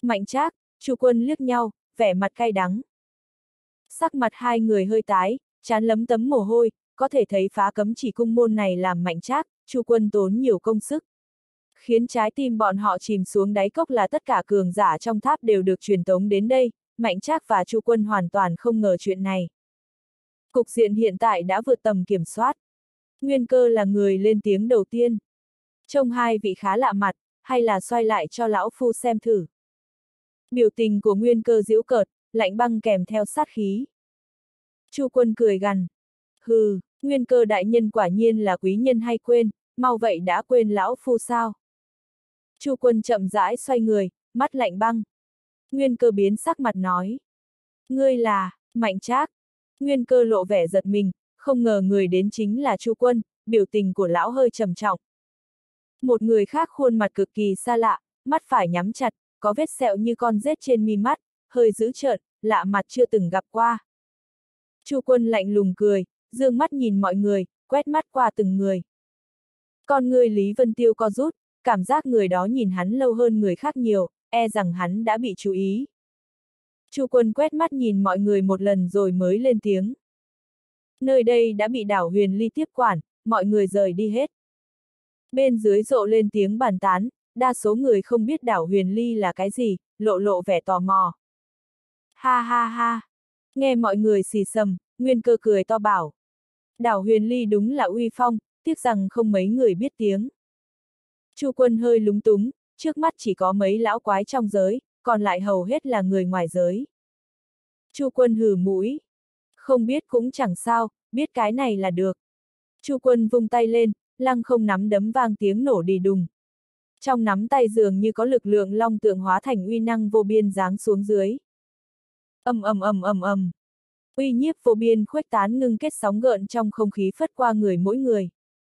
Mạnh Trác, Chu Quân liếc nhau, vẻ mặt cay đắng. Sắc mặt hai người hơi tái, trán lấm tấm mồ hôi, có thể thấy phá cấm chỉ cung môn này làm Mạnh Trác, Chu Quân tốn nhiều công sức. Khiến trái tim bọn họ chìm xuống đáy cốc là tất cả cường giả trong tháp đều được truyền tống đến đây, Mạnh Trác và Chu Quân hoàn toàn không ngờ chuyện này. Cục diện hiện tại đã vượt tầm kiểm soát. Nguyên Cơ là người lên tiếng đầu tiên. Trông hai vị khá lạ mặt, hay là xoay lại cho lão phu xem thử. Biểu tình của Nguyên Cơ giễu cợt, lạnh băng kèm theo sát khí. Chu Quân cười gằn. Hừ, Nguyên Cơ đại nhân quả nhiên là quý nhân hay quên, mau vậy đã quên lão phu sao? Chu Quân chậm rãi xoay người, mắt lạnh băng. Nguyên Cơ biến sắc mặt nói. Ngươi là, Mạnh Trác. Nguyên Cơ lộ vẻ giật mình, không ngờ người đến chính là Chu Quân, biểu tình của lão hơi trầm trọng. Một người khác khuôn mặt cực kỳ xa lạ, mắt phải nhắm chặt, có vết sẹo như con rết trên mi mắt, hơi dữ trợn, lạ mặt chưa từng gặp qua. Chu Quân lạnh lùng cười, dương mắt nhìn mọi người, quét mắt qua từng người. Con người Lý Vân Tiêu co rút, cảm giác người đó nhìn hắn lâu hơn người khác nhiều, e rằng hắn đã bị chú ý. Chu Quân quét mắt nhìn mọi người một lần rồi mới lên tiếng. Nơi đây đã bị đảo Huyền Ly tiếp quản, mọi người rời đi hết. Bên dưới rộ lên tiếng bàn tán, đa số người không biết đảo Huyền Ly là cái gì, lộ vẻ tò mò. Ha ha ha! Nghe mọi người xì xầm, Nguyên Cơ cười to bảo. Đảo Huyền Ly đúng là uy phong, tiếc rằng không mấy người biết tiếng. Chu Quân hơi lúng túng, trước mắt chỉ có mấy lão quái trong giới, còn lại hầu hết là người ngoài giới. Chu Quân hừ mũi. Không biết cũng chẳng sao, biết cái này là được. Chu Quân vung tay lên, lăng không nắm đấm vang tiếng nổ đi đùng. Trong nắm tay dường như có lực lượng long tượng hóa thành uy năng vô biên giáng xuống dưới. Ầm. Uy nhiếp vô biên khuếch tán ngưng kết sóng gợn trong không khí phất qua người mỗi người.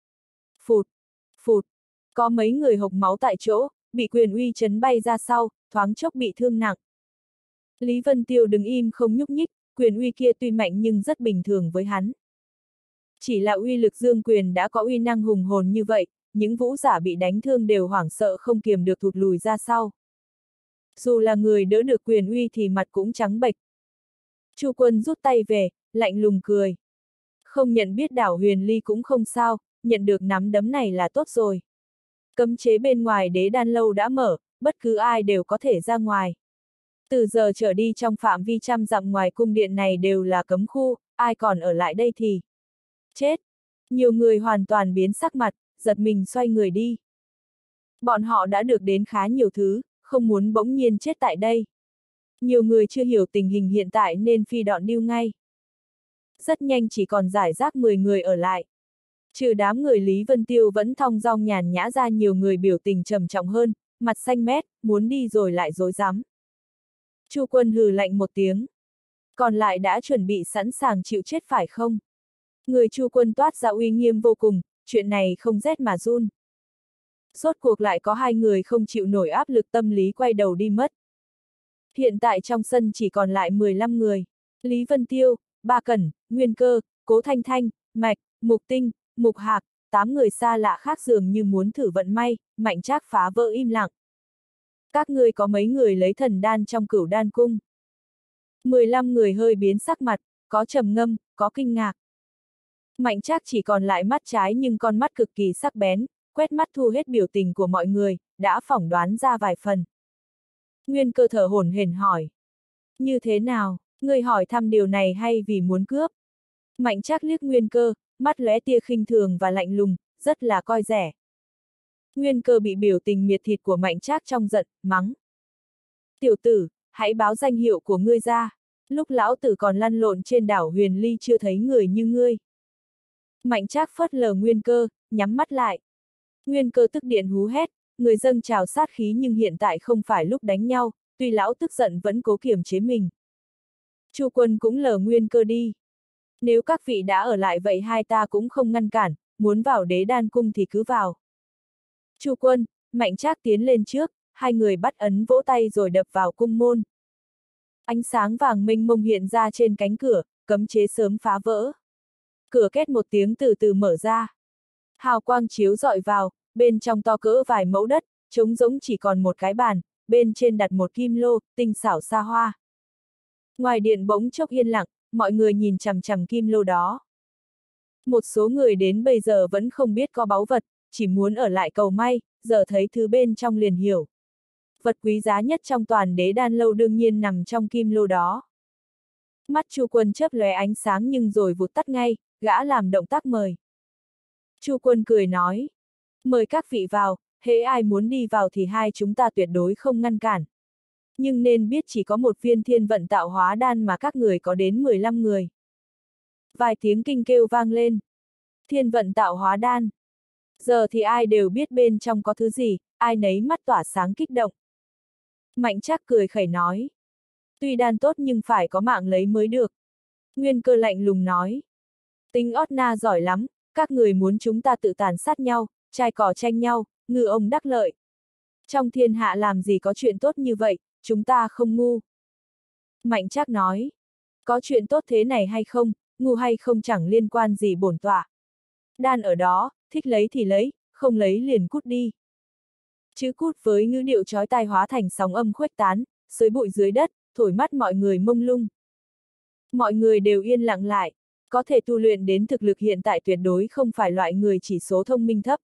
Phụt. Có mấy người hộc máu tại chỗ, bị quyền uy chấn bay ra sau, thoáng chốc bị thương nặng. Lý Vân Tiêu đứng im không nhúc nhích, quyền uy kia tuy mạnh nhưng rất bình thường với hắn. Chỉ là uy lực dương quyền đã có uy năng hùng hồn như vậy, những vũ giả bị đánh thương đều hoảng sợ không kiềm được thụt lùi ra sau. Dù là người đỡ được quyền uy thì mặt cũng trắng bệch. Chu Quân rút tay về, lạnh lùng cười. Không nhận biết đảo Huyền Ly cũng không sao, nhận được nắm đấm này là tốt rồi. Cấm chế bên ngoài Đế Đan lâu đã mở, bất cứ ai đều có thể ra ngoài. Từ giờ trở đi trong phạm vi trăm dặm ngoài cung điện này đều là cấm khu, ai còn ở lại đây thì chết. Nhiều người hoàn toàn biến sắc mặt, giật mình xoay người đi. Bọn họ đã được đến khá nhiều thứ, không muốn bỗng nhiên chết tại đây. Nhiều người chưa hiểu tình hình hiện tại nên phi đọn điêu ngay. Rất nhanh chỉ còn rải rác 10 người ở lại. Trừ đám người Lý Vân Tiêu vẫn thong dong nhàn nhã ra, nhiều người biểu tình trầm trọng hơn, mặt xanh mét, muốn đi rồi lại rối rắm. Chu Quân hừ lạnh một tiếng. Còn lại đã chuẩn bị sẵn sàng chịu chết phải không? Người Chu Quân toát ra uy nghiêm vô cùng, chuyện này không rét mà run. Rốt cuộc lại có hai người không chịu nổi áp lực tâm lý quay đầu đi mất. Hiện tại trong sân chỉ còn lại 15 người. Lý Vân Tiêu, Ba Cẩn, Nguyên Cơ, Cố Thanh Thanh, Mạch, Mục Tinh, Mục Hạc, 8 người xa lạ khác dường như muốn thử vận may, Mạnh Trác phá vỡ im lặng. Các ngươi có mấy người lấy thần đan trong Cửu Đan cung? 15 người hơi biến sắc mặt, có trầm ngâm, có kinh ngạc. Mạnh Trác chỉ còn lại mắt trái nhưng con mắt cực kỳ sắc bén, quét mắt thu hết biểu tình của mọi người, đã phỏng đoán ra vài phần. Nguyên Cơ thở hổn hển hỏi. Như thế nào, ngươi hỏi thăm điều này hay vì muốn cướp? Mạnh Trác liếc Nguyên Cơ, mắt lóe tia khinh thường và lạnh lùng, rất là coi rẻ. Nguyên Cơ bị biểu tình miệt thịt của Mạnh Trác trong giận, mắng. Tiểu tử, hãy báo danh hiệu của ngươi ra, lúc lão tử còn lăn lộn trên đảo Huyền Ly chưa thấy người như ngươi. Mạnh Trác phớt lờ Nguyên Cơ, nhắm mắt lại. Nguyên Cơ tức điện hú hét, người dâng trào sát khí nhưng hiện tại không phải lúc đánh nhau, tuy lão tức giận vẫn cố kiềm chế mình. Chu Quân cũng lờ Nguyên Cơ đi. Nếu các vị đã ở lại vậy hai ta cũng không ngăn cản, muốn vào Đế Đan cung thì cứ vào. Chu Quân, Mạnh Trác tiến lên trước, hai người bắt ấn vỗ tay rồi đập vào cung môn. Ánh sáng vàng mênh mông hiện ra trên cánh cửa, cấm chế sớm phá vỡ. Cửa két một tiếng từ từ mở ra. Hào quang chiếu rọi vào, bên trong to cỡ vài mẫu đất, trống rỗng chỉ còn một cái bàn, bên trên đặt một kim lô, tinh xảo xa hoa. Ngoài điện bỗng chốc yên lặng, mọi người nhìn chằm chằm kim lô đó. Một số người đến bây giờ vẫn không biết có báu vật, chỉ muốn ở lại cầu may, giờ thấy thứ bên trong liền hiểu. Vật quý giá nhất trong toàn Đế Đan lâu đương nhiên nằm trong kim lô đó. Mắt Chu Quân chớp lóe ánh sáng nhưng rồi vụt tắt ngay, gã làm động tác mời. Chu Quân cười nói, mời các vị vào, hễ ai muốn đi vào thì hai chúng ta tuyệt đối không ngăn cản. Nhưng nên biết chỉ có một viên thiên vận tạo hóa đan mà các người có đến 15 người. Vài tiếng kinh kêu vang lên. Thiên vận tạo hóa đan. Giờ thì ai đều biết bên trong có thứ gì, ai nấy mắt tỏa sáng kích động. Mạnh Trác cười khẩy nói. Tuy đan tốt nhưng phải có mạng lấy mới được. Nguyên Cơ lạnh lùng nói. Tính ót na giỏi lắm, các người muốn chúng ta tự tàn sát nhau, trai cỏ tranh nhau, ngư ông đắc lợi. Trong thiên hạ làm gì có chuyện tốt như vậy, chúng ta không ngu. Mạnh Trác nói. Có chuyện tốt thế này hay không, ngu hay không chẳng liên quan gì bổn tọa. Đan ở đó, thích lấy thì lấy, không lấy liền cút đi. Chữ cút với ngữ điệu chói tai hóa thành sóng âm khuếch tán, xới bụi dưới đất, thổi mắt mọi người mông lung. Mọi người đều yên lặng lại, có thể tu luyện đến thực lực hiện tại tuyệt đối không phải loại người chỉ số thông minh thấp.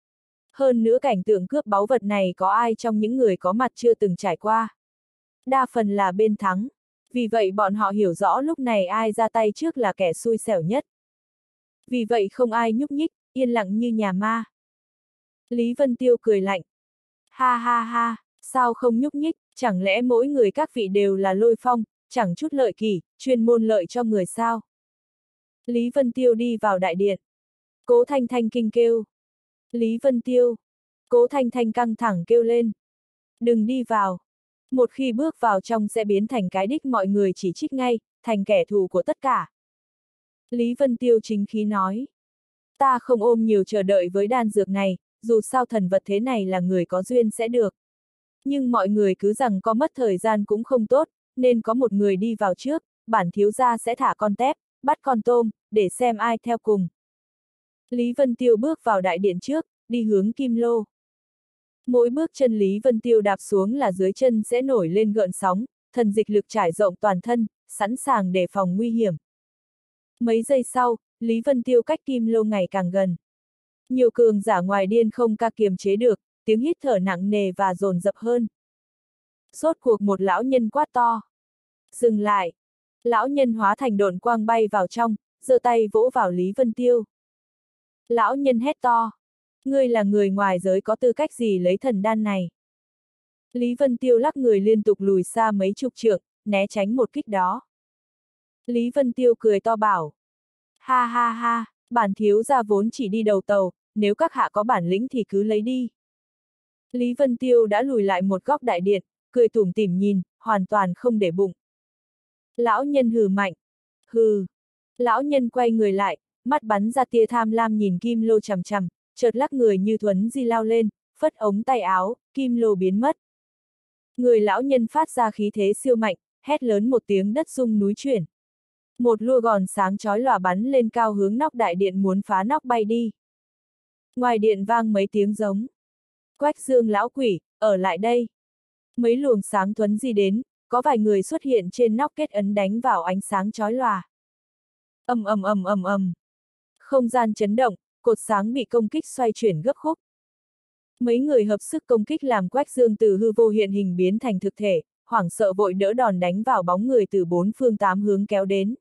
Hơn nữa cảnh tượng cướp báu vật này có ai trong những người có mặt chưa từng trải qua. Đa phần là bên thắng, vì vậy bọn họ hiểu rõ lúc này ai ra tay trước là kẻ xui xẻo nhất. Vì vậy không ai nhúc nhích, yên lặng như nhà ma. Lý Vân Tiêu cười lạnh. Ha ha ha, sao không nhúc nhích, chẳng lẽ mỗi người các vị đều là Lôi Phong, chẳng chút lợi kỷ, chuyên môn lợi cho người sao? Lý Vân Tiêu đi vào đại điện. Cố Thanh Thanh kinh kêu. Lý Vân Tiêu. Cố Thanh Thanh căng thẳng kêu lên. Đừng đi vào. Một khi bước vào trong sẽ biến thành cái đích mọi người chỉ trích ngay, thành kẻ thù của tất cả. Lý Vân Tiêu chính khí nói. Ta không ôm nhiều chờ đợi với đan dược này, dù sao thần vật thế này là người có duyên sẽ được. Nhưng mọi người cứ rằng có mất thời gian cũng không tốt, nên có một người đi vào trước, bản thiếu gia sẽ thả con tép, bắt con tôm, để xem ai theo cùng. Lý Vân Tiêu bước vào đại điện trước, đi hướng kim lô. Mỗi bước chân Lý Vân Tiêu đạp xuống là dưới chân sẽ nổi lên gợn sóng, thần dịch lực trải rộng toàn thân, sẵn sàng đề phòng nguy hiểm. Mấy giây sau, Lý Vân Tiêu cách kim lô ngày càng gần. Nhiều cường giả ngoài điên không ca kiềm chế được, tiếng hít thở nặng nề và dồn dập hơn. Rốt cuộc một lão nhân quát to. Dừng lại. Lão nhân hóa thành độn quang bay vào trong, giơ tay vỗ vào Lý Vân Tiêu. Lão nhân hét to. Ngươi là người ngoài giới có tư cách gì lấy thần đan này? Lý Vân Tiêu lắc người liên tục lùi xa mấy chục trượng, né tránh một kích đó. Lý Vân Tiêu cười to bảo. Ha ha ha, bản thiếu gia vốn chỉ đi đầu tàu, nếu các hạ có bản lĩnh thì cứ lấy đi. Lý Vân Tiêu đã lùi lại một góc đại điện, cười tủm tỉm nhìn, hoàn toàn không để bụng. Lão nhân hừ mạnh. Hừ. Lão nhân quay người lại, mắt bắn ra tia tham lam nhìn kim lô chằm chằm, chợt lắc người như thuấn di lao lên, phất ống tay áo, kim lô biến mất. Người lão nhân phát ra khí thế siêu mạnh, hét lớn một tiếng đất rung núi chuyển. Một lua gòn sáng chói lòa bắn lên cao hướng nóc đại điện muốn phá nóc bay đi. Ngoài điện vang mấy tiếng giống. Quách Dương lão quỷ, ở lại đây. Mấy luồng sáng thuấn di đến, có vài người xuất hiện trên nóc kết ấn đánh vào ánh sáng chói lòa. Ầm ầm ầm ầm ầm. Không gian chấn động, cột sáng bị công kích xoay chuyển gấp khúc. Mấy người hợp sức công kích làm Quách Dương từ hư vô hiện hình biến thành thực thể, hoảng sợ vội đỡ đòn đánh vào bóng người từ bốn phương tám hướng kéo đến.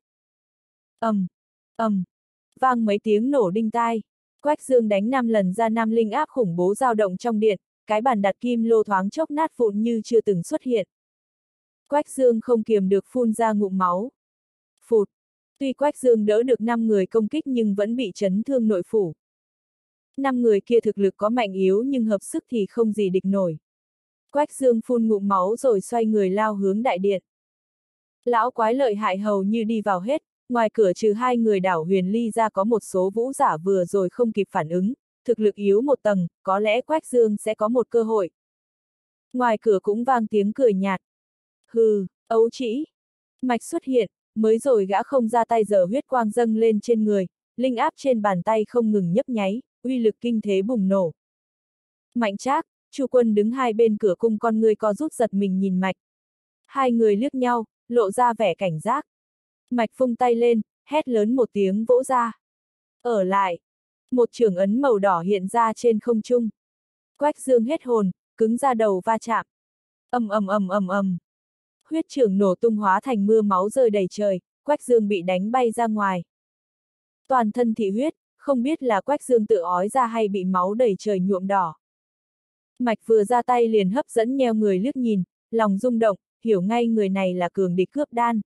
Vang mấy tiếng nổ đinh tai. Quách Dương đánh 5 lần ra 5 linh áp khủng bố dao động trong điện, cái bàn đặt kim lô thoáng chốc nát vụn như chưa từng xuất hiện. Quách Dương không kiềm được phun ra ngụm máu. Phụt. Tuy Quách Dương đỡ được 5 người công kích nhưng vẫn bị chấn thương nội phủ. 5 người kia thực lực có mạnh yếu nhưng hợp sức thì không gì địch nổi. Quách Dương phun ngụm máu rồi xoay người lao hướng đại điện. Lão quái lợi hại hầu như đi vào hết, ngoài cửa trừ 2 người đảo Huyền Ly ra có một số vũ giả vừa rồi không kịp phản ứng, thực lực yếu một tầng, có lẽ Quách Dương sẽ có một cơ hội. Ngoài cửa cũng vang tiếng cười nhạt. Hừ, ấu trĩ. Mạch xuất hiện, mới rồi gã không ra tay giờ huyết quang dâng lên trên người, linh áp trên bàn tay không ngừng nhấp nháy, uy lực kinh thế bùng nổ. Mạnh Trác, Chu Quân đứng hai bên cửa cung, con người co rút giật mình nhìn Mạch. Hai người liếc nhau, lộ ra vẻ cảnh giác. Mạch vung tay lên, hét lớn một tiếng vỗ ra. Ở lại. Một chưởng ấn màu đỏ hiện ra trên không trung. Quách Dương hết hồn, cứng ra đầu va chạm. Ầm ầm ầm ầm ầm. Huyết chưởng nổ tung hóa thành mưa máu rơi đầy trời, Quách Dương bị đánh bay ra ngoài. Toàn thân thị huyết, không biết là Quách Dương tự ói ra hay bị máu đầy trời nhuộm đỏ. Mạch vừa ra tay liền hấp dẫn nheo người liếc nhìn, lòng rung động, hiểu ngay người này là cường địch cướp đan.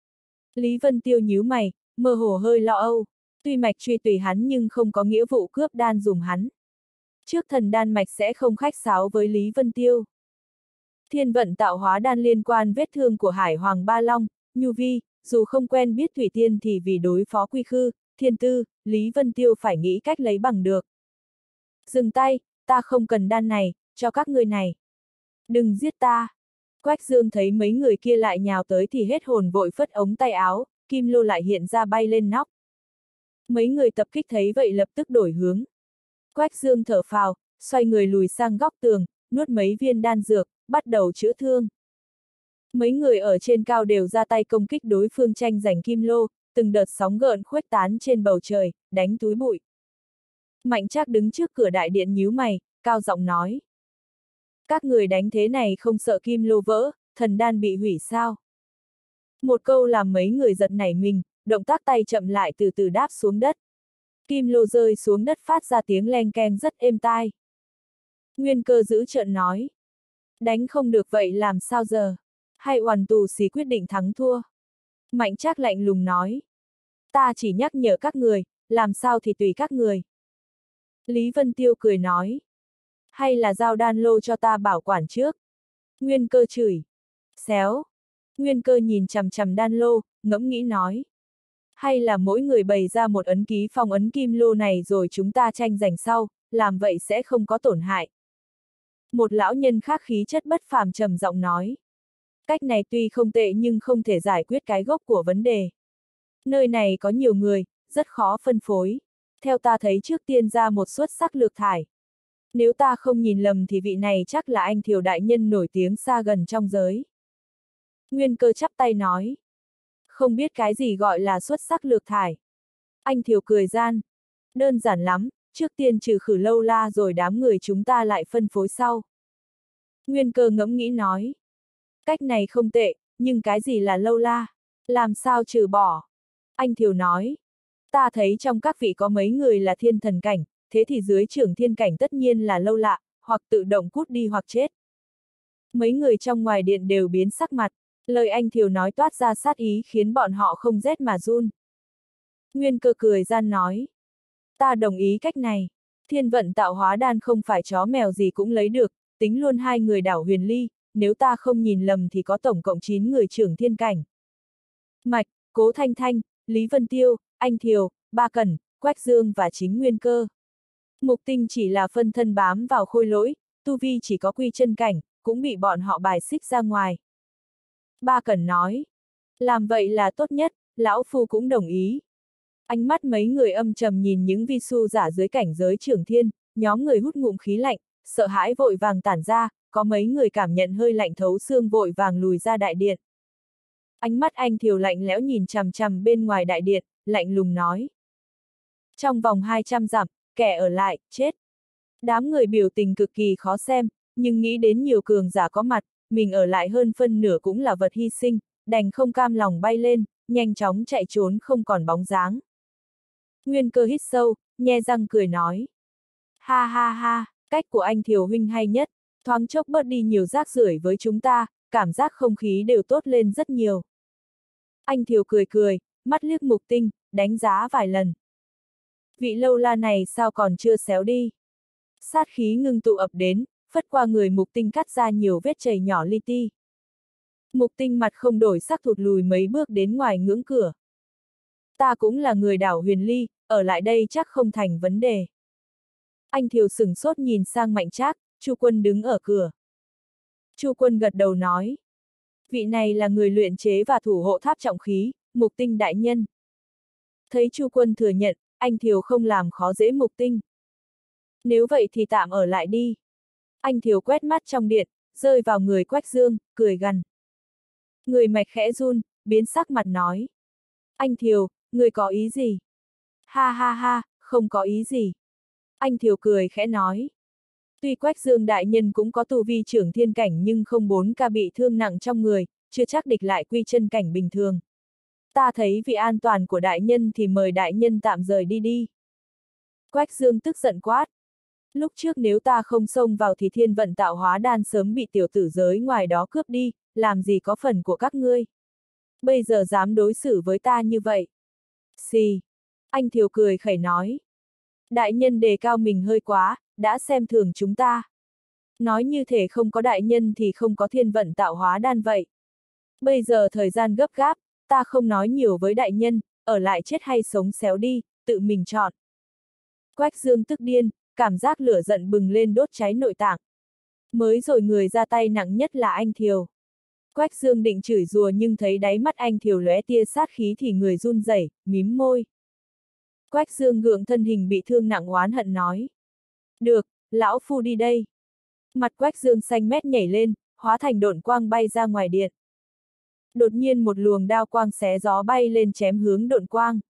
Lý Vân Tiêu nhíu mày, mơ hồ hơi lo âu. Tuy Mạch truy tùy hắn nhưng không có nghĩa vụ cướp đan dùng hắn. Trước thần đan Mạch sẽ không khách sáo với Lý Vân Tiêu. Thiên vận tạo hóa đan liên quan vết thương của Hải Hoàng Ba Long, Nhu Vi, dù không quen biết Thủy Tiên thì vì đối phó Quy Khư, Thiên Tư, Lý Vân Tiêu phải nghĩ cách lấy bằng được. Dừng tay, ta không cần đan này, cho các ngươi này. Đừng giết ta. Quách Dương thấy mấy người kia lại nhào tới thì hết hồn vội phất ống tay áo, kim lô lại hiện ra bay lên nóc. Mấy người tập kích thấy vậy lập tức đổi hướng. Quách Dương thở phào, xoay người lùi sang góc tường, nuốt mấy viên đan dược, bắt đầu chữa thương. Mấy người ở trên cao đều ra tay công kích đối phương tranh giành kim lô, từng đợt sóng gợn khuếch tán trên bầu trời, đánh túi bụi. Mạnh Trác đứng trước cửa đại điện nhíu mày, cao giọng nói. Các người đánh thế này không sợ kim lô vỡ, thần đan bị hủy sao? Một câu làm mấy người giật nảy mình, động tác tay chậm lại từ từ đáp xuống đất. Kim lô rơi xuống đất phát ra tiếng leng keng rất êm tai. Nguyên Cơ giữ trợn nói. Đánh không được vậy làm sao giờ? Hay oằn tù xì quyết định thắng thua? Mạnh Trác lạnh lùng nói. Ta chỉ nhắc nhở các người, làm sao thì tùy các người. Lý Vân Tiêu cười nói. Hay là giao đan lô cho ta bảo quản trước? Nguyên Cơ chửi. Xéo. Nguyên Cơ nhìn chằm chằm đan lô, ngẫm nghĩ nói. Hay là mỗi người bày ra một ấn ký phong ấn kim lô này rồi chúng ta tranh giành sau, làm vậy sẽ không có tổn hại. Một lão nhân khác khí chất bất phàm trầm giọng nói. Cách này tuy không tệ nhưng không thể giải quyết cái gốc của vấn đề. Nơi này có nhiều người, rất khó phân phối. Theo ta thấy trước tiên ra một xuất sắc lược thải. Nếu ta không nhìn lầm thì vị này chắc là anh Thiều đại nhân nổi tiếng xa gần trong giới. Nguyên Cơ chắp tay nói. Không biết cái gì gọi là xuất sắc lược thải. Anh Thiều cười gian. Đơn giản lắm, trước tiên trừ khử lâu la rồi đám người chúng ta lại phân phối sau. Nguyên Cơ ngẫm nghĩ nói. Cách này không tệ, nhưng cái gì là lâu la? Làm sao trừ bỏ? Anh Thiều nói. Ta thấy trong các vị có mấy người là thiên thần cảnh, thế thì dưới trưởng thiên cảnh tất nhiên là lâu lạ, hoặc tự động cút đi hoặc chết. Mấy người trong ngoài điện đều biến sắc mặt, lời anh Thiều nói toát ra sát ý khiến bọn họ không rét mà run. Nguyên Cơ cười gian nói. Ta đồng ý cách này. Thiên vận tạo hóa đan không phải chó mèo gì cũng lấy được, tính luôn hai người đảo Huyền Ly, nếu ta không nhìn lầm thì có tổng cộng 9 người trưởng thiên cảnh. Mạch, Cố Thanh Thanh, Lý Vân Tiêu, anh Thiều, Ba Cẩn, Quách Dương và chính Nguyên Cơ. Mục Tinh chỉ là phân thân bám vào khôi lỗi, tu vi chỉ có quy chân cảnh, cũng bị bọn họ bài xích ra ngoài. Ba Cẩn nói. Làm vậy là tốt nhất, lão phu cũng đồng ý. Ánh mắt mấy người âm trầm nhìn những vi su giả dưới cảnh giới trưởng thiên, nhóm người hút ngụm khí lạnh, sợ hãi vội vàng tản ra, có mấy người cảm nhận hơi lạnh thấu xương vội vàng lùi ra đại điện. Ánh mắt anh Thiều lạnh lẽo nhìn chằm chằm bên ngoài đại điện, lạnh lùng nói. Trong vòng 200 dặm, kẻ ở lại, chết. Đám người biểu tình cực kỳ khó xem, nhưng nghĩ đến nhiều cường giả có mặt, mình ở lại hơn phân nửa cũng là vật hy sinh, đành không cam lòng bay lên, nhanh chóng chạy trốn không còn bóng dáng. Nguyên Cơ hít sâu, nhe răng cười nói. Ha ha ha, cách của anh Thiều huynh hay nhất, thoáng chốc bớt đi nhiều rác rưởi với chúng ta, cảm giác không khí đều tốt lên rất nhiều. Anh Thiều cười cười, mắt liếc Mục Tinh, đánh giá vài lần. Vị lâu la này sao còn chưa xéo đi? Sát khí ngưng tụ ập đến, phất qua người Mục Tinh cắt ra nhiều vết chảy nhỏ li ti. Mục Tinh mặt không đổi sắc thụt lùi mấy bước đến ngoài ngưỡng cửa. Ta cũng là người đảo Huyền Ly, ở lại đây chắc không thành vấn đề. Anh Thiều sửng sốt nhìn sang Mạnh Trác, Chu Quân đứng ở cửa. Chu Quân gật đầu nói. Vị này là người luyện chế và thủ hộ tháp trọng khí, Mục Tinh đại nhân. Thấy Chu Quân thừa nhận, anh Thiều không làm khó dễ Mục Tinh. Nếu vậy thì tạm ở lại đi. Anh Thiều quét mắt trong điện, rơi vào người Quách Dương, cười gằn. Người Mạch khẽ run, biến sắc mặt nói. Anh Thiều, người có ý gì? Ha ha ha, không có ý gì. Anh Thiều cười khẽ nói. Tuy Quách Dương đại nhân cũng có tu vi trưởng thiên cảnh nhưng không 4 ca bị thương nặng trong người, chưa chắc địch lại quy chân cảnh bình thường. Ta thấy vì an toàn của đại nhân thì mời đại nhân tạm rời đi đi. Quách Dương tức giận quát. Lúc trước nếu ta không xông vào thì thiên vận tạo hóa đan sớm bị tiểu tử giới ngoài đó cướp đi, làm gì có phần của các ngươi. Bây giờ dám đối xử với ta như vậy. Xì. Anh Thiều cười khẩy nói. Đại nhân đề cao mình hơi quá, đã xem thường chúng ta. Nói như thể không có đại nhân thì không có thiên vận tạo hóa đan vậy. Bây giờ thời gian gấp gáp, ta không nói nhiều với đại nhân, ở lại chết hay sống xéo đi, tự mình chọn. Quách Dương tức điên, cảm giác lửa giận bừng lên đốt cháy nội tạng. Mới rồi người ra tay nặng nhất là anh Thiều. Quách Dương định chửi rủa nhưng thấy đáy mắt anh Thiều lóe tia sát khí thì người run rẩy, mím môi. Quách Dương gượng thân hình bị thương nặng oán hận nói. Được, lão phu đi đây. Mặt Quách Dương xanh mét nhảy lên, hóa thành độn quang bay ra ngoài điện. Đột nhiên một luồng đao quang xé gió bay lên chém hướng độn quang.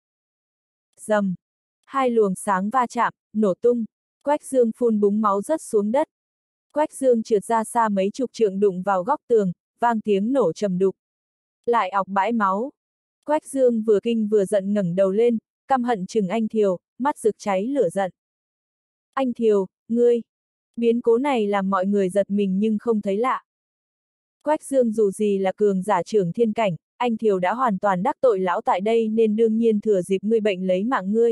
Rầm. Hai luồng sáng va chạm, nổ tung. Quách Dương phun búng máu rớt xuống đất. Quách Dương trượt ra xa mấy chục trượng đụng vào góc tường, vang tiếng nổ trầm đục. Lại ọc bãi máu. Quách Dương vừa kinh vừa giận ngẩng đầu lên, căm hận chừng anh Thiều, mắt rực cháy lửa giận. Anh Thiều, ngươi! Biến cố này làm mọi người giật mình nhưng không thấy lạ. Quách Dương dù gì là cường giả trưởng thiên cảnh, anh Thiều đã hoàn toàn đắc tội lão tại đây nên đương nhiên thừa dịp ngươi bệnh lấy mạng ngươi.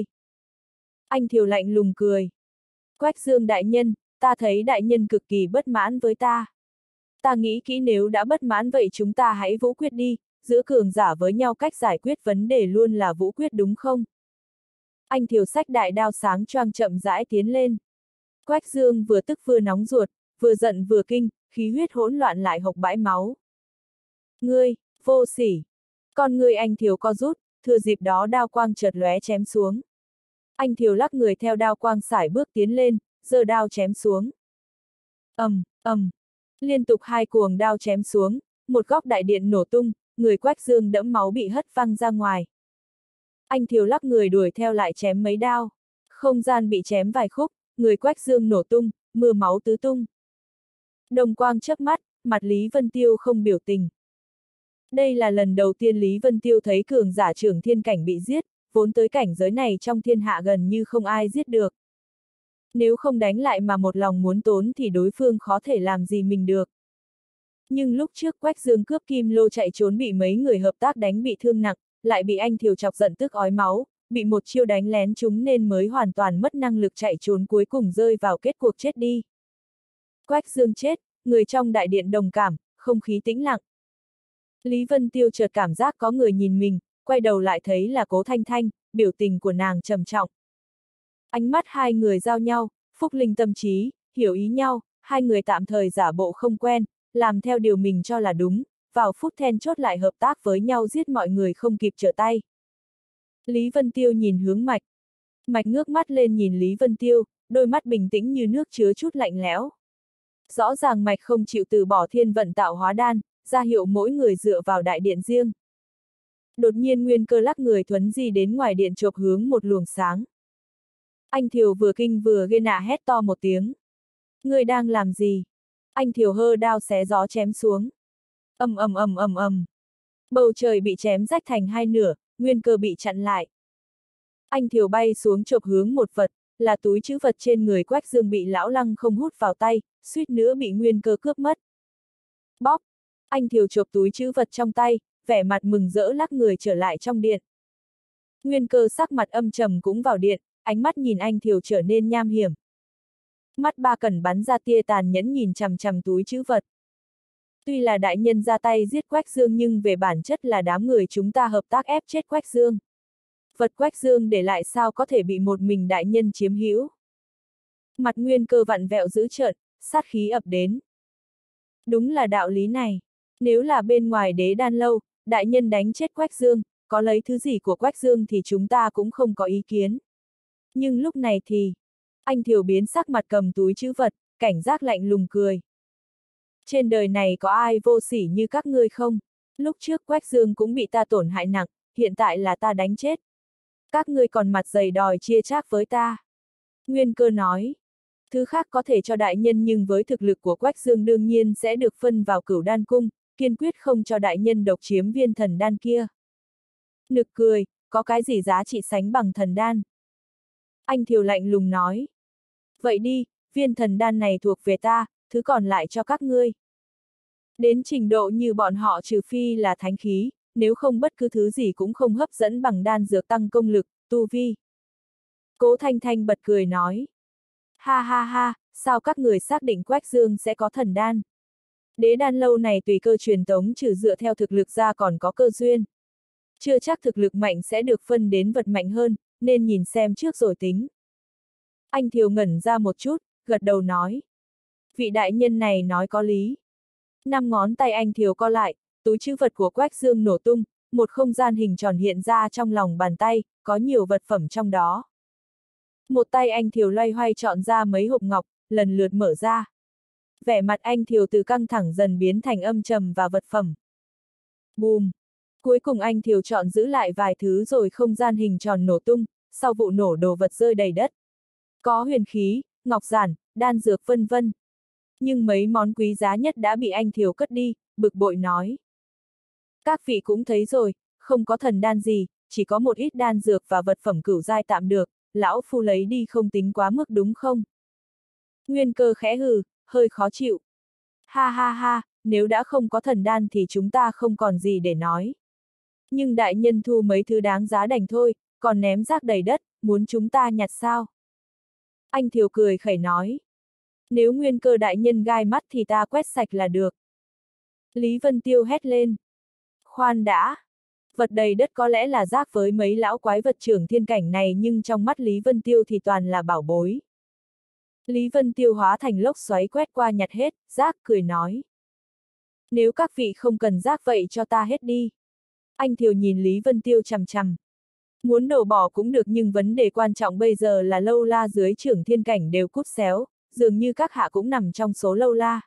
Anh Thiều lạnh lùng cười. Quách Dương đại nhân, ta thấy đại nhân cực kỳ bất mãn với ta. Ta nghĩ kỹ nếu đã bất mãn vậy chúng ta hãy vũ quyết đi, giữa cường giả với nhau cách giải quyết vấn đề luôn là vũ quyết đúng không? Anh Thiều xách đại đao sáng choang chậm rãi tiến lên. Quách Dương vừa tức vừa nóng ruột, vừa giận vừa kinh, khí huyết hỗn loạn lại hộc bãi máu. Ngươi, vô sỉ! Con ngươi anh Thiều co rút, thừa dịp đó đao quang chợt lóe chém xuống. Anh Thiều lắc người theo đao quang sải bước tiến lên, giơ đao chém xuống. Liên tục hai cuồng đao chém xuống, một góc đại điện nổ tung, người Quách Dương đẫm máu bị hất văng ra ngoài. Anh Thiều lắc người đuổi theo lại chém mấy đao. Không gian bị chém vài khúc, người Quách Dương nổ tung, mưa máu tứ tung. Đồng quang chớp mắt, mặt Lý Vân Tiêu không biểu tình. Đây là lần đầu tiên Lý Vân Tiêu thấy cường giả trưởng thiên cảnh bị giết, vốn tới cảnh giới này trong thiên hạ gần như không ai giết được. Nếu không đánh lại mà một lòng muốn tốn thì đối phương khó thể làm gì mình được. Nhưng lúc trước Quách Dương cướp kim lô chạy trốn bị mấy người hợp tác đánh bị thương nặng, lại bị anh Thiều chọc giận tức ói máu, bị một chiêu đánh lén chúng nên mới hoàn toàn mất năng lực chạy trốn cuối cùng rơi vào kết cuộc chết đi. Quách Dương chết, người trong đại điện đồng cảm, không khí tĩnh lặng. Lý Vân Tiêu chợt cảm giác có người nhìn mình, quay đầu lại thấy là Cố Thanh Thanh, biểu tình của nàng trầm trọng. Ánh mắt hai người giao nhau, phúc linh tâm trí, hiểu ý nhau, hai người tạm thời giả bộ không quen, làm theo điều mình cho là đúng, vào phút then chốt lại hợp tác với nhau giết mọi người không kịp trở tay. Lý Vân Tiêu nhìn hướng Mạch. Mạch ngước mắt lên nhìn Lý Vân Tiêu, đôi mắt bình tĩnh như nước chứa chút lạnh lẽo. Rõ ràng Mạch không chịu từ bỏ thiên vận tạo hóa đan, ra hiệu mỗi người dựa vào đại điện riêng. Đột nhiên Nguyên Cơ lắc người thuấn di đến ngoài điện chộp hướng một luồng sáng. Anh Thiều vừa kinh vừa ghê nạ hét to một tiếng. Ngươi đang làm gì? Anh Thiều hơ đao xé gió chém xuống. Bầu trời bị chém rách thành hai nửa, Nguyên Cơ bị chặn lại. Anh Thiều bay xuống chộp hướng một vật, là túi trữ vật trên người Quách Dương bị lão Lăng không hút vào tay, suýt nữa bị Nguyên Cơ cướp mất. Bóp! Anh Thiều chộp túi trữ vật trong tay, vẻ mặt mừng rỡ lắc người trở lại trong điện. Nguyên Cơ sắc mặt âm trầm cũng vào điện, ánh mắt nhìn anh Thiều trở nên nham hiểm. Mắt ba cần bắn ra tia tàn nhẫn nhìn chằm chằm túi trữ vật. Tuy là đại nhân ra tay giết Quách Dương nhưng về bản chất là đám người chúng ta hợp tác ép chết Quách Dương. Vật Quách Dương để lại sao có thể bị một mình đại nhân chiếm hữu. Mặt Nguyên Cơ vặn vẹo dữ trợn, sát khí ập đến. Đúng là đạo lý này. Nếu là bên ngoài Đế Đan lâu, đại nhân đánh chết Quách Dương, có lấy thứ gì của Quách Dương thì chúng ta cũng không có ý kiến. Nhưng lúc này thì, anh Thiều biến sắc mặt cầm túi trữ vật, cảnh giác lạnh lùng cười. Trên đời này có ai vô sỉ như các ngươi không? Lúc trước Quách Dương cũng bị ta tổn hại nặng, hiện tại là ta đánh chết. Các ngươi còn mặt dày đòi chia chác với ta. Nguyên Cơ nói. Thứ khác có thể cho đại nhân nhưng với thực lực của Quách Dương đương nhiên sẽ được phân vào Cửu Đan Cung, kiên quyết không cho đại nhân độc chiếm viên thần đan kia. Nực cười, có cái gì giá trị sánh bằng thần đan? Anh Thiều lạnh lùng nói. Vậy đi, viên thần đan này thuộc về ta, thứ còn lại cho các ngươi. Đến trình độ như bọn họ trừ phi là thánh khí, nếu không bất cứ thứ gì cũng không hấp dẫn bằng đan dược tăng công lực, tu vi. Cố Thanh Thanh bật cười nói. Ha ha ha, sao các người xác định Quách Dương sẽ có thần đan? Đế đan lâu này tùy cơ truyền tống trừ dựa theo thực lực ra còn có cơ duyên. Chưa chắc thực lực mạnh sẽ được phân đến vật mạnh hơn, nên nhìn xem trước rồi tính. Anh Thiều ngẩn ra một chút, gật đầu nói. Vị đại nhân này nói có lý. 5 ngón tay anh Thiều co lại, túi trữ vật của Quách Dương nổ tung, một không gian hình tròn hiện ra trong lòng bàn tay, có nhiều vật phẩm trong đó. Một tay anh Thiều loay hoay chọn ra mấy hộp ngọc, lần lượt mở ra. Vẻ mặt anh Thiều từ căng thẳng dần biến thành âm trầm và vật phẩm. Bùm! Cuối cùng anh Thiều chọn giữ lại vài thứ rồi không gian hình tròn nổ tung, sau vụ nổ đồ vật rơi đầy đất. Có huyền khí, ngọc giản, đan dược vân vân. Nhưng mấy món quý giá nhất đã bị anh Thiều cất đi, bực bội nói. Các vị cũng thấy rồi, không có thần đan gì, chỉ có một ít đan dược và vật phẩm cửu giai tạm được, lão phu lấy đi không tính quá mức đúng không? Nguyên Cơ khẽ hừ, hơi khó chịu. Ha ha ha, nếu đã không có thần đan thì chúng ta không còn gì để nói. Nhưng đại nhân thu mấy thứ đáng giá đành thôi, còn ném rác đầy đất, muốn chúng ta nhặt sao? Anh Thiều cười khẩy nói. Nếu Nguyên Cơ đại nhân gai mắt thì ta quét sạch là được. Lý Vân Tiêu hét lên. Khoan đã. Vật đầy đất có lẽ là rác với mấy lão quái vật trưởng thiên cảnh này nhưng trong mắt Lý Vân Tiêu thì toàn là bảo bối. Lý Vân Tiêu hóa thành lốc xoáy quét qua nhặt hết, rác cười nói. Nếu các vị không cần rác vậy cho ta hết đi. Anh Thiều nhìn Lý Vân Tiêu chằm chằm. Muốn đổ bỏ cũng được nhưng vấn đề quan trọng bây giờ là lâu la dưới trưởng thiên cảnh đều cút xéo, dường như các hạ cũng nằm trong số lâu la.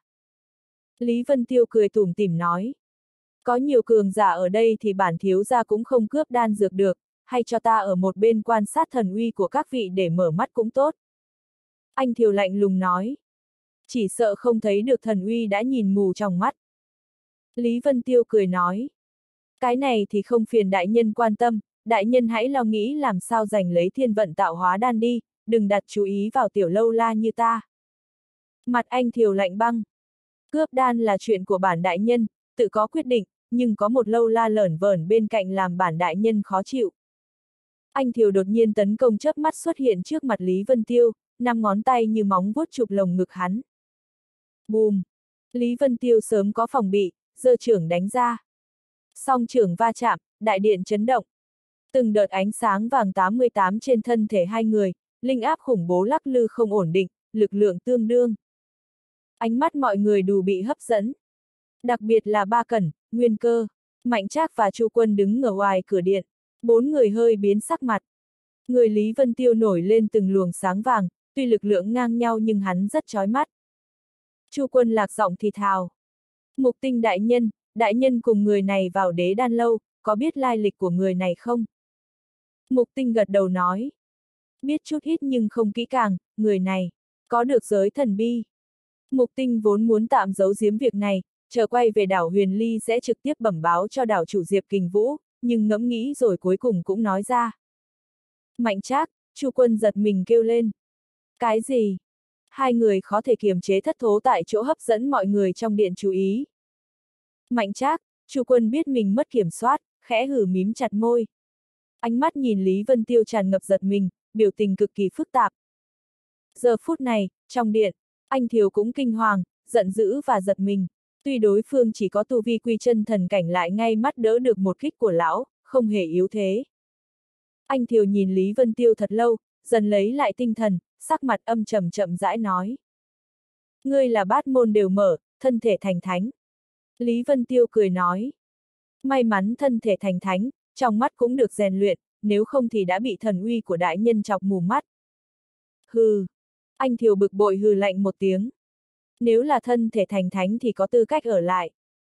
Lý Vân Tiêu cười tủm tỉm nói. Có nhiều cường giả ở đây thì bản thiếu gia cũng không cướp đan dược được, hay cho ta ở một bên quan sát thần uy của các vị để mở mắt cũng tốt. Anh Thiều lạnh lùng nói. Chỉ sợ không thấy được thần uy đã nhìn mù trong mắt. Lý Vân Tiêu cười nói. Cái này thì không phiền đại nhân quan tâm, đại nhân hãy lo nghĩ làm sao giành lấy thiên vận tạo hóa đan đi, đừng đặt chú ý vào tiểu lâu la như ta. Mặt anh Thiều lạnh băng. Cướp đan là chuyện của bản đại nhân, tự có quyết định, nhưng có một lâu la lởn vởn bên cạnh làm bản đại nhân khó chịu. Anh Thiều đột nhiên tấn công chớp mắt xuất hiện trước mặt Lý Vân Tiêu, 5 ngón tay như móng vuốt chụp lồng ngực hắn. Bùm! Lý Vân Tiêu sớm có phòng bị, giơ chưởng đánh ra. Song chưởng va chạm, đại điện chấn động. Từng đợt ánh sáng vàng 88 trên thân thể hai người, linh áp khủng bố lắc lư không ổn định, lực lượng tương đương. Ánh mắt mọi người đủ bị hấp dẫn. Đặc biệt là Ba Cẩn, Nguyên Cơ, Mạnh Trác và Chu Quân đứng ở ngoài cửa điện. 4 người hơi biến sắc mặt. Người Lý Vân Tiêu nổi lên từng luồng sáng vàng, tuy lực lượng ngang nhau nhưng hắn rất chói mắt. Chu Quân lạc giọng thì thào. Mục Tinh đại nhân cùng người này vào Đế Đan lâu, có biết lai lịch của người này không? Mục Tinh gật đầu nói. Biết chút ít nhưng không kỹ càng, người này, có được giới thần bi. Mục Tinh vốn muốn tạm giấu giếm việc này, chờ quay về đảo Huyền Ly sẽ trực tiếp bẩm báo cho đảo chủ Diệp Kình Vũ, nhưng ngẫm nghĩ rồi cuối cùng cũng nói ra. Mạnh Trác, Chu Quân giật mình kêu lên. Cái gì? Hai người khó thể kiềm chế thất thố tại chỗ hấp dẫn mọi người trong điện chú ý. Mạnh Trác, Chu Quân biết mình mất kiểm soát, khẽ hử mím chặt môi. Ánh mắt nhìn Lý Vân Tiêu tràn ngập giật mình, biểu tình cực kỳ phức tạp. Giờ phút này, trong điện, anh Thiều cũng kinh hoàng, giận dữ và giật mình. Tuy đối phương chỉ có tu vi quy chân thần cảnh lại ngay mắt đỡ được một kích của lão, không hề yếu thế. Anh Thiều nhìn Lý Vân Tiêu thật lâu, dần lấy lại tinh thần, sắc mặt âm trầm chậm rãi nói. Ngươi là bát môn đều mở, thân thể thành thánh. Lý Vân Tiêu cười nói. May mắn thân thể thành thánh, trong mắt cũng được rèn luyện, nếu không thì đã bị thần uy của đại nhân chọc mù mắt. Hừ. Anh Thiều bực bội hừ lạnh một tiếng. Nếu là thân thể thành thánh thì có tư cách ở lại.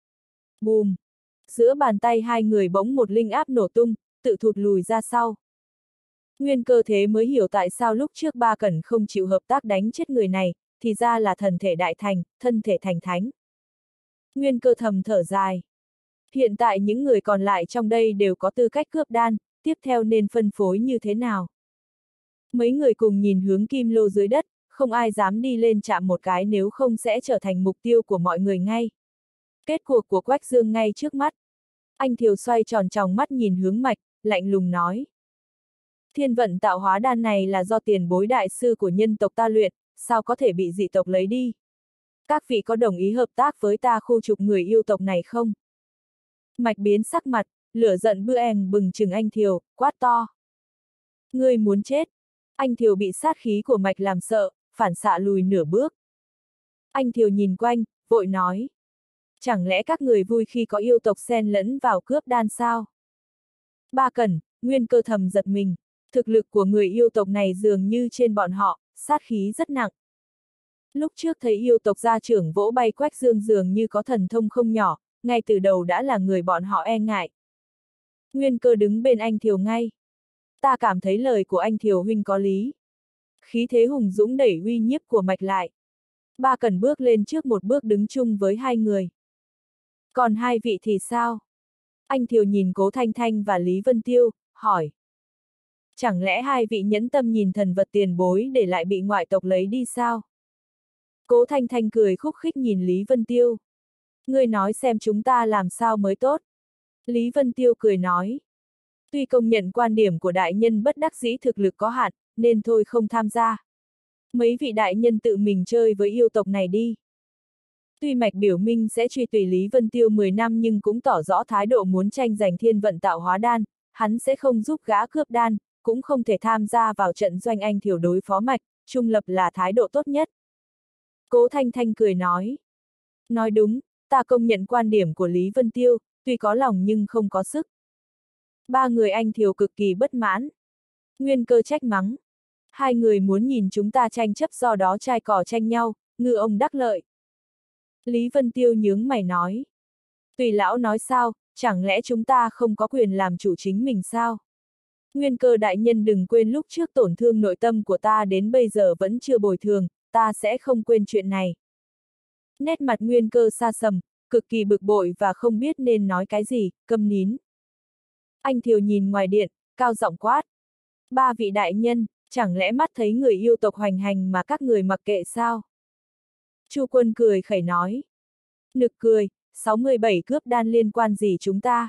Bùm! Giữa bàn tay hai người bỗng một linh áp nổ tung, tự thụt lùi ra sau. Nguyên Cơ thế mới hiểu tại sao lúc trước Ba Cẩn không chịu hợp tác đánh chết người này, thì ra là thần thể đại thành, thân thể thành thánh. Nguyên Cơ thầm thở dài. Hiện tại những người còn lại trong đây đều có tư cách cướp đan, tiếp theo nên phân phối như thế nào? Mấy người cùng nhìn hướng kim lô dưới đất, không ai dám đi lên chạm một cái nếu không sẽ trở thành mục tiêu của mọi người ngay. Kết cuộc của Quách Dương ngay trước mắt. Anh Thiều xoay tròn tròng mắt nhìn hướng Mạch, lạnh lùng nói. Thiên vận tạo hóa đan này là do tiền bối đại sư của nhân tộc ta luyện, sao có thể bị dị tộc lấy đi? Các vị có đồng ý hợp tác với ta khu trục người yêu tộc này không? Mạch biến sắc mặt, lửa giận bừng chừng anh Thiều, quát to. Ngươi muốn chết. Anh Thiều bị sát khí của Mạch làm sợ, phản xạ lùi nửa bước. Anh Thiều nhìn quanh, vội nói. Chẳng lẽ các người vui khi có yêu tộc xen lẫn vào cướp đan sao? Ba Cẩn, Nguyên Cơ thầm giật mình. Thực lực của người yêu tộc này dường như trên bọn họ, sát khí rất nặng. Lúc trước thấy yêu tộc gia trưởng vỗ bay Quách Dương dường như có thần thông không nhỏ, ngay từ đầu đã là người bọn họ e ngại. Nguyên Cơ đứng bên anh Thiều ngay. Ta cảm thấy lời của anh Thiều huynh có lý. Khí thế hùng dũng đẩy uy nhiếp của Mạch lại. Ba Cẩn bước lên trước một bước đứng chung với hai người. Còn hai vị thì sao? Anh Thiều nhìn Cố Thanh Thanh và Lý Vân Tiêu, hỏi. Chẳng lẽ hai vị nhẫn tâm nhìn thần vật tiền bối để lại bị ngoại tộc lấy đi sao? Cố Thanh Thanh cười khúc khích nhìn Lý Vân Tiêu. Ngươi nói xem chúng ta làm sao mới tốt. Lý Vân Tiêu cười nói. Tuy công nhận quan điểm của đại nhân bất đắc dĩ thực lực có hạn, nên thôi không tham gia. Mấy vị đại nhân tự mình chơi với yêu tộc này đi. Tuy Mạch biểu minh sẽ truy tùy Lý Vân Tiêu 10 năm nhưng cũng tỏ rõ thái độ muốn tranh giành thiên vận tạo hóa đan, hắn sẽ không giúp gã cướp đan, cũng không thể tham gia vào trận doanh anh Thiều đối phó Mạch, trung lập là thái độ tốt nhất. Cố Thanh Thanh cười nói. Nói đúng, ta công nhận quan điểm của Lý Vân Tiêu, tuy có lòng nhưng không có sức. Ba người anh Thiều cực kỳ bất mãn. Nguyên Cơ trách mắng. Hai người muốn nhìn chúng ta tranh chấp do đó trai cỏ tranh nhau, ngư ông đắc lợi. Lý Vân Tiêu nhướng mày nói. Tùy lão nói sao, chẳng lẽ chúng ta không có quyền làm chủ chính mình sao? Nguyên Cơ đại nhân đừng quên lúc trước tổn thương nội tâm của ta đến bây giờ vẫn chưa bồi thường, ta sẽ không quên chuyện này. Nét mặt Nguyên Cơ xa sầm, cực kỳ bực bội và không biết nên nói cái gì, câm nín. Anh Thiều nhìn ngoài điện, cao giọng quát. Ba vị đại nhân, chẳng lẽ mắt thấy người yêu tộc hoành hành mà các người mặc kệ sao? Chu Quân cười khẩy nói. Nực cười, 67 cướp đan liên quan gì chúng ta?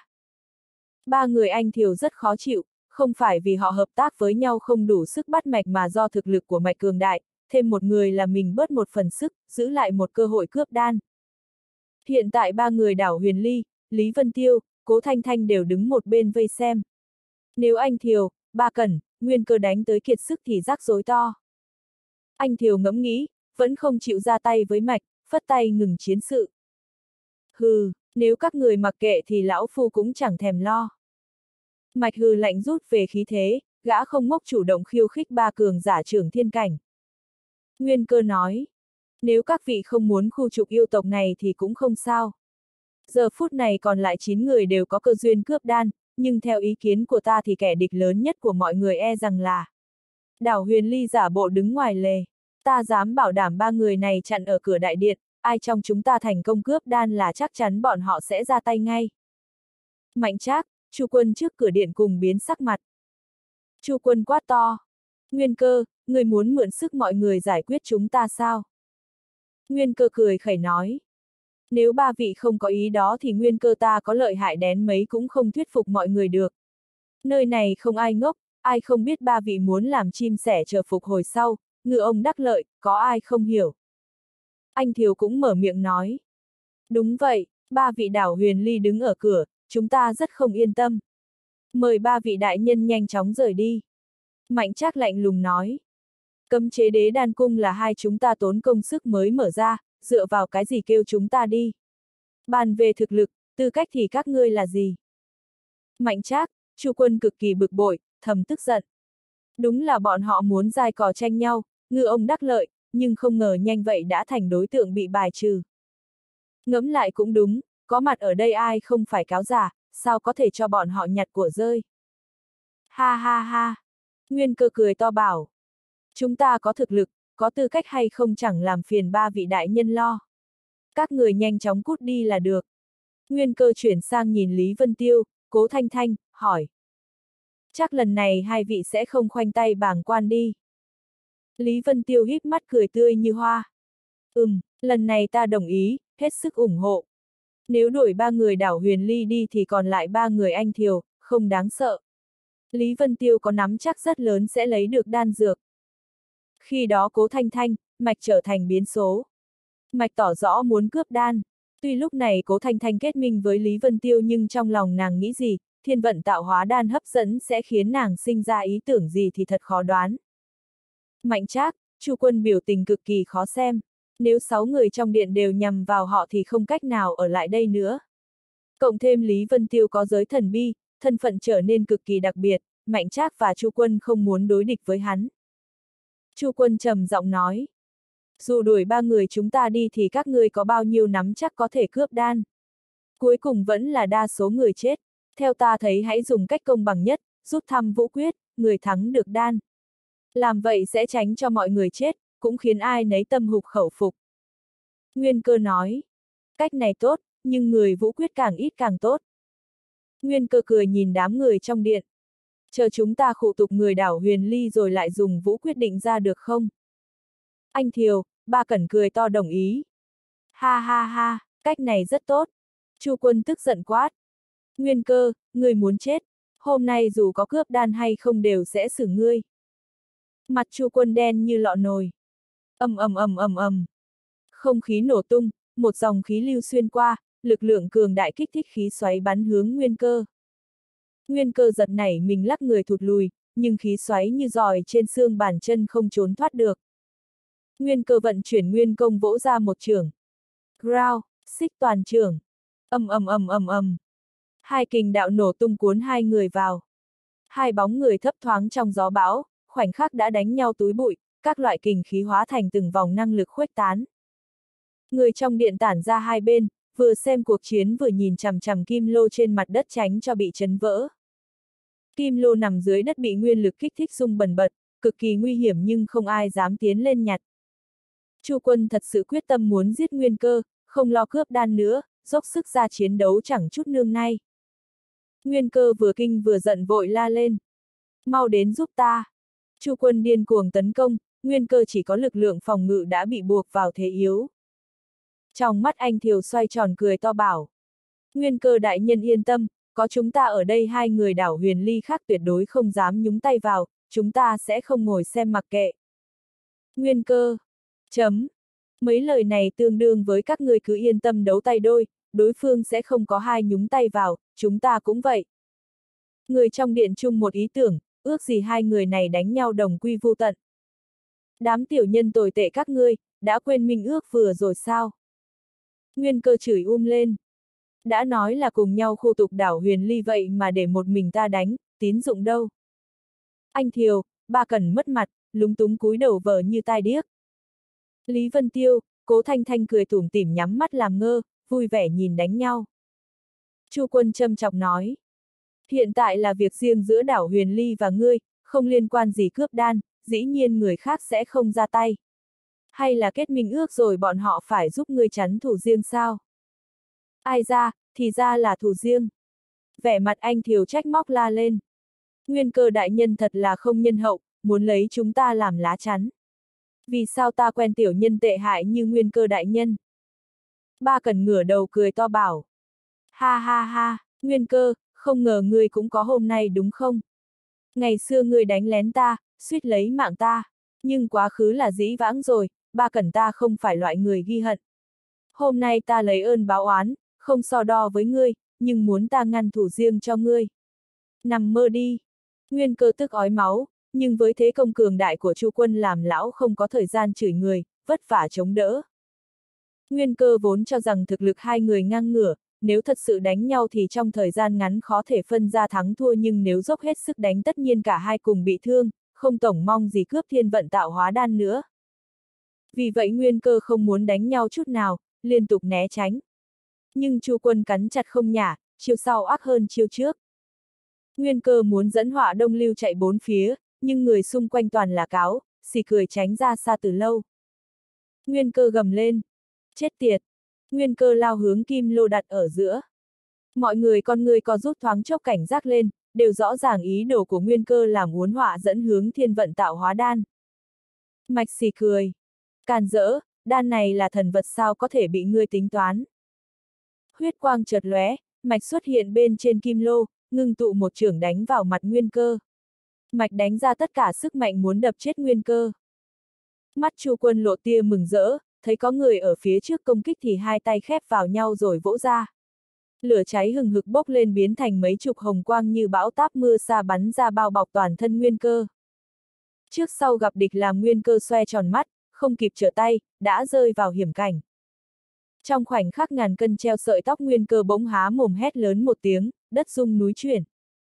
Ba người anh Thiều rất khó chịu, không phải vì họ hợp tác với nhau không đủ sức bắt Mạch mà do thực lực của Mạch cường đại, thêm một người là mình bớt một phần sức, giữ lại một cơ hội cướp đan. Hiện tại ba người Đảo Huyền Ly, Lý Vân Tiêu, Cố Thanh Thanh đều đứng một bên vây xem. Nếu anh Thiều, Ba Cẩn, Nguyên Cơ đánh tới kiệt sức thì rắc rối to. Anh Thiều ngẫm nghĩ, vẫn không chịu ra tay với Mạch, phất tay ngừng chiến sự. Hừ, nếu các người mặc kệ thì lão phu cũng chẳng thèm lo. Mạch hừ lạnh rút về khí thế, gã không ngốc chủ động khiêu khích ba cường giả trưởng thiên cảnh. Nguyên Cơ nói, nếu các vị không muốn khu trục yêu tộc này thì cũng không sao. Giờ phút này còn lại 9 người đều có cơ duyên cướp đan, nhưng theo ý kiến của ta thì kẻ địch lớn nhất của mọi người e rằng là Đảo Huyền Ly giả bộ đứng ngoài lề. Ta dám bảo đảm ba người này chặn ở cửa đại điện, ai trong chúng ta thành công cướp đan là chắc chắn bọn họ sẽ ra tay ngay. Mạnh Trác, Chu Quân trước cửa điện cùng biến sắc mặt. Chu Quân quát to. Nguyên Cơ, người muốn mượn sức mọi người giải quyết chúng ta sao? Nguyên Cơ cười khẩy nói. Nếu ba vị không có ý đó thì Nguyên Cơ ta có lợi hại đến mấy cũng không thuyết phục mọi người được. Nơi này không ai ngốc, ai không biết ba vị muốn làm chim sẻ chờ phục hồi sau, ngư ông đắc lợi, có ai không hiểu. Anh Thiều cũng mở miệng nói. Đúng vậy, ba vị Đảo Huyền Ly đứng ở cửa, chúng ta rất không yên tâm. Mời ba vị đại nhân nhanh chóng rời đi. Mạnh Trác lạnh lùng nói. Cấm chế đế đan cung là hai chúng ta tốn công sức mới mở ra, dựa vào cái gì kêu chúng ta đi. Bàn về thực lực, tư cách thì các ngươi là gì? Mạnh Trác, Chu Quân cực kỳ bực bội, thầm tức giận. Đúng là bọn họ muốn giai cò tranh nhau, ngư ông đắc lợi, nhưng không ngờ nhanh vậy đã thành đối tượng bị bài trừ. Ngẫm lại cũng đúng, có mặt ở đây ai không phải cáo giả, sao có thể cho bọn họ nhặt của rơi. Ha ha ha! Nguyên Cơ cười to bảo. Chúng ta có thực lực, có tư cách hay không chẳng làm phiền ba vị đại nhân lo. Các người nhanh chóng cút đi là được. Nguyên Cơ chuyển sang nhìn Lý Vân Tiêu, Cố Thanh Thanh, hỏi. Chắc lần này hai vị sẽ không khoanh tay bàng quan đi. Lý Vân Tiêu híp mắt cười tươi như hoa. Lần này ta đồng ý, hết sức ủng hộ. Nếu đuổi ba người đảo Huyền Ly đi thì còn lại ba người anh Thiều, không đáng sợ. Lý Vân Tiêu có nắm chắc rất lớn sẽ lấy được đan dược. Khi đó Cố Thanh Thanh, Mạch trở thành biến số. Mạch tỏ rõ muốn cướp đan. Tuy lúc này Cố Thanh Thanh kết minh với Lý Vân Tiêu nhưng trong lòng nàng nghĩ gì, thiên vận tạo hóa đan hấp dẫn sẽ khiến nàng sinh ra ý tưởng gì thì thật khó đoán. Mạnh Trác, Chu Quân biểu tình cực kỳ khó xem. Nếu 6 người trong điện đều nhằm vào họ thì không cách nào ở lại đây nữa. Cộng thêm Lý Vân Tiêu có giới thần bi, thân phận trở nên cực kỳ đặc biệt, Mạnh Trác và Chu Quân không muốn đối địch với hắn. Chu Quân trầm giọng nói. Dù đuổi ba người chúng ta đi thì các ngươi có bao nhiêu nắm chắc có thể cướp đan. Cuối cùng vẫn là đa số người chết. Theo ta thấy hãy dùng cách công bằng nhất, rút thăm vũ quyết, người thắng được đan. Làm vậy sẽ tránh cho mọi người chết, cũng khiến ai nấy tâm hphục khẩu phục. Nguyên Cơ nói. Cách này tốt, nhưng người vũ quyết càng ít càng tốt. Nguyên Cơ cười nhìn đám người trong điện. Chờ chúng ta khụ tục người đảo Huyền Ly rồi lại dùng vũ quyết định ra được không? Anh Thiều, Ba Cẩn cười to đồng ý. Ha ha ha, cách này rất tốt. Chu Quân tức giận quát. Nguyên Cơ, ngươi muốn chết. Hôm nay dù có cướp đan hay không đều sẽ xử ngươi. Mặt Chu Quân đen như lọ nồi. ầm. Không khí nổ tung, một dòng khí lưu xuyên qua, lực lượng cường đại kích thích khí xoáy bắn hướng Nguyên Cơ. Nguyên Cơ giật nảy mình lắc người thụt lùi, nhưng khí xoáy như giòi trên xương bàn chân không trốn thoát được. Nguyên Cơ vận chuyển nguyên công vỗ ra một chưởng. Ground, xích toàn chưởng. ầm. Hai kình đạo nổ tung cuốn hai người vào. Hai bóng người thấp thoáng trong gió bão, khoảnh khắc đã đánh nhau túi bụi, các loại kình khí hóa thành từng vòng năng lực khuếch tán. Người trong điện tản ra hai bên, vừa xem cuộc chiến vừa nhìn chằm chằm kim lô trên mặt đất tránh cho bị chấn vỡ. Kim lô nằm dưới đất bị nguyên lực kích thích rung bần bật, cực kỳ nguy hiểm nhưng không ai dám tiến lên nhặt. Chu Quân thật sự quyết tâm muốn giết Nguyên Cơ, không lo cướp đan nữa, dốc sức ra chiến đấu chẳng chút nương nay. Nguyên Cơ vừa kinh vừa giận vội la lên. Mau đến giúp ta. Chu Quân điên cuồng tấn công, Nguyên Cơ chỉ có lực lượng phòng ngự đã bị buộc vào thế yếu. Trong mắt anh Thiều xoay tròn cười to bảo. Nguyên Cơ đại nhân yên tâm, có chúng ta ở đây hai người đảo Huyền Ly khác tuyệt đối không dám nhúng tay vào, chúng ta sẽ không ngồi xem mặc kệ. Nguyên Cơ. Mấy lời này tương đương với các ngươi cứ yên tâm đấu tay đôi, đối phương sẽ không có hai nhúng tay vào, chúng ta cũng vậy. Người trong điện chung một ý tưởng, ước gì hai người này đánh nhau đồng quy vu tận. Đám tiểu nhân tồi tệ các ngươi, đã quên minh ước vừa rồi sao? Nguyên Cơ chửi lên. Đã nói là cùng nhau khu tục đảo Huyền Ly vậy mà để một mình ta đánh, tín dụng đâu? Anh Thiều, Ba Cẩn mất mặt, lúng túng cúi đầu vờ như tai điếc. Lý Vân Tiêu, Cố Thanh Thanh cười tủm tỉm nhắm mắt làm ngơ, vui vẻ nhìn đánh nhau. Chu Quân châm chọc nói. Hiện tại là việc riêng giữa đảo Huyền Ly và ngươi, không liên quan gì cướp đan, dĩ nhiên người khác sẽ không ra tay. Hay là kết minh ước rồi bọn họ phải giúp ngươi chắn thủ riêng sao? Ai ra, thì ra là thủ riêng. Vẻ mặt anh Thiều trách móc la lên. Nguyên Cơ đại nhân thật là không nhân hậu, muốn lấy chúng ta làm lá chắn. Vì sao ta quen tiểu nhân tệ hại như Nguyên Cơ đại nhân? Ba Cẩn ngửa đầu cười to bảo. Ha ha ha, Nguyên Cơ, không ngờ ngươi cũng có hôm nay đúng không? Ngày xưa ngươi đánh lén ta, suýt lấy mạng ta, nhưng quá khứ là dĩ vãng rồi, Ba Cẩn ta không phải loại người ghi hận. Hôm nay ta lấy ơn báo oán, không so đo với ngươi, nhưng muốn ta ngăn thủ riêng cho ngươi. Nằm mơ đi. Nguyên Cơ tức ói máu, nhưng với thế công cường đại của Chu Quân làm lão không có thời gian chửi người, vất vả chống đỡ. Nguyên Cơ vốn cho rằng thực lực hai người ngang ngửa, nếu thật sự đánh nhau thì trong thời gian ngắn khó thể phân ra thắng thua nhưng nếu dốc hết sức đánh tất nhiên cả hai cùng bị thương, không tổng mong gì cướp thiên vận tạo hóa đan nữa. Vì vậy Nguyên Cơ không muốn đánh nhau chút nào, liên tục né tránh. Nhưng Chu Quân cắn chặt không nhả, chiêu sau ác hơn chiêu trước. Nguyên Cơ muốn dẫn Họa Đông Lưu chạy bốn phía, nhưng người xung quanh toàn là cáo, xì cười tránh ra xa từ lâu. Nguyên Cơ gầm lên. Chết tiệt! Nguyên Cơ lao hướng kim lô đặt ở giữa. Mọi người con người co rút thoáng chốc cảnh giác lên, đều rõ ràng ý đồ của Nguyên Cơ làm uốn họa dẫn hướng thiên vận tạo hóa đan. Mạch xì cười. Càn rỡ, đan này là thần vật sao có thể bị ngươi tính toán. Huyết quang chợt lóe, Mạch xuất hiện bên trên kim lô, ngưng tụ một chưởng đánh vào mặt Nguyên Cơ. Mạch đánh ra tất cả sức mạnh muốn đập chết Nguyên Cơ. Mắt Chu Quân lộ tia mừng rỡ, thấy có người ở phía trước công kích thì hai tay khép vào nhau rồi vỗ ra. Lửa cháy hừng hực bốc lên biến thành mấy chục hồng quang như bão táp mưa sa bắn ra bao bọc toàn thân Nguyên Cơ. Trước sau gặp địch làm Nguyên Cơ xoe tròn mắt, không kịp trở tay, đã rơi vào hiểm cảnh. Trong khoảnh khắc ngàn cân treo sợi tóc Nguyên Cơ bỗng há mồm hét lớn một tiếng, đất rung núi chuyển.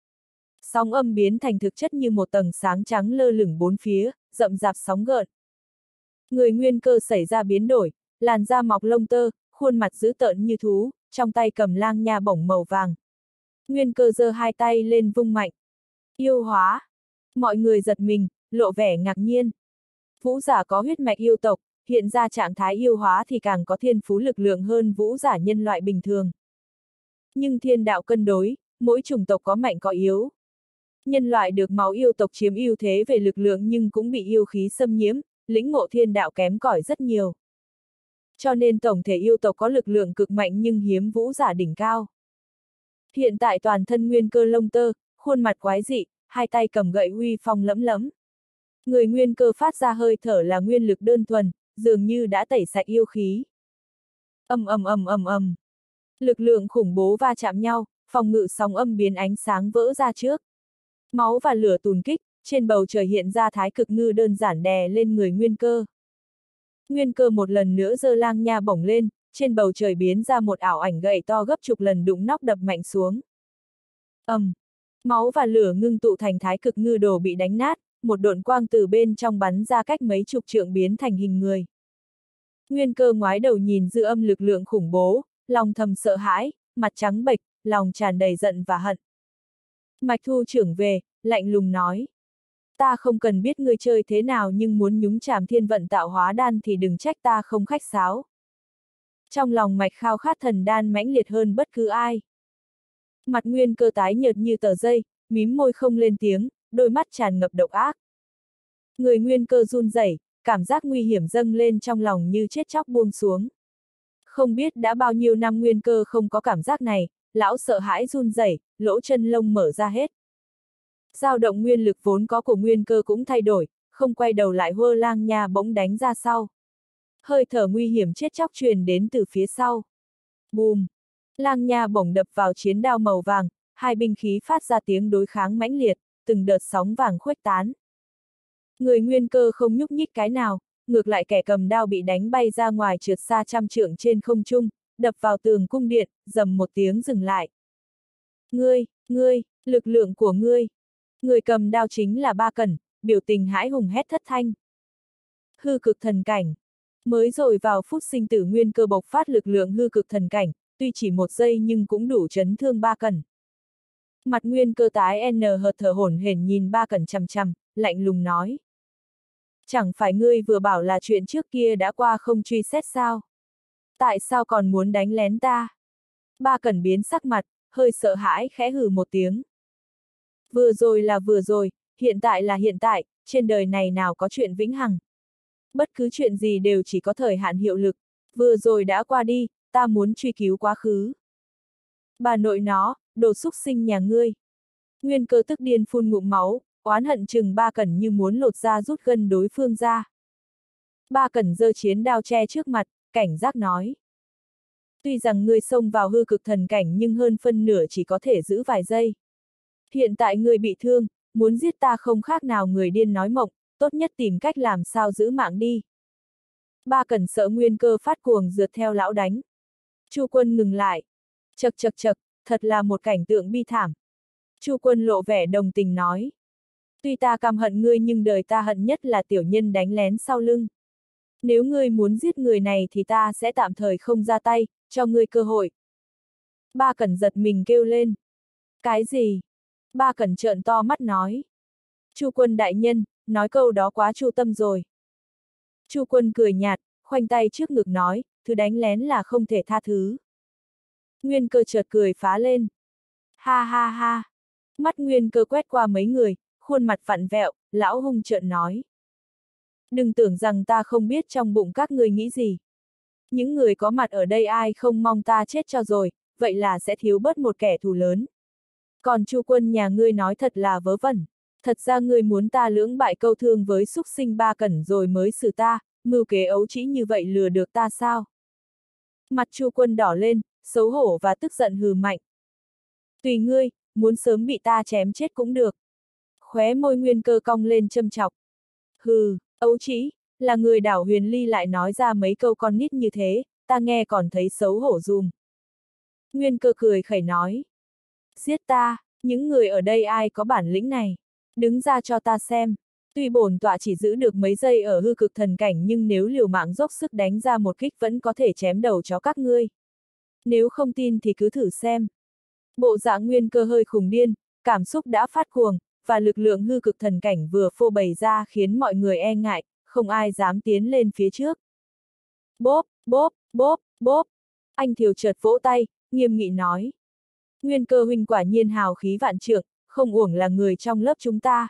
Sóng âm biến thành thực chất như một tầng sáng trắng lơ lửng bốn phía, rậm rạp sóng gợn. Người Nguyên Cơ xảy ra biến đổi, làn da mọc lông tơ, khuôn mặt dữ tợn như thú, trong tay cầm lang nha bổng màu vàng. Nguyên Cơ giơ hai tay lên vung mạnh. Yêu hóa! Mọi người giật mình, lộ vẻ ngạc nhiên. Vũ giả có huyết mạch yêu tộc, hiện ra trạng thái yêu hóa thì càng có thiên phú lực lượng hơn vũ giả nhân loại bình thường. Nhưng thiên đạo cân đối, mỗi chủng tộc có mạnh có yếu. Nhân loại được máu yêu tộc chiếm ưu thế về lực lượng nhưng cũng bị yêu khí xâm nhiễm, lĩnh ngộ thiên đạo kém cỏi rất nhiều. Cho nên tổng thể yêu tộc có lực lượng cực mạnh nhưng hiếm vũ giả đỉnh cao. Hiện tại toàn thân Nguyên Cơ lông tơ, khuôn mặt quái dị, hai tay cầm gậy uy phong lẫm lẫm. Người Nguyên Cơ phát ra hơi thở là nguyên lực đơn thuần, dường như đã tẩy sạch yêu khí. Ầm ầm ầm ầm ầm. Lực lượng khủng bố va chạm nhau, phòng ngự sóng âm biến ánh sáng vỡ ra trước. Máu và lửa tùn kích, trên bầu trời hiện ra thái cực ngư đơn giản đè lên người Nguyên Cơ. Nguyên Cơ một lần nữa giơ lang nha bổng lên, trên bầu trời biến ra một ảo ảnh gậy to gấp chục lần đụng nóc đập mạnh xuống. Máu và lửa ngưng tụ thành thái cực ngư đồ bị đánh nát, một độn quang từ bên trong bắn ra cách mấy chục trượng biến thành hình người. Nguyên Cơ ngoái đầu nhìn dư âm lực lượng khủng bố, lòng thầm sợ hãi, mặt trắng bệch, lòng tràn đầy giận và hận. Mạch thu trưởng về, lạnh lùng nói. Ta không cần biết ngươi chơi thế nào nhưng muốn nhúng chàm thiên vận tạo hóa đan thì đừng trách ta không khách sáo. Trong lòng Mạch khao khát thần đan mãnh liệt hơn bất cứ ai. Mặt Nguyên Cơ tái nhợt như tờ giấy, mím môi không lên tiếng, đôi mắt tràn ngập độc ác. Người Nguyên Cơ run rẩy, cảm giác nguy hiểm dâng lên trong lòng như chết chóc buông xuống. Không biết đã bao nhiêu năm Nguyên Cơ không có cảm giác này, lão sợ hãi run rẩy, lỗ chân lông mở ra hết. Dao động nguyên lực vốn có của Nguyên Cơ cũng thay đổi, không quay đầu lại hơ lang nha bỗng đánh ra sau. Hơi thở nguy hiểm chết chóc truyền đến từ phía sau. Bùm! Lang nha bổng đập vào chiến đao màu vàng, hai binh khí phát ra tiếng đối kháng mãnh liệt, từng đợt sóng vàng khuếch tán. Người Nguyên Cơ không nhúc nhích cái nào, ngược lại kẻ cầm đao bị đánh bay ra ngoài trượt xa trăm trượng trên không trung, đập vào tường cung điện, rầm một tiếng dừng lại. Ngươi, lực lượng của ngươi. Người cầm đao chính là Ba Cẩn, biểu tình hãi hùng hét thất thanh. Hư cực thần cảnh. Mới rồi vào phút sinh tử Nguyên Cơ bộc phát lực lượng hư cực thần cảnh, tuy chỉ một giây nhưng cũng đủ chấn thương Ba Cẩn. Mặt Nguyên Cơ tái hợt thở hổn hển nhìn Ba Cẩn chằm chằm, lạnh lùng nói. Chẳng phải ngươi vừa bảo là chuyện trước kia đã qua không truy xét sao? Tại sao còn muốn đánh lén ta? Ba Cẩn biến sắc mặt, hơi sợ hãi khẽ hừ một tiếng. Vừa rồi là vừa rồi, hiện tại là hiện tại, trên đời này nào có chuyện vĩnh hằng. Bất cứ chuyện gì đều chỉ có thời hạn hiệu lực, vừa rồi đã qua đi, ta muốn truy cứu quá khứ. Bà nội nó, đồ xúc sinh nhà ngươi. Nguyên Cơ tức điên phun ngụm máu, oán hận chừng Ba Cẩn như muốn lột da rút gân đối phương ra. Ba Cẩn giơ chiến đao che trước mặt, cảnh giác nói. Tuy rằng ngươi xông vào hư cực thần cảnh nhưng hơn phân nửa chỉ có thể giữ vài giây. Hiện tại ngươi bị thương, muốn giết ta không khác nào người điên nói mộng, tốt nhất tìm cách làm sao giữ mạng đi. Ba Cẩn sợ Nguyên Cơ phát cuồng rượt theo lão đánh. Chu Quân ngừng lại. Chậc chậc chậc, thật là một cảnh tượng bi thảm. Chu Quân lộ vẻ đồng tình nói. Tuy ta căm hận ngươi nhưng đời ta hận nhất là tiểu nhân đánh lén sau lưng. Nếu ngươi muốn giết người này thì ta sẽ tạm thời không ra tay, cho ngươi cơ hội. Ba Cẩn giật mình kêu lên. Cái gì? Ba Cẩn trợn to mắt nói. Chu Quân đại nhân, nói câu đó quá chu tâm rồi. Chu Quân cười nhạt, khoanh tay trước ngực nói, thứ đánh lén là không thể tha thứ. Nguyên Cơ chợt cười phá lên. Ha ha ha. Mắt Nguyên Cơ quét qua mấy người, khuôn mặt vặn vẹo, lão hung trợn nói. Đừng tưởng rằng ta không biết trong bụng các ngươi nghĩ gì. Những người có mặt ở đây ai không mong ta chết cho rồi, vậy là sẽ thiếu bớt một kẻ thù lớn. Còn Chu Quân nhà ngươi nói thật là vớ vẩn. Thật ra ngươi muốn ta lưỡng bại câu thương với súc sinh Ba Cẩn rồi mới xử ta, mưu kế ấu trĩ như vậy lừa được ta sao? Mặt Chu Quân đỏ lên, xấu hổ và tức giận hừ mạnh. Tùy ngươi, muốn sớm bị ta chém chết cũng được. Khóe môi Nguyên Cơ cong lên châm chọc. Hừ, ấu trĩ, là người đảo Huyền Ly lại nói ra mấy câu con nít như thế, ta nghe còn thấy xấu hổ dùm. Nguyên Cơ cười khẩy nói. Giết ta, những người ở đây ai có bản lĩnh này? Đứng ra cho ta xem. Tuy bổn tọa chỉ giữ được mấy giây ở hư cực thần cảnh nhưng nếu liều mạng dốc sức đánh ra một kích vẫn có thể chém đầu chó các ngươi. Nếu không tin thì cứ thử xem. Bộ dạng Nguyên Cơ hơi khùng điên, cảm xúc đã phát cuồng, và lực lượng hư cực thần cảnh vừa phô bày ra khiến mọi người e ngại, không ai dám tiến lên phía trước. Bốp, bốp, bốp, bốp. Anh Thiều chợt vỗ tay, nghiêm nghị nói. Nguyên Cơ huynh quả nhiên hào khí vạn trượng, không uổng là người trong lớp chúng ta.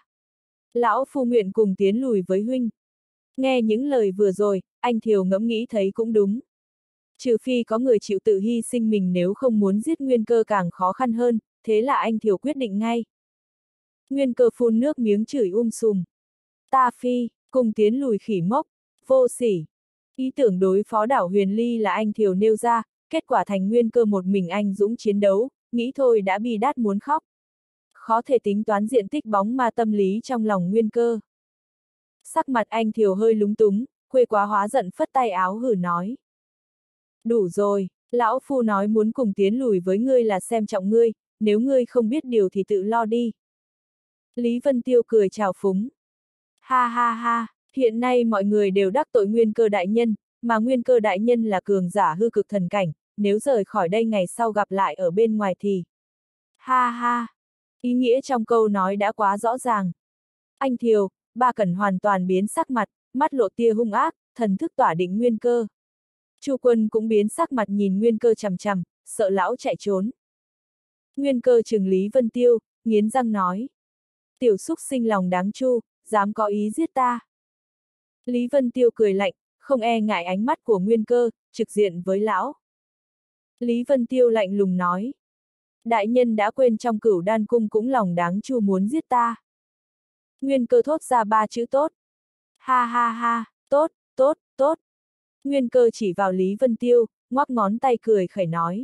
Lão phu nguyện cùng tiến lùi với huynh. Nghe những lời vừa rồi, anh Thiều ngẫm nghĩ thấy cũng đúng. Trừ phi có người chịu tự hy sinh mình nếu không muốn giết Nguyên Cơ càng khó khăn hơn, thế là anh Thiều quyết định ngay. Nguyên Cơ phun nước miếng chửi sùm. Ta phi, cùng tiến lùi khỉ mốc, vô sỉ. Ý tưởng đối phó đảo Huyền Ly là anh Thiều nêu ra, kết quả thành Nguyên Cơ một mình anh dũng chiến đấu, nghĩ thôi đã bi đát muốn khóc. Khó thể tính toán diện tích bóng ma tâm lý trong lòng Nguyên Cơ. Sắc mặt anh Thiều hơi lúng túng, quê quá hóa giận phất tay áo hử nói. Đủ rồi, lão phu nói muốn cùng tiến lùi với ngươi là xem trọng ngươi, nếu ngươi không biết điều thì tự lo đi. Lý Vân Tiêu cười chào phúng. Ha ha ha, hiện nay mọi người đều đắc tội Nguyên Cơ đại nhân, mà Nguyên Cơ đại nhân là cường giả hư cực thần cảnh, nếu rời khỏi đây ngày sau gặp lại ở bên ngoài thì. Ha ha, ý nghĩa trong câu nói đã quá rõ ràng. Anh Thiều, Ba Cẩn hoàn toàn biến sắc mặt, mắt lộ tia hung ác, thần thức tỏa định Nguyên Cơ. Chu Quân cũng biến sắc mặt nhìn Nguyên Cơ chằm chằm, sợ lão chạy trốn. Nguyên Cơ trừng Lý Vân Tiêu, nghiến răng nói. Tiểu xúc sinh lòng đáng chu, dám có ý giết ta. Lý Vân Tiêu cười lạnh, không e ngại ánh mắt của Nguyên Cơ, trực diện với lão. Lý Vân Tiêu lạnh lùng nói. Đại nhân đã quên trong Cửu Đan Cung cũng lòng đáng chu muốn giết ta. Nguyên Cơ thốt ra ba chữ tốt. Ha ha ha, tốt, tốt, tốt. Nguyên Cơ chỉ vào Lý Vân Tiêu, ngoắc ngón tay cười khẩy nói.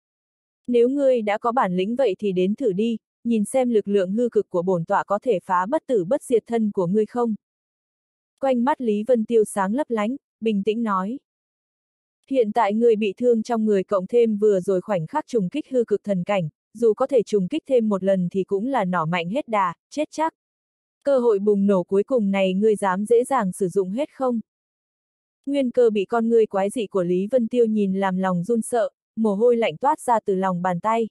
Nếu ngươi đã có bản lĩnh vậy thì đến thử đi, nhìn xem lực lượng hư cực của bổn tọa có thể phá bất tử bất diệt thân của ngươi không. Quanh mắt Lý Vân Tiêu sáng lấp lánh, bình tĩnh nói. Hiện tại ngươi bị thương trong người cộng thêm vừa rồi khoảnh khắc trùng kích hư cực thần cảnh, dù có thể trùng kích thêm một lần thì cũng là nỏ mạnh hết đà, chết chắc. Cơ hội bùng nổ cuối cùng này ngươi dám dễ dàng sử dụng hết không? Nguyên Cơ bị con ngươi quái dị của Lý Vân Tiêu nhìn làm lòng run sợ, mồ hôi lạnh toát ra từ lòng bàn tay.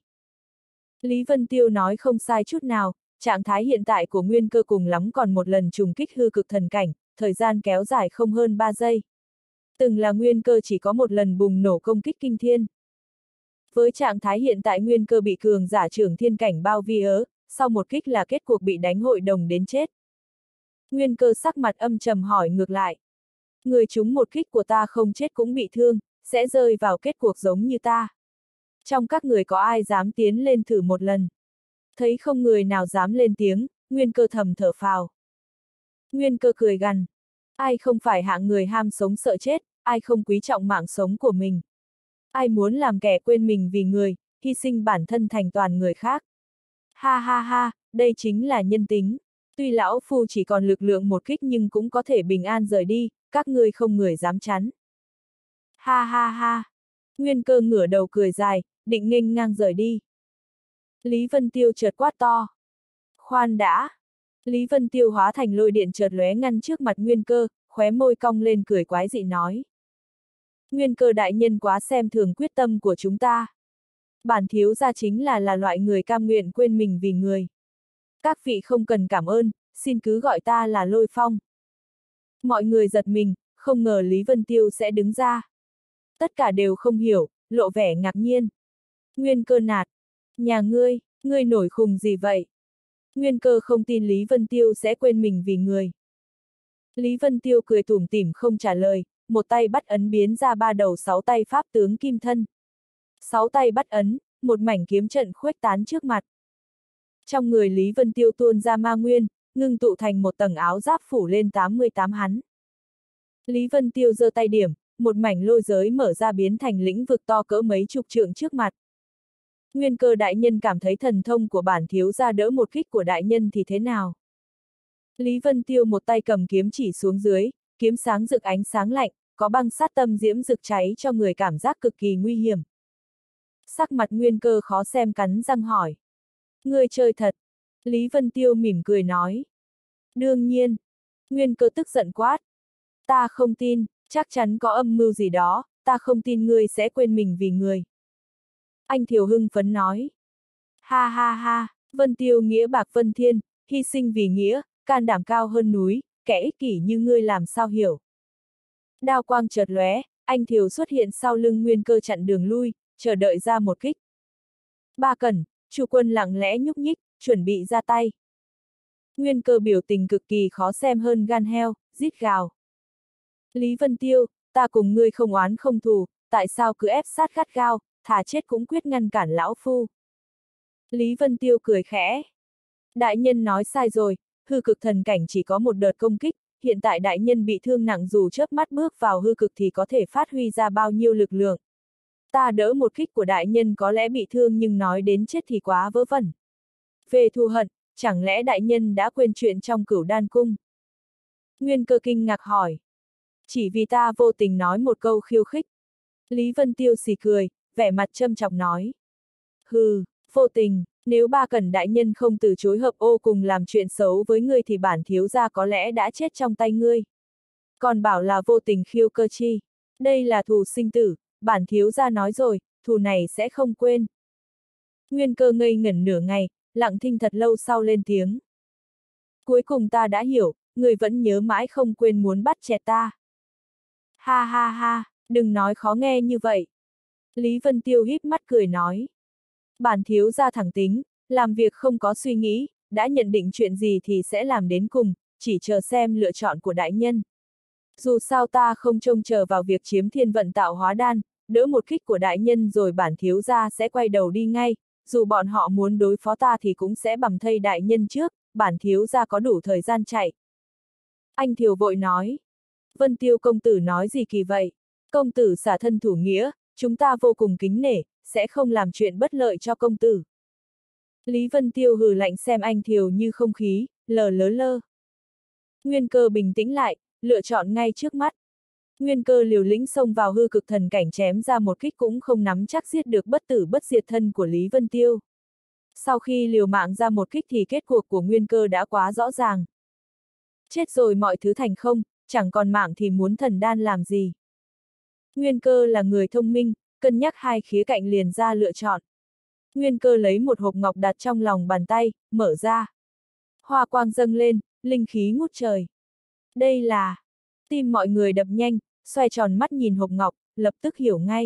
Lý Vân Tiêu nói không sai chút nào, trạng thái hiện tại của Nguyên Cơ cùng lắm còn một lần trùng kích hư cực thần cảnh, thời gian kéo dài không hơn 3 giây. Từng là Nguyên Cơ chỉ có một lần bùng nổ công kích kinh thiên. Với trạng thái hiện tại Nguyên Cơ bị cường giả trưởng thiên cảnh bao vi ớ, sau một kích là kết cuộc bị đánh hội đồng đến chết. Nguyên Cơ sắc mặt âm trầm hỏi ngược lại. Người trúng một kích của ta không chết cũng bị thương, sẽ rơi vào kết cuộc giống như ta. Trong các người có ai dám tiến lên thử một lần? Thấy không người nào dám lên tiếng, Nguyên Cơ thầm thở phào. Nguyên Cơ cười gằn. Ai không phải hạng người ham sống sợ chết, ai không quý trọng mạng sống của mình. Ai muốn làm kẻ quên mình vì người, hy sinh bản thân thành toàn người khác. Ha ha ha, đây chính là nhân tính. Tuy lão phu chỉ còn lực lượng một kích nhưng cũng có thể bình an rời đi, các ngươi không người dám chắn. Ha ha ha. Nguyên Cơ ngửa đầu cười dài, định nghênh ngang rời đi. Lý Vân Tiêu chợt quát to. Khoan đã. Lý Vân Tiêu hóa thành lôi điện chợt lóe ngăn trước mặt Nguyên Cơ, khóe môi cong lên cười quái dị nói. Nguyên Cơ đại nhân quá xem thường quyết tâm của chúng ta. Bản thiếu gia chính là loại người cam nguyện quên mình vì người. Các vị không cần cảm ơn, xin cứ gọi ta là Lôi Phong. Mọi người giật mình, không ngờ Lý Vân Tiêu sẽ đứng ra. Tất cả đều không hiểu, lộ vẻ ngạc nhiên. Nguyên Cơ nạt. Nhà ngươi nổi khùng gì vậy? Nguyên Cơ không tin Lý Vân Tiêu sẽ quên mình vì người. Lý Vân Tiêu cười tủm tỉm không trả lời, một tay bắt ấn biến ra 3 đầu 6 tay pháp tướng kim thân. 6 tay bắt ấn, một mảnh kiếm trận khuếch tán trước mặt. Trong người Lý Vân Tiêu tuôn ra ma nguyên, ngưng tụ thành một tầng áo giáp phủ lên 88 hắn. Lý Vân Tiêu giơ tay điểm, một mảnh lôi giới mở ra biến thành lĩnh vực to cỡ mấy chục trượng trước mặt. Nguyên Cơ đại nhân cảm thấy thần thông của bản thiếu gia đỡ một kích của đại nhân thì thế nào? Lý Vân Tiêu một tay cầm kiếm chỉ xuống dưới, kiếm sáng rực ánh sáng lạnh, có băng sát tâm diễm rực cháy cho người cảm giác cực kỳ nguy hiểm. Sắc mặt Nguyên Cơ khó xem cắn răng hỏi. Ngươi chơi thật. Lý Vân Tiêu mỉm cười nói. Đương nhiên. Nguyên Cơ tức giận quát. Ta không tin, chắc chắn có âm mưu gì đó, ta không tin ngươi sẽ quên mình vì người. Anh Thiều hưng phấn nói. Ha ha ha, Vân Tiêu nghĩa bạc vân thiên, hy sinh vì nghĩa, can đảm cao hơn núi, kẻ ích kỷ như ngươi làm sao hiểu. Đao quang chợt lóe, anh Thiều xuất hiện sau lưng Nguyên Cơ chặn đường lui, chờ đợi ra một kích. Ba Cẩn, Chu Quân lặng lẽ nhúc nhích, chuẩn bị ra tay. Nguyên Cơ biểu tình cực kỳ khó xem hơn gan heo, rít gào. Lý Vân Tiêu, ta cùng ngươi không oán không thù, tại sao cứ ép sát gắt gao, thà chết cũng quyết ngăn cản lão phu. Lý Vân Tiêu cười khẽ. Đại nhân nói sai rồi, hư cực thần cảnh chỉ có một đợt công kích, hiện tại đại nhân bị thương nặng dù chớp mắt bước vào hư cực thì có thể phát huy ra bao nhiêu lực lượng. Ta đỡ một kích của đại nhân có lẽ bị thương nhưng nói đến chết thì quá vớ vẩn. Về thù hận, chẳng lẽ đại nhân đã quên chuyện trong Cửu Đan Cung? Nguyên Cơ kinh ngạc hỏi. Chỉ vì ta vô tình nói một câu khiêu khích. Lý Vân Tiêu xì cười, vẻ mặt châm chọc nói. Hừ, vô tình, nếu Ba Cẩn đại nhân không từ chối hợp ô cùng làm chuyện xấu với ngươi thì bản thiếu gia có lẽ đã chết trong tay ngươi. Còn bảo là vô tình khiêu cơ chi. Đây là thù sinh tử, bản thiếu gia nói rồi, thù này sẽ không quên. Nguyên Cơ ngây ngẩn nửa ngày, lặng thinh thật lâu sau lên tiếng. Cuối cùng ta đã hiểu, người vẫn nhớ mãi không quên muốn bắt chẹt ta. Ha ha ha, đừng nói khó nghe như vậy. Lý Vân Tiêu híp mắt cười nói. Bản thiếu gia thẳng tính, làm việc không có suy nghĩ, đã nhận định chuyện gì thì sẽ làm đến cùng, chỉ chờ xem lựa chọn của đại nhân. Dù sao ta không trông chờ vào việc chiếm thiên vận tạo hóa đan, đỡ một kích của đại nhân rồi bản thiếu gia sẽ quay đầu đi ngay, dù bọn họ muốn đối phó ta thì cũng sẽ bầm thây đại nhân trước, bản thiếu gia có đủ thời gian chạy. Anh Thiều vội nói. Vân Tiêu công tử nói gì kỳ vậy? Công tử xả thân thủ nghĩa, chúng ta vô cùng kính nể, sẽ không làm chuyện bất lợi cho công tử. Lý Vân Tiêu hừ lạnh xem anh Thiều như không khí, lờ lơ. Nguyên Cơ bình tĩnh lại, lựa chọn ngay trước mắt. Nguyên Cơ liều lĩnh xông vào hư cực thần cảnh chém ra một kích cũng không nắm chắc giết được bất tử bất diệt thân của Lý Vân Tiêu. Sau khi liều mạng ra một kích thì kết cuộc của Nguyên Cơ đã quá rõ ràng. Chết rồi mọi thứ thành không, chẳng còn mạng thì muốn thần đan làm gì. Nguyên Cơ là người thông minh, cân nhắc hai khía cạnh liền ra lựa chọn. Nguyên Cơ lấy một hộp ngọc đặt trong lòng bàn tay, mở ra. Hoa quang dâng lên, linh khí ngút trời. Đây là... Tim mọi người đập nhanh, xoay tròn mắt nhìn hộp ngọc, lập tức hiểu ngay.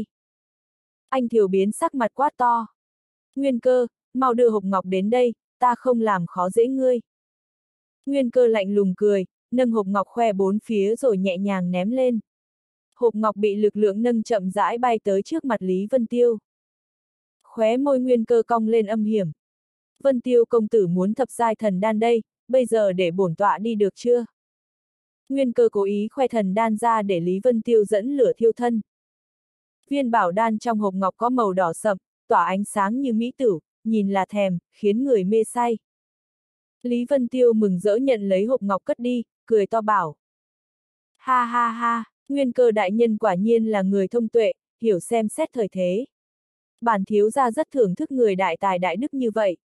Anh Thiều biến sắc mặt quát to. Nguyên Cơ, mau đưa hộp ngọc đến đây, ta không làm khó dễ ngươi. Nguyên Cơ lạnh lùng cười, nâng hộp ngọc khoe bốn phía rồi nhẹ nhàng ném lên. Hộp ngọc bị lực lượng nâng chậm rãi bay tới trước mặt Lý Vân Tiêu. Khóe môi Nguyên Cơ cong lên âm hiểm. Vân Tiêu công tử muốn thập giai thần đan đây, bây giờ để bổn tọa đi được chưa? Nguyên Cơ cố ý khoe thần đan ra để Lý Vân Tiêu dẫn lửa thiêu thân. Viên bảo đan trong hộp ngọc có màu đỏ sậm, tỏa ánh sáng như mỹ tử, nhìn là thèm, khiến người mê say. Lý Vân Tiêu mừng rỡ nhận lấy hộp ngọc cất đi, cười to bảo. Ha ha ha, Nguyên Cơ đại nhân quả nhiên là người thông tuệ, hiểu xem xét thời thế. Bản thiếu gia rất thưởng thức người đại tài đại đức như vậy.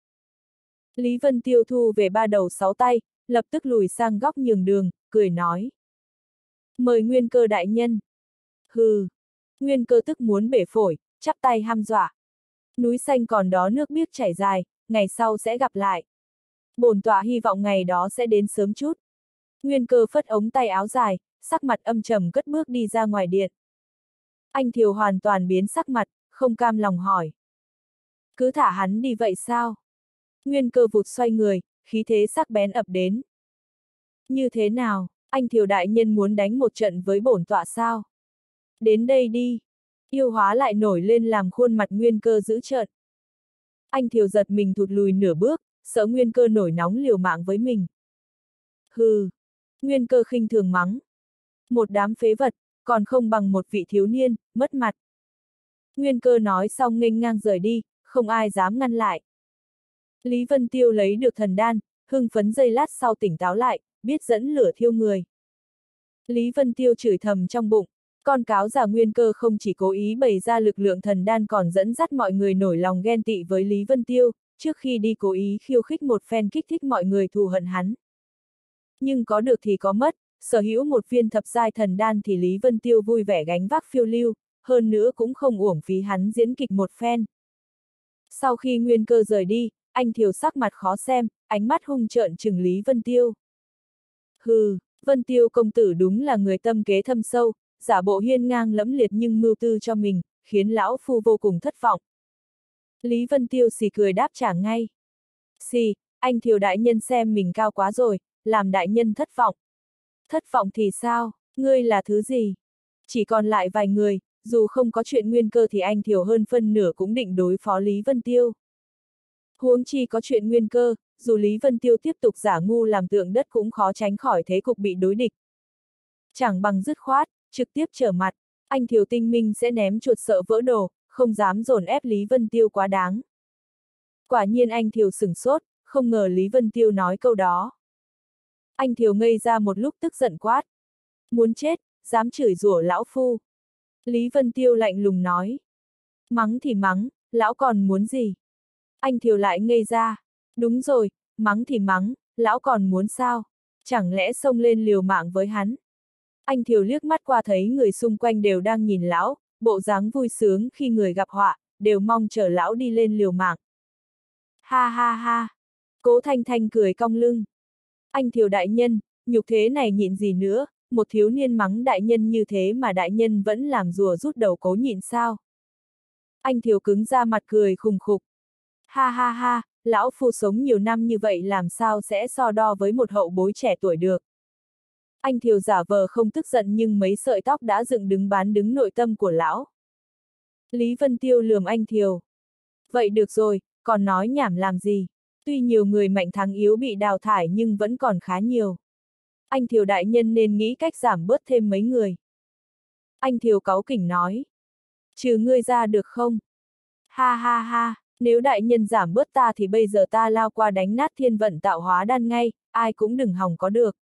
Lý Vân Tiêu thu về 3 đầu 6 tay, lập tức lùi sang góc nhường đường, cười nói. Mời Nguyên Cơ đại nhân. Hừ. Nguyên Cơ tức muốn bể phổi, chắp tay hăm dọa. Núi xanh còn đó nước biếc chảy dài, ngày sau sẽ gặp lại. Bổn tọa hy vọng ngày đó sẽ đến sớm chút. Nguyên Cơ phất ống tay áo dài, sắc mặt âm trầm cất bước đi ra ngoài điện. Anh Thiều hoàn toàn biến sắc mặt, không cam lòng hỏi. Cứ thả hắn đi vậy sao? Nguyên Cơ vụt xoay người, khí thế sắc bén ập đến. Như thế nào, anh Thiều đại nhân muốn đánh một trận với bổn tọa sao? Đến đây đi. Yêu hóa lại nổi lên làm khuôn mặt Nguyên Cơ dữ trợn. Anh Thiều giật mình thụt lùi nửa bước, sợ Nguyên Cơ nổi nóng liều mạng với mình. Hừ. Nguyên Cơ khinh thường mắng. Một đám phế vật, còn không bằng một vị thiếu niên, mất mặt. Nguyên Cơ nói xong nghênh ngang rời đi, không ai dám ngăn lại. Lý Vân Tiêu lấy được thần đan, hưng phấn giây lát sau tỉnh táo lại, biết dẫn lửa thiêu người. Lý Vân Tiêu chửi thầm trong bụng, con cáo già Nguyên Cơ không chỉ cố ý bày ra lực lượng thần đan còn dẫn dắt mọi người nổi lòng ghen tị với Lý Vân Tiêu, trước khi đi cố ý khiêu khích một phen kích thích mọi người thù hận hắn. Nhưng có được thì có mất, sở hữu một viên thập giai thần đan thì Lý Vân Tiêu vui vẻ gánh vác phiêu lưu, hơn nữa cũng không uổng phí hắn diễn kịch một phen. Sau khi Nguyên Cơ rời đi, anh Thiều sắc mặt khó xem, ánh mắt hung trợn trừng Lý Vân Tiêu. Hừ, Vân Tiêu công tử đúng là người tâm kế thâm sâu, giả bộ hiên ngang lẫm liệt nhưng mưu tư cho mình, khiến lão phu vô cùng thất vọng. Lý Vân Tiêu xì cười đáp trả ngay. Xì, anh Thiều đại nhân xem mình cao quá rồi, làm đại nhân thất vọng. Thất vọng thì sao, ngươi là thứ gì? Chỉ còn lại vài người, dù không có chuyện Nguyên Cơ thì anh Thiều hơn phân nửa cũng định đối phó Lý Vân Tiêu. Huống chi có chuyện Nguyên Cơ, dù Lý Vân Tiêu tiếp tục giả ngu làm tượng đất cũng khó tránh khỏi thế cục bị đối địch. Chẳng bằng dứt khoát, trực tiếp trở mặt, anh Thiều tinh minh sẽ ném chuột sợ vỡ đồ, không dám dồn ép Lý Vân Tiêu quá đáng. Quả nhiên anh Thiều sửng sốt, không ngờ Lý Vân Tiêu nói câu đó. Anh Thiều ngây ra một lúc tức giận quát. Muốn chết, dám chửi rủa lão phu. Lý Vân Tiêu lạnh lùng nói. Mắng thì mắng, lão còn muốn gì? Anh Thiều lại ngây ra. Đúng rồi, mắng thì mắng, lão còn muốn sao? Chẳng lẽ xông lên liều mạng với hắn? Anh Thiều liếc mắt qua thấy người xung quanh đều đang nhìn lão, bộ dáng vui sướng khi người gặp họa, đều mong chờ lão đi lên liều mạng. Ha ha ha! Cố Thanh Thanh cười cong lưng. Anh Thiều đại nhân, nhục thế này nhịn gì nữa, một thiếu niên mắng đại nhân như thế mà đại nhân vẫn làm rùa rút đầu cố nhịn sao? Anh Thiều cứng ra mặt cười khùng khục. Ha ha ha, lão phu sống nhiều năm như vậy làm sao sẽ so đo với một hậu bối trẻ tuổi được. Anh Thiều giả vờ không tức giận nhưng mấy sợi tóc đã dựng đứng bán đứng nội tâm của lão. Lý Vân Tiêu lườm anh Thiều. Vậy được rồi, còn nói nhảm làm gì? Tuy nhiều người mạnh thắng yếu bị đào thải nhưng vẫn còn khá nhiều. Anh Thiều đại nhân nên nghĩ cách giảm bớt thêm mấy người. Anh Thiều cáu kỉnh nói. Trừ ngươi ra được không? Ha ha ha, nếu đại nhân giảm bớt ta thì bây giờ ta lao qua đánh nát thiên vận tạo hóa đan ngay, ai cũng đừng hòng có được.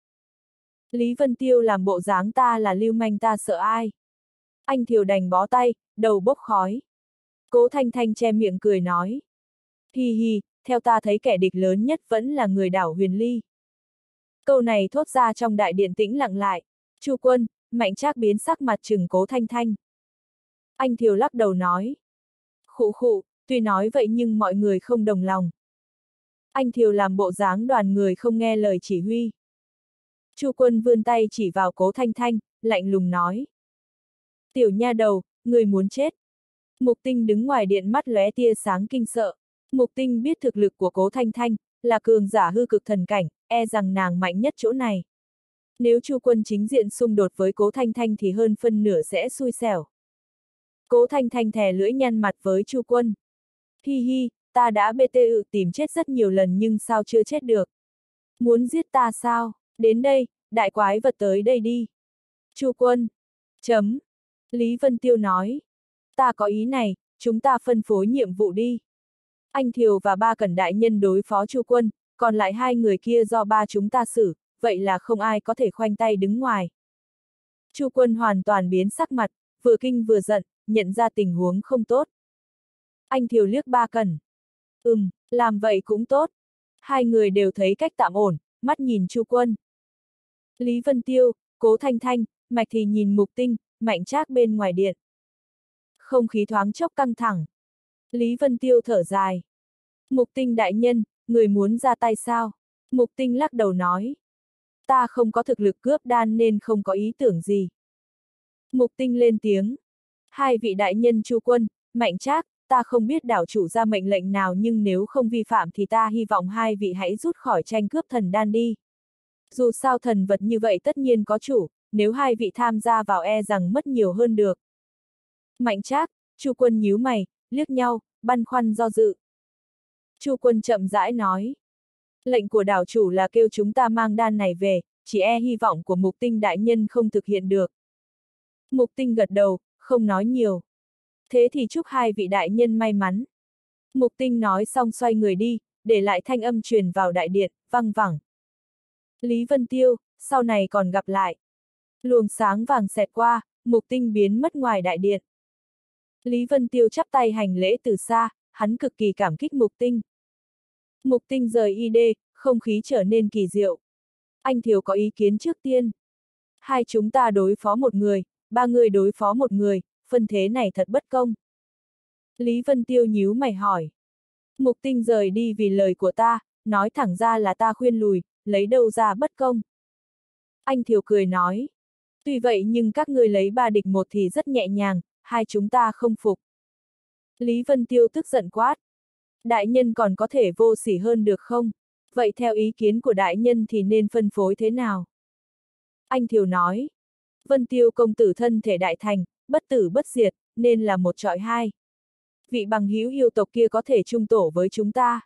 Lý Vân Tiêu làm bộ dáng ta là lưu manh ta sợ ai. Anh Thiều đành bó tay, đầu bốc khói. Cố Thanh Thanh che miệng cười nói. Hi hi, theo ta thấy kẻ địch lớn nhất vẫn là người đảo Huyền Ly. Câu này thốt ra trong đại điện tĩnh lặng lại. Chu Quân, Mạnh Trác biến sắc mặt trừng Cố Thanh Thanh. Anh Thiều lắc đầu nói. Khụ khụ, tuy nói vậy nhưng mọi người không đồng lòng. Anh Thiều làm bộ dáng đoàn người không nghe lời chỉ huy. Chu Quân vươn tay chỉ vào Cố Thanh Thanh, lạnh lùng nói. Tiểu nha đầu, người muốn chết. Mục Tinh đứng ngoài điện mắt lóe tia sáng kinh sợ. Mục Tinh biết thực lực của Cố Thanh Thanh, là cường giả hư cực thần cảnh, e rằng nàng mạnh nhất chỗ này. Nếu Chu Quân chính diện xung đột với Cố Thanh Thanh thì hơn phân nửa sẽ xui xẻo. Cố Thanh Thanh thè lưỡi nhăn mặt với Chu Quân. Hi hi, ta đã tìm chết rất nhiều lần nhưng sao chưa chết được? Muốn giết ta sao? Đến đây, đại quái vật tới đây đi. Chu Quân. Chấm. Lý Vân Tiêu nói. Ta có ý này, chúng ta phân phối nhiệm vụ đi. Anh Thiều và ba Cẩn đại nhân đối phó Chu Quân, còn lại hai người kia do ba chúng ta xử, vậy là không ai có thể khoanh tay đứng ngoài. Chu Quân hoàn toàn biến sắc mặt, vừa kinh vừa giận, nhận ra tình huống không tốt. Anh Thiều liếc ba Cẩn. Làm vậy cũng tốt. Hai người đều thấy cách tạm ổn, mắt nhìn Chu Quân. Lý Vân Tiêu, Cố Thanh Thanh, Mạch thì nhìn Mục Tinh, Mạnh Trác bên ngoài điện. Không khí thoáng chốc căng thẳng. Lý Vân Tiêu thở dài. Mục Tinh đại nhân, người muốn ra tay sao? Mục Tinh lắc đầu nói. Ta không có thực lực cướp đan nên không có ý tưởng gì. Mục Tinh lên tiếng. Hai vị đại nhân Chu Quân, Mạnh Trác, ta không biết đảo chủ ra mệnh lệnh nào nhưng nếu không vi phạm thì ta hy vọng hai vị hãy rút khỏi tranh cướp thần đan đi. Dù sao thần vật như vậy tất nhiên có chủ, nếu hai vị tham gia vào e rằng mất nhiều hơn được. Mạnh Trác, Chu Quân nhíu mày, liếc nhau, băn khoăn do dự. Chu Quân chậm rãi nói. Lệnh của đảo chủ là kêu chúng ta mang đan này về, chỉ e hy vọng của Mục Tinh đại nhân không thực hiện được. Mục Tinh gật đầu, không nói nhiều. Thế thì chúc hai vị đại nhân may mắn. Mục Tinh nói xong xoay người đi, để lại thanh âm truyền vào đại điện, văng vẳng. Lý Vân Tiêu, sau này còn gặp lại. Luồng sáng vàng xẹt qua, Mục Tinh biến mất ngoài đại điện. Lý Vân Tiêu chắp tay hành lễ từ xa, hắn cực kỳ cảm kích Mục Tinh. Mục Tinh rời y đê, không khí trở nên kỳ diệu. Anh Thiều có ý kiến trước tiên. Hai chúng ta đối phó một người, ba người đối phó một người, phân thế này thật bất công. Lý Vân Tiêu nhíu mày hỏi. Mục Tinh rời đi vì lời của ta, nói thẳng ra là ta khuyên lùi, lấy đâu ra bất công. Anh Thiều cười nói. Tuy vậy nhưng các ngươi lấy 3 địch 1 thì rất nhẹ nhàng, hai chúng ta không phục. Lý Vân Tiêu tức giận quát. Đại nhân còn có thể vô sỉ hơn được không? Vậy theo ý kiến của đại nhân thì nên phân phối thế nào? Anh Thiều nói. Vân Tiêu công tử thân thể đại thành, bất tử bất diệt, nên là một chọi hai. Vị bằng hữu yêu tộc kia có thể chung tổ với chúng ta.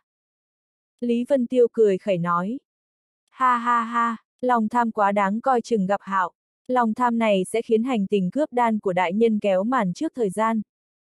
Lý Vân Tiêu cười khẩy nói. Ha ha ha, lòng tham quá đáng coi chừng gặp hạo. Lòng tham này sẽ khiến hành tình cướp đan của đại nhân kéo màn trước thời gian.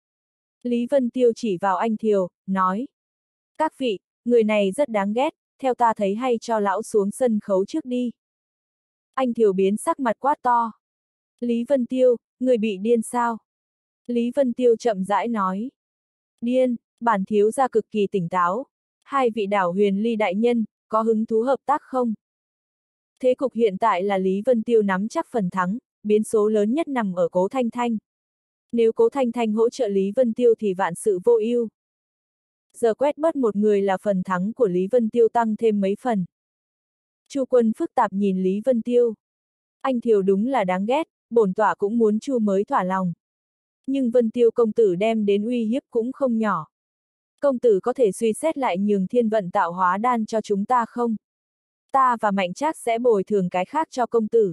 Lý Vân Tiêu chỉ vào anh Thiều, nói. Các vị, người này rất đáng ghét, theo ta thấy hay cho lão xuống sân khấu trước đi. Anh Thiều biến sắc mặt quát to. Lý Vân Tiêu, người bị điên sao? Lý Vân Tiêu chậm rãi nói. Điên, bản thiếu gia cực kỳ tỉnh táo. Hai vị đảo Huyền Ly đại nhân, có hứng thú hợp tác không? Thế cục hiện tại là Lý Vân Tiêu nắm chắc phần thắng, biến số lớn nhất nằm ở Cố Thanh Thanh. Nếu Cố Thanh Thanh hỗ trợ Lý Vân Tiêu thì vạn sự vô ưu. Giờ quét bớt một người là phần thắng của Lý Vân Tiêu tăng thêm mấy phần. Chu Quân phức tạp nhìn Lý Vân Tiêu. Anh Thiều đúng là đáng ghét, bổn tọa cũng muốn Chu mới thỏa lòng. Nhưng Vân Tiêu công tử đem đến uy hiếp cũng không nhỏ. Công tử có thể suy xét lại nhường thiên vận tạo hóa đan cho chúng ta không? Ta và Mạnh Trác sẽ bồi thường cái khác cho công tử.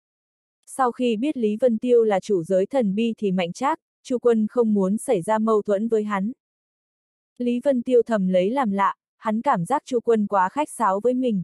Sau khi biết Lý Vân Tiêu là chủ giới thần bi thì Mạnh Trác, Chu Quân không muốn xảy ra mâu thuẫn với hắn. Lý Vân Tiêu thầm lấy làm lạ, hắn cảm giác Chu Quân quá khách sáo với mình.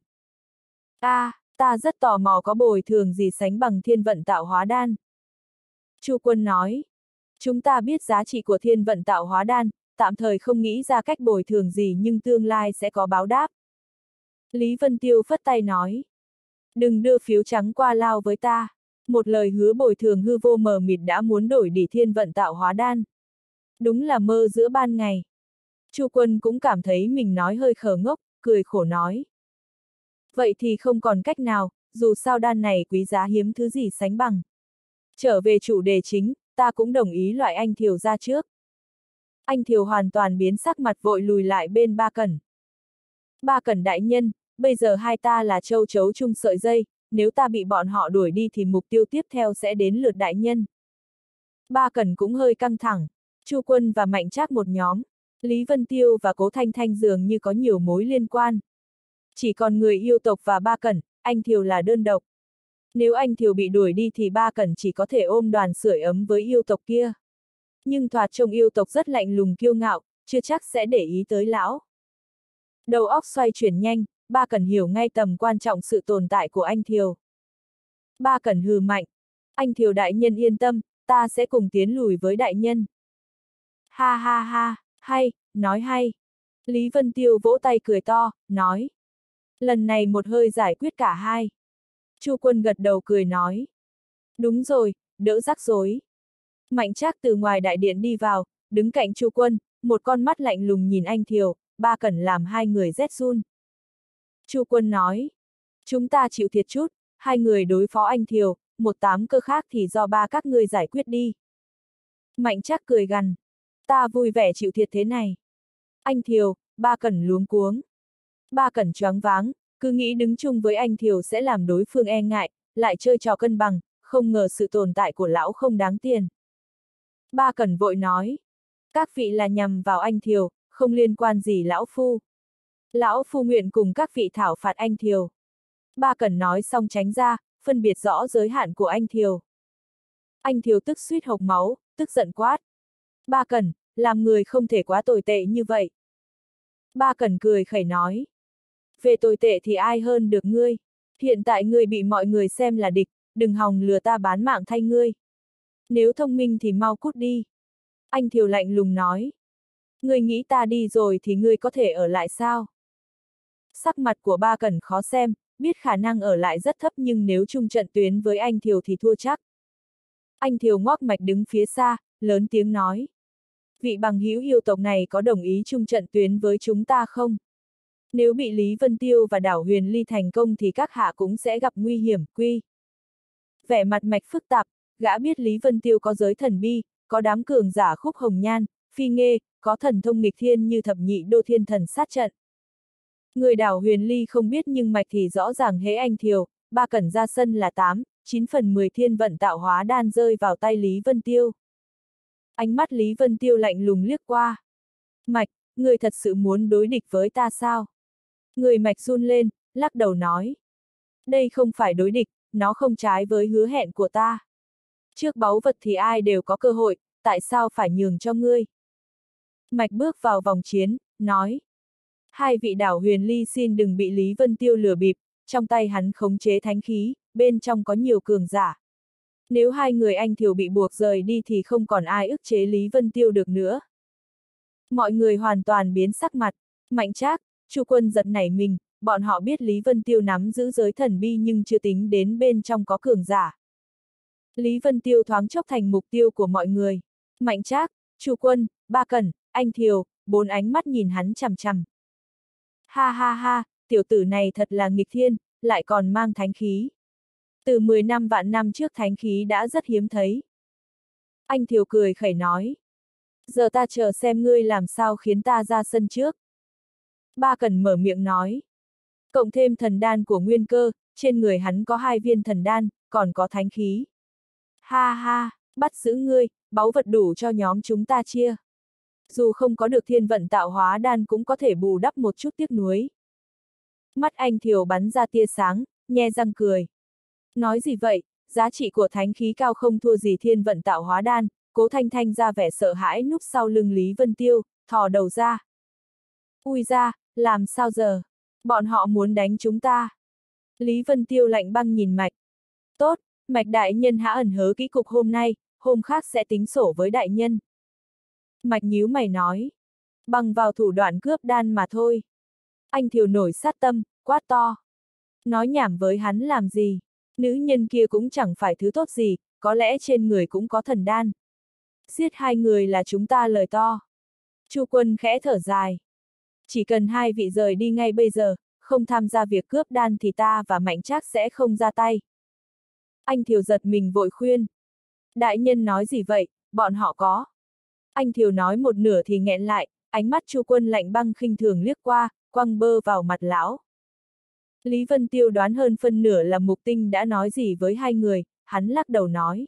Ta rất tò mò có bồi thường gì sánh bằng thiên vận tạo hóa đan. Chu Quân nói, chúng ta biết giá trị của thiên vận tạo hóa đan, tạm thời không nghĩ ra cách bồi thường gì nhưng tương lai sẽ có báo đáp. Lý Vân Tiêu phất tay nói, đừng đưa phiếu trắng qua lao với ta. Một lời hứa bồi thường hư vô mờ mịt đã muốn đổi đi thiên vận tạo hóa đan. Đúng là mơ giữa ban ngày. Chu Quân cũng cảm thấy mình nói hơi khờ ngốc, cười khổ nói. Vậy thì không còn cách nào, dù sao đan này quý giá hiếm thứ gì sánh bằng. Trở về chủ đề chính, ta cũng đồng ý loại anh Thiều ra trước. Anh Thiều hoàn toàn biến sắc mặt vội lùi lại bên Ba Cẩn. Ba Cẩn đại nhân, bây giờ hai ta là châu chấu chung sợi dây, nếu ta bị bọn họ đuổi đi thì mục tiêu tiếp theo sẽ đến lượt đại nhân. Ba Cẩn cũng hơi căng thẳng. Chu Quân và Mạnh Trác một nhóm. Lý Vân Tiêu và Cố Thanh Thanh dường như có nhiều mối liên quan. Chỉ còn người yêu tộc và Ba Cẩn, anh Thiều là đơn độc. Nếu anh Thiều bị đuổi đi thì Ba Cẩn chỉ có thể ôm đoàn sưởi ấm với yêu tộc kia. Nhưng thoạt trông yêu tộc rất lạnh lùng kiêu ngạo, chưa chắc sẽ để ý tới lão. Đầu óc xoay chuyển nhanh, Ba Cẩn hiểu ngay tầm quan trọng sự tồn tại của anh Thiều. Ba Cẩn hừ mạnh. Anh Thiều đại nhân yên tâm, ta sẽ cùng tiến lùi với đại nhân. Ha ha ha, hay, nói hay. Lý Vân Tiêu vỗ tay cười to, nói. Lần này một hơi giải quyết cả hai. Chu Quân gật đầu cười nói. Đúng rồi, đỡ rắc rối. Mạnh Trác từ ngoài đại điện đi vào, đứng cạnh Chu Quân, một con mắt lạnh lùng nhìn anh Thiều, Ba Cẩn làm hai người rét run. Chu Quân nói. Chúng ta chịu thiệt chút, hai người đối phó anh Thiều, một tám cơ khác thì do ba các ngươi giải quyết đi. Mạnh Trác cười gằn. Ta vui vẻ chịu thiệt thế này. Anh Thiều, Ba Cẩn luống cuống. Ba Cẩn choáng váng, cứ nghĩ đứng chung với anh Thiều sẽ làm đối phương e ngại, lại chơi trò cân bằng, không ngờ sự tồn tại của lão không đáng tiền. Ba Cẩn vội nói. Các vị là nhằm vào anh Thiều, không liên quan gì lão phu. Lão phu nguyện cùng các vị thảo phạt anh Thiều. Ba Cẩn nói xong tránh ra, phân biệt rõ giới hạn của anh Thiều. Anh Thiều tức suýt hộc máu, tức giận quát. Ba Cẩn, làm người không thể quá tồi tệ như vậy. Ba Cẩn cười khẩy nói. Về tồi tệ thì ai hơn được ngươi. Hiện tại ngươi bị mọi người xem là địch, đừng hòng lừa ta bán mạng thay ngươi. Nếu thông minh thì mau cút đi. Anh Thiều lạnh lùng nói. Ngươi nghĩ ta đi rồi thì ngươi có thể ở lại sao? Sắc mặt của Ba Cẩn khó xem, biết khả năng ở lại rất thấp nhưng nếu chung trận tuyến với anh Thiều thì thua chắc. Anh Thiều ngoác mạch đứng phía xa, lớn tiếng nói. Vị bằng hữu yêu tộc này có đồng ý chung trận tuyến với chúng ta không? Nếu bị Lý Vân Tiêu và đảo Huyền Ly thành công thì các hạ cũng sẽ gặp nguy hiểm, quy. Vẻ mặt Mạch phức tạp, gã biết Lý Vân Tiêu có giới thần bi, có đám cường giả Khúc Hồng Nhan, Phi Nghê, có thần thông nghịch thiên như thập nhị đô thiên thần sát trận. Người đảo Huyền Ly không biết nhưng Mạch thì rõ ràng hễ anh Thiều, Ba Cẩn ra sân là 9/10 thiên vận tạo hóa đan rơi vào tay Lý Vân Tiêu. Ánh mắt Lý Vân Tiêu lạnh lùng liếc qua. Mạch, người thật sự muốn đối địch với ta sao? Người Mạch run lên, lắc đầu nói. Đây không phải đối địch, nó không trái với hứa hẹn của ta. Trước báu vật thì ai đều có cơ hội, tại sao phải nhường cho ngươi? Mạch bước vào vòng chiến, nói. Hai vị đảo Huyền Ly xin đừng bị Lý Vân Tiêu lừa bịp, trong tay hắn khống chế thánh khí, bên trong có nhiều cường giả. Nếu hai người anh Thiều bị buộc rời đi thì không còn ai ức chế Lý Vân Tiêu được nữa. Mọi người hoàn toàn biến sắc mặt, Mạnh Trác, Chu Quân giật nảy mình, bọn họ biết Lý Vân Tiêu nắm giữ giới thần bi nhưng chưa tính đến bên trong có cường giả. Lý Vân Tiêu thoáng chốc thành mục tiêu của mọi người. Mạnh Trác, Chu Quân, Ba Cẩn, anh Thiều, bốn ánh mắt nhìn hắn chằm chằm. Ha ha ha, tiểu tử này thật là nghịch thiên, lại còn mang thánh khí. Từ 10 năm vạn năm trước thánh khí đã rất hiếm thấy. Anh Thiều cười khẩy nói. Giờ ta chờ xem ngươi làm sao khiến ta ra sân trước. Ba Cẩn mở miệng nói. Cộng thêm thần đan của Nguyên Cơ, trên người hắn có 2 viên thần đan, còn có thánh khí. Ha ha, bắt giữ ngươi, báu vật đủ cho nhóm chúng ta chia. Dù không có được thiên vận tạo hóa đan cũng có thể bù đắp một chút tiếc nuối. Mắt anh Thiều bắn ra tia sáng, nhe răng cười. Nói gì vậy, giá trị của thánh khí cao không thua gì thiên vận tạo hóa đan. Cố Thanh Thanh ra vẻ sợ hãi núp sau lưng Lý Vân Tiêu, thò đầu ra. Ui ra, làm sao giờ? Bọn họ muốn đánh chúng ta. Lý Vân Tiêu lạnh băng nhìn Mạch. Tốt, Mạch đại nhân hãy ẩn hớ kỹ cục hôm nay, hôm khác sẽ tính sổ với đại nhân. Mạch nhíu mày nói. Bằng vào thủ đoạn cướp đan mà thôi. Anh Thiều nổi sát tâm, quát to. Nói nhảm với hắn làm gì? Nữ nhân kia cũng chẳng phải thứ tốt gì, có lẽ trên người cũng có thần đan. Giết hai người là chúng ta lời to. Chu Quân khẽ thở dài. Chỉ cần hai vị rời đi ngay bây giờ, không tham gia việc cướp đan thì ta và Mạnh Trác sẽ không ra tay. Anh Thiều giật mình vội khuyên. Đại nhân nói gì vậy, bọn họ có. Anh Thiều nói một nửa thì nghẹn lại, ánh mắt Chu Quân lạnh băng khinh thường liếc qua, quăng bơ vào mặt lão. Lý Vân Tiêu đoán hơn phân nửa là Mục Tinh đã nói gì với hai người, hắn lắc đầu nói.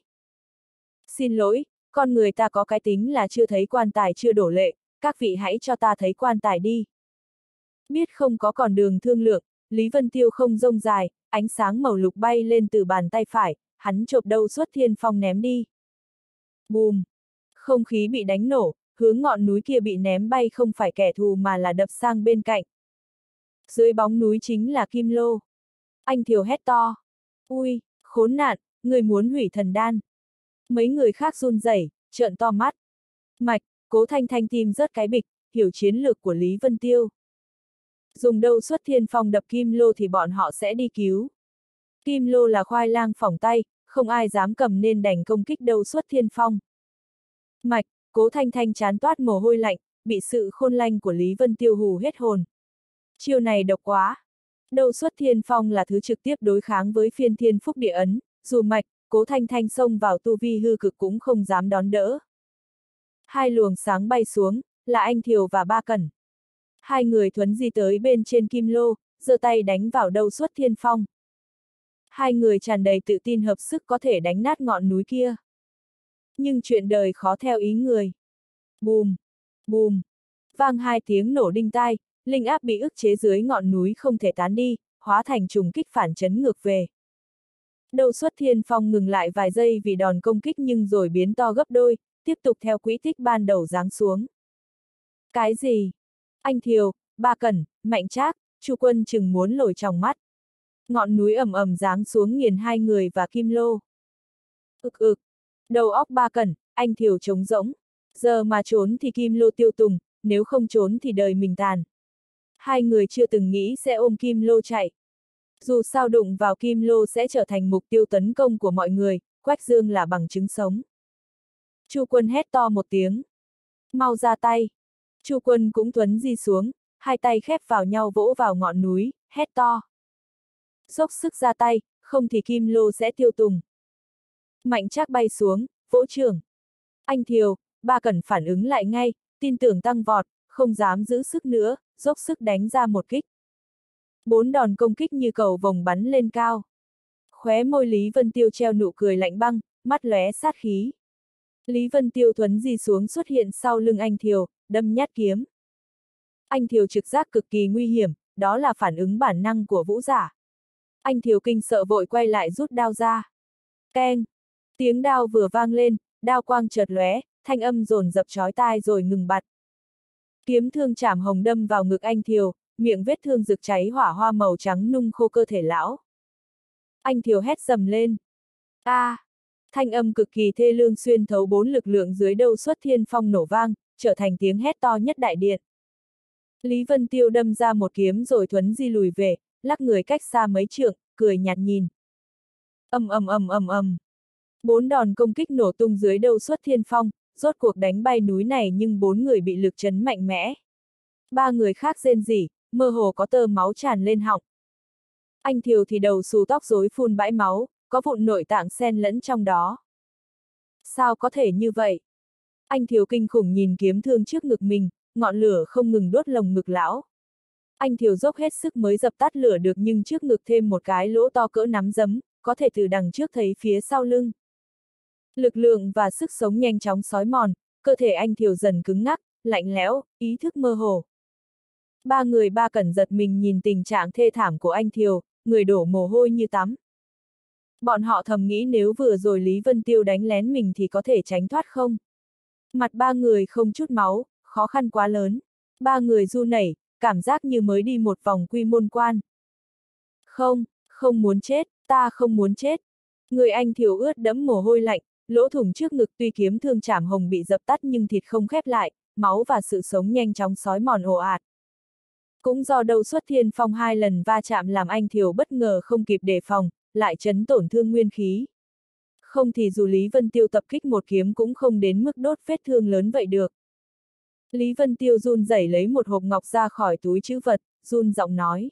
Xin lỗi, con người ta có cái tính là chưa thấy quan tài chưa đổ lệ, các vị hãy cho ta thấy quan tài đi. Biết không có còn đường thương lượng, Lý Vân Tiêu không rông dài, ánh sáng màu lục bay lên từ bàn tay phải, hắn chộp đâu xuất thiên phong ném đi. Bùm! Không khí bị đánh nổ, hướng ngọn núi kia bị ném bay không phải kẻ thù mà là đập sang bên cạnh. Dưới bóng núi chính là Kim Lô. Anh Thiều hét to. Ui, khốn nạn, người muốn hủy thần đan. Mấy người khác run rẩy, trợn to mắt. Mạch, Cố Thanh Thanh tim rớt cái bịch, hiểu chiến lược của Lý Vân Tiêu. Dùng đâu xuất thiên phong đập Kim Lô thì bọn họ sẽ đi cứu. Kim Lô là khoai lang phỏng tay, không ai dám cầm nên đành công kích đâu xuất thiên phong. Mạch, Cố Thanh Thanh chán toát mồ hôi lạnh, bị sự khôn lanh của Lý Vân Tiêu hù hết hồn. Chiêu này độc quá. Đâu xuất thiên phong là thứ trực tiếp đối kháng với phiên thiên phúc địa ấn, dù Mạch, Cố Thanh Thanh xông vào tu vi hư cực cũng không dám đón đỡ. Hai luồng sáng bay xuống, là Anh Thiều và Ba Cẩn. Hai người thuấn di tới bên trên kim lô, giơ tay đánh vào Đâu Xuất Thiên Phong. Hai người tràn đầy tự tin hợp sức có thể đánh nát ngọn núi kia. Nhưng chuyện đời khó theo ý người. Bùm, bùm, vang hai tiếng nổ đinh tai, linh áp bị ức chế dưới ngọn núi không thể tán đi, hóa thành trùng kích phản chấn ngược về. Đâu Xuất Thiên Phong ngừng lại vài giây vì đòn công kích nhưng rồi biến to gấp đôi, tiếp tục theo quỹ tích ban đầu giáng xuống. Cái gì? Anh Thiều, Ba Cẩn, Mạnh Trác, Chu Quân chừng muốn lồi tròng mắt. Ngọn núi ầm ầm giáng xuống nghiền hai người và kim lô. Ực. Đầu óc Ba Cẩn, Anh Thiều trống rỗng. Giờ mà trốn thì kim lô tiêu tùng, nếu không trốn thì đời mình tàn. Hai người chưa từng nghĩ sẽ ôm kim lô chạy. Dù sao đụng vào kim lô sẽ trở thành mục tiêu tấn công của mọi người, Quách Dương là bằng chứng sống. Chu Quân hét to một tiếng. Mau ra tay. Chu Quân cũng thuấn di xuống, hai tay khép vào nhau vỗ vào ngọn núi, hét to. Dốc sức ra tay, không thì kim lô sẽ tiêu tùng. Mạnh Trác bay xuống, vỗ trưởng. Anh Thiều, Ba Cẩn phản ứng lại ngay, tin tưởng tăng vọt, không dám giữ sức nữa, dốc sức đánh ra một kích. 4 đòn công kích như cầu vồng bắn lên cao. Khóe môi Lý Vân Tiêu treo nụ cười lạnh băng, mắt lóe sát khí. Lý Vân Tiêu thuấn di xuống xuất hiện sau lưng Anh Thiều, đâm nhát kiếm. Anh Thiều trực giác cực kỳ nguy hiểm, đó là phản ứng bản năng của vũ giả. Anh Thiều kinh sợ vội quay lại rút đao ra. Keng! Tiếng đao vừa vang lên, đao quang chợt lóe, thanh âm dồn dập chói tai rồi ngừng bặt. Kiếm thương chảm hồng đâm vào ngực Anh Thiều, miệng vết thương rực cháy hỏa hoa màu trắng nung khô cơ thể lão. Anh Thiều hét dầm lên. Thanh âm cực kỳ thê lương xuyên thấu 4 lực lượng dưới Đâu Xuất Thiên Phong nổ vang, trở thành tiếng hét to nhất đại điện. Lý Vân Tiêu đâm ra một kiếm rồi thuấn di lùi về, lắc người cách xa mấy trượng, cười nhạt nhìn. ầm. 4 đòn công kích nổ tung dưới Đâu Xuất Thiên Phong, rốt cuộc đánh bay núi này nhưng 4 người bị lực chấn mạnh mẽ. 3 người khác rên rỉ, mơ hồ có tơ máu tràn lên họng. Anh Thiều thì đầu xù tóc rối phun bãi máu, có vụn nội tạng xen lẫn trong đó. Sao có thể như vậy? Anh Thiều kinh khủng nhìn kiếm thương trước ngực mình, ngọn lửa không ngừng đốt lồng ngực lão. Anh Thiều dốc hết sức mới dập tắt lửa được nhưng trước ngực thêm một cái lỗ to cỡ nắm giấm, có thể từ đằng trước thấy phía sau lưng. Lực lượng và sức sống nhanh chóng xói mòn, cơ thể anh Thiều dần cứng ngắc, lạnh lẽo, ý thức mơ hồ. 3 người Ba Cẩn giật mình nhìn tình trạng thê thảm của anh Thiều, người đổ mồ hôi như tắm. Bọn họ thầm nghĩ nếu vừa rồi Lý Vân Tiêu đánh lén mình thì có thể tránh thoát không? Mặt 3 người không chút máu, khó khăn quá lớn. 3 người run rẩy, cảm giác như mới đi một vòng quy môn quan. Không muốn chết, ta không muốn chết. Người anh Thiều ướt đẫm mồ hôi lạnh, lỗ thủng trước ngực tuy kiếm thương chảm hồng bị dập tắt nhưng thịt không khép lại, máu và sự sống nhanh chóng xói mòn ồ ạt. Cũng do Đâu Xuất Thiên Phong 2 lần va chạm làm anh Thiều bất ngờ không kịp đề phòng, lại chấn tổn thương nguyên khí. Không thì dù Lý Vân Tiêu tập kích một kiếm cũng không đến mức đốt vết thương lớn vậy được. Lý Vân Tiêu run rẩy lấy một hộp ngọc ra khỏi túi trữ vật, run giọng nói.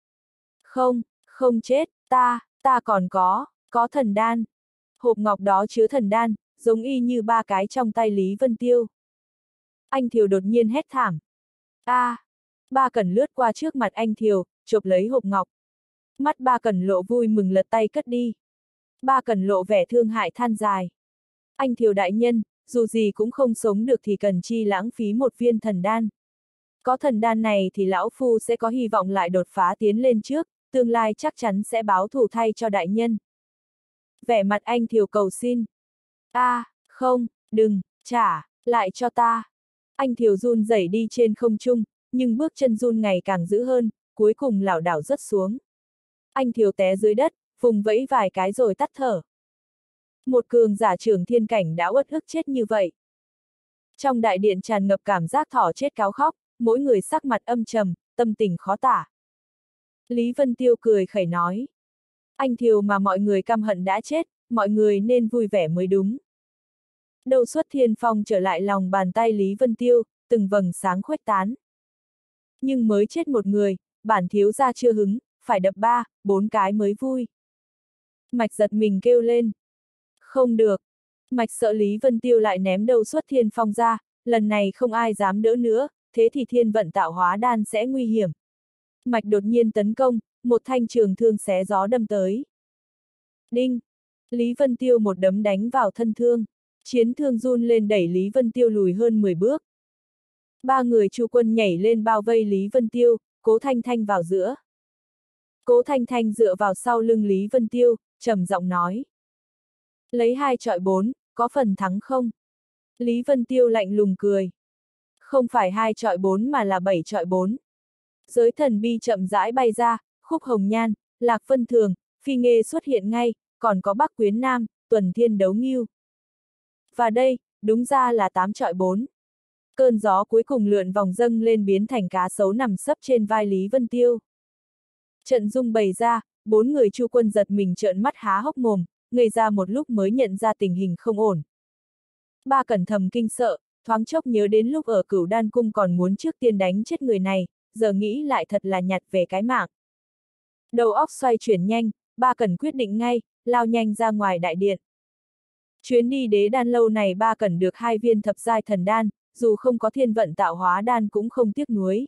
Không chết, ta còn có thần đan. Hộp ngọc đó chứa thần đan, giống y như 3 cái trong tay Lý Vân Tiêu. Anh Thiều đột nhiên hét thảm. Ba Cẩn lướt qua trước mặt anh Thiều, chộp lấy hộp ngọc. Mắt Ba Cẩn lộ vui mừng lật tay cất đi. Ba Cẩn lộ vẻ thương hại than dài. Anh Thiều đại nhân, dù gì cũng không sống được thì cần chi lãng phí một viên thần đan. Có thần đan này thì lão phu sẽ có hy vọng lại đột phá tiến lên trước, tương lai chắc chắn sẽ báo thù thay cho đại nhân. Vẻ mặt anh Thiều cầu xin. Không, đừng, trả lại cho ta. Anh Thiều run rẩy đi trên không trung, nhưng bước chân run ngày càng dữ hơn, cuối cùng lảo đảo rớt xuống. Anh Thiều té dưới đất, vùng vẫy vài cái rồi tắt thở. Một cường giả trưởng thiên cảnh đã uất ức chết như vậy. Trong đại điện tràn ngập cảm giác thỏ chết cáo khóc, mỗi người sắc mặt âm trầm, tâm tình khó tả. Lý Vân Tiêu cười khẩy nói. Anh Thiều mà mọi người căm hận đã chết, mọi người nên vui vẻ mới đúng. Đâu Xuất Thiên Phong trở lại lòng bàn tay Lý Vân Tiêu, từng vầng sáng khuếch tán. Nhưng mới chết một người, bản thiếu gia chưa hứng, phải đập 3, 4 cái mới vui. Mạch giật mình kêu lên. Không được. Mạch sợ Lý Vân Tiêu lại ném đầu xuất thiên phong ra, lần này không ai dám đỡ nữa, thế thì thiên vận tạo hóa đan sẽ nguy hiểm. Mạch đột nhiên tấn công, một thanh trường thương xé gió đâm tới. Đinh! Lý Vân Tiêu một đấm đánh vào thân thương. Chiến thương run lên đẩy Lý Vân Tiêu lùi hơn 10 bước. Ba người Chu Quân nhảy lên bao vây Lý Vân Tiêu, Cố Thanh Thanh vào giữa. Cố Thanh Thanh dựa vào sau lưng Lý Vân Tiêu, trầm giọng nói. Lấy 2 chọi 4, có phần thắng không? Lý Vân Tiêu lạnh lùng cười. Không phải 2 chọi 4 mà là 7 chọi 4. Giới thần bi chậm rãi bay ra, Khúc Hồng Nhan, Lạc Vân Thường, Phi Nghê xuất hiện ngay, còn có Bắc Quyến Nam, Tuần Thiên Đấu Ngưu. Và đây, đúng ra là 8 chọi 4. Cơn gió cuối cùng lượn vòng dâng lên biến thành cá sấu nằm sấp trên vai Lý Vân Tiêu. Trận dung bày ra, 4 người Chu Quân giật mình trợn mắt há hốc mồm, ngây ra một lúc mới nhận ra tình hình không ổn. Ba Cẩn thầm kinh sợ, thoáng chốc nhớ đến lúc ở Cửu Đan Cung còn muốn trước tiên đánh chết người này, giờ nghĩ lại thật là nhặt về cái mạng. Đầu óc xoay chuyển nhanh, Ba Cẩn quyết định ngay, lao nhanh ra ngoài đại điện. Chuyến đi đế đan lâu này Ba Cẩn được 2 viên thập giai thần đan, dù không có thiên vận tạo hóa đan cũng không tiếc nuối.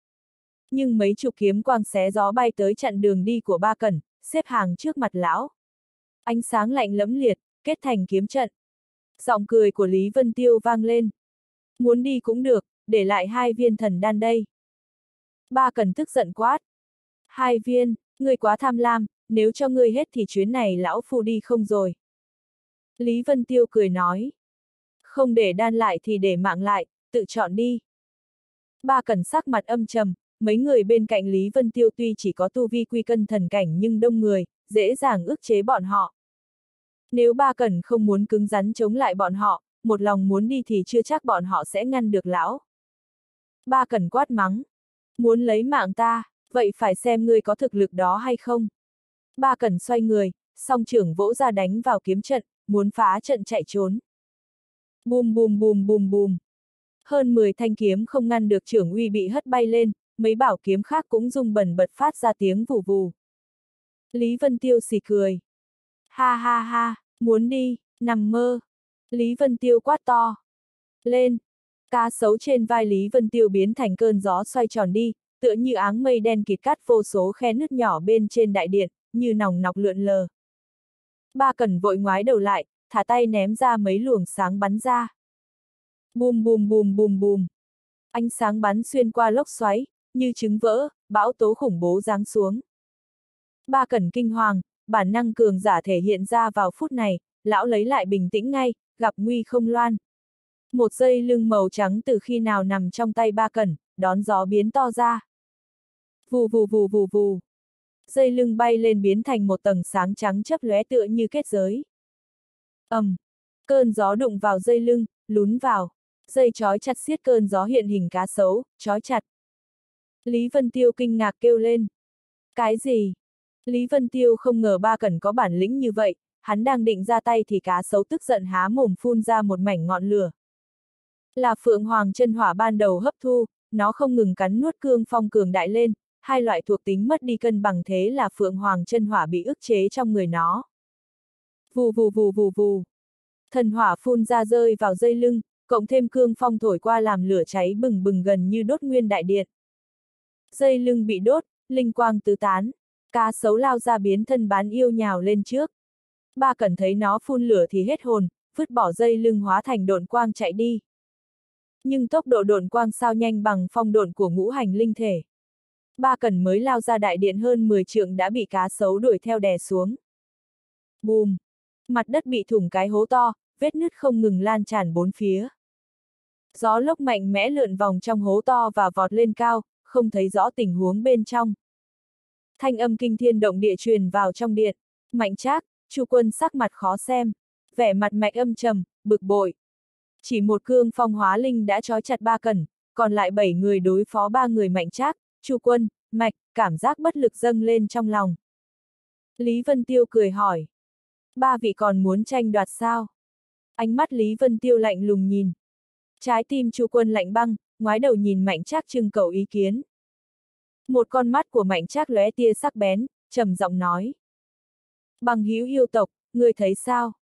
Nhưng mấy chục kiếm quang xé gió bay tới chặn đường đi của Ba Cẩn, xếp hàng trước mặt lão. Ánh sáng lạnh lẫm liệt, kết thành kiếm trận. Giọng cười của Lý Vân Tiêu vang lên. Muốn đi cũng được, để lại 2 viên thần đan đây. Ba Cẩn tức giận quát. 2 viên, ngươi quá tham lam, nếu cho ngươi hết thì chuyến này lão phu đi không rồi. Lý Vân Tiêu cười nói. Không để đan lại thì để mạng lại, tự chọn đi. Ba Cẩn sắc mặt âm trầm, mấy người bên cạnh Lý Vân Tiêu tuy chỉ có tu vi quy cân thần cảnh nhưng đông người, dễ dàng ức chế bọn họ. Nếu Ba Cẩn không muốn cứng rắn chống lại bọn họ, một lòng muốn đi thì chưa chắc bọn họ sẽ ngăn được lão. Ba Cẩn quát mắng. Muốn lấy mạng ta, vậy phải xem ngươi có thực lực đó hay không. Ba Cẩn xoay người, song trưởng vỗ ra đánh vào kiếm trận, muốn phá trận chạy trốn. Bùm bùm bùm bùm bùm. Hơn 10 thanh kiếm không ngăn được trưởng uy bị hất bay lên, mấy bảo kiếm khác cũng rung bần bật phát ra tiếng vù vù. Lý Vân Tiêu xì cười. Ha ha ha, muốn đi, nằm mơ. Lý Vân Tiêu quát to. Lên. Cá sấu trên vai Lý Vân Tiêu biến thành cơn gió xoay tròn đi, tựa như áng mây đen kịt cắt vô số khe nứt nhỏ bên trên đại điện, như nòng nọc lượn lờ. Ba Cẩn vội ngoái đầu lại, thả tay ném ra mấy luồng sáng bắn ra. Bùm bùm bùm bùm bùm. Ánh sáng bắn xuyên qua lốc xoáy, như trứng vỡ, bão tố khủng bố giáng xuống. Ba Cẩn kinh hoàng, bản năng cường giả thể hiện ra vào phút này, lão lấy lại bình tĩnh ngay, gặp nguy không loan. Một dây lưng màu trắng từ khi nào nằm trong tay Ba Cẩn, đón gió biến to ra. Vù vù vù vù vù. Dây lưng bay lên biến thành một tầng sáng trắng chớp lóe tựa như kết giới. Cơn gió đụng vào dây lưng, lún vào. Dây trói chặt xiết cơn gió hiện hình cá sấu, trói chặt. Lý Vân Tiêu kinh ngạc kêu lên. Cái gì? Lý Vân Tiêu không ngờ Ba Cẩn có bản lĩnh như vậy, hắn đang định ra tay thì cá sấu tức giận há mồm phun ra một mảnh ngọn lửa. Là Phượng Hoàng chân hỏa ban đầu hấp thu, nó không ngừng cắn nuốt cương phong cường đại lên, 2 loại thuộc tính mất đi cân bằng thế là Phượng Hoàng chân hỏa bị ức chế trong người nó. Vù vù vù vù vù. Thần hỏa phun ra rơi vào dây lưng, cộng thêm cương phong thổi qua làm lửa cháy bừng bừng gần như đốt nguyên đại điện. Dây lưng bị đốt, linh quang tứ tán, cá sấu lao ra biến thân bán yêu nhào lên trước. Ba Cẩn thấy nó phun lửa thì hết hồn, vứt bỏ dây lưng hóa thành độn quang chạy đi. Nhưng tốc độ độn quang sao nhanh bằng phong độn của ngũ hành linh thể. Ba Cẩn mới lao ra đại điện hơn 10 trượng đã bị cá sấu đuổi theo đè xuống. Bùm! Mặt đất bị thủng cái hố to, vết nứt không ngừng lan tràn bốn phía. Gió lốc mạnh mẽ lượn vòng trong hố to và vọt lên cao, không thấy rõ tình huống bên trong. Thanh âm kinh thiên động địa truyền vào trong điện. Mạnh Trác, Chu Quân sắc mặt khó xem, vẻ mặt Mạch âm trầm, bực bội. Chỉ một cương phong hóa linh đã trói chặt Ba Cẩn, còn lại 7 người đối phó 3 người Mạnh Trác, Chu Quân, Mạch, cảm giác bất lực dâng lên trong lòng. Lý Vân Tiêu cười hỏi. 3 vị còn muốn tranh đoạt sao? Ánh mắt Lý Vân Tiêu lạnh lùng nhìn. Trái tim Chu Quân lạnh băng, ngoái đầu nhìn Mạnh Trác trưng cầu ý kiến. Một con mắt của Mạnh Trác lóe tia sắc bén, trầm giọng nói. Bằng hữu yêu tộc, ngươi thấy sao?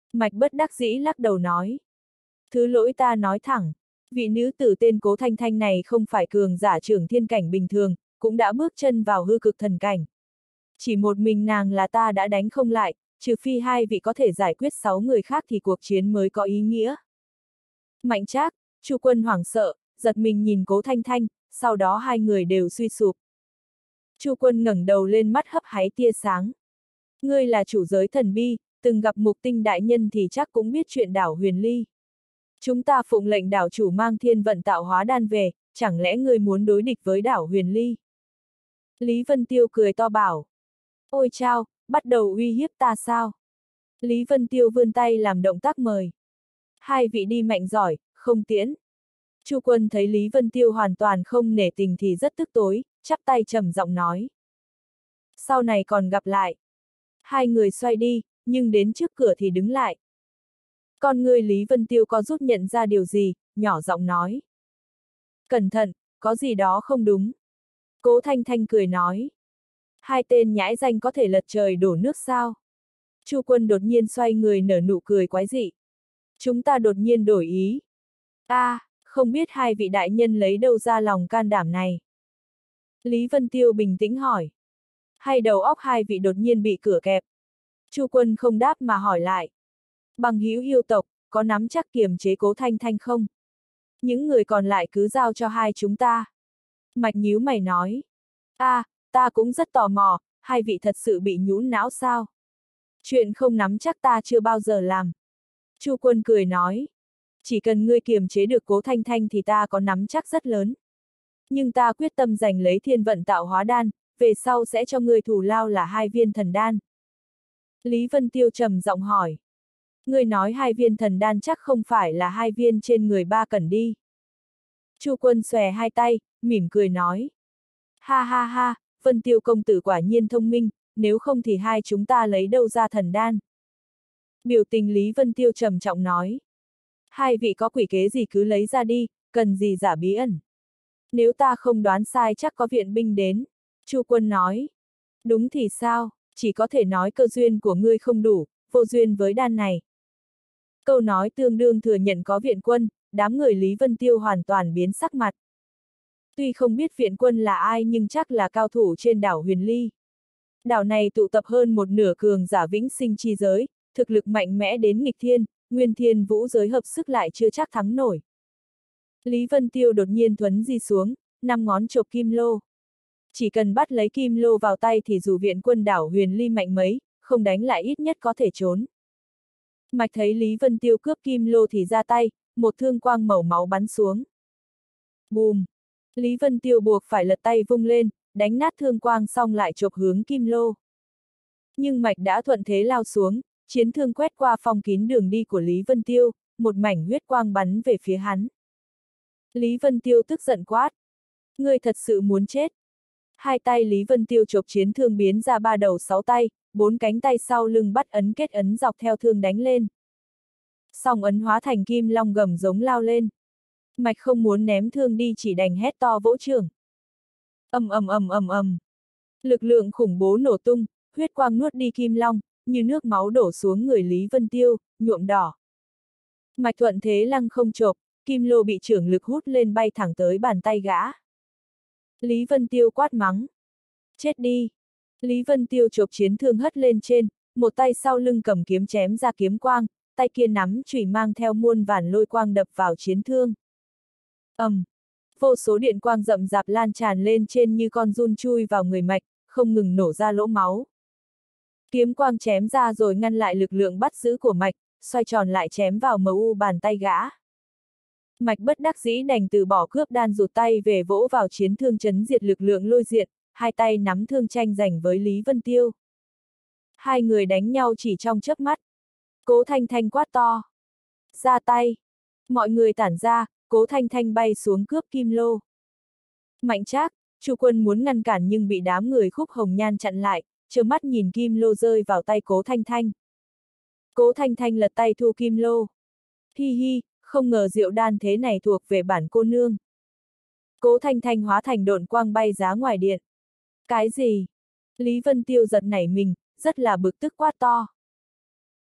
Mạch bất đắc dĩ lắc đầu nói. Thứ lỗi ta nói thẳng, vị nữ tử tên Cố Thanh Thanh này không phải cường giả trưởng thiên cảnh bình thường, cũng đã bước chân vào hư cực thần cảnh. Chỉ một mình nàng là ta đã đánh không lại, trừ phi hai vị có thể giải quyết 6 người khác thì cuộc chiến mới có ý nghĩa. Mạnh Trác, Chu Quân hoảng sợ, giật mình nhìn Cố Thanh Thanh, sau đó hai người đều suy sụp. Chu Quân ngẩng đầu lên, mắt hấp háy tia sáng. Ngươi là chủ giới thần bi, từng gặp Mục Tinh đại nhân thì chắc cũng biết chuyện đảo Huyền Ly. Chúng ta phụng lệnh đảo chủ mang thiên vận tạo hóa đan về, chẳng lẽ ngươi muốn đối địch với đảo Huyền Ly? Lý Vân Tiêu cười to bảo. Ôi chao, bắt đầu uy hiếp ta sao? Lý Vân Tiêu vươn tay làm động tác mời. Hai vị đi mạnh giỏi, không tiễn. Chu Quân thấy Lý Vân Tiêu hoàn toàn không nể tình thì rất tức tối, chắp tay trầm giọng nói. Sau này còn gặp lại. Hai người xoay đi, nhưng đến trước cửa thì đứng lại. Con ngươi Lý Vân Tiêu có rút nhận ra điều gì, nhỏ giọng nói. Cẩn thận, có gì đó không đúng. Cố Thanh Thanh cười nói. Hai tên nhãi danh có thể lật trời đổ nước sao? Chu Quân đột nhiên xoay người nở nụ cười quái dị. Chúng ta đột nhiên đổi ý. Không biết hai vị đại nhân lấy đâu ra lòng can đảm này? Lý Vân Tiêu bình tĩnh hỏi. Hay đầu óc hai vị đột nhiên bị cửa kẹp? Chu Quân không đáp mà hỏi lại. Bằng hữu yêu tộc, có nắm chắc kiềm chế Cố Thanh Thanh không? Những người còn lại cứ giao cho hai chúng ta. Mạch nhíu mày nói. Ta cũng rất tò mò, hai vị thật sự bị nhũn não sao? Chuyện không nắm chắc ta chưa bao giờ làm. Chu Quân cười nói. Chỉ cần ngươi kiềm chế được Cố Thanh Thanh thì ta có nắm chắc rất lớn. Nhưng ta quyết tâm giành lấy thiên vận tạo hóa đan, về sau sẽ cho ngươi thù lao là 2 viên thần đan. Lý Vân Tiêu trầm giọng hỏi. Ngươi nói 2 viên thần đan chắc không phải là 2 viên trên người Ba Cẩn đi. Chu Quân xòe hai tay, mỉm cười nói. Ha ha ha, Vân Tiêu công tử quả nhiên thông minh, nếu không thì hai chúng ta lấy đâu ra thần đan. Biểu tình Lý Vân Tiêu trầm trọng nói. Hai vị có quỷ kế gì cứ lấy ra đi, cần gì giả bí ẩn. Nếu ta không đoán sai chắc có viện binh đến. Chu Quân nói. Đúng thì sao, chỉ có thể nói cơ duyên của ngươi không đủ, vô duyên với đan này. Câu nói tương đương thừa nhận có viện quân, đám người Lý Vân Tiêu hoàn toàn biến sắc mặt. Tuy không biết viện quân là ai nhưng chắc là cao thủ trên đảo Huyền Ly. Đảo này tụ tập hơn một nửa cường giả vĩnh sinh chi giới, thực lực mạnh mẽ đến nghịch thiên, nguyên thiên vũ giới hợp sức lại chưa chắc thắng nổi. Lý Vân Tiêu đột nhiên thuấn di xuống, 5 ngón chộp kim lô. Chỉ cần bắt lấy kim lô vào tay thì dù viện quân đảo Huyền Ly mạnh mấy, không đánh lại ít nhất có thể trốn. Mạch thấy Lý Vân Tiêu cướp kim lô thì ra tay, một thương quang màu máu bắn xuống. Bùm! Lý Vân Tiêu buộc phải lật tay vung lên, đánh nát thương quang xong lại chộp hướng kim lô. Nhưng Mạch đã thuận thế lao xuống, chiến thương quét qua phong kín đường đi của Lý Vân Tiêu, một mảnh huyết quang bắn về phía hắn. Lý Vân Tiêu tức giận quát. Ngươi thật sự muốn chết. Hai tay Lý Vân Tiêu chộp chiến thương biến ra 3 đầu 6 tay, 4 cánh tay sau lưng bắt ấn kết ấn dọc theo thương đánh lên. Song ấn hóa thành kim long gầm giống lao lên. Mạch không muốn ném thương đi chỉ đành hét to vỗ chưởng. Ầm. Lực lượng khủng bố nổ tung, huyết quang nuốt đi kim long, như nước máu đổ xuống người Lý Vân Tiêu, nhuộm đỏ. Mạch thuận thế lăng không chộp, kim lô bị chưởng lực hút lên bay thẳng tới bàn tay gã. Lý Vân Tiêu quát mắng. Chết đi! Lý Vân Tiêu chộp chiến thương hất lên trên, một tay sau lưng cầm kiếm chém ra kiếm quang, tay kia nắm chùy mang theo muôn vàn lôi quang đập vào chiến thương. Vô số điện quang rậm rạp lan tràn lên trên như con giun chui vào người Mạch, không ngừng nổ ra lỗ máu. Kiếm quang chém ra rồi ngăn lại lực lượng bắt giữ của Mạch, xoay tròn lại chém vào MU bàn tay gã. Mạch bất đắc dĩ đành từ bỏ cướp đan rụt tay về vỗ vào chiến thương chấn diệt lực lượng lôi diện, hai tay nắm thương tranh giành với Lý Vân Tiêu. Hai người đánh nhau chỉ trong chớp mắt. Cố Thanh Thanh quát to. Ra tay. Mọi người tản ra, Cố Thanh Thanh bay xuống cướp kim lô. Mạnh Trác, Chu Quân muốn ngăn cản nhưng bị đám người Khúc Hồng Nhan chặn lại, trơ mắt nhìn kim lô rơi vào tay Cố Thanh Thanh. Cố Thanh Thanh lật tay thu kim lô. Hi hi, không ngờ rượu đan thế này thuộc về bản cô nương. Cố Thanh Thanh hóa thành độn quang bay ra ngoài điện. Cái gì? Lý Vân Tiêu giật nảy mình, rất là bực tức quát to.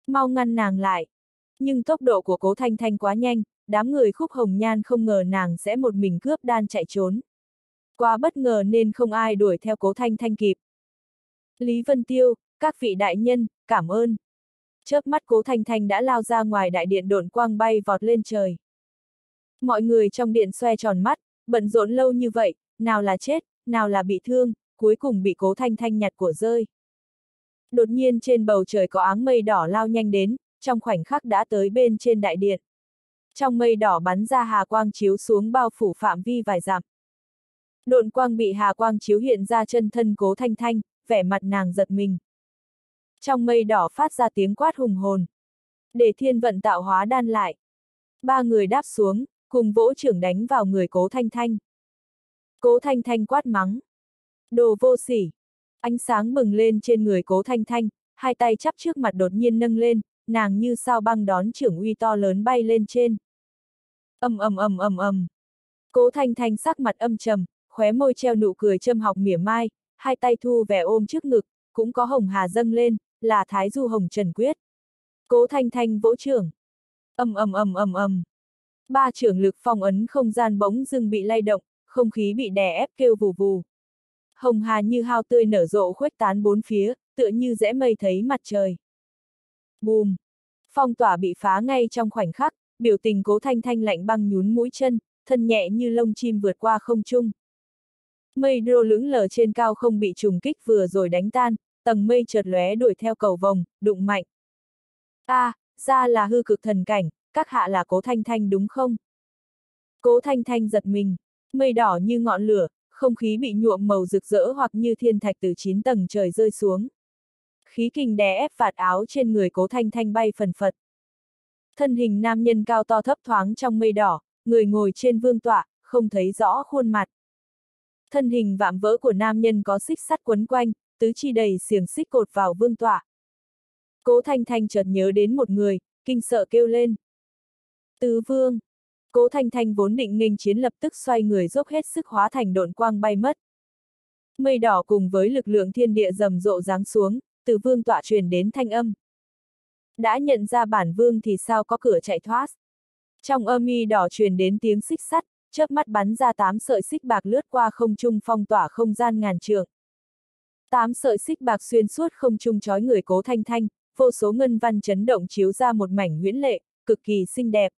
mau ngăn nàng lại. Nhưng tốc độ của Cố Thanh Thanh quá nhanh, đám người Khúc Hồng Nhan không ngờ nàng sẽ một mình cướp đan chạy trốn. Quá bất ngờ nên không ai đuổi theo Cố Thanh Thanh kịp. Lý Vân Tiêu, các vị đại nhân, cảm ơn. Chớp mắt Cố Thanh Thanh đã lao ra ngoài đại điện, độn quang bay vọt lên trời. Mọi người trong điện xoe tròn mắt, bận rộn lâu như vậy, nào là chết, nào là bị thương, cuối cùng bị Cố Thanh Thanh nhặt của rơi. Đột nhiên trên bầu trời có áng mây đỏ lao nhanh đến, trong khoảnh khắc đã tới bên trên đại điện. Trong mây đỏ bắn ra hà quang chiếu xuống bao phủ phạm vi vài dặm. Độn quang bị hà quang chiếu hiện ra chân thân Cố Thanh Thanh, vẻ mặt nàng giật mình. Trong mây đỏ phát ra tiếng quát hùng hồn. Để thiên vận tạo hóa đan lại. Ba người đáp xuống, cùng vỗ chưởng đánh vào người Cố Thanh Thanh. Cố Thanh Thanh quát mắng. Đồ vô sỉ. Ánh sáng bừng lên trên người Cố Thanh Thanh, hai tay chắp trước mặt đột nhiên nâng lên, nàng như sao băng đón chưởng uy to lớn bay lên trên. Ầm ầm ầm ầm ầm. Cố Thanh Thanh sắc mặt âm trầm, khóe môi treo nụ cười châm học mỉa mai, hai tay thu về ôm trước ngực, cũng có hồng hà dâng lên, là Thái Du Hồng Trần Quyết. Cố Thanh Thanh vỗ chưởng. Ầm ầm ầm ầm ầm. Ba chưởng lực phong ấn không gian bỗng dưng bị lay động, không khí bị đè ép kêu vù vù. Hồng hà như hao tươi nở rộ khuếch tán bốn phía, tựa như rẽ mây thấy mặt trời. Bùm! Phong tỏa bị phá ngay trong khoảnh khắc, biểu tình Cố Thanh Thanh lạnh băng nhún mũi chân, thân nhẹ như lông chim vượt qua không trung. Mây đô lững lờ trên cao không bị trùng kích vừa rồi đánh tan, tầng mây chợt lóe đuổi theo cầu vồng, đụng mạnh. Ra là hư cực thần cảnh, các hạ là Cố Thanh Thanh đúng không? Cố Thanh Thanh giật mình, mây đỏ như ngọn lửa, không khí bị nhuộm màu rực rỡ hoặc như thiên thạch từ 9 tầng trời rơi xuống. Khí kình đè ép vạt áo trên người Cố Thanh Thanh bay phần phật. Thân hình nam nhân cao to thấp thoáng trong mây đỏ, người ngồi trên vương tọa, không thấy rõ khuôn mặt. Thân hình vạm vỡ của nam nhân có xích sắt quấn quanh, tứ chi đầy xiềng xích cột vào vương tọa. Cố Thanh Thanh chợt nhớ đến một người, kinh sợ kêu lên. Tứ Vương! Cố Thanh Thanh vốn định nghênh chiến lập tức xoay người dốc hết sức hóa thành độn quang bay mất. Mây đỏ cùng với lực lượng thiên địa rầm rộ giáng xuống, từ vương tọa truyền đến thanh âm. Đã nhận ra bản vương thì sao có cửa chạy thoát. Trong âm y đỏ truyền đến tiếng xích sắt, chớp mắt bắn ra 8 sợi xích bạc lướt qua không trung phong tỏa không gian ngàn trượng. 8 sợi xích bạc xuyên suốt không trung trói người Cố Thanh Thanh, vô số ngân văn chấn động chiếu ra một mảnh huyễn lệ, cực kỳ xinh đẹp.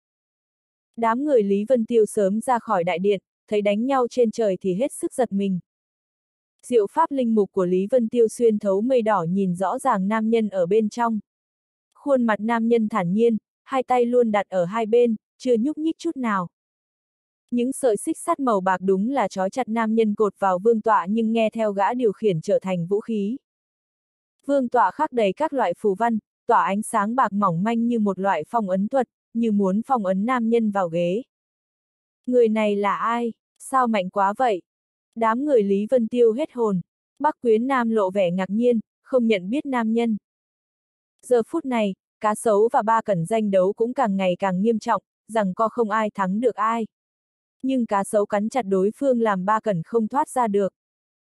Đám người Lý Vân Tiêu sớm ra khỏi đại điện, thấy đánh nhau trên trời thì hết sức giật mình. Diệu pháp linh mục của Lý Vân Tiêu xuyên thấu mây đỏ nhìn rõ ràng nam nhân ở bên trong. Khuôn mặt nam nhân thản nhiên, hai tay luôn đặt ở hai bên, chưa nhúc nhích chút nào. Những sợi xích sắt màu bạc đúng là trói chặt nam nhân cột vào vương tọa nhưng nghe theo gã điều khiển trở thành vũ khí. Vương tọa khắc đầy các loại phù văn, tỏa ánh sáng bạc mỏng manh như một loại phong ấn thuật, như muốn phong ấn nam nhân vào ghế. Người này là ai? Sao mạnh quá vậy? Đám người Lý Vân Tiêu hết hồn. Bắc Quyến Nam lộ vẻ ngạc nhiên, không nhận biết nam nhân. Giờ phút này, Cá Sấu và Ba Cẩn danh đấu cũng càng ngày càng nghiêm trọng, rằng co không ai thắng được ai. Nhưng Cá Sấu cắn chặt đối phương làm Ba Cẩn không thoát ra được.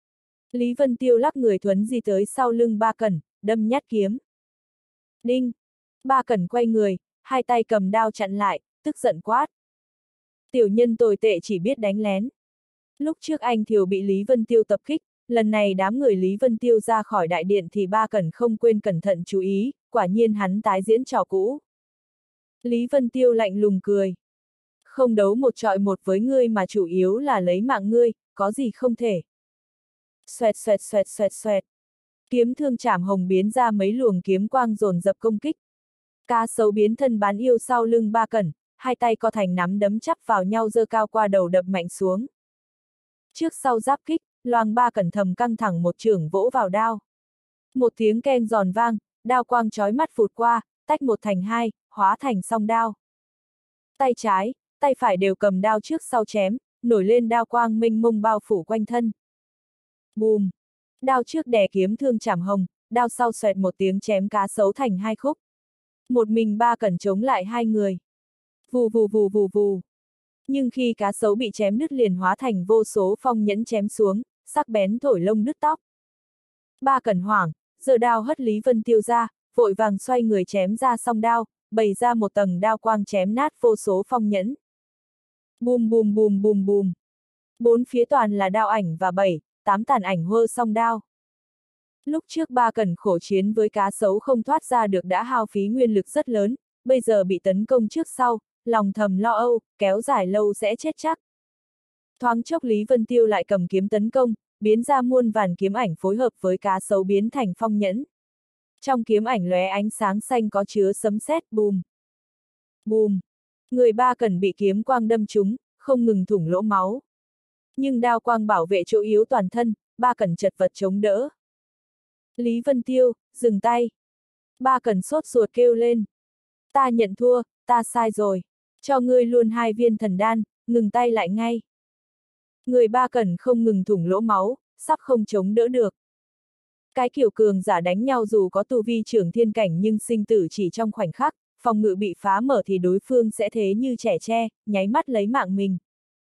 Lý Vân Tiêu lắc người thuấn di tới sau lưng Ba Cẩn, đâm nhát kiếm. Đinh! Ba Cẩn quay người, hai tay cầm đao chặn lại, tức giận quát. Tiểu nhân tồi tệ chỉ biết đánh lén. Lúc trước anh Thiều bị Lý Vân Tiêu tập kích, lần này đám người Lý Vân Tiêu ra khỏi đại điện thì Ba Cẩn không quên cẩn thận chú ý, quả nhiên hắn tái diễn trò cũ. Lý Vân Tiêu lạnh lùng cười. Không đấu một trọi một với ngươi mà chủ yếu là lấy mạng ngươi, có gì không thể. Xoẹt xoẹt xoẹt xoẹt xoẹt. Kiếm thương chảm hồng biến ra mấy luồng kiếm quang dồn dập công kích. Cá Sấu biến thân bán yêu sau lưng Ba Cẩn, hai tay co thành nắm đấm chắp vào nhau giơ cao qua đầu đập mạnh xuống. Trước sau giáp kích, loang Ba Cẩn thầm căng thẳng một chưởng vỗ vào đao. Một tiếng keng giòn vang, đao quang chói mắt phụt qua, tách một thành hai, hóa thành song đao. Tay trái, tay phải đều cầm đao trước sau chém, nổi lên đao quang mênh mông bao phủ quanh thân. Bùm! Đao trước đè kiếm thương chảm hồng, đao sau xoẹt một tiếng chém Cá Sấu thành hai khúc. Một mình Ba Cẩn chống lại hai người. Vù vù vù vù vù. Nhưng khi Cá Sấu bị chém đứt liền hóa thành vô số phong nhẫn chém xuống, sắc bén thổi lông đứt tóc. Ba Cẩn hoảng, giơ đao hất Lý Vân Tiêu ra, vội vàng xoay người chém ra song đao, bày ra một tầng đao quang chém nát vô số phong nhẫn. Bùm bùm bùm bùm bùm. Bốn phía toàn là đao ảnh và 7, 8 tàn ảnh hơ song đao. Lúc trước Ba Cẩn khổ chiến với cá sấu không thoát ra được đã hao phí nguyên lực rất lớn, bây giờ bị tấn công trước sau, lòng thầm lo âu, kéo dài lâu sẽ chết chắc. Thoáng chốc Lý Vân Tiêu lại cầm kiếm tấn công, biến ra muôn vàn kiếm ảnh phối hợp với cá sấu biến thành phong nhẫn. Trong kiếm ảnh lóe ánh sáng xanh có chứa sấm sét, bùm. Bùm. Người Ba Cẩn bị kiếm quang đâm trúng, không ngừng thủng lỗ máu. Nhưng đao quang bảo vệ chỗ yếu toàn thân, Ba Cẩn chật vật chống đỡ. Lý Vân Tiêu, dừng tay. Ba Cẩn sốt ruột kêu lên. Ta nhận thua, ta sai rồi. Cho ngươi luôn 2 viên thần đan, ngừng tay lại ngay. Người Ba Cẩn không ngừng thủng lỗ máu, sắp không chống đỡ được. Cái kiểu cường giả đánh nhau dù có tu vi trưởng thiên cảnh nhưng sinh tử chỉ trong khoảnh khắc, phòng ngự bị phá mở thì đối phương sẽ thế như trẻ tre, nháy mắt lấy mạng mình.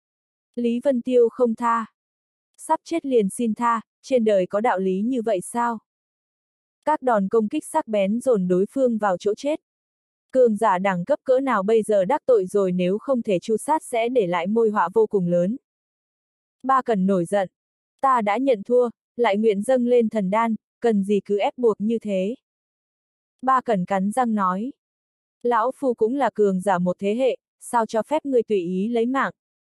Lý Vân Tiêu không tha. Sắp chết liền xin tha, trên đời có đạo lý như vậy sao? Các đòn công kích sắc bén dồn đối phương vào chỗ chết. Cường giả đẳng cấp cỡ nào bây giờ đắc tội rồi, nếu không thể tru sát sẽ để lại mối họa vô cùng lớn. Ba Cẩn nổi giận. Ta đã nhận thua, lại nguyện dâng lên thần đan, cần gì cứ ép buộc như thế. Ba Cẩn cắn răng nói. Lão Phu cũng là cường giả một thế hệ, sao cho phép ngươi tùy ý lấy mạng.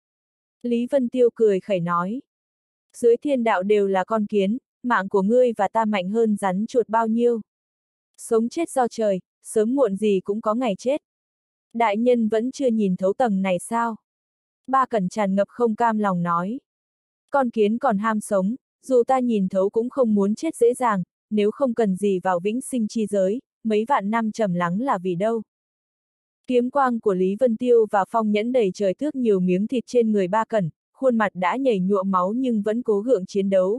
Lý Vân Tiêu cười khẩy nói. Dưới thiên đạo đều là con kiến, mạng của ngươi và ta mạnh hơn rắn chuột bao nhiêu. Sống chết do trời, sớm muộn gì cũng có ngày chết. Đại nhân vẫn chưa nhìn thấu tầng này sao? Ba Cẩn tràn ngập không cam lòng nói. Con kiến còn ham sống, dù ta nhìn thấu cũng không muốn chết dễ dàng, nếu không cần gì vào vĩnh sinh chi giới, mấy vạn năm trầm lắng là vì đâu. Kiếm quang của Lý Vân Tiêu và phong nhẫn đầy trời tước nhiều miếng thịt trên người Ba Cẩn, khuôn mặt đã nhảy nhụa máu nhưng vẫn cố gượng chiến đấu.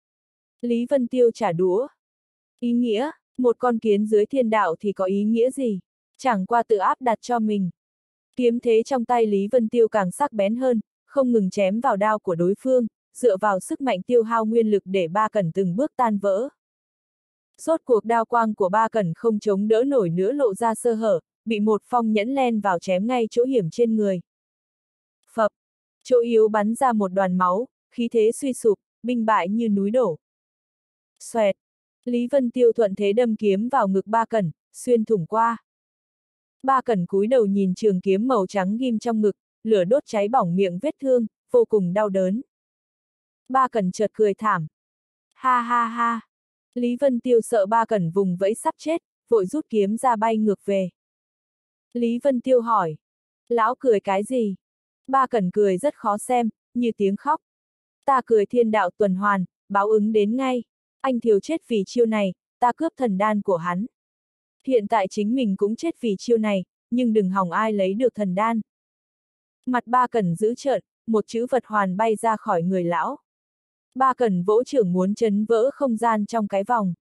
Lý Vân Tiêu trả đũa. Ý nghĩa, một con kiến dưới thiên đạo thì có ý nghĩa gì? Chẳng qua tự áp đặt cho mình. Kiếm thế trong tay Lý Vân Tiêu càng sắc bén hơn, không ngừng chém vào đao của đối phương, dựa vào sức mạnh tiêu hao nguyên lực để Ba Cẩn từng bước tan vỡ. Rốt cuộc đao quang của Ba Cẩn không chống đỡ nổi nữa lộ ra sơ hở, bị một phong nhẫn len vào chém ngay chỗ hiểm trên người. Phập, chỗ yếu bắn ra một đoàn máu, khí thế suy sụp, binh bại như núi đổ. Xoẹt, Lý Vân Tiêu thuận thế đâm kiếm vào ngực Ba Cẩn, xuyên thủng qua. Ba Cẩn cúi đầu nhìn trường kiếm màu trắng ghim trong ngực, lửa đốt cháy bỏng miệng vết thương, vô cùng đau đớn. Ba Cẩn chợt cười thảm. Ha ha ha. Lý Vân Tiêu sợ Ba Cẩn vùng vẫy sắp chết, vội rút kiếm ra bay ngược về. Lý Vân Tiêu hỏi. Lão cười cái gì? Ba Cẩn cười rất khó xem, như tiếng khóc. Ta cười thiên đạo tuần hoàn, báo ứng đến ngay. Anh Thiều chết vì chiêu này, ta cướp thần đan của hắn. Hiện tại chính mình cũng chết vì chiêu này, nhưng đừng hòng ai lấy được thần đan. Mặt Ba Cẩn dữ trợn, một chữ vật hoàn bay ra khỏi người lão. Ba Cẩn vỗ chưởng muốn chấn vỡ không gian trong cái vòng.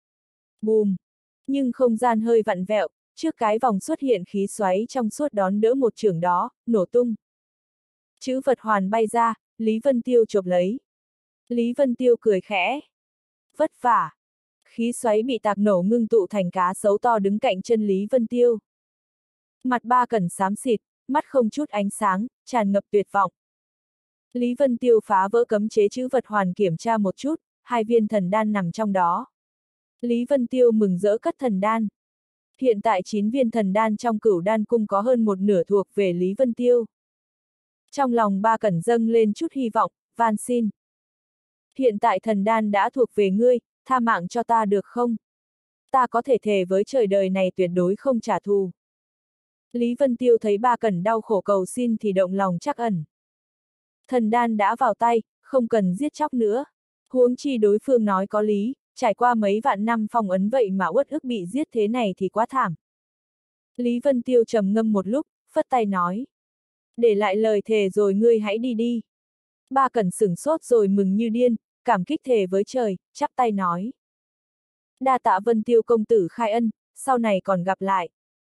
Bùm! Nhưng không gian hơi vặn vẹo, trước cái vòng xuất hiện khí xoáy trong suốt đón đỡ một chưởng đó, nổ tung. Chữ vật hoàn bay ra, Lý Vân Tiêu chộp lấy. Lý Vân Tiêu cười khẽ. Vất vả. Khí xoáy bị tạc nổ ngưng tụ thành cá sấu to đứng cạnh chân Lý Vân Tiêu. Mặt Ba Cẩn xám xịt, mắt không chút ánh sáng, tràn ngập tuyệt vọng. Lý Vân Tiêu phá vỡ cấm chế chữ vật hoàn kiểm tra một chút, 2 viên thần đan nằm trong đó. Lý Vân Tiêu mừng rỡ cất thần đan. Hiện tại 9 viên thần đan trong Cửu Đan Cung có hơn một nửa thuộc về Lý Vân Tiêu. Trong lòng Ba Cẩn dâng lên chút hy vọng, van xin. Hiện tại thần đan đã thuộc về ngươi, tha mạng cho ta được không? Ta có thể thề với trời đời này tuyệt đối không trả thù. Lý Vân Tiêu thấy Ba Cẩn đau khổ cầu xin thì động lòng trắc ẩn. Thần đan đã vào tay, không cần giết chóc nữa. Huống chi đối phương nói có lý, trải qua mấy vạn năm phong ấn vậy mà uất ức bị giết thế này thì quá thảm. Lý Vân Tiêu trầm ngâm một lúc, phất tay nói. Để lại lời thề rồi ngươi hãy đi đi. Ba Cẩn sửng sốt rồi mừng như điên, cảm kích thề với trời, chắp tay nói. Đa tạ Vân Tiêu công tử khai ân, sau này còn gặp lại.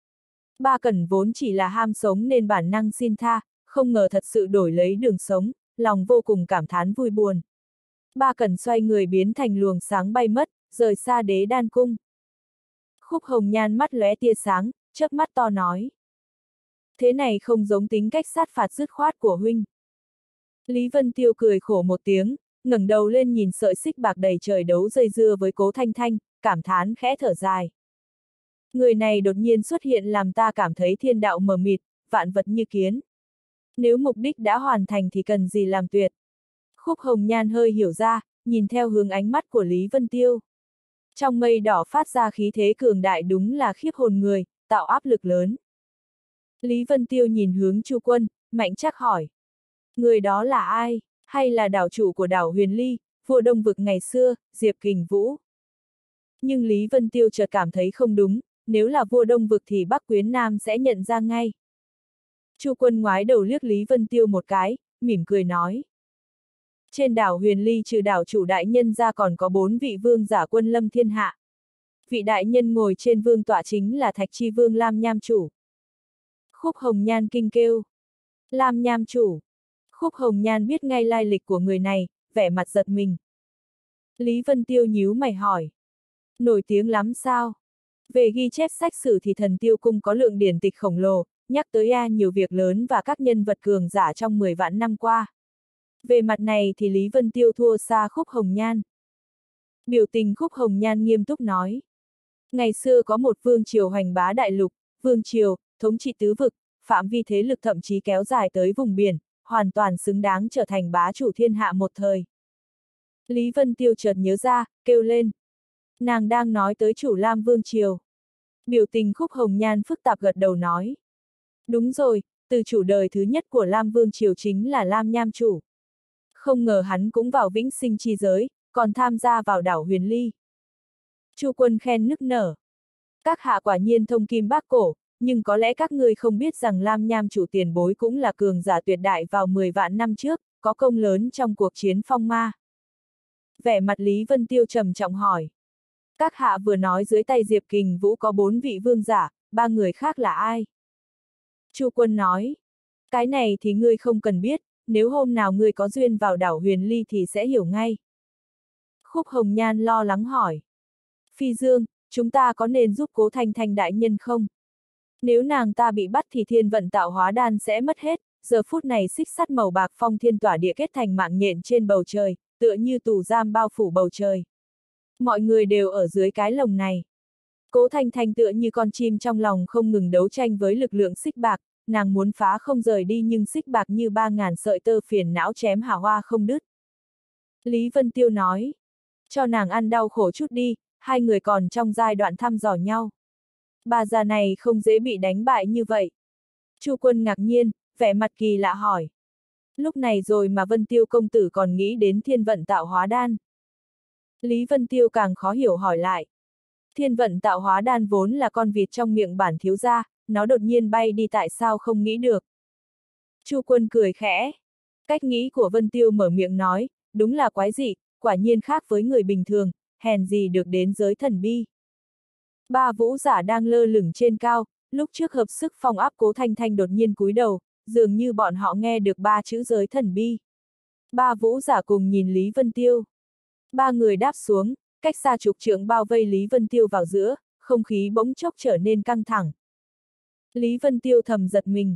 Ba Cẩn vốn chỉ là ham sống nên bản năng xin tha, không ngờ thật sự đổi lấy đường sống, lòng vô cùng cảm thán vui buồn. Ba Cẩn xoay người biến thành luồng sáng bay mất, rời xa Đế Đan Cung. Khúc Hồng Nhan mắt lóe tia sáng, chớp mắt to nói. Thế này không giống tính cách sát phạt dứt khoát của huynh. Lý Vân Tiêu cười khổ một tiếng, ngẩng đầu lên nhìn sợi xích bạc đầy trời đấu dây dưa với Cố Thanh Thanh, cảm thán khẽ thở dài. Người này đột nhiên xuất hiện làm ta cảm thấy thiên đạo mờ mịt, vạn vật như kiến. Nếu mục đích đã hoàn thành thì cần gì làm tuyệt. Khúc Hồng Nhan hơi hiểu ra, nhìn theo hướng ánh mắt của Lý Vân Tiêu. Trong mây đỏ phát ra khí thế cường đại đúng là khiếp hồn người, tạo áp lực lớn. Lý Vân Tiêu nhìn hướng Chu Quân, mạnh chắc hỏi. Người đó là ai, hay là đảo chủ của đảo Huyền Ly, vua Đông Vực ngày xưa, Diệp Kình Vũ? Nhưng Lý Vân Tiêu chợt cảm thấy không đúng, nếu là vua Đông Vực thì Bắc Quyến Nam sẽ nhận ra ngay. Chu Quân ngoái đầu liếc Lý Vân Tiêu một cái, mỉm cười nói. Trên đảo Huyền Ly trừ đảo chủ đại nhân ra còn có 4 vị vương giả quân lâm thiên hạ. Vị đại nhân ngồi trên vương tọa chính là Thạch Chi Vương Lam Nham Chủ. Khúc Hồng Nhan kinh kêu. Lam Nham Chủ. Khúc Hồng Nhan biết ngay lai lịch của người này, vẻ mặt giật mình. Lý Vân Tiêu nhíu mày hỏi. Nổi tiếng lắm sao? Về ghi chép sách sử thì Thần Tiêu Cung có lượng điển tịch khổng lồ, nhắc tới nhiều việc lớn và các nhân vật cường giả trong 10 vạn năm qua. Về mặt này thì Lý Vân Tiêu thua xa Khúc Hồng Nhan. Biểu tình Khúc Hồng Nhan nghiêm túc nói. Ngày xưa có một vương triều hoành bá đại lục, vương triều, thống trị tứ vực, phạm vi thế lực thậm chí kéo dài tới vùng biển, hoàn toàn xứng đáng trở thành bá chủ thiên hạ một thời. Lý Vân Tiêu chợt nhớ ra, kêu lên. Nàng đang nói tới chủ Lam Vương Triều. Biểu tình Khúc Hồng Nhan phức tạp gật đầu nói. Đúng rồi, từ chủ đời thứ nhất của Lam Vương Triều chính là Lam Nham Chủ. Không ngờ hắn cũng vào vĩnh sinh chi giới, còn tham gia vào đảo Huyền Ly. Chu Quân khen nức nở. Các hạ quả nhiên thông kim bác cổ, nhưng có lẽ các ngươi không biết rằng Lam Nham Chủ tiền bối cũng là cường giả tuyệt đại vào 10 vạn năm trước, có công lớn trong cuộc chiến phong ma. Vẻ mặt Lý Vân Tiêu trầm trọng hỏi. Các hạ vừa nói dưới tay Diệp Kình Vũ có 4 vị vương giả, 3 người khác là ai? Chu Quân nói. Cái này thì ngươi không cần biết, nếu hôm nào ngươi có duyên vào đảo Huyền Ly thì sẽ hiểu ngay. Khúc Hồng Nhan lo lắng hỏi. Phi Dương, chúng ta có nên giúp Cố Thanh Thanh đại nhân không? Nếu nàng ta bị bắt thì thiên vận tạo hóa đan sẽ mất hết, giờ phút này xích sắt màu bạc phong thiên tỏa địa kết thành mạng nhện trên bầu trời, tựa như tù giam bao phủ bầu trời. Mọi người đều ở dưới cái lồng này. Cố Thanh Thanh tựa như con chim trong lòng không ngừng đấu tranh với lực lượng xích bạc, nàng muốn phá không rời đi nhưng xích bạc như 3.000 sợi tơ phiền não chém hỏa hoa không đứt. Lý Vân Tiêu nói, cho nàng ăn đau khổ chút đi, hai người còn trong giai đoạn thăm dò nhau. Bà già này không dễ bị đánh bại như vậy. Chu Quân ngạc nhiên, vẻ mặt kỳ lạ hỏi. Lúc này rồi mà Vân Tiêu công tử còn nghĩ đến thiên vận tạo hóa đan. Lý Vân Tiêu càng khó hiểu hỏi lại. Thiên vận tạo hóa đan vốn là con vịt trong miệng bản thiếu gia, nó đột nhiên bay đi tại sao không nghĩ được. Chu Quân cười khẽ. Cách nghĩ của Vân Tiêu mở miệng nói, đúng là quái dị, quả nhiên khác với người bình thường, hèn gì được đến giới thần bi. Ba vũ giả đang lơ lửng trên cao, lúc trước hợp sức phong áp Cố Thanh Thanh đột nhiên cúi đầu, dường như bọn họ nghe được 3 chữ giới thần bi. Ba vũ giả cùng nhìn Lý Vân Tiêu. 3 người đáp xuống, cách xa chục trượng bao vây Lý Vân Tiêu vào giữa, không khí bỗng chốc trở nên căng thẳng. Lý Vân Tiêu thầm giật mình.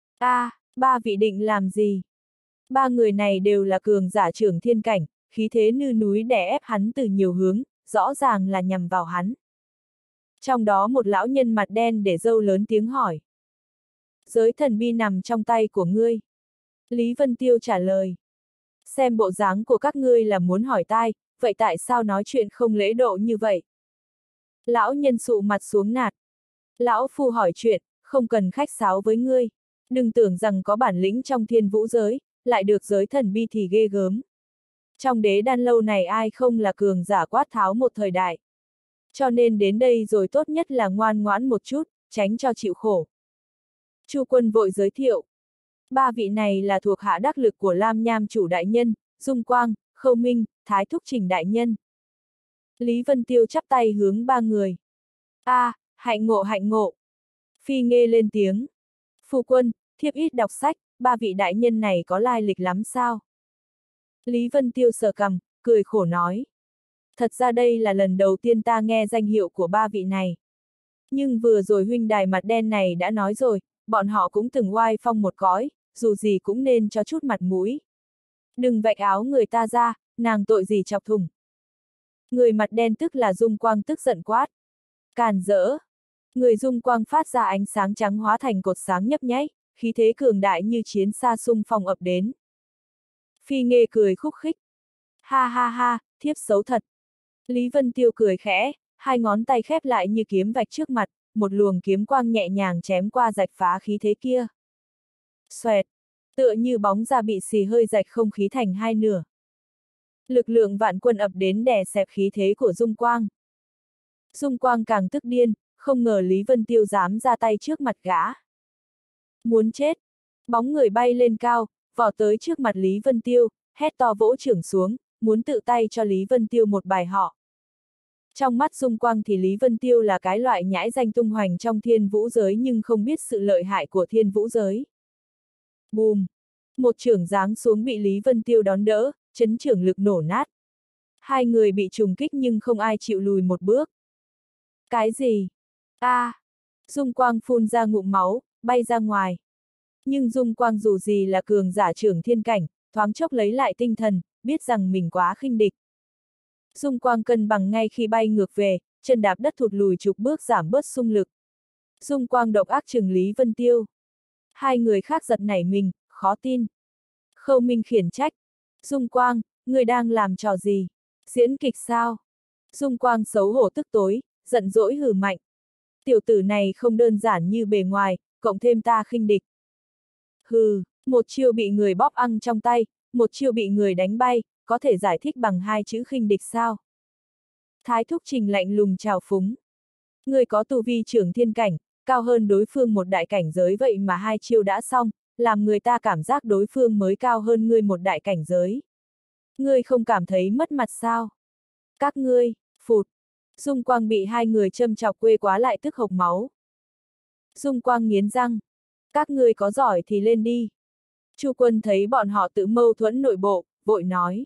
Ba vị định làm gì? 3 người này đều là cường giả trưởng thiên cảnh, khí thế như núi đè ép hắn từ nhiều hướng, rõ ràng là nhằm vào hắn. Trong đó một lão nhân mặt đen để râu lớn tiếng hỏi. Giới thần bi nằm trong tay của ngươi. Lý Vân Tiêu trả lời. Xem bộ dáng của các ngươi là muốn hỏi tai, vậy tại sao nói chuyện không lễ độ như vậy? Lão nhân sụ mặt xuống nạt. Lão phu hỏi chuyện, không cần khách sáo với ngươi. Đừng tưởng rằng có bản lĩnh trong thiên vũ giới, lại được giới thần bi thì ghê gớm. Trong đế đan lâu này ai không là cường giả quát tháo một thời đại. Cho nên đến đây rồi tốt nhất là ngoan ngoãn một chút, tránh cho chịu khổ. Chu Quân vội giới thiệu. 3 vị này là thuộc hạ đắc lực của Lam Nham Chủ đại nhân, Dung Quang, Khâu Minh, Thái Thúc Trình đại nhân. Lý Vân Tiêu chắp tay hướng 3 người. Hạnh ngộ hạnh ngộ. Phi Nghê lên tiếng. Phu quân, thiếp ít đọc sách, 3 vị đại nhân này có lai lịch lắm sao? Lý Vân Tiêu sờ cằm, cười khổ nói. Thật ra đây là lần đầu tiên ta nghe danh hiệu của 3 vị này. Nhưng vừa rồi huynh đài mặt đen này đã nói rồi, bọn họ cũng từng oai phong một cõi, dù gì cũng nên cho chút mặt mũi. Đừng vạch áo người ta ra, nàng tội gì chọc thủng. Người mặt đen tức là Dung Quang tức giận quát. Càn rỡ. Người Dung Quang phát ra ánh sáng trắng hóa thành cột sáng nhấp nháy, khí thế cường đại như chiến xa xung phong ập đến. Phi Nghê cười khúc khích. Ha ha ha, thiếp xấu thật. Lý Vân Tiêu cười khẽ, hai ngón tay khép lại như kiếm vạch trước mặt, một luồng kiếm quang nhẹ nhàng chém qua rạch phá khí thế kia. Xoẹt, tựa như bóng ra bị xì hơi rạch không khí thành hai nửa. Lực lượng vạn quân ập đến đè xẹp khí thế của Dung Quang. Dung Quang càng tức điên, không ngờ Lý Vân Tiêu dám ra tay trước mặt gã. Muốn chết. Bóng người bay lên cao, vọt tới trước mặt Lý Vân Tiêu, hét to vỗ chưởng xuống, muốn tự tay cho Lý Vân Tiêu một bài họ. Trong mắt Dung Quang thì Lý Vân Tiêu là cái loại nhãi danh tung hoành trong thiên vũ giới nhưng không biết sự lợi hại của thiên vũ giới. Bùm! Một chưởng giáng xuống bị Lý Vân Tiêu đón đỡ, chấn chưởng lực nổ nát. Hai người bị trùng kích nhưng không ai chịu lùi một bước. Cái gì? Dung Quang phun ra ngụm máu, bay ra ngoài. Nhưng Dung Quang dù gì là cường giả trưởng thiên cảnh, thoáng chốc lấy lại tinh thần, biết rằng mình quá khinh địch. Dung Quang cân bằng ngay khi bay ngược về, chân đạp đất thụt lùi chục bước giảm bớt xung lực. Dung Quang độc ác trừng Lý Vân Tiêu. Hai người khác giật nảy mình, khó tin. Khâu Minh khiển trách. Dung Quang, người đang làm trò gì? Diễn kịch sao? Dung Quang xấu hổ tức tối, giận dỗi hừ mạnh. Tiểu tử này không đơn giản như bề ngoài, cộng thêm ta khinh địch. Hừ, một chiêu bị người bóp ăn trong tay, một chiêu bị người đánh bay, có thể giải thích bằng hai chữ khinh địch sao? Thái Thúc Trình lạnh lùng trào phúng. Người có tu vi trưởng thiên cảnh, cao hơn đối phương một đại cảnh giới vậy mà hai chiêu đã xong, làm người ta cảm giác đối phương mới cao hơn ngươi một đại cảnh giới. Ngươi không cảm thấy mất mặt sao? Các ngươi, phụt. Dung Quang bị hai người châm chọc quê quá lại tức hộc máu. Dung Quang nghiến răng. Các ngươi có giỏi thì lên đi. Chu Quân thấy bọn họ tự mâu thuẫn nội bộ, vội nói.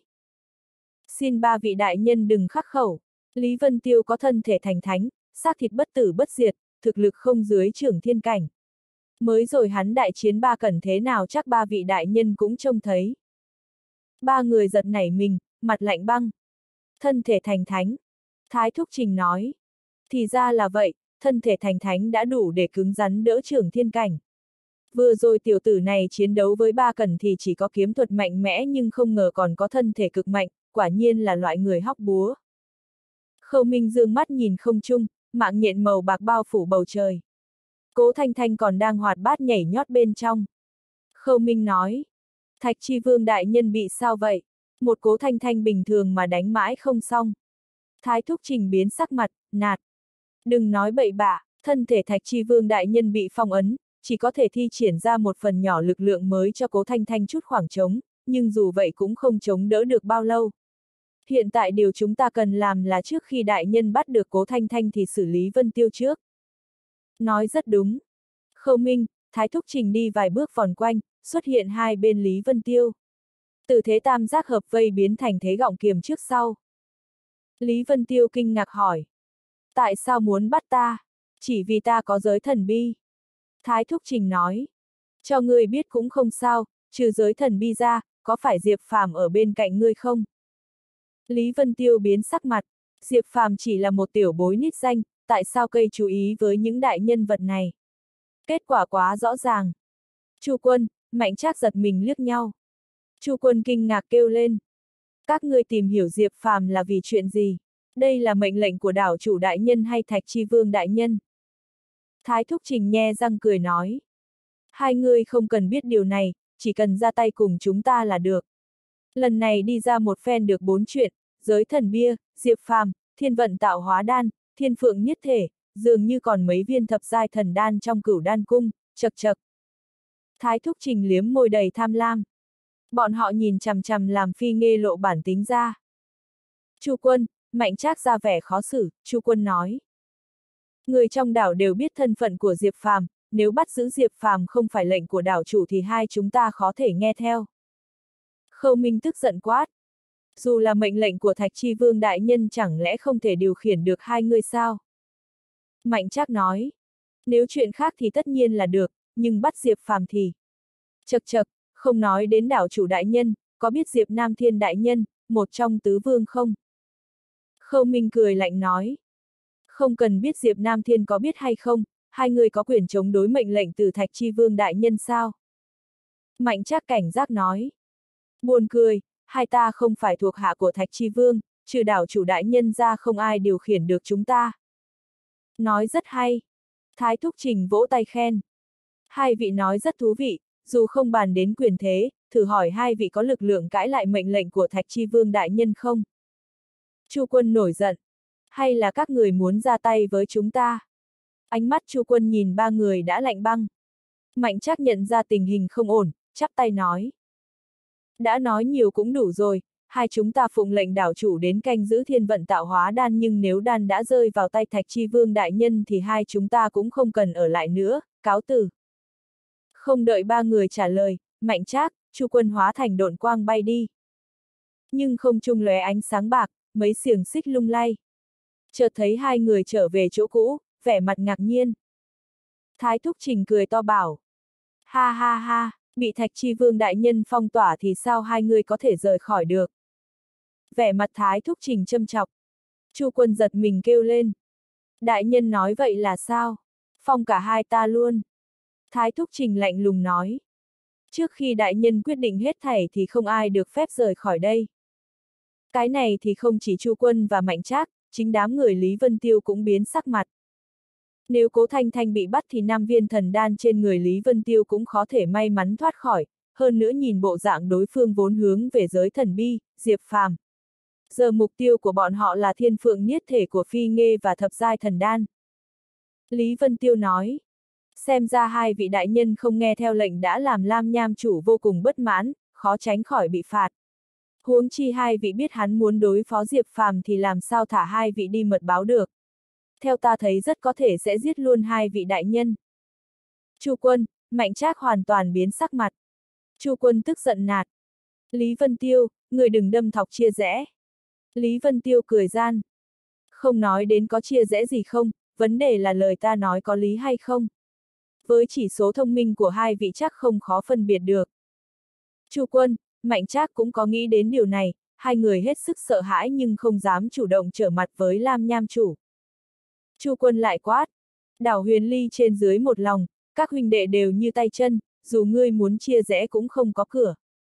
Xin ba vị đại nhân đừng khắc khẩu. Lý Vân Tiêu có thân thể thành thánh, xác thịt bất tử bất diệt, thực lực không dưới trưởng thiên cảnh. Mới rồi hắn đại chiến ba cẩn thế nào chắc ba vị đại nhân cũng trông thấy. Ba người giật nảy mình, mặt lạnh băng. Thân thể thành thánh. Thái Thúc Trình nói. Thì ra là vậy, thân thể thành thánh đã đủ để cứng rắn đỡ trưởng thiên cảnh. Vừa rồi tiểu tử này chiến đấu với ba cẩn thì chỉ có kiếm thuật mạnh mẽ nhưng không ngờ còn có thân thể cực mạnh, quả nhiên là loại người hóc búa. Khâu Minh dương mắt nhìn không trung, mạng nhện màu bạc bao phủ bầu trời. Cố Thanh Thanh còn đang hoạt bát nhảy nhót bên trong. Khâu Minh nói. Thạch Chi Vương đại nhân bị sao vậy? Một Cố Thanh Thanh bình thường mà đánh mãi không xong. Thái Thúc Trình biến sắc mặt, nạt. Đừng nói bậy bạ, thân thể Thạch Chi Vương đại nhân bị phong ấn, chỉ có thể thi triển ra một phần nhỏ lực lượng mới cho Cố Thanh Thanh chút khoảng trống, nhưng dù vậy cũng không chống đỡ được bao lâu. Hiện tại điều chúng ta cần làm là trước khi đại nhân bắt được Cố Thanh Thanh thì xử lý Vân Tiêu trước. Nói rất đúng. Khâu Minh, Thái Thúc Trình đi vài bước vòng quanh, xuất hiện hai bên Lý Vân Tiêu. Từ thế tam giác hợp vây biến thành thế gọng kiềm trước sau. Lý Vân Tiêu kinh ngạc hỏi. Tại sao muốn bắt ta? Chỉ vì ta có giới thần bi. Thái Thúc Trình nói. Cho ngươi biết cũng không sao, trừ giới thần bi ra, có phải Diệp Phàm ở bên cạnh ngươi không? Lý Vân Tiêu biến sắc mặt. Diệp Phàm chỉ là một tiểu bối nít danh, tại sao cây chú ý với những đại nhân vật này? Kết quả quá rõ ràng. Chu Quân, Mạnh Trác giật mình liếc nhau. Chu Quân kinh ngạc kêu lên. Các ngươi tìm hiểu Diệp Phàm là vì chuyện gì? Đây là mệnh lệnh của đảo chủ đại nhân hay Thạch Chi Vương đại nhân? Thái Thúc Trình nhe răng cười nói. Hai người không cần biết điều này, chỉ cần ra tay cùng chúng ta là được. Lần này đi ra một phen được 4 chuyện, giới thần bia, Diệp Phàm, thiên vận tạo hóa đan, thiên phượng nhất thể, dường như còn mấy viên thập giai thần đan trong cửu đan cung, chật chật. Thái Thúc Trình liếm môi đầy tham lam. Bọn họ nhìn chằm chằm làm Phi Nghê lộ bản tính ra. Chu Quân, Mạnh Trác ra vẻ khó xử, Chu Quân nói. Người trong đảo đều biết thân phận của Diệp Phàm, nếu bắt giữ Diệp Phàm không phải lệnh của đảo chủ thì hai chúng ta khó thể nghe theo. Khâu Minh tức giận quát. Dù là mệnh lệnh của Thạch Chi Vương đại nhân chẳng lẽ không thể điều khiển được hai người sao? Mạnh Trác nói. Nếu chuyện khác thì tất nhiên là được, nhưng bắt Diệp Phàm thì... Chậc chậc, không nói đến đảo chủ đại nhân, có biết Diệp Nam Thiên đại nhân, một trong tứ vương không? Khâu Minh cười lạnh nói. Không cần biết Diệp Nam Thiên có biết hay không, hai người có quyền chống đối mệnh lệnh từ Thạch Chi Vương đại nhân sao? Mạnh Trác cảnh giác nói. Buồn cười, hai ta không phải thuộc hạ của Thạch Chi Vương, trừ đảo chủ đại nhân ra không ai điều khiển được chúng ta. Nói rất hay. Thái Thúc Trình vỗ tay khen. Hai vị nói rất thú vị, dù không bàn đến quyền thế, thử hỏi hai vị có lực lượng cãi lại mệnh lệnh của Thạch Chi Vương đại nhân không? Chu Quân nổi giận. Hay là các người muốn ra tay với chúng ta? Ánh mắt Chu Quân nhìn ba người đã lạnh băng. Mạnh Trác nhận ra tình hình không ổn, chắp tay nói. Đã nói nhiều cũng đủ rồi, hai chúng ta phụng lệnh đảo chủ đến canh giữ thiên vận tạo hóa đan, nhưng nếu đan đã rơi vào tay Thạch Chi Vương đại nhân thì hai chúng ta cũng không cần ở lại nữa, cáo từ. Không đợi ba người trả lời, Mạnh Trác, Chu Quân hóa thành độn quang bay đi. Nhưng không trung lóe ánh sáng bạc, mấy xiềng xích lung lay. Chợt thấy hai người trở về chỗ cũ, vẻ mặt ngạc nhiên. Thái Thúc Trình cười to bảo. Ha ha ha, bị Thạch Chi Vương đại nhân phong tỏa thì sao hai người có thể rời khỏi được? Vẻ mặt Thái Thúc Trình châm chọc. Chu Quân giật mình kêu lên. Đại nhân nói vậy là sao? Phong cả hai ta luôn. Thái Thúc Trình lạnh lùng nói. Trước khi đại nhân quyết định hết thảy thì không ai được phép rời khỏi đây. Cái này thì không chỉ Chu Quân và Mạnh Trác, chính đám người Lý Vân Tiêu cũng biến sắc mặt. Nếu Cố Thanh Thanh bị bắt thì 5 viên thần đan trên người Lý Vân Tiêu cũng khó thể may mắn thoát khỏi, hơn nữa nhìn bộ dạng đối phương vốn hướng về giới thần bi, Diệp Phàm. Giờ mục tiêu của bọn họ là thiên phượng niết thể của Phi Nghê và thập giai thần đan. Lý Vân Tiêu nói. Xem ra hai vị đại nhân không nghe theo lệnh đã làm Lam Nham chủ vô cùng bất mãn, khó tránh khỏi bị phạt. Huống chi hai vị biết hắn muốn đối phó Diệp Phàm thì làm sao thả hai vị đi mật báo được. Theo ta thấy rất có thể sẽ giết luôn hai vị đại nhân. Chu Quân, Mạnh Trác hoàn toàn biến sắc mặt. Chu Quân tức giận nạt. Lý Vân Tiêu, người đừng đâm thọc chia rẽ. Lý Vân Tiêu cười gian. Không nói đến có chia rẽ gì không, vấn đề là lời ta nói có lý hay không. Với chỉ số thông minh của hai vị chắc không khó phân biệt được. Chu Quân, Mạnh Trác cũng có nghĩ đến điều này, hai người hết sức sợ hãi nhưng không dám chủ động trở mặt với Lam Nham chủ. Chu Quân lại quát. Đảo Huyền Ly trên dưới một lòng, các huynh đệ đều như tay chân, dù ngươi muốn chia rẽ cũng không có cửa.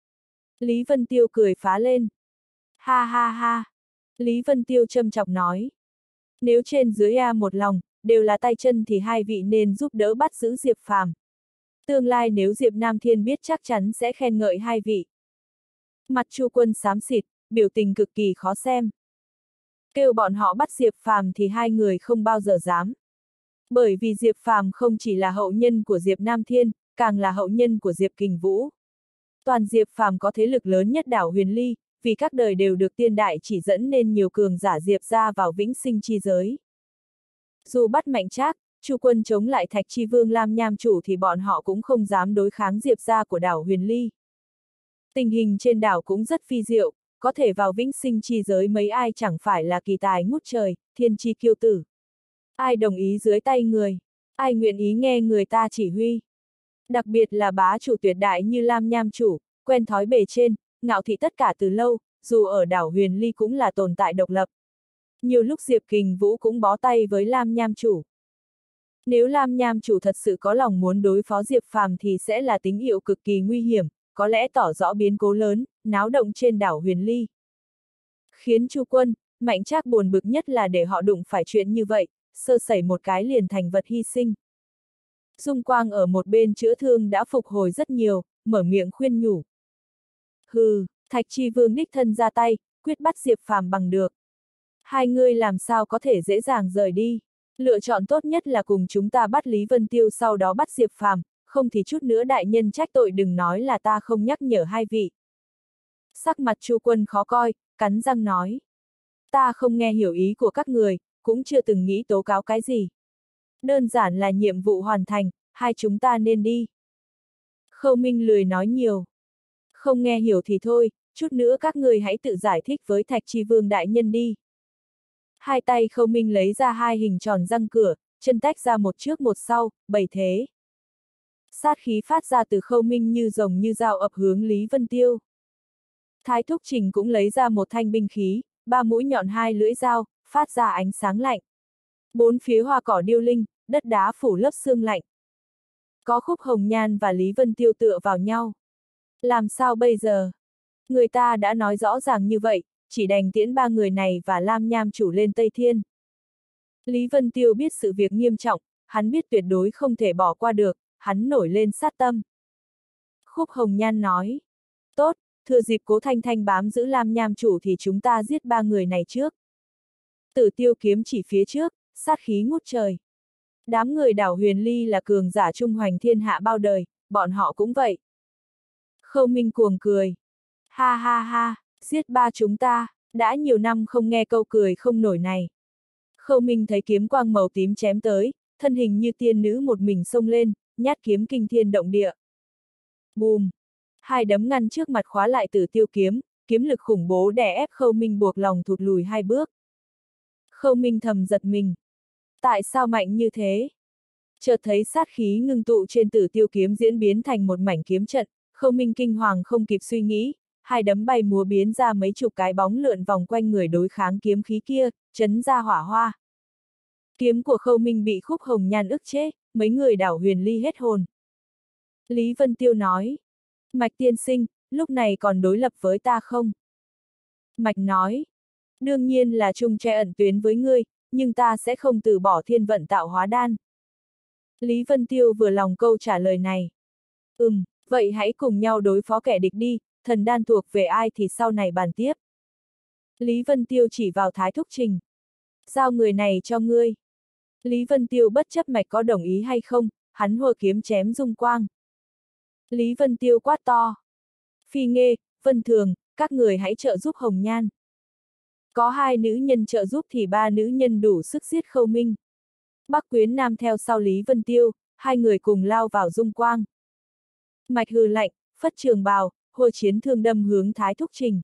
Lý Vân Tiêu cười phá lên. Ha ha ha. Lý Vân Tiêu châm chọc nói. Nếu trên dưới một lòng, đều là tay chân thì hai vị nên giúp đỡ bắt giữ Diệp Phàm. Tương lai nếu Diệp Nam Thiên biết chắc chắn sẽ khen ngợi hai vị. Mặt Chu Quân xám xịt, biểu tình cực kỳ khó xem. Kêu bọn họ bắt Diệp Phàm thì hai người không bao giờ dám. Bởi vì Diệp Phàm không chỉ là hậu nhân của Diệp Nam Thiên, càng là hậu nhân của Diệp Kình Vũ. Toàn Diệp Phàm có thế lực lớn nhất đảo Huyền Ly, vì các đời đều được tiên đại chỉ dẫn nên nhiều cường giả Diệp ra vào vĩnh sinh chi giới. Dù bắt Mạnh Trác, Chu Quân chống lại Thạch Chi Vương Lam Nham chủ thì bọn họ cũng không dám đối kháng Diệp gia của đảo Huyền Ly. Tình hình trên đảo cũng rất phi diệu, có thể vào vĩnh sinh chi giới mấy ai chẳng phải là kỳ tài ngút trời, thiên chi kiêu tử. Ai đồng ý dưới tay người, ai nguyện ý nghe người ta chỉ huy. Đặc biệt là bá chủ tuyệt đại như Lam Nham chủ, quen thói bề trên, ngạo thị tất cả từ lâu, dù ở đảo Huyền Ly cũng là tồn tại độc lập. Nhiều lúc Diệp Kình Vũ cũng bó tay với Lam Nham chủ. Nếu Lam Nham chủ thật sự có lòng muốn đối phó Diệp Phàm thì sẽ là tín hiệu cực kỳ nguy hiểm, có lẽ tỏ rõ biến cố lớn, náo động trên đảo Huyền Ly. Khiến Chu Quân, Mạnh Trác buồn bực nhất là để họ đụng phải chuyện như vậy, sơ sẩy một cái liền thành vật hy sinh. Dung Quang ở một bên chữa thương đã phục hồi rất nhiều, mở miệng khuyên nhủ. Hừ, Thạch Chi Vương đích thân ra tay, quyết bắt Diệp Phàm bằng được. Hai người làm sao có thể dễ dàng rời đi. Lựa chọn tốt nhất là cùng chúng ta bắt Lý Vân Tiêu sau đó bắt Diệp Phàm, không thì chút nữa đại nhân trách tội đừng nói là ta không nhắc nhở hai vị. Sắc mặt Chu Quân khó coi, cắn răng nói. Ta không nghe hiểu ý của các người, cũng chưa từng nghĩ tố cáo cái gì. Đơn giản là nhiệm vụ hoàn thành, hai chúng ta nên đi. Khâu Minh lười nói nhiều. Không nghe hiểu thì thôi, chút nữa các người hãy tự giải thích với Thạch Chi Vương đại nhân đi. Hai tay Khâu Minh lấy ra hai hình tròn răng cửa, chân tách ra một trước một sau, bảy thế. Sát khí phát ra từ Khâu Minh như rồng như dao ập hướng Lý Vân Tiêu. Thái Thúc Trình cũng lấy ra một thanh binh khí, ba mũi nhọn hai lưỡi dao, phát ra ánh sáng lạnh. Bốn phía hoa cỏ điêu linh, đất đá phủ lớp sương lạnh. Có Khúc Hồng Nhan và Lý Vân Tiêu tựa vào nhau. Làm sao bây giờ? Người ta đã nói rõ ràng như vậy, chỉ đành tiễn ba người này và Lam Nham chủ lên Tây Thiên. Lý Vân Tiêu biết sự việc nghiêm trọng, hắn biết tuyệt đối không thể bỏ qua được, hắn nổi lên sát tâm. Khúc Hồng Nhan nói, tốt, thừa dịp Cố Thanh Thanh bám giữ Lam Nham chủ thì chúng ta giết ba người này trước. Tử Tiêu kiếm chỉ phía trước, sát khí ngút trời. Đám người đảo Huyền Ly là cường giả trung hoành thiên hạ bao đời, bọn họ cũng vậy. Khâu Minh cuồng cười. Ha ha ha, giết ba chúng ta, đã nhiều năm không nghe câu cười không nổi này. Khâu Minh thấy kiếm quang màu tím chém tới, thân hình như tiên nữ một mình xông lên, nhát kiếm kinh thiên động địa. Bùm! Hai đấm ngăn trước mặt khóa lại Tử Tiêu kiếm, kiếm lực khủng bố đè ép Khâu Minh buộc lòng thụt lùi hai bước. Khâu Minh thầm giật mình. Tại sao mạnh như thế? Chợt thấy sát khí ngưng tụ trên Tử Tiêu kiếm diễn biến thành một mảnh kiếm trận, Khâu Minh kinh hoàng không kịp suy nghĩ, hai đấm bay múa biến ra mấy chục cái bóng lượn vòng quanh người đối kháng kiếm khí kia, chấn ra hỏa hoa. Kiếm của Khâu Minh bị Khúc Hồng Nhan ức chế, mấy người đảo Huyền Ly hết hồn. Lý Vân Tiêu nói, Mạch tiên sinh, lúc này còn đối lập với ta không? Mạch nói, đương nhiên là chung tre ẩn tuyến với ngươi, nhưng ta sẽ không từ bỏ thiên vận tạo hóa đan. Lý Vân Tiêu vừa lòng câu trả lời này. Vậy hãy cùng nhau đối phó kẻ địch đi, thần đan thuộc về ai thì sau này bàn tiếp. Lý Vân Tiêu chỉ vào Thái Thúc Trình. Giao người này cho ngươi. Lý Vân Tiêu bất chấp Mạch có đồng ý hay không, hắn hùa kiếm chém dung quang. Lý Vân Tiêu quát to. Phi Nghê, Vân Thường, các người hãy trợ giúp Hồng Nhan. Có hai nữ nhân trợ giúp thì ba nữ nhân đủ sức giết Khâu Minh. Bắc Quyến Nam theo sau Lý Vân Tiêu, hai người cùng lao vào dung quang. Mạch hừ lạnh, phất trường bào, hô chiến thương đâm hướng Thái Thúc Trình.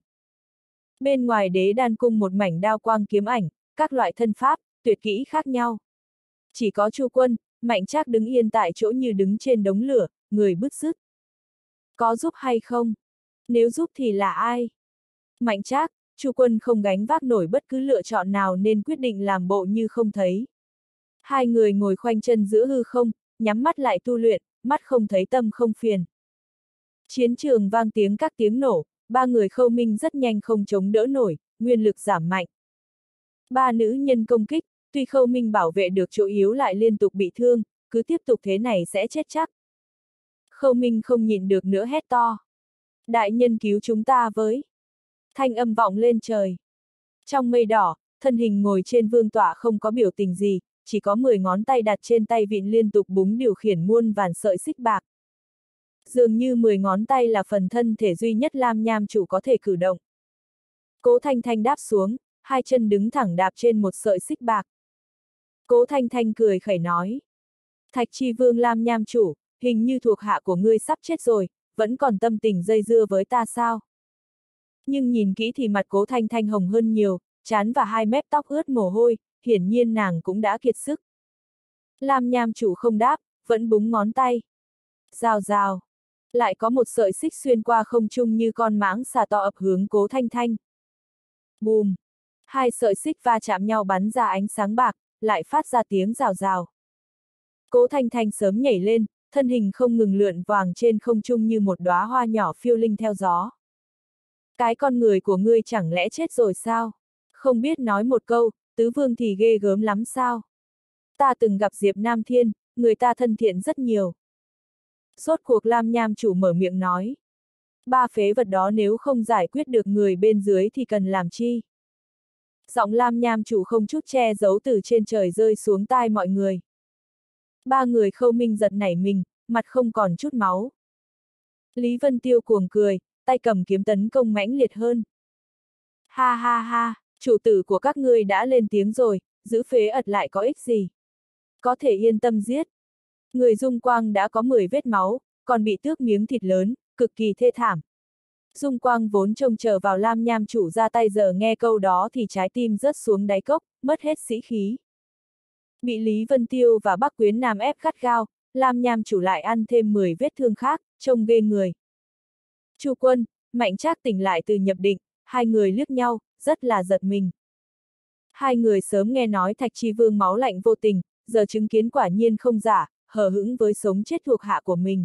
Bên ngoài Đế Đan cung một mảnh đao quang kiếm ảnh, các loại thân pháp, tuyệt kỹ khác nhau. Chỉ có Chu Quân, Mạnh Trác đứng yên tại chỗ như đứng trên đống lửa, người bứt rứt. Có giúp hay không? Nếu giúp thì là ai? Mạnh Trác, Chu Quân không gánh vác nổi bất cứ lựa chọn nào nên quyết định làm bộ như không thấy. Hai người ngồi khoanh chân giữa hư không, nhắm mắt lại tu luyện, mắt không thấy tâm không phiền. Chiến trường vang tiếng các tiếng nổ, ba người Khâu Minh rất nhanh không chống đỡ nổi, nguyên lực giảm mạnh. Ba nữ nhân công kích, tuy Khâu Minh bảo vệ được chỗ yếu lại liên tục bị thương, cứ tiếp tục thế này sẽ chết chắc. Khâu Minh không nhịn được nữa hét to. Đại nhân cứu chúng ta với. Thanh âm vọng lên trời. Trong mây đỏ, thân hình ngồi trên vương tọa không có biểu tình gì, chỉ có 10 ngón tay đặt trên tay vịn liên tục búng điều khiển muôn vàn sợi xích bạc. Dường như 10 ngón tay là phần thân thể duy nhất Lam Nham chủ có thể cử động. Cố Thanh Thanh đáp xuống, hai chân đứng thẳng đạp trên một sợi xích bạc. Cố Thanh Thanh cười khẩy nói. Thạch Chi Vương Lam Nham chủ, hình như thuộc hạ của ngươi sắp chết rồi, vẫn còn tâm tình dây dưa với ta sao? Nhưng nhìn kỹ thì mặt Cố Thanh Thanh hồng hơn nhiều, trán và hai mép tóc ướt mồ hôi, hiển nhiên nàng cũng đã kiệt sức. Lam Nham chủ không đáp, vẫn búng ngón tay. Rào rào. Lại có một sợi xích xuyên qua không trung như con mãng xà to ập hướng Cố Thanh Thanh. Bùm! Hai sợi xích va chạm nhau bắn ra ánh sáng bạc, lại phát ra tiếng rào rào. Cố Thanh Thanh sớm nhảy lên, thân hình không ngừng lượn vàng trên không trung như một đóa hoa nhỏ phiêu linh theo gió. Cái con người của ngươi chẳng lẽ chết rồi sao? Không biết nói một câu, tứ vương thì ghê gớm lắm sao? Ta từng gặp Diệp Nam Thiên, người ta thân thiện rất nhiều. Rốt cuộc Lam Nham chủ mở miệng nói. Ba phế vật đó nếu không giải quyết được người bên dưới thì cần làm chi? Giọng Lam Nham chủ không chút che giấu từ trên trời rơi xuống tai mọi người. Ba người Khâu Minh giật nảy mình, mặt không còn chút máu. Lý Vân Tiêu cuồng cười, tay cầm kiếm tấn công mãnh liệt hơn. Ha ha ha, chủ tử của các ngươi đã lên tiếng rồi, giữ phế ật lại có ích gì? Có thể yên tâm giết. Người Dung Quang đã có 10 vết máu, còn bị tước miếng thịt lớn, cực kỳ thê thảm. Dung Quang vốn trông chờ vào Lam Nham chủ ra tay, giờ nghe câu đó thì trái tim rớt xuống đáy cốc, mất hết sĩ khí. Bị Lý Vân Tiêu và Bắc Quyến Nam ép gắt gao, Lam Nham chủ lại ăn thêm 10 vết thương khác, trông ghê người. Chu Quân, Mạnh Trác tỉnh lại từ nhập định, hai người liếc nhau, rất là giật mình. Hai người sớm nghe nói Thạch Chi Vương máu lạnh vô tình, giờ chứng kiến quả nhiên không giả, hờ hững với sống chết thuộc hạ của mình.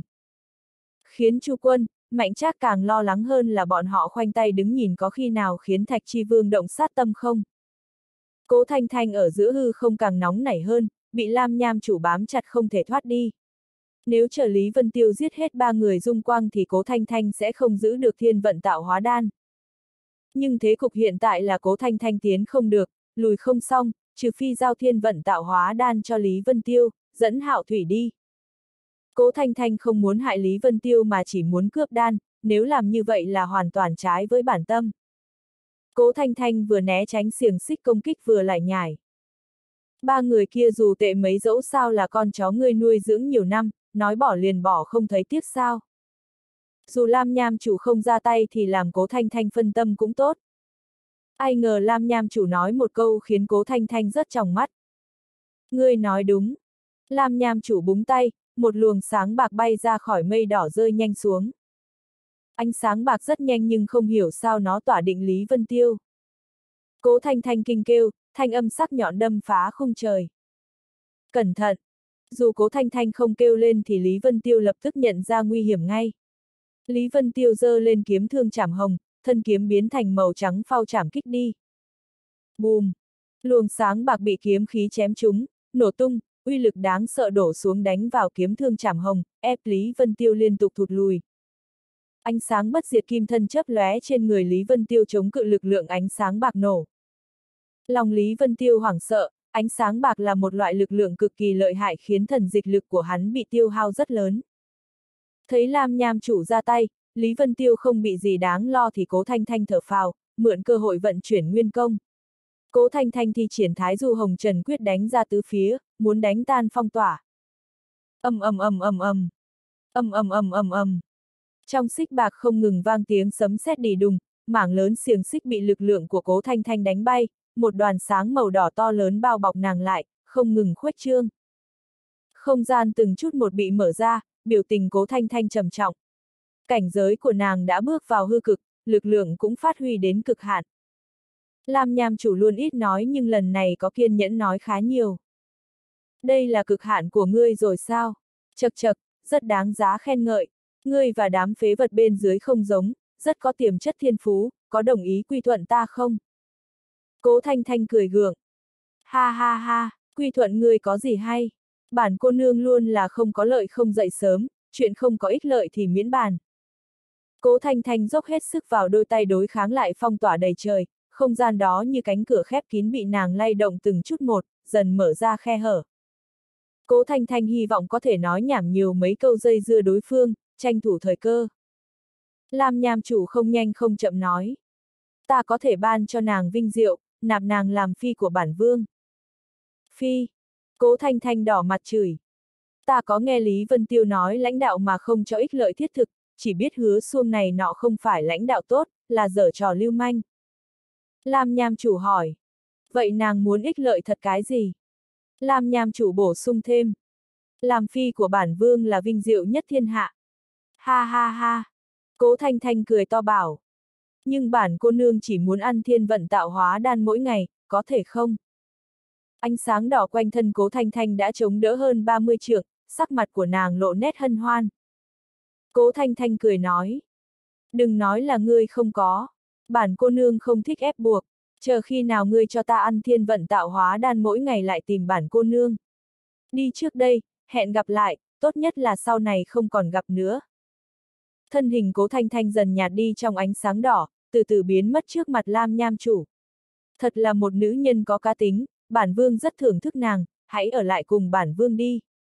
Khiến Chu Quân, Mạnh Trác càng lo lắng hơn là bọn họ khoanh tay đứng nhìn có khi nào khiến Thạch Chi Vương động sát tâm không. Cố Thanh Thanh ở giữa hư không càng nóng nảy hơn, bị Lam Nham chủ bám chặt không thể thoát đi. Nếu chờ Lý Vân Tiêu giết hết 3 người dung quang thì Cố Thanh Thanh sẽ không giữ được thiên vận tạo hóa đan. Nhưng thế cục hiện tại là Cố Thanh Thanh tiến không được, lùi không xong, trừ phi giao thiên vận tạo hóa đan cho Lý Vân Tiêu, dẫn Hạo Thủy đi. Cố Thanh Thanh không muốn hại Lý Vân Tiêu mà chỉ muốn cướp đan, nếu làm như vậy là hoàn toàn trái với bản tâm. Cố Thanh Thanh vừa né tránh xiềng xích công kích vừa lại nhải. 3 người kia dù tệ mấy dẫu sao là con chó ngươi nuôi dưỡng nhiều năm, nói bỏ liền bỏ không thấy tiếc sao. Dù Lam Nham chủ không ra tay thì làm Cố Thanh Thanh phân tâm cũng tốt. Ai ngờ Lam Nham chủ nói một câu khiến Cố Thanh Thanh rất tròng mắt. Ngươi nói đúng. Lam Nham chủ búng tay, một luồng sáng bạc bay ra khỏi mây đỏ rơi nhanh xuống. Ánh sáng bạc rất nhanh nhưng không hiểu sao nó tỏa định Lý Vân Tiêu. Cố Thanh Thanh kinh kêu, thanh âm sắc nhọn đâm phá khung trời. Cẩn thận! Dù Cố Thanh Thanh không kêu lên thì Lý Vân Tiêu lập tức nhận ra nguy hiểm ngay. Lý Vân Tiêu giơ lên kiếm thương chảm hồng, thân kiếm biến thành màu trắng phao chảm kích đi. Bùm! Luồng sáng bạc bị kiếm khí chém trúng, nổ tung, uy lực đáng sợ đổ xuống đánh vào kiếm thương chảm hồng, ép Lý Vân Tiêu liên tục thụt lùi. Ánh sáng bất diệt kim thân chớp lóe trên người Lý Vân Tiêu chống cự lực lượng ánh sáng bạc nổ. Lòng Lý Vân Tiêu hoảng sợ, ánh sáng bạc là một loại lực lượng cực kỳ lợi hại khiến thần dịch lực của hắn bị tiêu hao rất lớn. Thấy Lam Nham chủ ra tay, Lý Vân Tiêu không bị gì đáng lo thì Cố Thanh Thanh thở phào, mượn cơ hội vận chuyển nguyên công. Cố Thanh Thanh thi triển Thái Du Hồng Trần quyết đánh ra tứ phía, muốn đánh tan phong tỏa. Ầm ầm ầm ầm ầm, ầm ầm ầm ầm ầm. Trong xích bạc không ngừng vang tiếng sấm sét đì đùng, mảng lớn xiềng xích bị lực lượng của Cố Thanh Thanh đánh bay, một đoàn sáng màu đỏ to lớn bao bọc nàng lại, không ngừng khuếch trương. Không gian từng chút một bị mở ra, biểu tình Cố Thanh Thanh trầm trọng. Cảnh giới của nàng đã bước vào hư cực, lực lượng cũng phát huy đến cực hạn. Lam Nham chủ luôn ít nói nhưng lần này có kiên nhẫn nói khá nhiều. Đây là cực hạn của ngươi rồi sao? Chậc chậc, rất đáng giá khen ngợi. Ngươi và đám phế vật bên dưới không giống, rất có tiềm chất thiên phú, có đồng ý quy thuận ta không? Cố Thanh Thanh cười gượng. Ha ha ha, quy thuận ngươi có gì hay? Bản cô nương luôn là không có lợi không dậy sớm, chuyện không có ích lợi thì miễn bàn. Cố Thanh Thanh dốc hết sức vào đôi tay đối kháng lại phong tỏa đầy trời, không gian đó như cánh cửa khép kín bị nàng lay động từng chút một, dần mở ra khe hở. Cố Thanh Thanh hy vọng có thể nói nhảm nhiều mấy câu dây dưa đối phương, tranh thủ thời cơ. Lam Nham chủ không nhanh không chậm nói. Ta có thể ban cho nàng vinh diệu, nạp nàng làm phi của bản vương. Phi! Cố Thanh Thanh đỏ mặt chửi. Ta có nghe Lý Vân Tiêu nói lãnh đạo mà không cho ích lợi thiết thực, chỉ biết hứa xuông này nọ không phải lãnh đạo tốt, là giở trò lưu manh. Lam Nham chủ hỏi. Vậy nàng muốn ích lợi thật cái gì? Lam Nham chủ bổ sung thêm. Làm phi của bản vương là vinh diệu nhất thiên hạ. Ha ha ha. Cố Thanh Thanh cười to bảo. Nhưng bản cô nương chỉ muốn ăn thiên vận tạo hóa đan mỗi ngày, có thể không? Ánh sáng đỏ quanh thân Cố Thanh Thanh đã chống đỡ hơn 30 trượng, sắc mặt của nàng lộ nét hân hoan. Cố Thanh Thanh cười nói. Đừng nói là ngươi không có. Bản cô nương không thích ép buộc, chờ khi nào ngươi cho ta ăn thiên vận tạo hóa đan mỗi ngày lại tìm bản cô nương. Đi trước đây, hẹn gặp lại, tốt nhất là sau này không còn gặp nữa. Thân hình Cố Thanh Thanh dần nhạt đi trong ánh sáng đỏ, từ từ biến mất trước mặt Lam Nham chủ. Thật là một nữ nhân có cá tính, bản vương rất thưởng thức nàng, hãy ở lại cùng bản vương đi.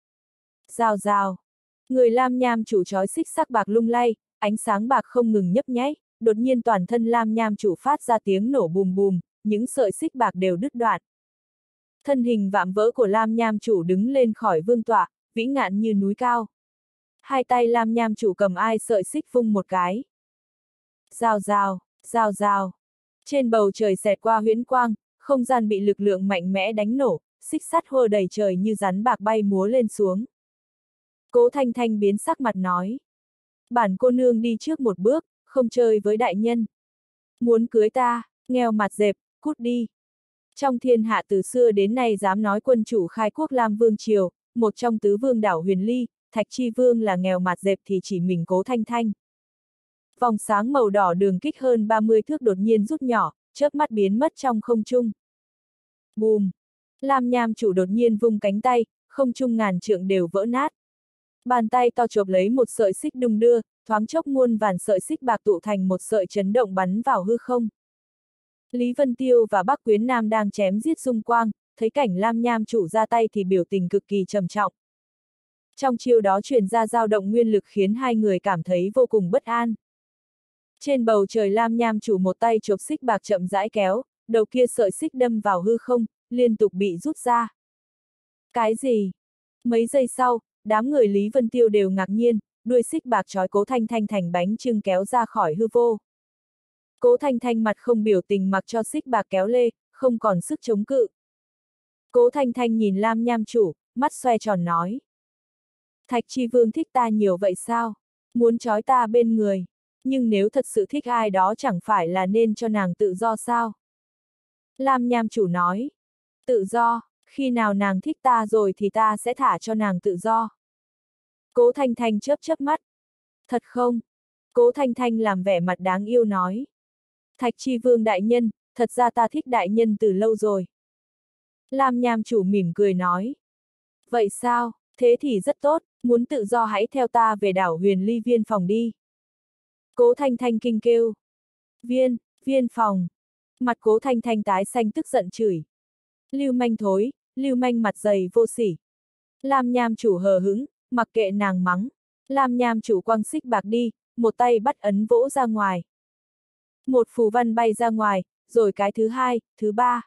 Rào rào. Người Lam Nham chủ trói xích sắc bạc lung lay, ánh sáng bạc không ngừng nhấp nháy, đột nhiên toàn thân Lam Nham chủ phát ra tiếng nổ bùm bùm, những sợi xích bạc đều đứt đoạn. Thân hình vạm vỡ của Lam Nham chủ đứng lên khỏi vương tọa, vĩ ngạn như núi cao. Hai tay Lam Nham chủ cầm ai sợi xích vung một cái. Rào rào, rào rào. Trên bầu trời xẹt qua huyễn quang, không gian bị lực lượng mạnh mẽ đánh nổ, xích sắt hơ đầy trời như rắn bạc bay múa lên xuống. Cố Thanh Thanh biến sắc mặt nói. Bản cô nương đi trước một bước, không chơi với đại nhân. Muốn cưới ta, nghèo mặt dẹp, cút đi. Trong thiên hạ từ xưa đến nay dám nói quân chủ khai quốc Lam Vương Triều, một trong tứ vương đảo Huyền Ly, Thạch Chi Vương là nghèo mặt dẹp thì chỉ mình Cố Thanh Thanh. Vòng sáng màu đỏ đường kích hơn 30 thước đột nhiên rút nhỏ, chớp mắt biến mất trong không trung. Bùm! Lam Nham chủ đột nhiên vung cánh tay, không trung ngàn trượng đều vỡ nát. Bàn tay to chộp lấy một sợi xích đung đưa, thoáng chốc muôn vàn sợi xích bạc tụ thành một sợi chấn động bắn vào hư không. Lý Vân Tiêu và Bắc Quyến Nam đang chém giết xung quang, thấy cảnh Lam Nham chủ ra tay thì biểu tình cực kỳ trầm trọng. Trong chiêu đó truyền ra dao động nguyên lực khiến hai người cảm thấy vô cùng bất an. Trên bầu trời Lam Nham chủ một tay chộp xích bạc chậm rãi kéo, đầu kia sợi xích đâm vào hư không, liên tục bị rút ra. Cái gì? Mấy giây sau, đám người Lý Vân Tiêu đều ngạc nhiên, đuôi xích bạc trói Cố Thanh Thanh thành bánh chưng kéo ra khỏi hư vô. Cố Thanh Thanh mặt không biểu tình mặc cho xích bạc kéo lê, không còn sức chống cự. Cố Thanh Thanh nhìn Lam Nham chủ, mắt xoe tròn nói. Thạch Chi Vương thích ta nhiều vậy sao? Muốn trói ta bên người. Nhưng nếu thật sự thích ai đó chẳng phải là nên cho nàng tự do sao? Lam Nham chủ nói. Tự do, khi nào nàng thích ta rồi thì ta sẽ thả cho nàng tự do. Cố Thanh Thanh chớp chớp mắt. Thật không? Cố Thanh Thanh làm vẻ mặt đáng yêu nói. Thạch Chi Vương đại nhân, thật ra ta thích đại nhân từ lâu rồi. Lam Nham chủ mỉm cười nói. Vậy sao, thế thì rất tốt, muốn tự do hãy theo ta về đảo Huyền Ly Viên phòng đi. Cố Thanh Thanh kinh kêu. Viên phòng. Mặt Cố Thanh Thanh tái xanh tức giận chửi. Lưu manh thối, lưu manh mặt dày vô sỉ. Lam Nham chủ hờ hững, mặc kệ nàng mắng. Lam Nham chủ quăng xích bạc đi, một tay bắt ấn vỗ ra ngoài. Một phù văn bay ra ngoài, rồi cái thứ hai, thứ ba.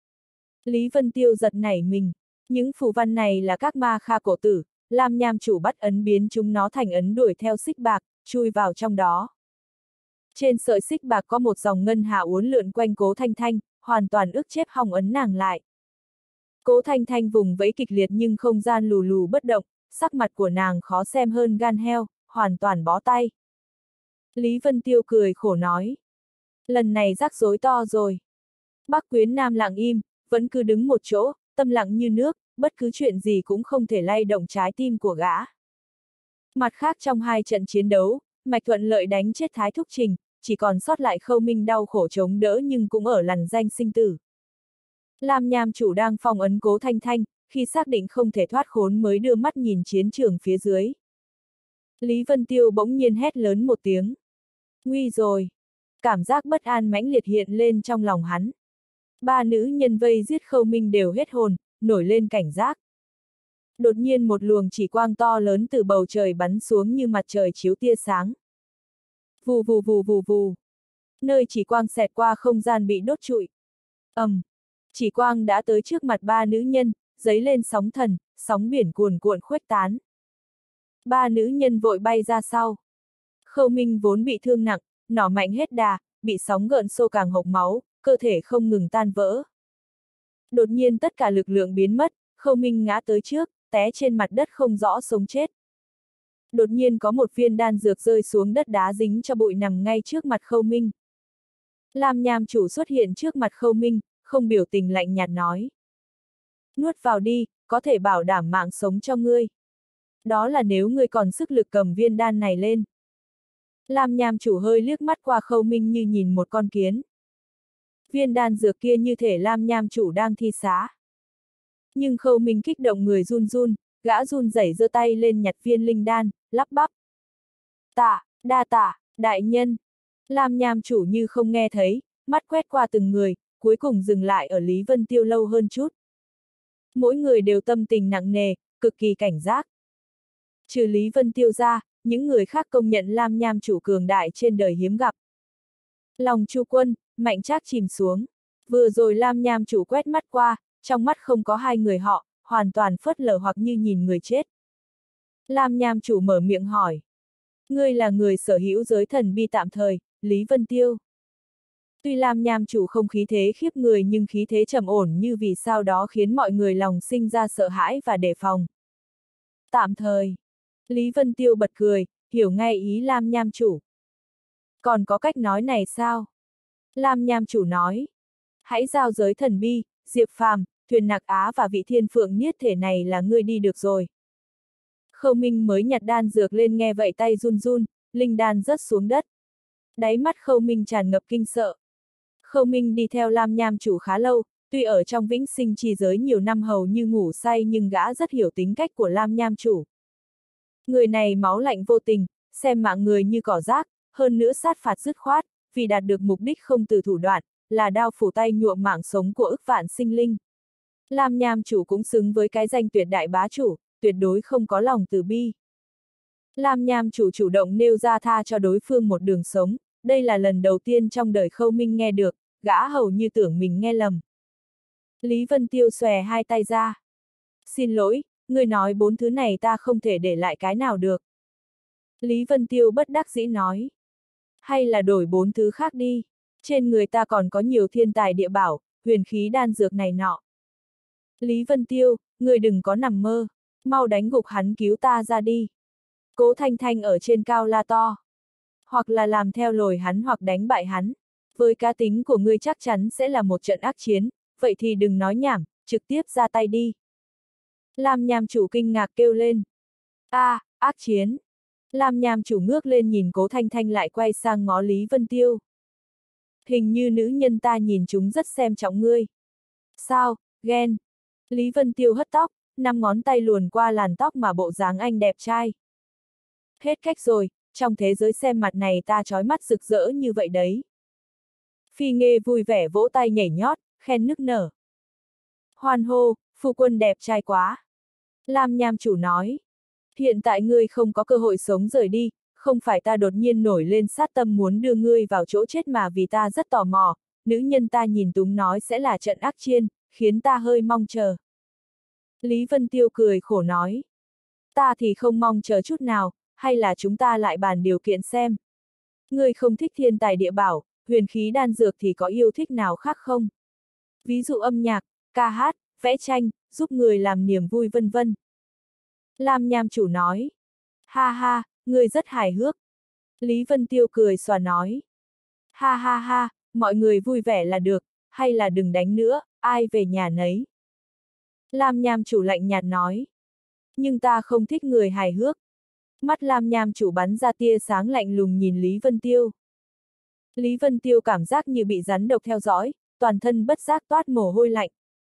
Lý Vân Tiêu giật nảy mình. Những phù văn này là các ma kha cổ tử, Lam Nham chủ bắt ấn biến chúng nó thành ấn đuổi theo xích bạc, chui vào trong đó. Trên sợi xích bạc có một dòng ngân hà uốn lượn quanh Cố Thanh Thanh, hoàn toàn ức chế hòng ấn nàng lại. Cố Thanh Thanh vùng vẫy kịch liệt nhưng không gian lù lù bất động, sắc mặt của nàng khó xem hơn gan heo, hoàn toàn bó tay. Lý Vân Tiêu cười khổ nói. Lần này rắc rối to rồi. Bắc Quyến Nam lặng im, vẫn cứ đứng một chỗ, tâm lặng như nước, bất cứ chuyện gì cũng không thể lay động trái tim của gã. Mặt khác trong hai trận chiến đấu, Mạch Thuận Lợi đánh chết Thái Thúc Trình, chỉ còn sót lại Khâu Minh đau khổ chống đỡ nhưng cũng ở lằn danh sinh tử. Lam Nham chủ đang phong ấn Cố Thanh Thanh, khi xác định không thể thoát khốn mới đưa mắt nhìn chiến trường phía dưới. Lý Vân Tiêu bỗng nhiên hét lớn một tiếng. Nguy rồi! Cảm giác bất an mãnh liệt hiện lên trong lòng hắn. Ba nữ nhân vây giết Khâu Minh đều hết hồn, nổi lên cảnh giác. Đột nhiên một luồng chỉ quang to lớn từ bầu trời bắn xuống như mặt trời chiếu tia sáng. Vù vù vù vù vù. Nơi chỉ quang xẹt qua không gian bị đốt trụi. Chỉ quang đã tới trước mặt ba nữ nhân, giấy lên sóng thần, sóng biển cuồn cuộn khuếch tán. Ba nữ nhân vội bay ra sau. Khâu Minh vốn bị thương nặng, nỏ mạnh hết đà, bị sóng gợn xô càng hộc máu, cơ thể không ngừng tan vỡ. Đột nhiên tất cả lực lượng biến mất, Khâu Minh ngã tới trước, té trên mặt đất không rõ sống chết. Đột nhiên có một viên đan dược rơi xuống đất đá dính cho bụi nằm ngay trước mặt Khâu Minh. Lam Nham chủ xuất hiện trước mặt Khâu Minh, không biểu tình lạnh nhạt nói. Nuốt vào đi, có thể bảo đảm mạng sống cho ngươi. Đó là nếu ngươi còn sức lực cầm viên đan này lên. Lam Nham chủ hơi liếc mắt qua Khâu Minh như nhìn một con kiến. Viên đan dược kia như thể Lam Nham chủ đang thi xá. Nhưng Khâu Minh kích động người run run, gã run rẩy giơ tay lên nhặt viên linh đan, lắp bắp. Đa tạ, đại nhân. Lam Nham chủ như không nghe thấy, mắt quét qua từng người, cuối cùng dừng lại ở Lý Vân Tiêu lâu hơn chút. Mỗi người đều tâm tình nặng nề, cực kỳ cảnh giác. Trừ Lý Vân Tiêu ra, những người khác công nhận Lam Nham chủ cường đại trên đời hiếm gặp. Lòng Chu Quân, Mạnh Trác chìm xuống. Vừa rồi Lam Nham chủ quét mắt qua, trong mắt không có hai người họ, hoàn toàn phớt lờ hoặc như nhìn người chết. Lam Nham chủ mở miệng hỏi. Ngươi là người sở hữu giới thần bi tạm thời, Lý Vân Tiêu. Tuy Lam Nham chủ không khí thế khiếp người nhưng khí thế trầm ổn như vì sao đó khiến mọi người lòng sinh ra sợ hãi và đề phòng. Tạm thời. Lý Vân Tiêu bật cười, hiểu ngay ý Lam Nham chủ. Còn có cách nói này sao? Lam Nham chủ nói. Hãy giao giới thần bi, Diệp Phàm, Thuyền Nặc Á và vị thiên phượng niết thể này là ngươi đi được rồi. Khâu Minh mới nhặt đan dược lên nghe vậy tay run run, linh đan rớt xuống đất. Đáy mắt Khâu Minh tràn ngập kinh sợ. Khâu Minh đi theo Lam Nham chủ khá lâu, tuy ở trong vĩnh sinh trì giới nhiều năm hầu như ngủ say nhưng gã rất hiểu tính cách của Lam Nham chủ. Người này máu lạnh vô tình, xem mạng người như cỏ rác, hơn nữa sát phạt dứt khoát, vì đạt được mục đích không từ thủ đoạn, là đao phủ tay nhuộm mạng sống của ức vạn sinh linh. Lam Nham chủ cũng xứng với cái danh tuyệt đại bá chủ, tuyệt đối không có lòng từ bi. Lam Nham chủ chủ động nêu ra tha cho đối phương một đường sống, đây là lần đầu tiên trong đời Khâu Minh nghe được, gã hầu như tưởng mình nghe lầm. Lý Vân Tiêu xòe hai tay ra. Xin lỗi, người nói 4 thứ này ta không thể để lại cái nào được. Lý Vân Tiêu bất đắc dĩ nói. Hay là đổi 4 thứ khác đi, trên người ta còn có nhiều thiên tài địa bảo, huyền khí đan dược này nọ. Lý Vân Tiêu, người đừng có nằm mơ, mau đánh gục hắn cứu ta ra đi. Cố Thanh Thanh ở trên cao la to. Hoặc là làm theo lời hắn hoặc đánh bại hắn. Với cá tính của ngươi chắc chắn sẽ là một trận ác chiến, vậy thì đừng nói nhảm, trực tiếp ra tay đi. Lam Nham chủ kinh ngạc kêu lên. Ác chiến. Lam Nham chủ ngước lên nhìn Cố Thanh Thanh lại quay sang ngó Lý Vân Tiêu. Hình như nữ nhân ta nhìn chúng rất xem trọng ngươi. Sao, ghen? Lý Vân Tiêu hất tóc, 5 ngón tay luồn qua làn tóc mà bộ dáng anh đẹp trai. Hết cách rồi, trong thế giới xem mặt này ta chói mắt rực rỡ như vậy đấy. Phi Nghê vui vẻ vỗ tay nhảy nhót, khen nức nở. Hoan hô, phu quân đẹp trai quá. Lam Nham chủ nói. Hiện tại ngươi không có cơ hội sống rời đi, không phải ta đột nhiên nổi lên sát tâm muốn đưa ngươi vào chỗ chết mà vì ta rất tò mò, nữ nhân ta nhìn túng nói sẽ là trận ác chiến, khiến ta hơi mong chờ. Lý Vân Tiêu cười khổ nói. Ta thì không mong chờ chút nào, hay là chúng ta lại bàn điều kiện xem. Ngươi không thích thiên tài địa bảo, huyền khí đan dược thì có yêu thích nào khác không? Ví dụ âm nhạc, ca hát, vẽ tranh, giúp người làm niềm vui vân vân. Lam Nham chủ nói. Ha ha, ngươi rất hài hước. Lý Vân Tiêu cười xòa nói. Ha ha ha, mọi người vui vẻ là được, hay là đừng đánh nữa, ai về nhà nấy. Lam Nham chủ lạnh nhạt nói. Nhưng ta không thích người hài hước. Mắt Lam Nham chủ bắn ra tia sáng lạnh lùng nhìn Lý Vân Tiêu. Lý Vân Tiêu cảm giác như bị rắn độc theo dõi, toàn thân bất giác toát mồ hôi lạnh.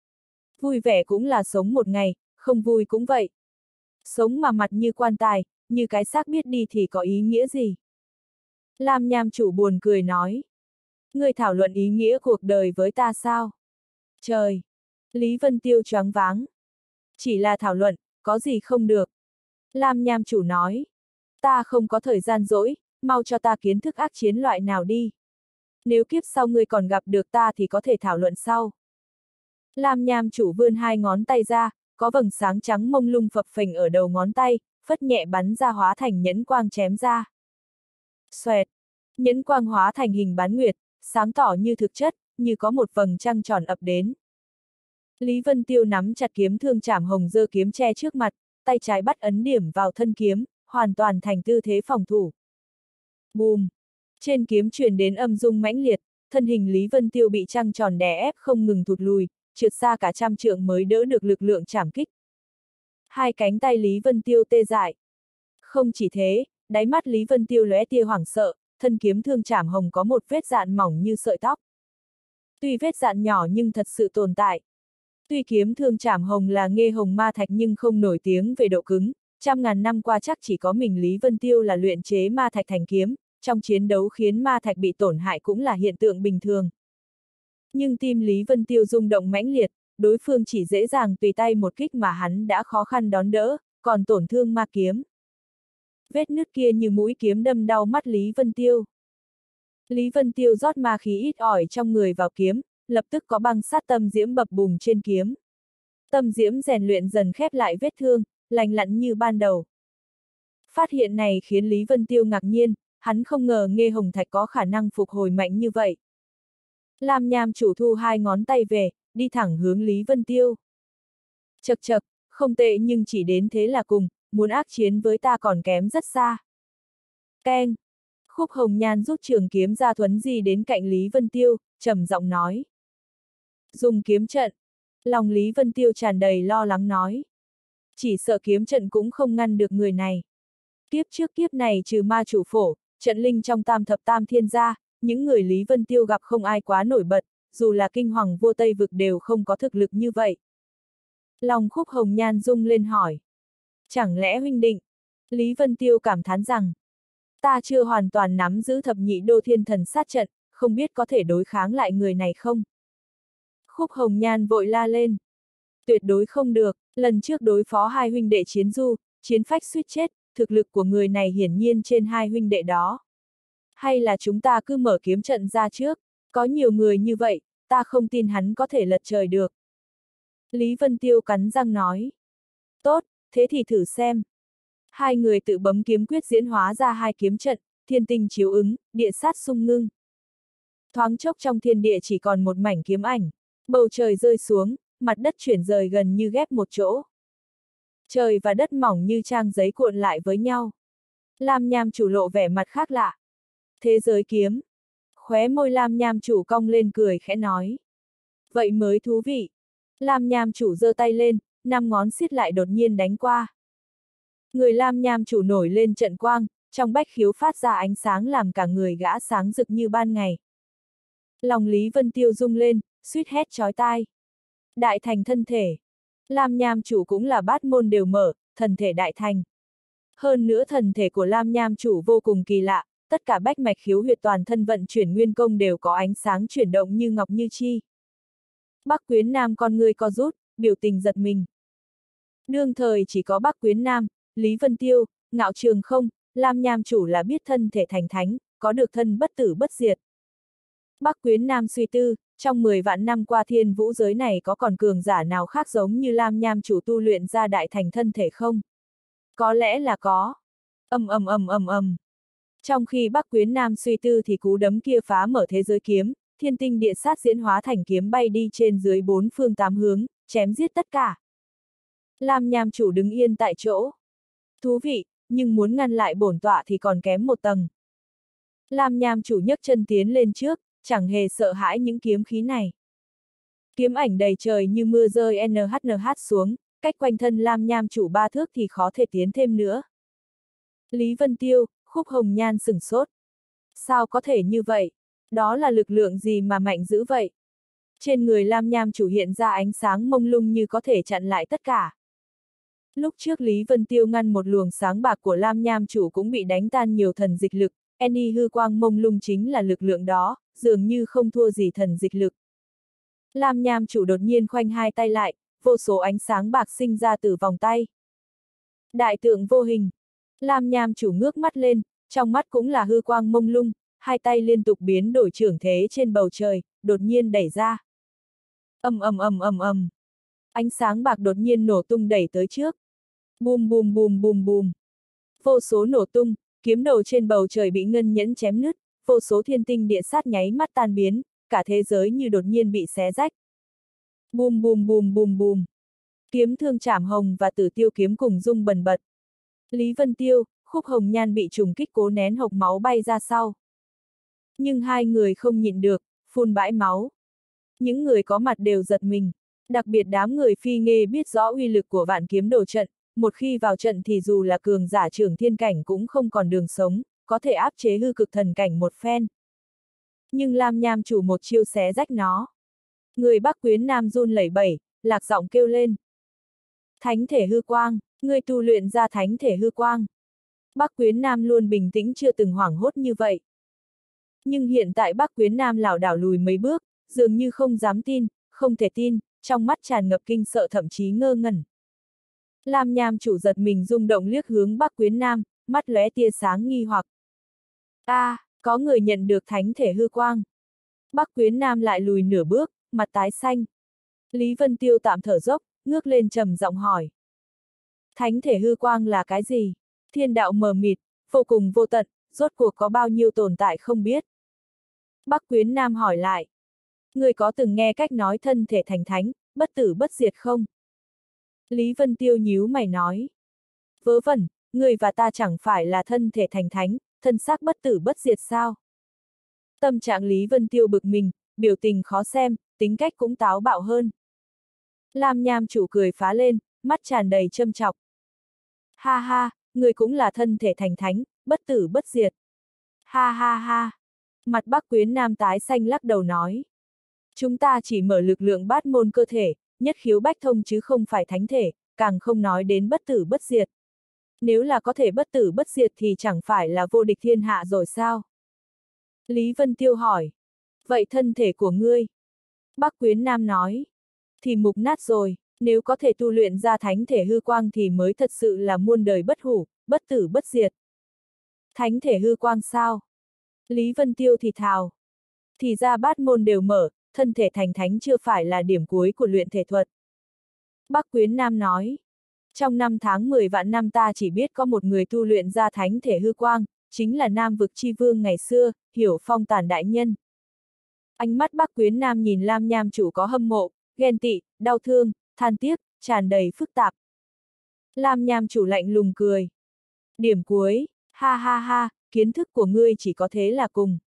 Vui vẻ cũng là sống một ngày, không vui cũng vậy. Sống mà mặt như quan tài, như cái xác biết đi thì có ý nghĩa gì? Lam Nham chủ buồn cười nói. Ngươi thảo luận ý nghĩa cuộc đời với ta sao? Trời! Lý Vân Tiêu choáng váng. Chỉ là thảo luận, có gì không được? Lam Nham chủ nói. Ta không có thời gian rỗi, mau cho ta kiến thức ác chiến loại nào đi. Nếu kiếp sau ngươi còn gặp được ta thì có thể thảo luận sau. Lam Nham chủ vươn 2 ngón tay ra, có vầng sáng trắng mông lung phập phình ở đầu ngón tay, phất nhẹ bắn ra hóa thành nhẫn quang chém ra. Xoẹt! Nhẫn quang hóa thành hình bán nguyệt, sáng tỏ như thực chất, như có một vầng trăng tròn ập đến. Lý Vân Tiêu nắm chặt kiếm thương trảm hồng giơ kiếm che trước mặt, tay trái bắt ấn điểm vào thân kiếm, hoàn toàn thành tư thế phòng thủ. Bùm! Trên kiếm truyền đến âm rung mãnh liệt, thân hình Lý Vân Tiêu bị trăng tròn đè ép không ngừng thụt lùi, trượt xa cả 100 trượng mới đỡ được lực lượng trảm kích. 2 cánh tay Lý Vân Tiêu tê dại. Không chỉ thế, đáy mắt Lý Vân Tiêu lóe tia hoảng sợ, thân kiếm thương trảm hồng có một vết dạn mỏng như sợi tóc. Tuy vết dạn nhỏ nhưng thật sự tồn tại. Tuy kiếm thương trảm hồng là nghê hồng ma thạch nhưng không nổi tiếng về độ cứng, 100.000 năm qua chắc chỉ có mình Lý Vân Tiêu là luyện chế ma thạch thành kiếm, trong chiến đấu khiến ma thạch bị tổn hại cũng là hiện tượng bình thường. Nhưng tim Lý Vân Tiêu rung động mãnh liệt, đối phương chỉ dễ dàng tùy tay một kích mà hắn đã khó khăn đón đỡ, còn tổn thương ma kiếm. Vết nứt kia như mũi kiếm đâm đau mắt Lý Vân Tiêu. Lý Vân Tiêu rót ma khí ít ỏi trong người vào kiếm, lập tức có băng sát tâm diễm bập bùng trên kiếm. Tâm diễm rèn luyện dần khép lại vết thương, lành lặn như ban đầu. Phát hiện này khiến Lý Vân Tiêu ngạc nhiên, hắn không ngờ nghê hồng thạch có khả năng phục hồi mạnh như vậy. Lam Nham chủ thu hai ngón tay về, đi thẳng hướng Lý Vân Tiêu. Chậc chậc, không tệ nhưng chỉ đến thế là cùng, muốn ác chiến với ta còn kém rất xa. Keng. Khúc Hồng Nhan rút trường kiếm ra thuấn di đến cạnh Lý Vân Tiêu, trầm giọng nói. Dùng kiếm trận. Lòng Lý Vân Tiêu tràn đầy lo lắng nói. Chỉ sợ kiếm trận cũng không ngăn được người này. Kiếp trước kiếp này trừ ma chủ phổ, trận linh trong tam thập tam thiên gia, những người Lý Vân Tiêu gặp không ai quá nổi bật, dù là kinh hoàng vô Tây vực đều không có thực lực như vậy. Lòng Khúc Hồng Nhan rung lên hỏi. Chẳng lẽ huynh định? Lý Vân Tiêu cảm thán rằng. Ta chưa hoàn toàn nắm giữ thập nhị đô thiên thần sát trận, không biết có thể đối kháng lại người này không? Khúc Hồng Nhan vội la lên. Tuyệt đối không được, lần trước đối phó hai huynh đệ chiến du, chiến phách suýt chết, thực lực của người này hiển nhiên trên hai huynh đệ đó. Hay là chúng ta cứ mở kiếm trận ra trước, có nhiều người như vậy, ta không tin hắn có thể lật trời được. Lý Vân Tiêu cắn răng nói. Tốt, thế thì thử xem. Hai người tự bấm kiếm quyết diễn hóa ra hai kiếm trận, thiên tinh chiếu ứng, địa sát xung ngưng. Thoáng chốc trong thiên địa chỉ còn một mảnh kiếm ảnh, bầu trời rơi xuống, mặt đất chuyển rời gần như ghép một chỗ. Trời và đất mỏng như trang giấy cuộn lại với nhau. Lam Nham chủ lộ vẻ mặt khác lạ. Thế giới kiếm. Khóe môi Lam Nham chủ cong lên cười khẽ nói. Vậy mới thú vị. Lam Nham chủ giơ tay lên, 5 ngón xiết lại đột nhiên đánh qua. Người Lam Nham chủ nổi lên trận quang, trong bách khiếu phát ra ánh sáng làm cả người gã sáng rực như ban ngày. Lòng Lý Vân Tiêu rung lên, suýt hét chói tai. Đại thành thân thể. Lam Nham chủ cũng là bát môn đều mở, thần thể đại thành. Hơn nữa thần thể của Lam Nham chủ vô cùng kỳ lạ, tất cả bách mạch khiếu huyệt toàn thân vận chuyển nguyên công đều có ánh sáng chuyển động như ngọc như chi. Bắc Quyến Nam con người co rút, biểu tình giật mình. Đương thời chỉ có Bắc Quyến Nam, Lý Vân Tiêu, Ngạo Trường Không, Lam Nham chủ là biết thân thể thành thánh, có được thân bất tử bất diệt. Bắc Quyến Nam suy tư, trong 10 vạn năm qua thiên vũ giới này có còn cường giả nào khác giống như Lam Nham chủ tu luyện ra đại thành thân thể không? Có lẽ là có. Trong khi Bắc Quyến Nam suy tư thì cú đấm kia phá mở thế giới kiếm, thiên tinh địa sát diễn hóa thành kiếm bay đi trên dưới 4 phương 8 hướng, chém giết tất cả. Lam Nham chủ đứng yên tại chỗ. Thú vị, nhưng muốn ngăn lại bổn tọa thì còn kém một tầng. Lam Nham chủ nhấc chân tiến lên trước, chẳng hề sợ hãi những kiếm khí này. Kiếm ảnh đầy trời như mưa rơi NHNH xuống, cách quanh thân Lam Nham chủ 3 thước thì khó thể tiến thêm nữa. Lý Vân Tiêu, Khúc Hồng Nhan sửng sốt. Sao có thể như vậy? Đó là lực lượng gì mà mạnh dữ vậy? Trên người Lam Nham chủ hiện ra ánh sáng mông lung như có thể chặn lại tất cả. Lúc trước Lý Vân Tiêu ngăn một luồng sáng bạc của Lam Nham chủ cũng bị đánh tan nhiều thần dịch lực, Any hư quang mông lung chính là lực lượng đó, dường như không thua gì thần dịch lực. Lam Nham chủ đột nhiên khoanh hai tay lại, vô số ánh sáng bạc sinh ra từ vòng tay. Đại tượng vô hình. Lam Nham chủ ngước mắt lên, trong mắt cũng là hư quang mông lung, hai tay liên tục biến đổi trưởng thế trên bầu trời, đột nhiên đẩy ra. Ánh sáng bạc đột nhiên nổ tung đẩy tới trước. Bùm bùm bùm bùm bùm. Vô số nổ tung, kiếm đầu trên bầu trời bị ngân nhẫn chém nứt, vô số thiên tinh địa sát nháy mắt tan biến, cả thế giới như đột nhiên bị xé rách. Bùm bùm bùm bùm bùm. Kiếm thương Trảm Hồng và Tử Tiêu kiếm cùng rung bần bật. Lý Vân Tiêu, Khúc Hồng Nhan bị trùng kích cố nén hộc máu bay ra sau. Nhưng hai người không nhịn được, phun bãi máu. Những người có mặt đều giật mình, đặc biệt đám người phi nghê biết rõ uy lực của vạn kiếm đồ trận, một khi vào trận thì dù là cường giả trưởng thiên cảnh cũng không còn đường sống, có thể áp chế hư cực thần cảnh một phen. Nhưng Lam Nham chủ một chiêu xé rách nó. Người Bắc Quyến Nam run lẩy bẩy, lạc giọng kêu lên. Thánh thể hư quang, người tu luyện ra thánh thể hư quang. Bắc Quyến Nam luôn bình tĩnh chưa từng hoảng hốt như vậy. Nhưng hiện tại Bắc Quyến Nam lảo đảo lùi mấy bước, dường như không dám tin, không thể tin, trong mắt tràn ngập kinh sợ thậm chí ngơ ngẩn. Lam Nham chủ giật mình rung động liếc hướng Bắc Quyến Nam, mắt lóe tia sáng nghi hoặc. Có người nhận được thánh thể hư quang. Bắc Quyến Nam lại lùi nửa bước, mặt tái xanh. Lý Vân Tiêu tạm thở dốc, ngước lên trầm giọng hỏi. Thánh thể hư quang là cái gì? Thiên đạo mờ mịt, vô cùng vô tận, rốt cuộc có bao nhiêu tồn tại không biết. Bắc Quyến Nam hỏi lại. Ngươi có từng nghe cách nói thân thể thành thánh, bất tử bất diệt không? Lý Vân Tiêu nhíu mày nói. Vớ vẩn, ngươi và ta chẳng phải là thân thể thành thánh, thân xác bất tử bất diệt sao? Tâm trạng Lý Vân Tiêu bực mình, biểu tình khó xem, tính cách cũng táo bạo hơn. Lam Nham chủ cười phá lên, mắt tràn đầy châm chọc. Ha ha, ngươi cũng là thân thể thành thánh, bất tử bất diệt. Ha ha ha. Mặt Bắc Quyến Nam tái xanh lắc đầu nói. Chúng ta chỉ mở lực lượng bát môn cơ thể, nhất khiếu bách thông chứ không phải thánh thể, càng không nói đến bất tử bất diệt. Nếu là có thể bất tử bất diệt thì chẳng phải là vô địch thiên hạ rồi sao? Lý Vân Tiêu hỏi. Vậy thân thể của ngươi? Bắc Quyến Nam nói. Thì mục nát rồi, nếu có thể tu luyện ra thánh thể hư quang thì mới thật sự là muôn đời bất hủ, bất tử bất diệt. Thánh thể hư quang sao? Lý Vân Tiêu thì thào. Thì ra bát môn đều mở, thân thể thành thánh chưa phải là điểm cuối của luyện thể thuật. Bắc Quyến Nam nói. Trong năm tháng 10 vạn năm ta chỉ biết có một người tu luyện ra thánh thể hư quang, chính là Nam vực chi vương ngày xưa, Hiểu Phong Tàn đại nhân. Ánh mắt Bắc Quyến Nam nhìn Lam Nham chủ có hâm mộ, ghen tị, đau thương, than tiếc, tràn đầy phức tạp. Lam Nham chủ lạnh lùng cười. Điểm cuối, ha ha ha, kiến thức của ngươi chỉ có thế là cùng.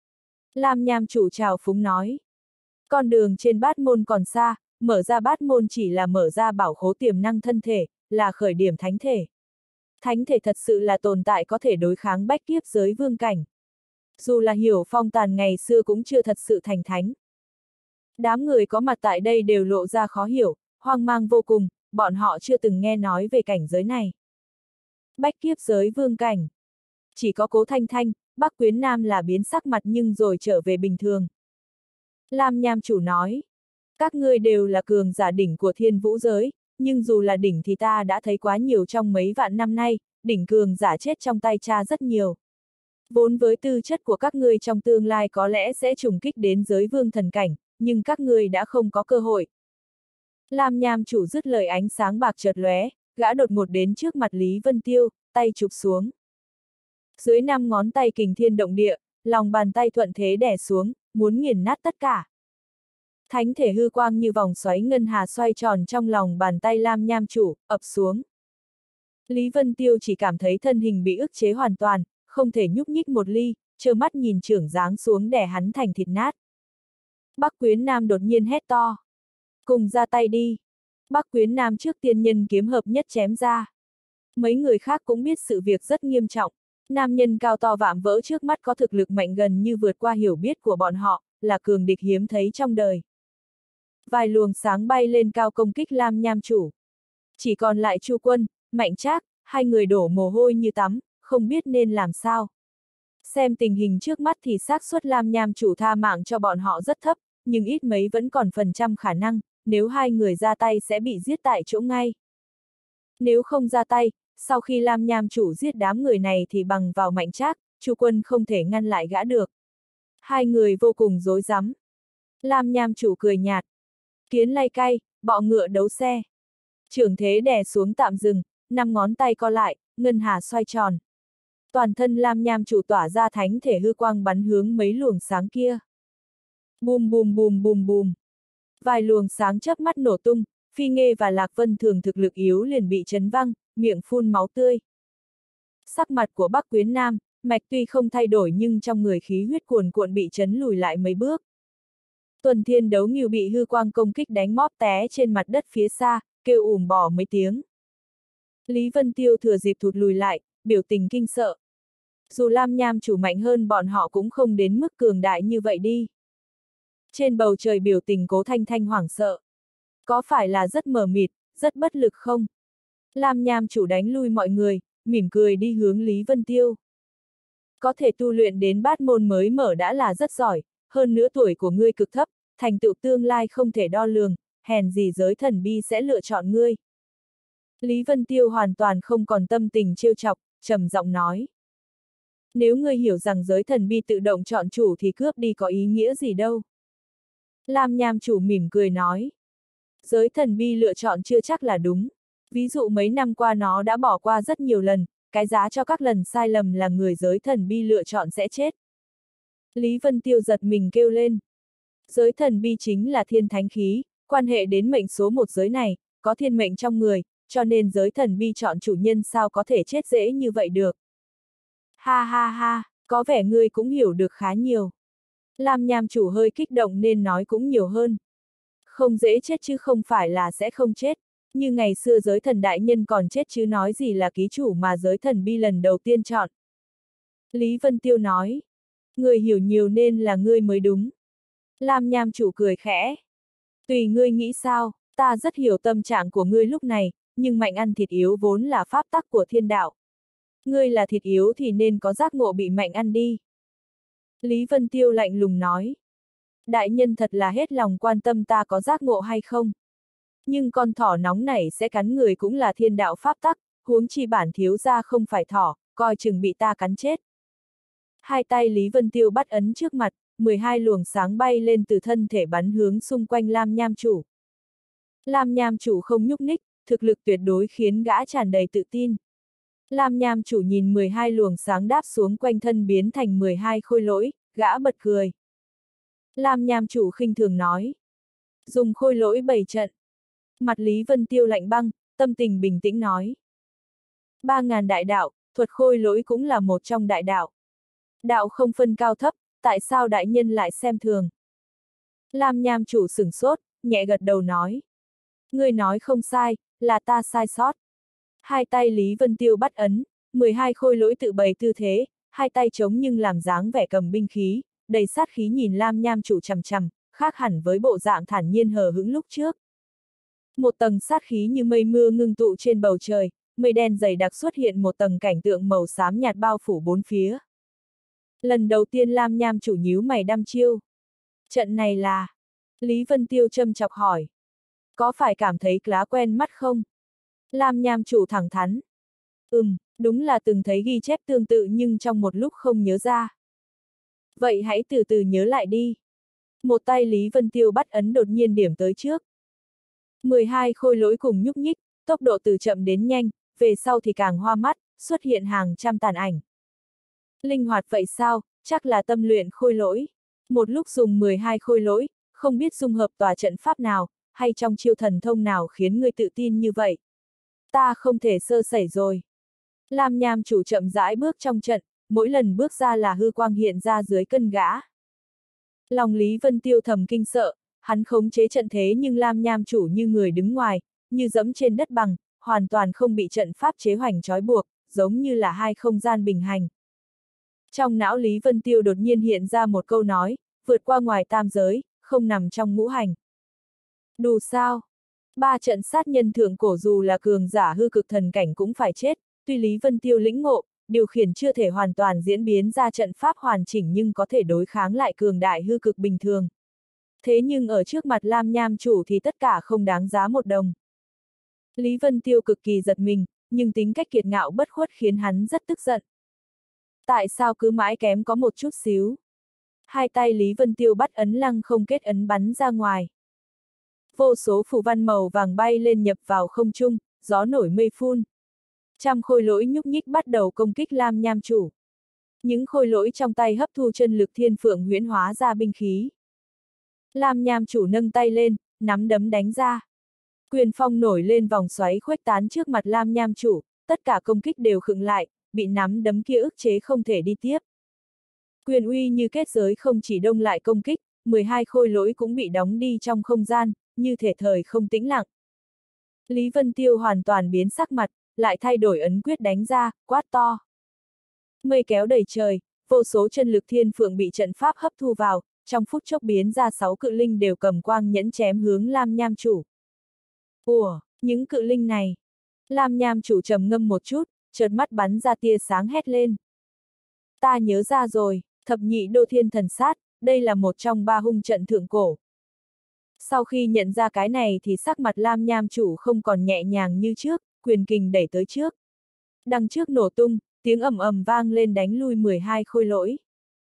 Lam Nham chủ trào phúng nói. Con đường trên bát môn còn xa, mở ra bát môn chỉ là mở ra bảo khố tiềm năng thân thể, là khởi điểm thánh thể. Thánh thể thật sự là tồn tại có thể đối kháng bách kiếp giới vương cảnh. Dù là Hiểu Phong Tàn ngày xưa cũng chưa thật sự thành thánh. Đám người có mặt tại đây đều lộ ra khó hiểu, hoang mang vô cùng, bọn họ chưa từng nghe nói về cảnh giới này. Bách kiếp giới vương cảnh. Chỉ có Cố Thanh Thanh, Bắc Quyến Nam là biến sắc mặt nhưng rồi trở về bình thường. Lam Nham chủ nói. Các ngươi đều là cường giả đỉnh của thiên vũ giới, nhưng dù là đỉnh thì ta đã thấy quá nhiều trong mấy vạn năm nay, đỉnh cường giả chết trong tay cha rất nhiều. Vốn với tư chất của các ngươi trong tương lai có lẽ sẽ trùng kích đến giới vương thần cảnh, nhưng các ngươi đã không có cơ hội. Lam Nham chủ dứt lời ánh sáng bạc chợt lóe, gã đột ngột đến trước mặt Lý Vân Tiêu, tay chụp xuống. Dưới 5 ngón tay kình thiên động địa, lòng bàn tay thuận thế đè xuống, muốn nghiền nát tất cả. Thánh thể hư quang như vòng xoáy ngân hà xoay tròn trong lòng bàn tay Lam Nham chủ, ập xuống. Lý Vân Tiêu chỉ cảm thấy thân hình bị ức chế hoàn toàn, không thể nhúc nhích một ly, trơ mắt nhìn chưởng giáng xuống đè hắn thành thịt nát. Bắc Quyến Nam đột nhiên hét to. Cùng ra tay đi. Bắc Quyến Nam trước tiên nhân kiếm hợp nhất chém ra. Mấy người khác cũng biết sự việc rất nghiêm trọng. Nam nhân cao to vạm vỡ trước mắt có thực lực mạnh gần như vượt qua hiểu biết của bọn họ, là cường địch hiếm thấy trong đời. Vài luồng sáng bay lên cao công kích Lam Nham chủ. Chỉ còn lại Chu Quân, Mạnh Trác, hai người đổ mồ hôi như tắm, không biết nên làm sao. Xem tình hình trước mắt thì xác suất Lam Nham chủ tha mạng cho bọn họ rất thấp, nhưng ít mấy vẫn còn phần trăm khả năng, nếu hai người ra tay sẽ bị giết tại chỗ ngay. Nếu không ra tay, sau khi Lam Nham chủ giết đám người này thì bằng vào Mạnh Trác, Chu Quân không thể ngăn lại gã được. Hai người vô cùng rối rắm. Lam Nham chủ cười nhạt. Kiến lay cay, bọ ngựa đấu xe. Trưởng thế đè xuống tạm dừng, 5 ngón tay co lại, ngân hà xoay tròn. Toàn thân Lam Nham chủ tỏa ra thánh thể hư quang bắn hướng mấy luồng sáng kia. Bùm bùm bùm bùm bùm. Vài luồng sáng chớp mắt nổ tung, Phi Nghê và Lạc Vân Thường thực lực yếu liền bị chấn văng, miệng phun máu tươi. Sắc mặt của Bắc Quyến Nam, mạch tuy không thay đổi nhưng trong người khí huyết cuồn cuộn bị chấn lùi lại mấy bước. Tuần Thiên Đấu Ngưu bị hư quang công kích đánh móp té trên mặt đất phía xa, kêu ủm bò mấy tiếng. Lý Vân Tiêu thừa dịp thụt lùi lại, biểu tình kinh sợ. Dù Lam Nham chủ mạnh hơn bọn họ cũng không đến mức cường đại như vậy đi. Trên bầu trời biểu tình Cố Thanh Thanh hoảng sợ. Có phải là rất mờ mịt, rất bất lực không? Lam Nham chủ đánh lui mọi người, mỉm cười đi hướng Lý Vân Tiêu. Có thể tu luyện đến bát môn mới mở đã là rất giỏi, hơn nữa tuổi của ngươi cực thấp, thành tựu tương lai không thể đo lường, hèn gì giới thần bi sẽ lựa chọn ngươi. Lý Vân Tiêu hoàn toàn không còn tâm tình trêu chọc, trầm giọng nói. Nếu ngươi hiểu rằng giới thần bi tự động chọn chủ thì cướp đi có ý nghĩa gì đâu. Lam Nham chủ mỉm cười nói. Giới thần bi lựa chọn chưa chắc là đúng. Ví dụ mấy năm qua nó đã bỏ qua rất nhiều lần, cái giá cho các lần sai lầm là người giới thần bi lựa chọn sẽ chết. Lý Vân Tiêu giật mình kêu lên. Giới thần bi chính là thiên thánh khí, quan hệ đến mệnh số một giới này, có thiên mệnh trong người, cho nên giới thần bi chọn chủ nhân sao có thể chết dễ như vậy được. Ha ha ha, có vẻ ngươi cũng hiểu được khá nhiều. Lam Nham chủ hơi kích động nên nói cũng nhiều hơn. Không dễ chết chứ không phải là sẽ không chết, như ngày xưa giới thần đại nhân còn chết chứ nói gì là ký chủ mà giới thần bi lần đầu tiên chọn. Lý Vân Tiêu nói, người hiểu nhiều nên là ngươi mới đúng. Lam Nham chủ cười khẽ. Tùy ngươi nghĩ sao, ta rất hiểu tâm trạng của ngươi lúc này, nhưng mạnh ăn thịt yếu vốn là pháp tắc của thiên đạo. Ngươi là thịt yếu thì nên có giác ngộ bị mạnh ăn đi. Lý Vân Tiêu lạnh lùng nói. Đại nhân thật là hết lòng quan tâm ta có giác ngộ hay không. Nhưng con thỏ nóng này sẽ cắn người cũng là thiên đạo pháp tắc, huống chi bản thiếu gia không phải thỏ, coi chừng bị ta cắn chết. Hai tay Lý Vân Tiêu bắt ấn trước mặt, 12 luồng sáng bay lên từ thân thể bắn hướng xung quanh Lam Nham chủ. Lam Nham chủ không nhúc nhích, thực lực tuyệt đối khiến gã tràn đầy tự tin. Lam Nham chủ nhìn 12 luồng sáng đáp xuống quanh thân biến thành 12 khôi lỗi, gã bật cười. Lam Nham chủ khinh thường nói. Dùng khôi lỗi bày trận. Mặt Lý Vân Tiêu lạnh băng, tâm tình bình tĩnh nói. 3.000 đại đạo, thuật khôi lỗi cũng là một trong đại đạo. Đạo không phân cao thấp, tại sao đại nhân lại xem thường? Lam Nham chủ sửng sốt, nhẹ gật đầu nói. Ngươi nói không sai, là ta sai sót. Hai tay Lý Vân Tiêu bắt ấn, 12 khôi lỗi tự bày tư thế, hai tay trống nhưng làm dáng vẻ cầm binh khí, đầy sát khí nhìn Lam Nham chủ chằm chằm, khác hẳn với bộ dạng thản nhiên hờ hững lúc trước. Một tầng sát khí như mây mưa ngưng tụ trên bầu trời, mây đen dày đặc xuất hiện một tầng cảnh tượng màu xám nhạt bao phủ bốn phía. Lần đầu tiên Lam Nham chủ nhíu mày đăm chiêu. Trận này là... Lý Vân Tiêu châm chọc hỏi. Có phải cảm thấy lá quen mắt không? Lam Nham chủ thẳng thắn. Đúng là từng thấy ghi chép tương tự nhưng trong một lúc không nhớ ra. Vậy hãy từ từ nhớ lại đi. Một tay Lý Vân Tiêu bắt ấn đột nhiên điểm tới trước. 12 khôi lỗi cùng nhúc nhích, tốc độ từ chậm đến nhanh, về sau thì càng hoa mắt, xuất hiện hàng trăm tàn ảnh. Linh hoạt vậy sao, chắc là tâm luyện khôi lỗi. Một lúc dùng 12 khôi lỗi, không biết dung hợp tòa trận pháp nào, hay trong chiêu thần thông nào khiến ngươi tự tin như vậy. Ta không thể sơ sẩy rồi. Lam Nham chủ chậm rãi bước trong trận, mỗi lần bước ra là hư quang hiện ra dưới cân gã. Lòng Lý Vân Tiêu thầm kinh sợ, hắn khống chế trận thế nhưng Lam Nham chủ như người đứng ngoài, như dẫm trên đất bằng, hoàn toàn không bị trận pháp chế hoành trói buộc, giống như là hai không gian bình hành. Trong não Lý Vân Tiêu đột nhiên hiện ra một câu nói, vượt qua ngoài tam giới, không nằm trong ngũ hành. Đủ sao? 3 trận sát nhân thượng cổ dù là cường giả hư cực thần cảnh cũng phải chết, tuy Lý Vân Tiêu lĩnh ngộ, điều khiển chưa thể hoàn toàn diễn biến ra trận pháp hoàn chỉnh nhưng có thể đối kháng lại cường đại hư cực bình thường. Thế nhưng ở trước mặt Lam Nham chủ thì tất cả không đáng giá một đồng. Lý Vân Tiêu cực kỳ giật mình, nhưng tính cách kiệt ngạo bất khuất khiến hắn rất tức giận. Tại sao cứ mãi kém có một chút xíu? Hai tay Lý Vân Tiêu bắt ấn lăng không kết ấn bắn ra ngoài. Vô số phù văn màu vàng bay lên nhập vào không trung, gió nổi mây phun. Trăm khôi lỗi nhúc nhích bắt đầu công kích Lam Nham chủ. Những khôi lỗi trong tay hấp thu chân lực thiên phượng huyễn hóa ra binh khí. Lam Nham chủ nâng tay lên, nắm đấm đánh ra. Quyền phong nổi lên vòng xoáy khuếch tán trước mặt Lam Nham chủ, tất cả công kích đều khựng lại, bị nắm đấm kia ức chế không thể đi tiếp. Quyền uy như kết giới không chỉ đông lại công kích, 12 khôi lỗi cũng bị đóng đi trong không gian, như thể thời không tĩnh lặng. Lý Vân Tiêu hoàn toàn biến sắc mặt, lại thay đổi ấn quyết đánh ra, quát to. Mây kéo đầy trời, vô số chân lực thiên phượng bị trận pháp hấp thu vào, trong phút chốc biến ra 6 cự linh đều cầm quang nhẫn chém hướng Lam Nham chủ. Ủa, những cự linh này. Lam Nham chủ trầm ngâm một chút, chợt mắt bắn ra tia sáng hét lên. Ta nhớ ra rồi, thập nhị đô thiên thần sát, đây là một trong 3 hung trận thượng cổ. Sau khi nhận ra cái này thì sắc mặt Lam Nham chủ không còn nhẹ nhàng như trước, quyền kình đẩy tới trước. Đằng trước nổ tung, tiếng ầm ầm vang lên đánh lui 12 khôi lỗi.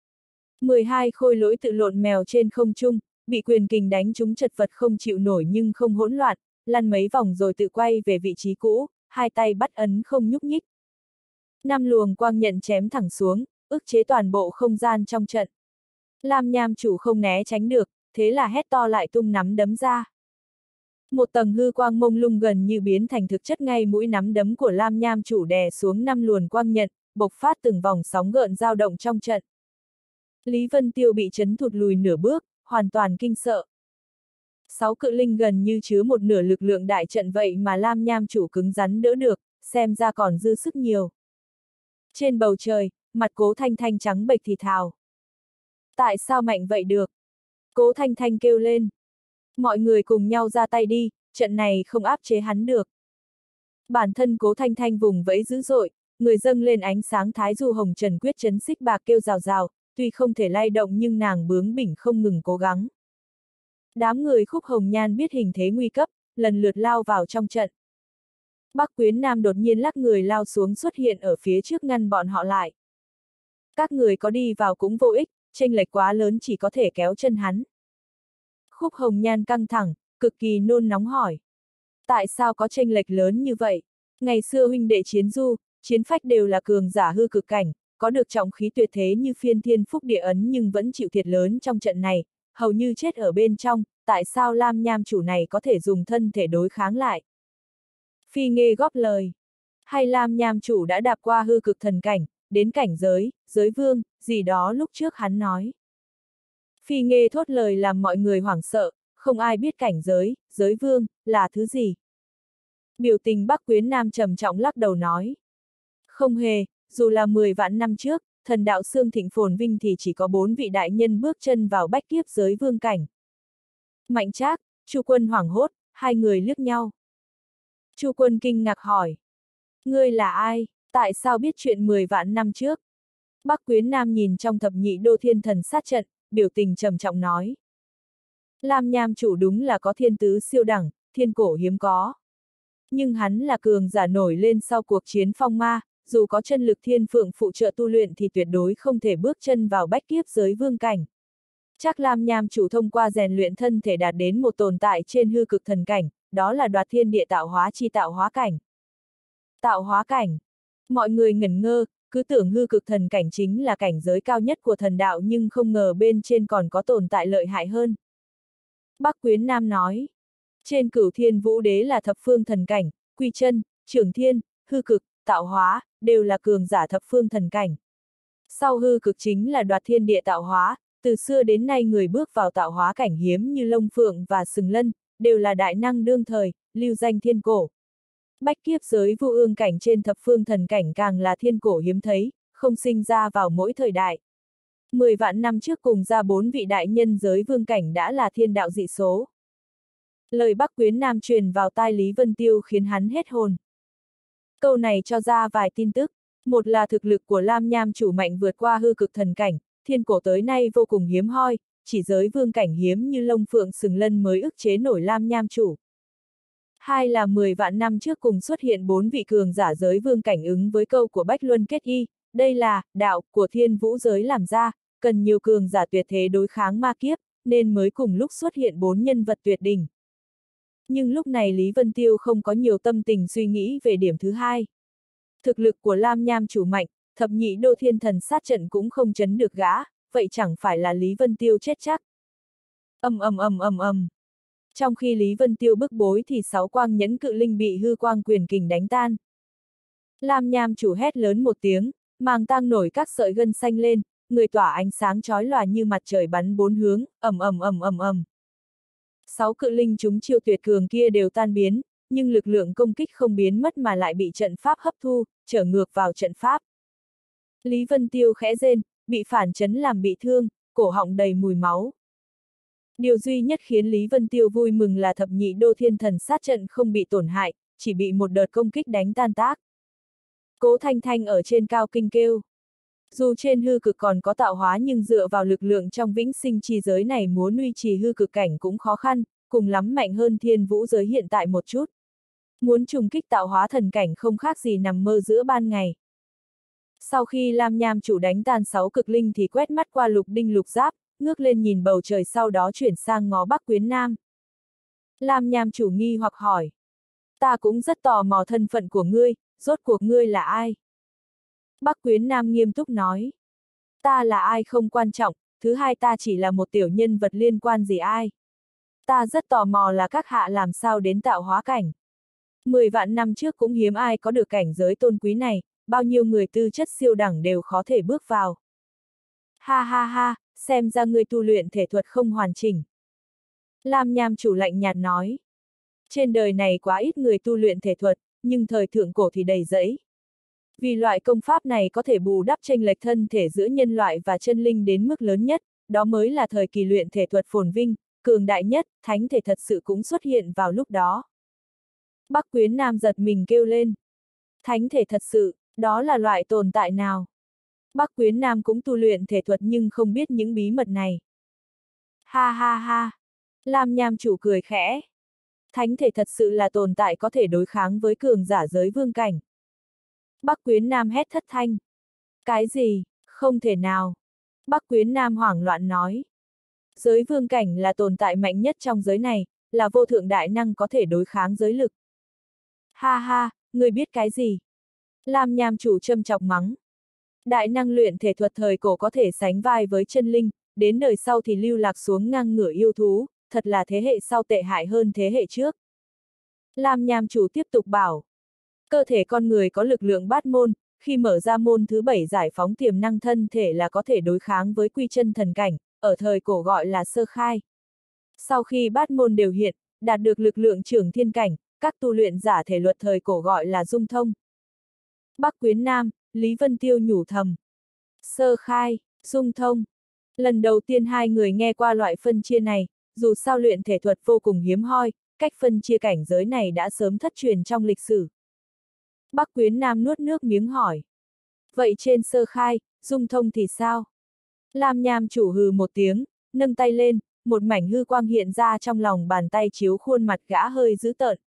12 khôi lỗi tự lộn mèo trên không trung, bị quyền kình đánh chúng chật vật không chịu nổi nhưng không hỗn loạn, lăn mấy vòng rồi tự quay về vị trí cũ, hai tay bắt ấn không nhúc nhích. 5 luồng quang nhận chém thẳng xuống, ức chế toàn bộ không gian trong trận. Lam Nham chủ không né tránh được, thế là hét to lại tung nắm đấm ra. Một tầng hư quang mông lung gần như biến thành thực chất ngay mũi nắm đấm của Lam Nham chủ đè xuống 5 luồn quang nhận, bộc phát từng vòng sóng gợn dao động trong trận. Lý Vân Tiêu bị chấn thụt lùi nửa bước, hoàn toàn kinh sợ. 6 cự linh gần như chứa một nửa lực lượng đại trận vậy mà Lam Nham chủ cứng rắn đỡ được, xem ra còn dư sức nhiều. Trên bầu trời, mặt Cố Thanh Thanh trắng bệch thì thào. Tại sao mạnh vậy được? Cố Thanh Thanh kêu lên. Mọi người cùng nhau ra tay đi, trận này không áp chế hắn được. Bản thân Cố Thanh Thanh vùng vẫy dữ dội, người dâng lên ánh sáng thái du hồng trần quyết chấn xích bạc kêu rào rào, tuy không thể lay động nhưng nàng bướng bỉnh không ngừng cố gắng. Đám người Khúc Hồng Nhan biết hình thế nguy cấp, lần lượt lao vào trong trận. Bắc Quyến Nam đột nhiên lắc người lao xuống xuất hiện ở phía trước ngăn bọn họ lại. Các người có đi vào cũng vô ích, chênh lệch quá lớn chỉ có thể kéo chân hắn. Khúc Hồng Nhan căng thẳng, cực kỳ nôn nóng hỏi. Tại sao có chênh lệch lớn như vậy? Ngày xưa huynh đệ chiến du, chiến phách đều là cường giả hư cực cảnh, có được trọng khí tuyệt thế như phiên thiên phúc địa ấn nhưng vẫn chịu thiệt lớn trong trận này, hầu như chết ở bên trong, tại sao Lam Nham chủ này có thể dùng thân thể đối kháng lại? Phi Nghê góp lời. Hay Lam Nham chủ đã đạp qua hư cực thần cảnh, đến cảnh giới, giới vương, gì đó lúc trước hắn nói. Phi Nghê thốt lời làm mọi người hoảng sợ, không ai biết cảnh giới, giới vương, là thứ gì. Biểu tình Bắc Quyến Nam trầm trọng lắc đầu nói. Không hề, dù là 10 vạn năm trước, thần đạo xương thịnh phồn vinh thì chỉ có 4 vị đại nhân bước chân vào bách kiếp giới vương cảnh. Mạnh Trác, Chu Quân hoảng hốt, hai người liếc nhau. Chu Quân kinh ngạc hỏi. Ngươi là ai, tại sao biết chuyện 10 vạn năm trước? Bắc Quyến Nam nhìn trong thập nhị đô thiên thần sát trận, biểu tình trầm trọng nói. Lam Nham chủ đúng là có thiên tứ siêu đẳng, thiên cổ hiếm có. Nhưng hắn là cường giả nổi lên sau cuộc chiến phong ma, dù có chân lực thiên phượng phụ trợ tu luyện thì tuyệt đối không thể bước chân vào bách kiếp giới vương cảnh. Chắc Lam Nham chủ thông qua rèn luyện thân thể đạt đến một tồn tại trên hư cực thần cảnh, đó là đoạt thiên địa tạo hóa chi tạo hóa cảnh. Tạo hóa cảnh. Mọi người ngẩn ngơ, cứ tưởng hư cực thần cảnh chính là cảnh giới cao nhất của thần đạo nhưng không ngờ bên trên còn có tồn tại lợi hại hơn. Bắc Quyến Nam nói. Trên Cửu Thiên Vũ Đế là thập phương thần cảnh, Quy Chân, Trường Thiên, hư cực, tạo hóa, đều là cường giả thập phương thần cảnh. Sau hư cực chính là đoạt thiên địa tạo hóa, từ xưa đến nay người bước vào tạo hóa cảnh hiếm như Long Phượng và Sừng Lân, đều là đại năng đương thời, lưu danh thiên cổ. Bách kiếp giới vô ương cảnh trên thập phương thần cảnh càng là thiên cổ hiếm thấy, không sinh ra vào mỗi thời đại. 10 vạn năm trước cùng ra 4 vị đại nhân giới vương cảnh đã là thiên đạo dị số. Lời Bắc Quyến Nam truyền vào tai Lý Vân Tiêu khiến hắn hết hồn. Câu này cho ra vài tin tức, một là thực lực của Lam Nham chủ mạnh vượt qua hư cực thần cảnh, thiên cổ tới nay vô cùng hiếm hoi, chỉ giới vương cảnh hiếm như Long Phượng Sừng Lân mới ức chế nổi Lam Nham chủ. Hai là 10 vạn năm trước cùng xuất hiện 4 vị cường giả giới vương cảnh ứng với câu của Bách Luân Kết Y, đây là đạo của thiên vũ giới làm ra, cần nhiều cường giả tuyệt thế đối kháng ma kiếp, nên mới cùng lúc xuất hiện 4 nhân vật tuyệt đỉnh. Nhưng lúc này Lý Vân Tiêu không có nhiều tâm tình suy nghĩ về điểm thứ hai. Thực lực của Lam Nham chủ mạnh, thập nhị đô thiên thần sát trận cũng không chấn được gã, vậy chẳng phải là Lý Vân Tiêu chết chắc. Trong khi Lý Vân Tiêu bức bối thì 6 quang nhẫn cự linh bị hư quang quyền kình đánh tan. Lam Nham chủ hét lớn một tiếng, màng tang nổi các sợi gân xanh lên, người tỏa ánh sáng chói lòa như mặt trời bắn 4 hướng, 6 cự linh chúng chiêu tuyệt cường kia đều tan biến, nhưng lực lượng công kích không biến mất mà lại bị trận pháp hấp thu, trở ngược vào trận pháp. Lý Vân Tiêu khẽ rên, bị phản chấn làm bị thương, cổ họng đầy mùi máu. Điều duy nhất khiến Lý Vân Tiêu vui mừng là thập nhị đô thiên thần sát trận không bị tổn hại, chỉ bị một đợt công kích đánh tan tác. Cố Thanh Thanh ở trên cao kinh kêu. Dù trên hư cực còn có tạo hóa nhưng dựa vào lực lượng trong vĩnh sinh chi giới này muốn duy trì hư cực cảnh cũng khó khăn, cùng lắm mạnh hơn thiên vũ giới hiện tại một chút. Muốn trùng kích tạo hóa thần cảnh không khác gì nằm mơ giữa ban ngày. Sau khi Lam Nham chủ đánh tan 6 cực linh thì quét mắt qua Lục Đinh Lục Giáp, ngước lên nhìn bầu trời sau đó chuyển sang ngó Bắc Quyến Nam. Lam Nham chủ nghi hoặc hỏi. Ta cũng rất tò mò thân phận của ngươi, rốt cuộc ngươi là ai? Bắc Quyến Nam nghiêm túc nói. Ta là ai không quan trọng, thứ hai ta chỉ là một tiểu nhân vật liên quan gì ai. Ta rất tò mò là các hạ làm sao đến tạo hóa cảnh. 10 vạn năm trước cũng hiếm ai có được cảnh giới tôn quý này, bao nhiêu người tư chất siêu đẳng đều khó thể bước vào. Ha ha ha, xem ra ngươi tu luyện thể thuật không hoàn chỉnh. Lam Nham chủ lạnh nhạt nói. Trên đời này quá ít người tu luyện thể thuật, nhưng thời thượng cổ thì đầy rẫy. Vì loại công pháp này có thể bù đắp chênh lệch thân thể giữa nhân loại và chân linh đến mức lớn nhất, đó mới là thời kỳ luyện thể thuật phồn vinh, cường đại nhất, thánh thể thật sự cũng xuất hiện vào lúc đó. Bắc Quyến Nam giật mình kêu lên. Thánh thể thật sự, đó là loại tồn tại nào? Bắc Quyến Nam cũng tu luyện thể thuật nhưng không biết những bí mật này. Ha ha ha! Lam Nham chủ cười khẽ. Thánh thể thật sự là tồn tại có thể đối kháng với cường giả giới vương cảnh. Bắc Quyến Nam hét thất thanh. Cái gì? Không thể nào! Bắc Quyến Nam hoảng loạn nói. Giới vương cảnh là tồn tại mạnh nhất trong giới này, là vô thượng đại năng có thể đối kháng giới lực. Ha ha, ngươi biết cái gì? Lam Nham chủ châm chọc mắng. Đại năng luyện thể thuật thời cổ có thể sánh vai với chân linh, đến đời sau thì lưu lạc xuống ngang ngửa yêu thú, thật là thế hệ sau tệ hại hơn thế hệ trước. Lam Nham chủ tiếp tục bảo. Cơ thể con người có lực lượng bát môn, khi mở ra môn thứ 7 giải phóng tiềm năng thân thể là có thể đối kháng với quy chân thần cảnh, ở thời cổ gọi là sơ khai. Sau khi bát môn đều hiện, đạt được lực lượng trưởng thiên cảnh, các tu luyện giả thể luật thời cổ gọi là dung thông. Bắc Quyến Nam, Lý Vân Tiêu nhủ thầm. Sơ khai, dung thông. Lần đầu tiên hai người nghe qua loại phân chia này, dù sao luyện thể thuật vô cùng hiếm hoi, cách phân chia cảnh giới này đã sớm thất truyền trong lịch sử. Bắc Quyến Nam nuốt nước miếng hỏi. Vậy trên sơ khai, dung thông thì sao? Lam Nham chủ hừ một tiếng, nâng tay lên, một mảnh hư quang hiện ra trong lòng bàn tay chiếu khuôn mặt gã hơi dữ tợn.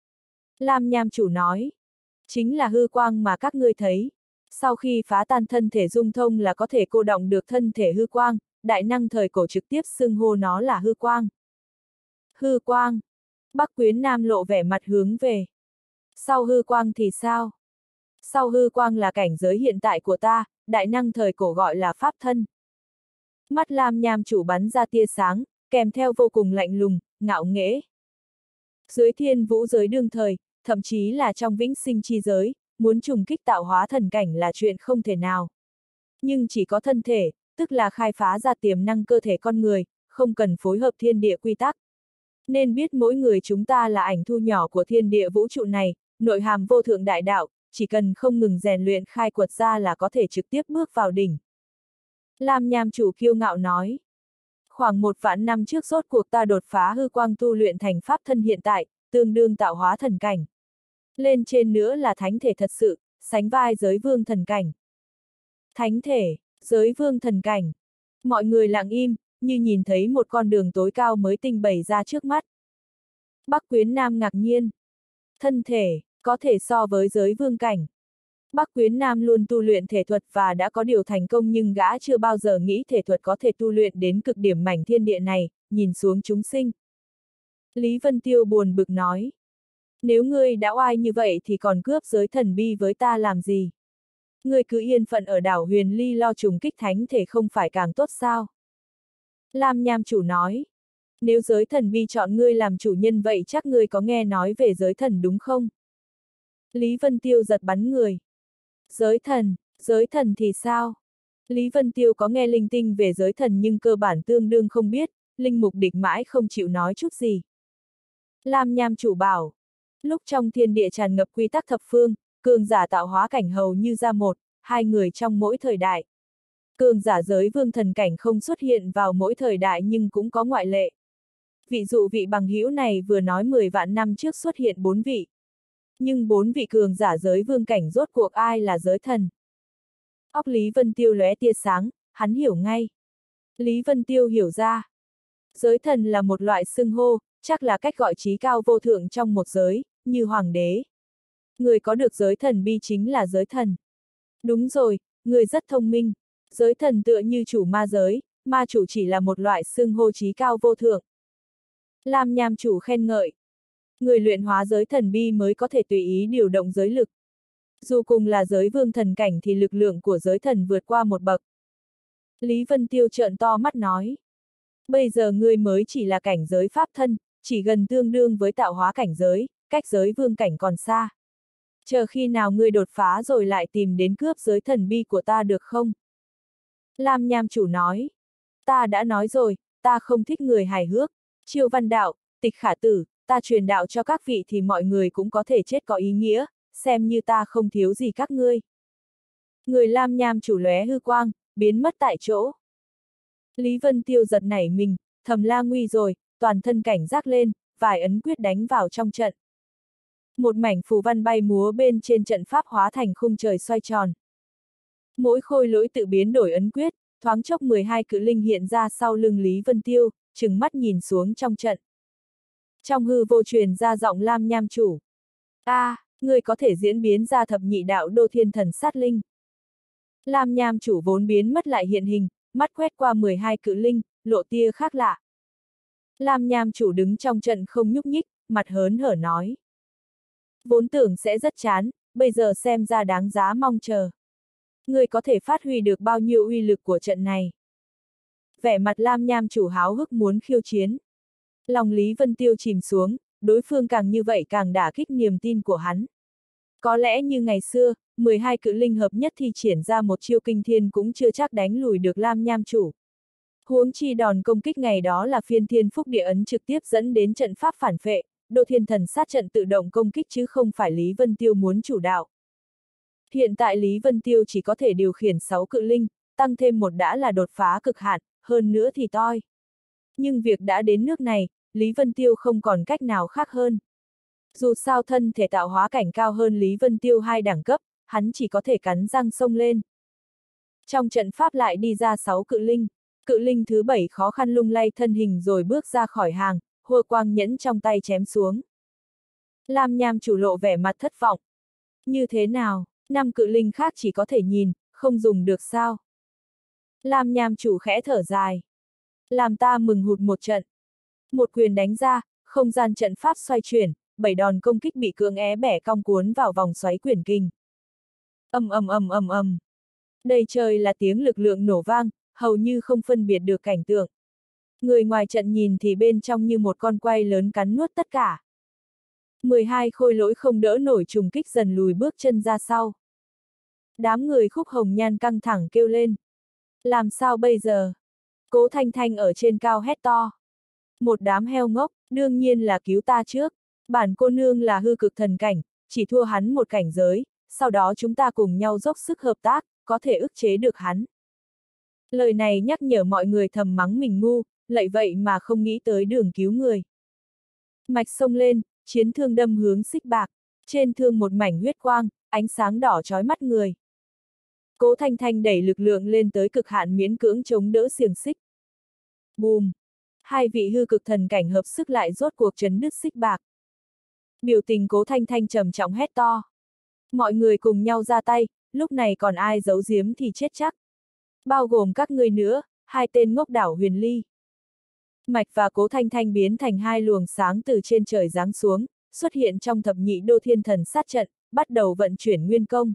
Lam Nham chủ nói. Chính là hư quang mà các ngươi thấy. Sau khi phá tan thân thể dung thông là có thể cô động được thân thể hư quang, đại năng thời cổ trực tiếp xưng hô nó là hư quang. Hư quang. Bắc Quyến Nam lộ vẻ mặt hướng về. Sau hư quang thì sao? Sau hư quang là cảnh giới hiện tại của ta, đại năng thời cổ gọi là pháp thân. Mắt Lam Nham chủ bắn ra tia sáng, kèm theo vô cùng lạnh lùng, ngạo nghễ. Dưới thiên vũ giới đương thời, thậm chí là trong vĩnh sinh chi giới, muốn trùng kích tạo hóa thần cảnh là chuyện không thể nào. Nhưng chỉ có thân thể, tức là khai phá ra tiềm năng cơ thể con người, không cần phối hợp thiên địa quy tắc. Nên biết mỗi người chúng ta là ảnh thu nhỏ của thiên địa vũ trụ này, nội hàm vô thượng đại đạo, chỉ cần không ngừng rèn luyện khai quật ra là có thể trực tiếp bước vào đỉnh. Lam Nham chủ kiêu ngạo nói. Khoảng 1 vạn năm trước rốt cuộc ta đột phá hư quang tu luyện thành pháp thân hiện tại, tương đương tạo hóa thần cảnh. Lên trên nữa là thánh thể thật sự, sánh vai giới vương thần cảnh. Thánh thể, giới vương thần cảnh. Mọi người lặng im, như nhìn thấy một con đường tối cao mới tinh bày ra trước mắt. Bắc Quyến Nam ngạc nhiên. Thân thể, có thể so với giới vương cảnh. Bắc Quyến Nam luôn tu luyện thể thuật và đã có điều thành công nhưng gã chưa bao giờ nghĩ thể thuật có thể tu luyện đến cực điểm mảnh thiên địa này, nhìn xuống chúng sinh. Lý Vân Tiêu buồn bực nói. Nếu ngươi đã oai như vậy thì còn cướp giới thần bi với ta làm gì? Ngươi cứ yên phận ở đảo Huyền Ly lo trùng kích thánh thể không phải càng tốt sao? Lam Nham chủ nói. Nếu giới thần bi chọn ngươi làm chủ nhân vậy chắc ngươi có nghe nói về giới thần đúng không? Lý Vân Tiêu giật bắn người. Giới thần thì sao? Lý Vân Tiêu có nghe linh tinh về giới thần nhưng cơ bản tương đương không biết, linh mục địch mãi không chịu nói chút gì. Lam Nham chủ bảo. Lúc trong thiên địa tràn ngập quy tắc thập phương, cường giả tạo hóa cảnh hầu như ra một, hai người trong mỗi thời đại. Cường giả giới vương thần cảnh không xuất hiện vào mỗi thời đại nhưng cũng có ngoại lệ. Vị dụ vị bằng hữu này vừa nói 10 vạn năm trước xuất hiện 4 vị. Nhưng 4 vị cường giả giới vương cảnh rốt cuộc ai là giới thần? Óc Lý Vân Tiêu lóe tia sáng, hắn hiểu ngay. Lý Vân Tiêu hiểu ra. Giới thần là một loại xưng hô, chắc là cách gọi trí cao vô thượng trong một giới, như hoàng đế. Người có được giới thần bi chính là giới thần. Đúng rồi, người rất thông minh. Giới thần tựa như chủ ma giới, ma chủ chỉ là một loại xưng hô trí cao vô thượng. Lam Nham chủ khen ngợi. Người luyện hóa giới thần bi mới có thể tùy ý điều động giới lực. Dù cùng là giới vương thần cảnh thì lực lượng của giới thần vượt qua một bậc. Lý Vân Tiêu trợn to mắt nói. Bây giờ ngươi mới chỉ là cảnh giới pháp thân, chỉ gần tương đương với tạo hóa cảnh giới, cách giới vương cảnh còn xa. Chờ khi nào ngươi đột phá rồi lại tìm đến cướp giới thần bi của ta được không? Lam Nham chủ nói. Ta đã nói rồi, ta không thích người hài hước. Chiêu Văn Đạo, Tịch Khả Tử, ta truyền đạo cho các vị thì mọi người cũng có thể chết có ý nghĩa, xem như ta không thiếu gì các ngươi. Người Lam Nham chủ lóe hư quang, biến mất tại chỗ. Lý Vân Tiêu giật nảy mình, thầm la nguy rồi, toàn thân cảnh giác lên, vài ấn quyết đánh vào trong trận. Một mảnh phù văn bay múa bên trên trận pháp hóa thành khung trời xoay tròn. Mỗi khôi lỗi tự biến đổi ấn quyết, thoáng chốc 12 cự linh hiện ra sau lưng Lý Vân Tiêu, trừng mắt nhìn xuống trong trận. Trong hư vô truyền ra giọng Lam Nham chủ. Người có thể diễn biến ra thập nhị đạo đô thiên thần sát linh. Lam Nham chủ vốn biến mất lại hiện hình, mắt quét qua 12 cự linh, lộ tia khác lạ. Lam Nham chủ đứng trong trận không nhúc nhích, mặt hớn hở nói. Vốn tưởng sẽ rất chán, bây giờ xem ra đáng giá mong chờ. Người có thể phát huy được bao nhiêu uy lực của trận này. Vẻ mặt Lam Nham chủ háo hức muốn khiêu chiến. Lòng Lý Vân Tiêu chìm xuống, đối phương càng như vậy càng đả kích niềm tin của hắn. Có lẽ như ngày xưa, 12 cự linh hợp nhất thi triển ra một chiêu kinh thiên cũng chưa chắc đánh lùi được Lam Nham chủ. Huống chi đòn công kích ngày đó là phiên thiên phúc địa ấn trực tiếp dẫn đến trận pháp phản phệ, đô thiên thần sát trận tự động công kích chứ không phải Lý Vân Tiêu muốn chủ đạo. Hiện tại Lý Vân Tiêu chỉ có thể điều khiển 6 cự linh, tăng thêm một đã là đột phá cực hạn, hơn nữa thì toi. Nhưng việc đã đến nước này, Lý Vân Tiêu không còn cách nào khác hơn. Dù sao thân thể tạo hóa cảnh cao hơn Lý Vân Tiêu 2 đẳng cấp, hắn chỉ có thể cắn răng xông lên. Trong trận pháp lại đi ra 6 cự linh thứ 7 khó khăn lung lay thân hình rồi bước ra khỏi hàng, hôi quang nhẫn trong tay chém xuống. Lam Nham chủ lộ vẻ mặt thất vọng. Như thế nào, 5 cự linh khác chỉ có thể nhìn, không dùng được sao? Lam Nham chủ khẽ thở dài. Làm ta mừng hụt một trận. Một quyền đánh ra, không gian trận pháp xoay chuyển, 7 đòn công kích bị cưỡng ép bẻ cong cuốn vào vòng xoáy quyển kinh. Ầm. Đầy trời là tiếng lực lượng nổ vang, hầu như không phân biệt được cảnh tượng. Người ngoài trận nhìn thì bên trong như một con quay lớn cắn nuốt tất cả. 12 khôi lỗi không đỡ nổi trùng kích dần lùi bước chân ra sau. Đám người Khúc Hồng Nhan căng thẳng kêu lên. Làm sao bây giờ? Cố Thanh Thanh ở trên cao hét to. Một đám heo ngốc, đương nhiên là cứu ta trước. Bản cô nương là hư cực thần cảnh, chỉ thua hắn một cảnh giới, sau đó chúng ta cùng nhau dốc sức hợp tác, có thể ức chế được hắn. Lời này nhắc nhở mọi người thầm mắng mình ngu, lạy vậy mà không nghĩ tới đường cứu người. Mạch xông lên, chiến thương đâm hướng Xích Bạc, trên thương một mảnh huyết quang, ánh sáng đỏ chói mắt người. Cố Thanh Thanh đẩy lực lượng lên tới cực hạn miễn cưỡng chống đỡ xiềng xích. Bùm! Hai vị hư cực thần cảnh hợp sức lại rốt cuộc chấn đứt Xích Bạc. Biểu tình Cố Thanh Thanh trầm trọng hét to. Mọi người cùng nhau ra tay, lúc này còn ai giấu giếm thì chết chắc. Bao gồm các ngươi nữa, hai tên ngốc đảo Huyền Ly. Mạch và Cố Thanh Thanh biến thành hai luồng sáng từ trên trời giáng xuống, xuất hiện trong thập nhị đô thiên thần sát trận, bắt đầu vận chuyển nguyên công.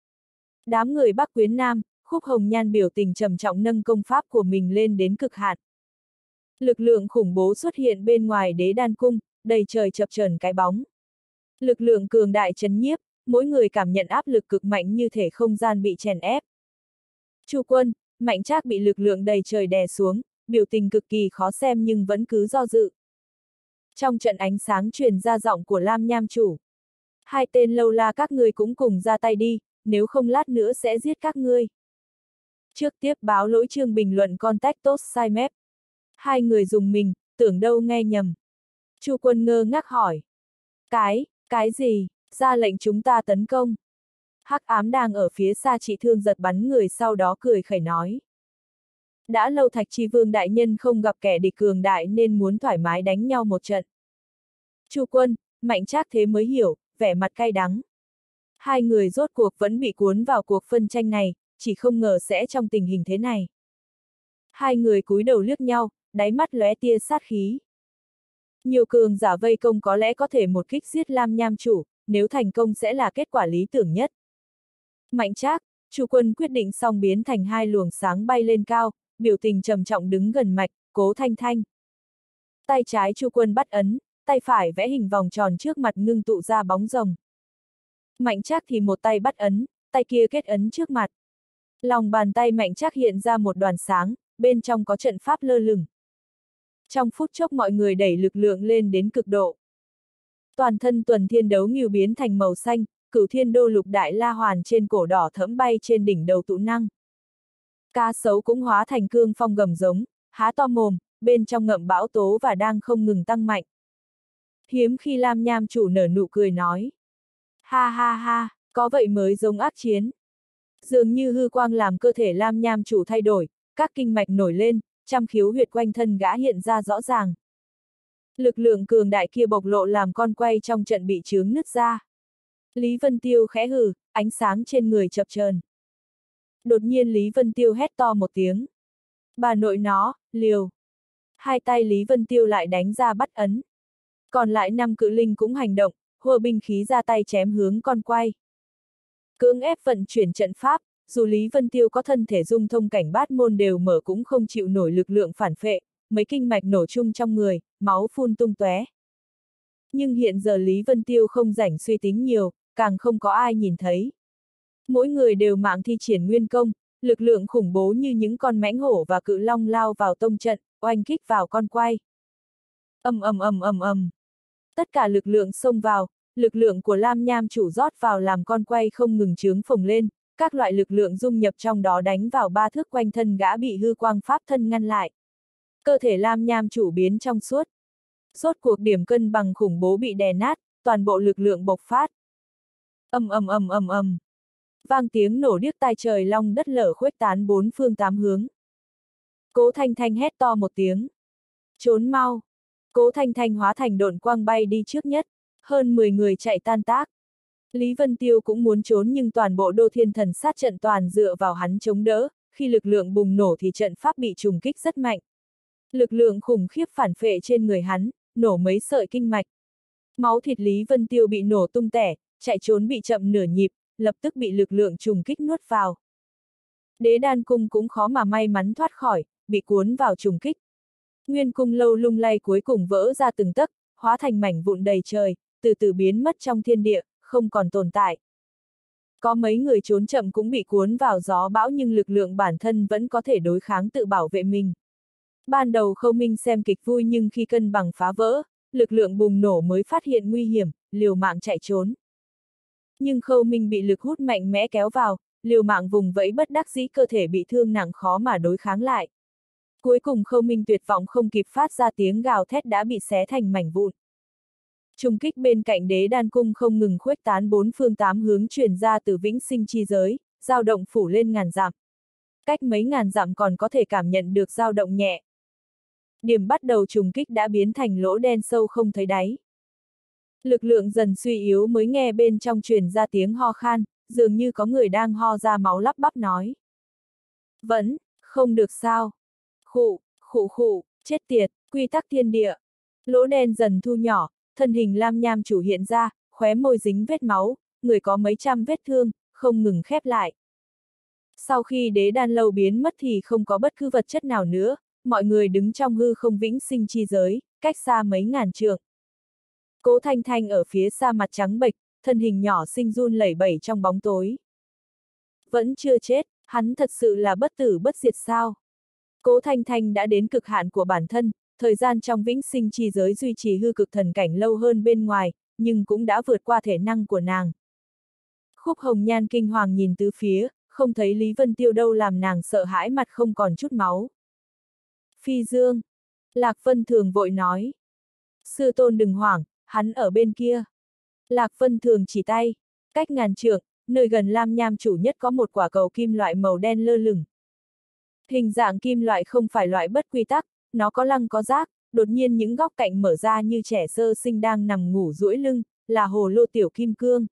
Đám người Bắc Quyến Nam, Khúc Hồng Nhan biểu tình trầm trọng nâng công pháp của mình lên đến cực hạn. Lực lượng khủng bố xuất hiện bên ngoài Đế Đan Cung, đầy trời chập chờn cái bóng. Lực lượng cường đại chấn nhiếp, mỗi người cảm nhận áp lực cực mạnh như thể không gian bị chèn ép. Chu Quân, Mạnh Trác bị lực lượng đầy trời đè xuống, biểu tình cực kỳ khó xem nhưng vẫn cứ do dự. Trong trận ánh sáng truyền ra giọng của Lam Nham chủ. Hai tên lâu la các ngươi cũng cùng ra tay đi, nếu không lát nữa sẽ giết các ngươi. Trước tiếp báo lỗi chương bình luận contact tốt sai mép. Hai người dùng mình, tưởng đâu nghe nhầm. Chu Quân ngơ ngác hỏi. Cái gì, ra lệnh chúng ta tấn công. Hắc Ám đang ở phía xa trị thương giật bắn người sau đó cười khẩy nói. Đã lâu Thạch Chi Vương đại nhân không gặp kẻ địch cường đại nên muốn thoải mái đánh nhau một trận. Chu Quân, Mạnh Trác thế mới hiểu, vẻ mặt cay đắng. Hai người rốt cuộc vẫn bị cuốn vào cuộc phân tranh này, chỉ không ngờ sẽ trong tình hình thế này. Hai người cúi đầu liếc nhau, đáy mắt lóe tia sát khí. Nhiều cường giả vây công có lẽ có thể một kích giết Lam Nham chủ, nếu thành công sẽ là kết quả lý tưởng nhất. Mạnh Trác, Chu Quân quyết định xong biến thành hai luồng sáng bay lên cao, biểu tình trầm trọng đứng gần mạch, Cố Thanh Thanh. Tay trái Chu Quân bắt ấn, tay phải vẽ hình vòng tròn trước mặt ngưng tụ ra bóng rồng. Mạnh Trác thì một tay bắt ấn, tay kia kết ấn trước mặt. Lòng bàn tay Mạnh Trác hiện ra một đoàn sáng, bên trong có trận pháp lơ lửng. Trong phút chốc mọi người đẩy lực lượng lên đến cực độ. Toàn thân Tuần Thiên Đấu Ngưu biến thành màu xanh, Cửu Thiên Đô Lục Đại La Hoàn trên cổ đỏ thẫm bay trên đỉnh đầu tụ năng. Cá sấu cũng hóa thành cương phong gầm giống, há to mồm, bên trong ngậm bão tố và đang không ngừng tăng mạnh. Hiếm khi Lam Nham chủ nở nụ cười nói. Ha ha ha, có vậy mới giống ác chiến. Dường như hư quang làm cơ thể Lam Nham chủ thay đổi, các kinh mạch nổi lên, trăm khiếu huyệt quanh thân gã hiện ra rõ ràng. Lực lượng cường đại kia bộc lộ làm con quay trong trận bị chướng nứt ra. Lý Vân Tiêu khẽ hừ, ánh sáng trên người chập chờn. Đột nhiên Lý Vân Tiêu hét to một tiếng. Bà nội nó, liều. Hai tay Lý Vân Tiêu lại đánh ra bắt ấn. Còn lại 5 cự linh cũng hành động, hùa binh khí ra tay chém hướng con quay. Cưỡng ép vận chuyển trận pháp, dù Lý Vân Tiêu có thân thể dung thông cảnh bát môn đều mở cũng không chịu nổi lực lượng phản phệ, mấy kinh mạch nổ chung trong người, máu phun tung tóe. Nhưng hiện giờ Lý Vân Tiêu không rảnh suy tính nhiều, càng không có ai nhìn thấy. Mỗi người đều mạng thi triển nguyên công, lực lượng khủng bố như những con mãnh hổ và cự long lao vào tông trận, oanh kích vào con quay. Ầm ầm ầm ầm ầm. Tất cả lực lượng xông vào, lực lượng của Lam Nham chủ rót vào làm con quay không ngừng chướng phồng lên, các loại lực lượng dung nhập trong đó đánh vào 3 thước quanh thân gã bị hư quang pháp thân ngăn lại. Cơ thể Lam Nham chủ biến trong suốt. Rốt cuộc điểm cân bằng khủng bố bị đè nát, toàn bộ lực lượng bộc phát. Ầm ầm ầm ầm ầm. Vang tiếng nổ điếc tai trời long đất lở khuếch tán 4 phương 8 hướng. Cố Thanh Thanh hét to một tiếng. Trốn mau. Cố Thanh Thanh hóa thành độn quang bay đi trước nhất, hơn 10 người chạy tan tác. Lý Vân Tiêu cũng muốn trốn nhưng toàn bộ Đô Thiên Thần sát trận toàn dựa vào hắn chống đỡ, khi lực lượng bùng nổ thì trận pháp bị trùng kích rất mạnh. Lực lượng khủng khiếp phản phệ trên người hắn, nổ mấy sợi kinh mạch. Máu thịt Lý Vân Tiêu bị nổ tung tẻ, chạy trốn bị chậm nửa nhịp, lập tức bị lực lượng trùng kích nuốt vào. Đế Đan Cung cũng khó mà may mắn thoát khỏi, bị cuốn vào trùng kích. Nguyên cung lâu lung lay cuối cùng vỡ ra từng tấc, hóa thành mảnh vụn đầy trời, từ từ biến mất trong thiên địa, không còn tồn tại. Có mấy người trốn chậm cũng bị cuốn vào gió bão nhưng lực lượng bản thân vẫn có thể đối kháng tự bảo vệ mình. Ban đầu Khâu Minh xem kịch vui nhưng khi cân bằng phá vỡ, lực lượng bùng nổ mới phát hiện nguy hiểm, liều mạng chạy trốn. Nhưng Khâu Minh bị lực hút mạnh mẽ kéo vào, liều mạng vùng vẫy bất đắc dĩ cơ thể bị thương nặng khó mà đối kháng lại. Cuối cùng Khâu Minh tuyệt vọng không kịp phát ra tiếng gào thét đã bị xé thành mảnh vụn. Trùng kích bên cạnh Đế Đan Cung không ngừng khuếch tán 4 phương 8 hướng truyền ra từ vĩnh sinh chi giới, dao động phủ lên ngàn dặm. Cách mấy ngàn dặm còn có thể cảm nhận được dao động nhẹ. Điểm bắt đầu trùng kích đã biến thành lỗ đen sâu không thấy đáy. Lực lượng dần suy yếu mới nghe bên trong truyền ra tiếng ho khan, dường như có người đang ho ra máu lắp bắp nói. Vẫn, không được sao. Khụ, khụ khụ, chết tiệt, quy tắc thiên địa. Lỗ đen dần thu nhỏ, thân hình Lam Nham chủ hiện ra, khóe môi dính vết máu, người có mấy trăm vết thương, không ngừng khép lại. Sau khi Đế Đan lâu biến mất thì không có bất cứ vật chất nào nữa, mọi người đứng trong hư không vĩnh sinh chi giới, cách xa mấy ngàn trượng. Cố Thanh Thanh ở phía xa mặt trắng bệch, thân hình nhỏ xinh run lẩy bẩy trong bóng tối. Vẫn chưa chết, hắn thật sự là bất tử bất diệt sao? Cố Thanh Thanh đã đến cực hạn của bản thân, thời gian trong vĩnh sinh chi giới duy trì hư cực thần cảnh lâu hơn bên ngoài, nhưng cũng đã vượt qua thể năng của nàng. Khúc Hồng Nhan kinh hoàng nhìn tứ phía, không thấy Lý Vân Tiêu đâu làm nàng sợ hãi mặt không còn chút máu. Phi Dương. Lạc Vân Thường vội nói. Sư tôn đừng hoảng, hắn ở bên kia. Lạc Vân Thường chỉ tay. Cách ngàn trượng, nơi gần Lam Nham chủ nhất có một quả cầu kim loại màu đen lơ lửng. Hình dạng kim loại không phải loại bất quy tắc, nó có lăng có giác, đột nhiên những góc cạnh mở ra như trẻ sơ sinh đang nằm ngủ duỗi lưng, là hồ lô tiểu kim cương.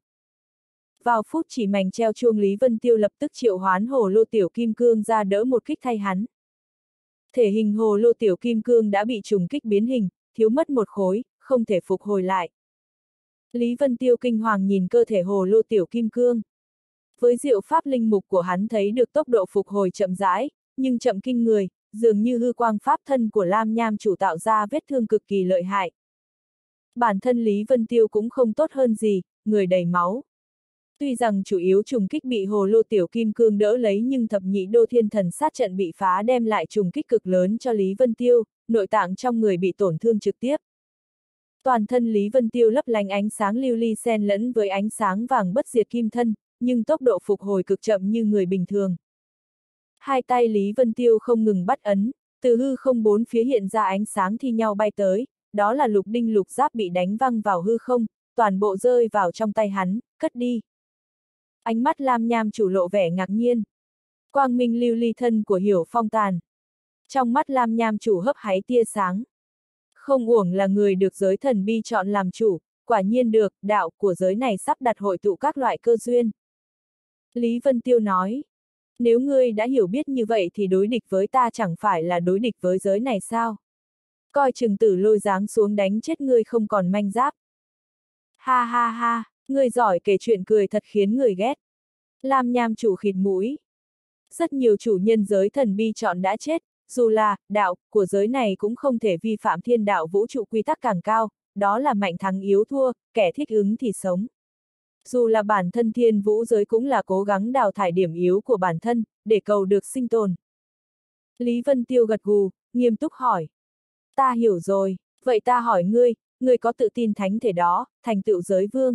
Vào phút chỉ mảnh treo chuông Lý Vân Tiêu lập tức triệu hoán hồ lô tiểu kim cương ra đỡ một kích thay hắn. Thể hình hồ lô tiểu kim cương đã bị trùng kích biến hình, thiếu mất một khối, không thể phục hồi lại. Lý Vân Tiêu kinh hoàng nhìn cơ thể hồ lô tiểu kim cương. Với diệu pháp linh mục của hắn thấy được tốc độ phục hồi chậm rãi, nhưng chậm kinh người, dường như hư quang pháp thân của Lam Nham chủ tạo ra vết thương cực kỳ lợi hại. Bản thân Lý Vân Tiêu cũng không tốt hơn gì, người đầy máu. Tuy rằng chủ yếu trùng kích bị hồ lô tiểu kim cương đỡ lấy nhưng thập nhị đô thiên thần sát trận bị phá đem lại trùng kích cực lớn cho Lý Vân Tiêu, nội tạng trong người bị tổn thương trực tiếp. Toàn thân Lý Vân Tiêu lấp lánh ánh sáng lưu ly xen lẫn với ánh sáng vàng bất diệt kim thân, nhưng tốc độ phục hồi cực chậm như người bình thường. Hai tay Lý Vân Tiêu không ngừng bắt ấn, từ hư không bốn phía hiện ra ánh sáng thi nhau bay tới, đó là lục đinh lục giáp bị đánh văng vào hư không, toàn bộ rơi vào trong tay hắn, cất đi. Ánh mắt Lam Nham chủ lộ vẻ ngạc nhiên. Quang minh lưu ly thân của Hiểu Phong tàn. Trong mắt Lam Nham chủ hấp háy tia sáng. Không uổng là người được giới thần bi chọn làm chủ, quả nhiên được, đạo của giới này sắp đặt hội tụ các loại cơ duyên. Lý Vân Tiêu nói, nếu ngươi đã hiểu biết như vậy thì đối địch với ta chẳng phải là đối địch với giới này sao? Coi chừng Tử Lôi giáng xuống đánh chết ngươi không còn manh giáp. Ha ha ha, ngươi giỏi kể chuyện cười thật khiến người ghét. Lam Nham chủ khịt mũi. Rất nhiều chủ nhân giới thần bi chọn đã chết, dù là đạo của giới này cũng không thể vi phạm thiên đạo vũ trụ quy tắc càng cao, đó là mạnh thắng yếu thua, kẻ thích ứng thì sống. Dù là bản thân thiên vũ giới cũng là cố gắng đào thải điểm yếu của bản thân, để cầu được sinh tồn. Lý Vân Tiêu gật gù, nghiêm túc hỏi. Ta hiểu rồi, vậy ta hỏi ngươi, ngươi có tự tin thánh thể đó, thành tựu giới vương?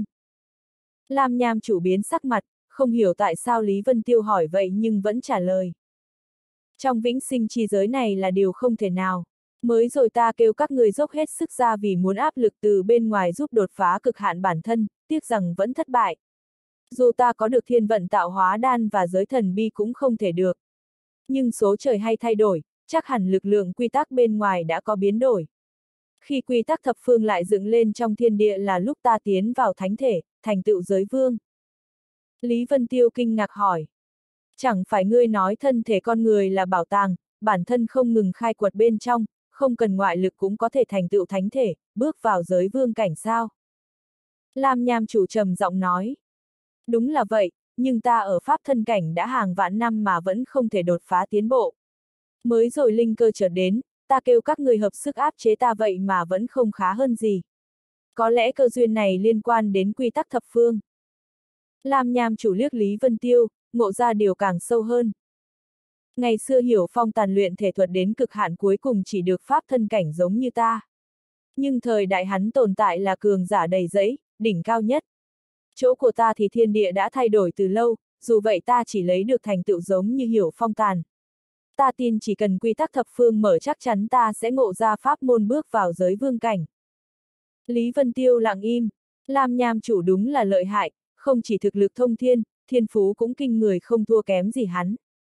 Lam Nham chủ biến sắc mặt, không hiểu tại sao Lý Vân Tiêu hỏi vậy nhưng vẫn trả lời. Trong vĩnh sinh chi giới này là điều không thể nào. Mới rồi ta kêu các người dốc hết sức ra vì muốn áp lực từ bên ngoài giúp đột phá cực hạn bản thân, tiếc rằng vẫn thất bại. Dù ta có được thiên vận tạo hóa đan và giới thần bi cũng không thể được. Nhưng số trời hay thay đổi, chắc hẳn lực lượng quy tắc bên ngoài đã có biến đổi. Khi quy tắc thập phương lại dựng lên trong thiên địa là lúc ta tiến vào thánh thể, thành tựu giới vương. Lý Vân Tiêu kinh ngạc hỏi. Chẳng phải ngươi nói thân thể con người là bảo tàng, bản thân không ngừng khai quật bên trong, không cần ngoại lực cũng có thể thành tựu thánh thể, bước vào giới vương cảnh sao? Lam Nham chủ trầm giọng nói. Đúng là vậy, nhưng ta ở pháp thân cảnh đã hàng vạn năm mà vẫn không thể đột phá tiến bộ. Mới rồi linh cơ chợt đến, ta kêu các người hợp sức áp chế ta vậy mà vẫn không khá hơn gì. Có lẽ cơ duyên này liên quan đến quy tắc thập phương. Lam Nham chủ liếc Lý Vân Tiêu, ngộ ra điều càng sâu hơn. Ngày xưa Hiểu Phong tàn luyện thể thuật đến cực hạn cuối cùng chỉ được pháp thân cảnh giống như ta. Nhưng thời đại hắn tồn tại là cường giả đầy dẫy, đỉnh cao nhất. Chỗ của ta thì thiên địa đã thay đổi từ lâu, dù vậy ta chỉ lấy được thành tựu giống như Hiểu Phong tàn. Ta tin chỉ cần quy tắc thập phương mở chắc chắn ta sẽ ngộ ra pháp môn bước vào giới vương cảnh. Lý Vân Tiêu lặng im, Lam Nham chủ đúng là lợi hại, không chỉ thực lực thông thiên, thiên phú cũng kinh người không thua kém gì hắn.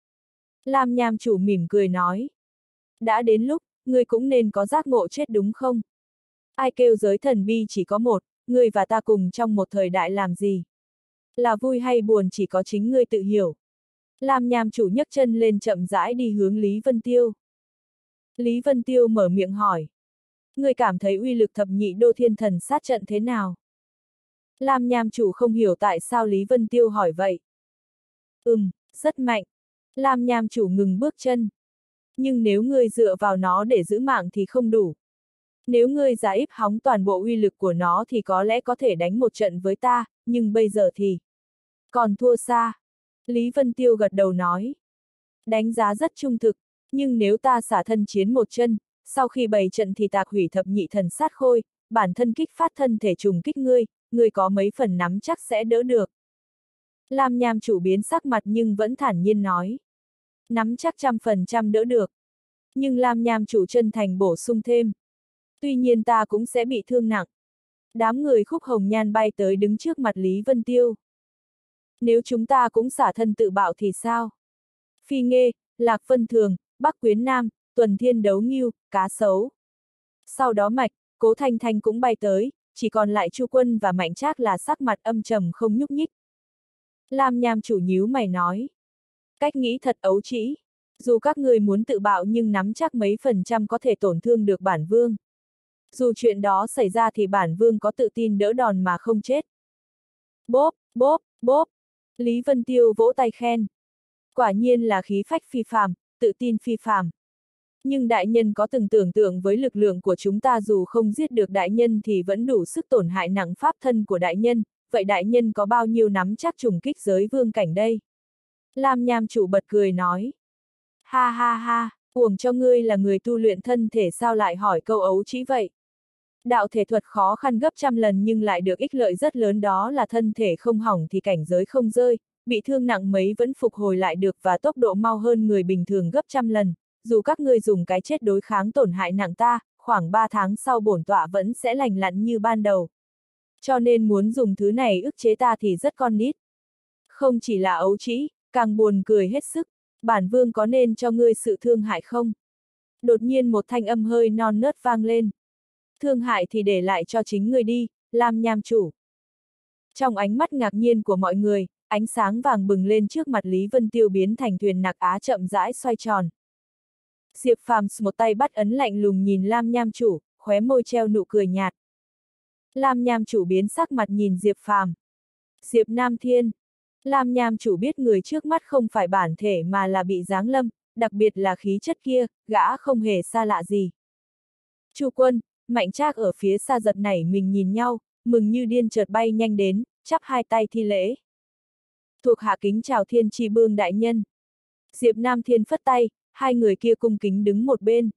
Lam Nham chủ mỉm cười nói. Đã đến lúc, ngươi cũng nên có giác ngộ chết đúng không? Ai kêu giới thần bi chỉ có một, ngươi và ta cùng trong một thời đại làm gì? Là vui hay buồn chỉ có chính ngươi tự hiểu. Lam Nham chủ nhấc chân lên chậm rãi đi hướng Lý Vân Tiêu. Lý Vân Tiêu mở miệng hỏi. Ngươi cảm thấy uy lực thập nhị đô thiên thần sát trận thế nào? Lam Nham chủ không hiểu tại sao Lý Vân Tiêu hỏi vậy. Rất mạnh. Lam Nham chủ ngừng bước chân. Nhưng nếu ngươi dựa vào nó để giữ mạng thì không đủ. Nếu ngươi giả íp hóng toàn bộ uy lực của nó thì có lẽ có thể đánh một trận với ta, nhưng bây giờ thì còn thua xa. Lý Vân Tiêu gật đầu nói. Đánh giá rất trung thực, nhưng nếu ta xả thân chiến một chân, sau khi bày trận thì tạc hủy thập nhị thần sát khôi, bản thân kích phát thân thể trùng kích ngươi có mấy phần nắm chắc sẽ đỡ được. Lam Nham chủ biến sắc mặt nhưng vẫn thản nhiên nói. Nắm chắc 100% đỡ được. Nhưng Lam Nham chủ chân thành bổ sung thêm. Tuy nhiên ta cũng sẽ bị thương nặng. Đám người Khúc Hồng Nhan bay tới đứng trước mặt Lý Vân Tiêu. Nếu chúng ta cũng xả thân tự bạo thì sao? Phi Nghê, Lạc Vân Thường, Bắc Quyến Nam, Tuần Thiên Đấu Ngưu, Cá Sấu. Sau đó Mạch, Cố Thanh Thanh cũng bay tới, chỉ còn lại Chu Quân và Mạnh Trác là sắc mặt âm trầm không nhúc nhích. Lam Nham chủ nhíu mày nói. Cách nghĩ thật ấu trĩ. Dù các người muốn tự bạo nhưng nắm chắc mấy % có thể tổn thương được bản vương. Dù chuyện đó xảy ra thì bản vương có tự tin đỡ đòn mà không chết. Bốp, bốp, bốp. Lý Vân Tiêu vỗ tay khen. Quả nhiên là khí phách phi phàm, tự tin phi phàm. Nhưng đại nhân có từng tưởng tượng với lực lượng của chúng ta dù không giết được đại nhân thì vẫn đủ sức tổn hại nặng pháp thân của đại nhân, vậy đại nhân có bao nhiêu nắm chắc trùng kích giới vương cảnh đây? Lam Nham chủ bật cười nói. Ha ha ha, uổng cho ngươi là người tu luyện thân thể sao lại hỏi câu ấu trĩ vậy? Đạo thể thuật khó khăn gấp trăm lần nhưng lại được ích lợi rất lớn, đó là thân thể không hỏng thì cảnh giới không rơi, bị thương nặng mấy vẫn phục hồi lại được và tốc độ mau hơn người bình thường gấp trăm lần. Dù các ngươi dùng cái chết đối kháng tổn hại nặng ta, khoảng 3 tháng sau bổn tọa vẫn sẽ lành lặn như ban đầu. Cho nên muốn dùng thứ này ức chế ta thì rất con nít. Không chỉ là ấu trĩ, càng buồn cười hết sức, bản vương có nên cho ngươi sự thương hại không? Đột nhiên một thanh âm hơi non nớt vang lên. Thương hại thì để lại cho chính ngươi đi, Lam Nham chủ. Trong ánh mắt ngạc nhiên của mọi người, ánh sáng vàng bừng lên trước mặt Lý Vân Tiêu biến thành thuyền nặc á chậm rãi xoay tròn. Diệp Phàm một tay bắt ấn lạnh lùng nhìn Lam Nham chủ, khóe môi treo nụ cười nhạt. Lam Nham chủ biến sắc mặt nhìn Diệp Phàm. Diệp Nam Thiên. Lam Nham chủ biết người trước mắt không phải bản thể mà là bị giáng lâm, đặc biệt là khí chất kia, gã không hề xa lạ gì. Chu Quân, Mạnh Trác ở phía xa giật nảy mình nhìn nhau, mừng như điên chợt bay nhanh đến, chắp hai tay thi lễ. Thuộc hạ kính chào Thiên Chi Bương đại nhân. Diệp Nam Thiên phất tay, hai người kia cung kính đứng một bên.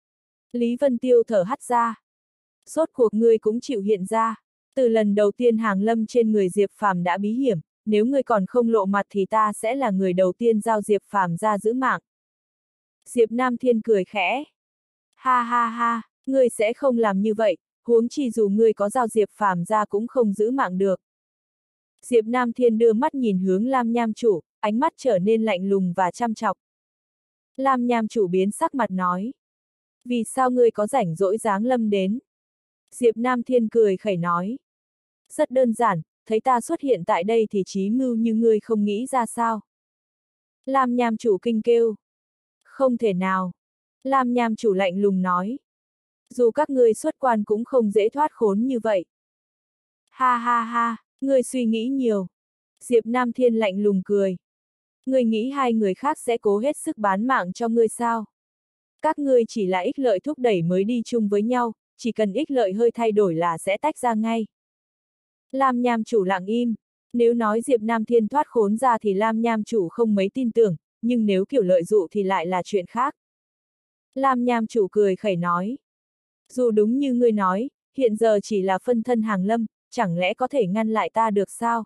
Lý Vân Tiêu thở hắt ra. Rốt cuộc ngươi cũng chịu hiện ra. Từ lần đầu tiên hàng lâm trên người Diệp Phàm đã bí hiểm, nếu ngươi còn không lộ mặt thì ta sẽ là người đầu tiên giao Diệp Phàm ra giữ mạng. Diệp Nam Thiên cười khẽ. Ha ha ha, ngươi sẽ không làm như vậy, huống chi dù ngươi có giao Diệp Phàm ra cũng không giữ mạng được. Diệp Nam Thiên đưa mắt nhìn hướng Lam Nham chủ, ánh mắt trở nên lạnh lùng và chăm chọc. Lam Nham chủ biến sắc mặt nói. Vì sao ngươi có rảnh rỗi giáng lâm đến? Diệp Nam Thiên cười khẩy nói. Rất đơn giản, thấy ta xuất hiện tại đây thì trí mưu như ngươi không nghĩ ra sao? Lam Nham chủ kinh kêu. Không thể nào. Lam Nham chủ lạnh lùng nói. Dù các ngươi xuất quan cũng không dễ thoát khốn như vậy. Ha ha ha, ngươi suy nghĩ nhiều. Diệp Nam Thiên lạnh lùng cười. Ngươi nghĩ hai người khác sẽ cố hết sức bán mạng cho ngươi sao? Các ngươi chỉ là ích lợi thúc đẩy mới đi chung với nhau, chỉ cần ích lợi hơi thay đổi là sẽ tách ra ngay. Lam Nham chủ lặng im. Nếu nói Diệp Nam Thiên thoát khốn ra thì Lam Nham chủ không mấy tin tưởng, nhưng nếu kiểu lợi dụ thì lại là chuyện khác. Lam Nham chủ cười khẩy nói. Dù đúng như ngươi nói, hiện giờ chỉ là phân thân hàng lâm, chẳng lẽ có thể ngăn lại ta được sao?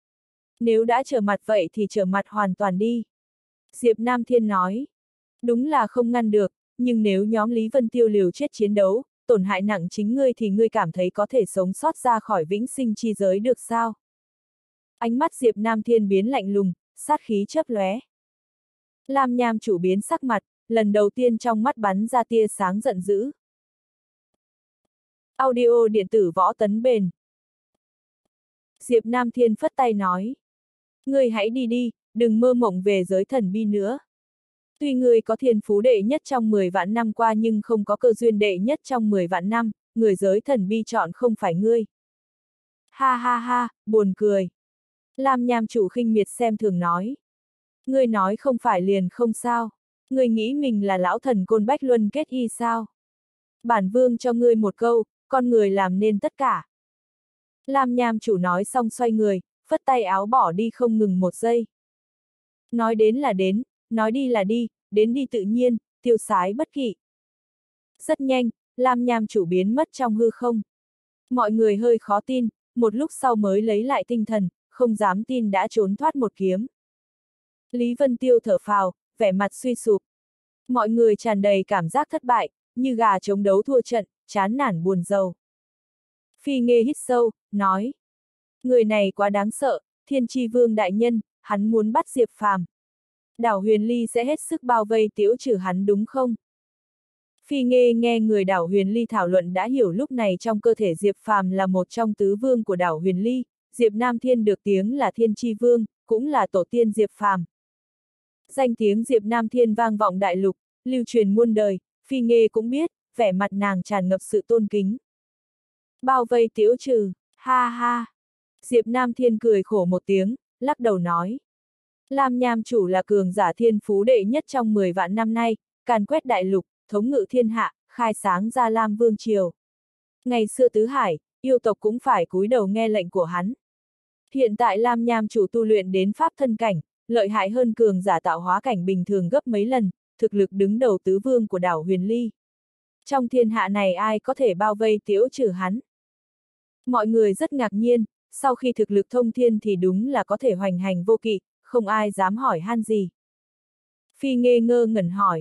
Nếu đã trở mặt vậy thì trở mặt hoàn toàn đi. Diệp Nam Thiên nói. Đúng là không ngăn được, nhưng nếu nhóm Lý Vân Tiêu liều chết chiến đấu, tổn hại nặng chính ngươi thì ngươi cảm thấy có thể sống sót ra khỏi vĩnh sinh chi giới được sao? Ánh mắt Diệp Nam Thiên biến lạnh lùng, sát khí chớp lóe. Lam Nham chủ biến sắc mặt, lần đầu tiên trong mắt bắn ra tia sáng giận dữ. Audio điện tử Võ Tấn Bền. Diệp Nam Thiên phất tay nói. Ngươi hãy đi đi, đừng mơ mộng về giới thần bi nữa. Tuy ngươi có thiên phú đệ nhất trong 10 vạn năm qua nhưng không có cơ duyên đệ nhất trong 10 vạn năm, người giới thần bi chọn không phải ngươi. Ha ha ha, buồn cười. Lam Nham chủ khinh miệt xem thường nói. Ngươi nói không phải liền không sao. Ngươi nghĩ mình là lão thần côn Bách Luân kết y sao? Bản vương cho ngươi một câu, con người làm nên tất cả. Lam Nham chủ nói xong xoay người, phất tay áo bỏ đi không ngừng một giây. Nói đến là đến, nói đi là đi, đến đi tự nhiên, tiêu sái bất kỵ. Rất nhanh, Lam Nham chủ biến mất trong hư không. Mọi người hơi khó tin, một lúc sau mới lấy lại tinh thần, không dám tin đã trốn thoát một kiếm. Lý Vân Tiêu thở phào, vẻ mặt suy sụp. Mọi người tràn đầy cảm giác thất bại, như gà chống đấu thua trận, chán nản buồn rầu. Phi Nghê hít sâu, nói. Người này quá đáng sợ, Thiên Chi Vương đại nhân, hắn muốn bắt Diệp Phàm. Đảo Huyền Ly sẽ hết sức bao vây tiễu trừ hắn đúng không? Phi Nghê nghe người đảo Huyền Ly thảo luận đã hiểu lúc này trong cơ thể Diệp Phàm là một trong tứ vương của đảo Huyền Ly, Diệp Nam Thiên được tiếng là Thiên Chi Vương, cũng là tổ tiên Diệp Phàm. Danh tiếng Diệp Nam Thiên vang vọng đại lục, lưu truyền muôn đời, Phi Nghê cũng biết, vẻ mặt nàng tràn ngập sự tôn kính. Bao vây tiễu trừ, ha ha. Diệp Nam Thiên cười khổ một tiếng, lắc đầu nói. Lam Nham chủ là cường giả thiên phú đệ nhất trong 10 vạn năm nay, càn quét đại lục, thống ngự thiên hạ, khai sáng ra Lam Vương Triều. Ngày xưa tứ hải, yêu tộc cũng phải cúi đầu nghe lệnh của hắn. Hiện tại Lam Nham chủ tu luyện đến pháp thân cảnh, lợi hại hơn cường giả tạo hóa cảnh bình thường gấp mấy lần, thực lực đứng đầu tứ vương của đảo Huyền Ly. Trong thiên hạ này ai có thể bao vây tiễu trừ hắn? Mọi người rất ngạc nhiên, sau khi thực lực thông thiên thì đúng là có thể hoành hành vô kỵ, không ai dám hỏi han gì. Phi Nghê ngơ ngẩn hỏi.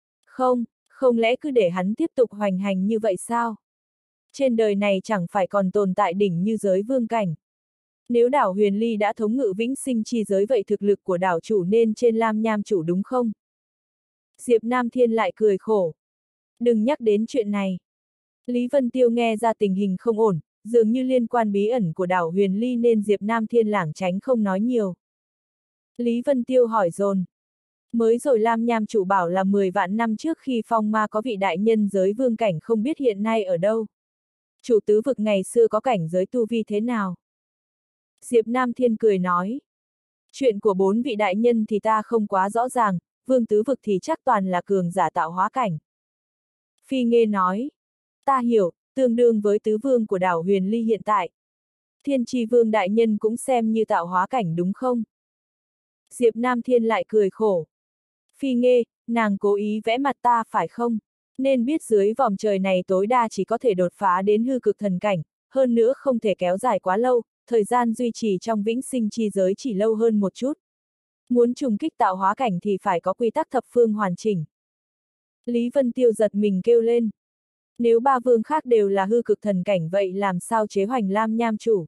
Không lẽ cứ để hắn tiếp tục hoành hành như vậy sao? Trên đời này chẳng phải còn tồn tại đỉnh như giới vương cảnh. Nếu đảo Huyền Ly đã thống ngự vĩnh sinh chi giới vậy thực lực của đảo chủ nên trên Lam Nham chủ đúng không? Diệp Nam Thiên lại cười khổ. Đừng nhắc đến chuyện này. Lý Vân Tiêu nghe ra tình hình không ổn, dường như liên quan bí ẩn của đảo Huyền Ly nên Diệp Nam Thiên lảng tránh không nói nhiều. Lý Vân Tiêu hỏi dồn. Mới rồi Lam Nham chủ bảo là 10 vạn năm trước khi phong ma có vị đại nhân giới vương cảnh không biết hiện nay ở đâu. Chủ tứ vực ngày xưa có cảnh giới tu vi thế nào? Diệp Nam Thiên cười nói. Chuyện của 4 vị đại nhân thì ta không quá rõ ràng, vương tứ vực thì chắc toàn là cường giả tạo hóa cảnh. Phi Nghê nói. Ta hiểu, tương đương với tứ vương của đảo Huyền Ly hiện tại. Thiên Chi Vương đại nhân cũng xem như tạo hóa cảnh đúng không? Diệp Nam Thiên lại cười khổ. Phi Nghê, nàng cố ý vẽ mặt ta phải không? Nên biết dưới vòng trời này tối đa chỉ có thể đột phá đến hư cực thần cảnh, hơn nữa không thể kéo dài quá lâu, thời gian duy trì trong vĩnh sinh chi giới chỉ lâu hơn một chút. Muốn trùng kích tạo hóa cảnh thì phải có quy tắc thập phương hoàn chỉnh. Lý Vân Tiêu giật mình kêu lên. Nếu 3 vương khác đều là hư cực thần cảnh vậy làm sao chế hoành Lam Nham chủ?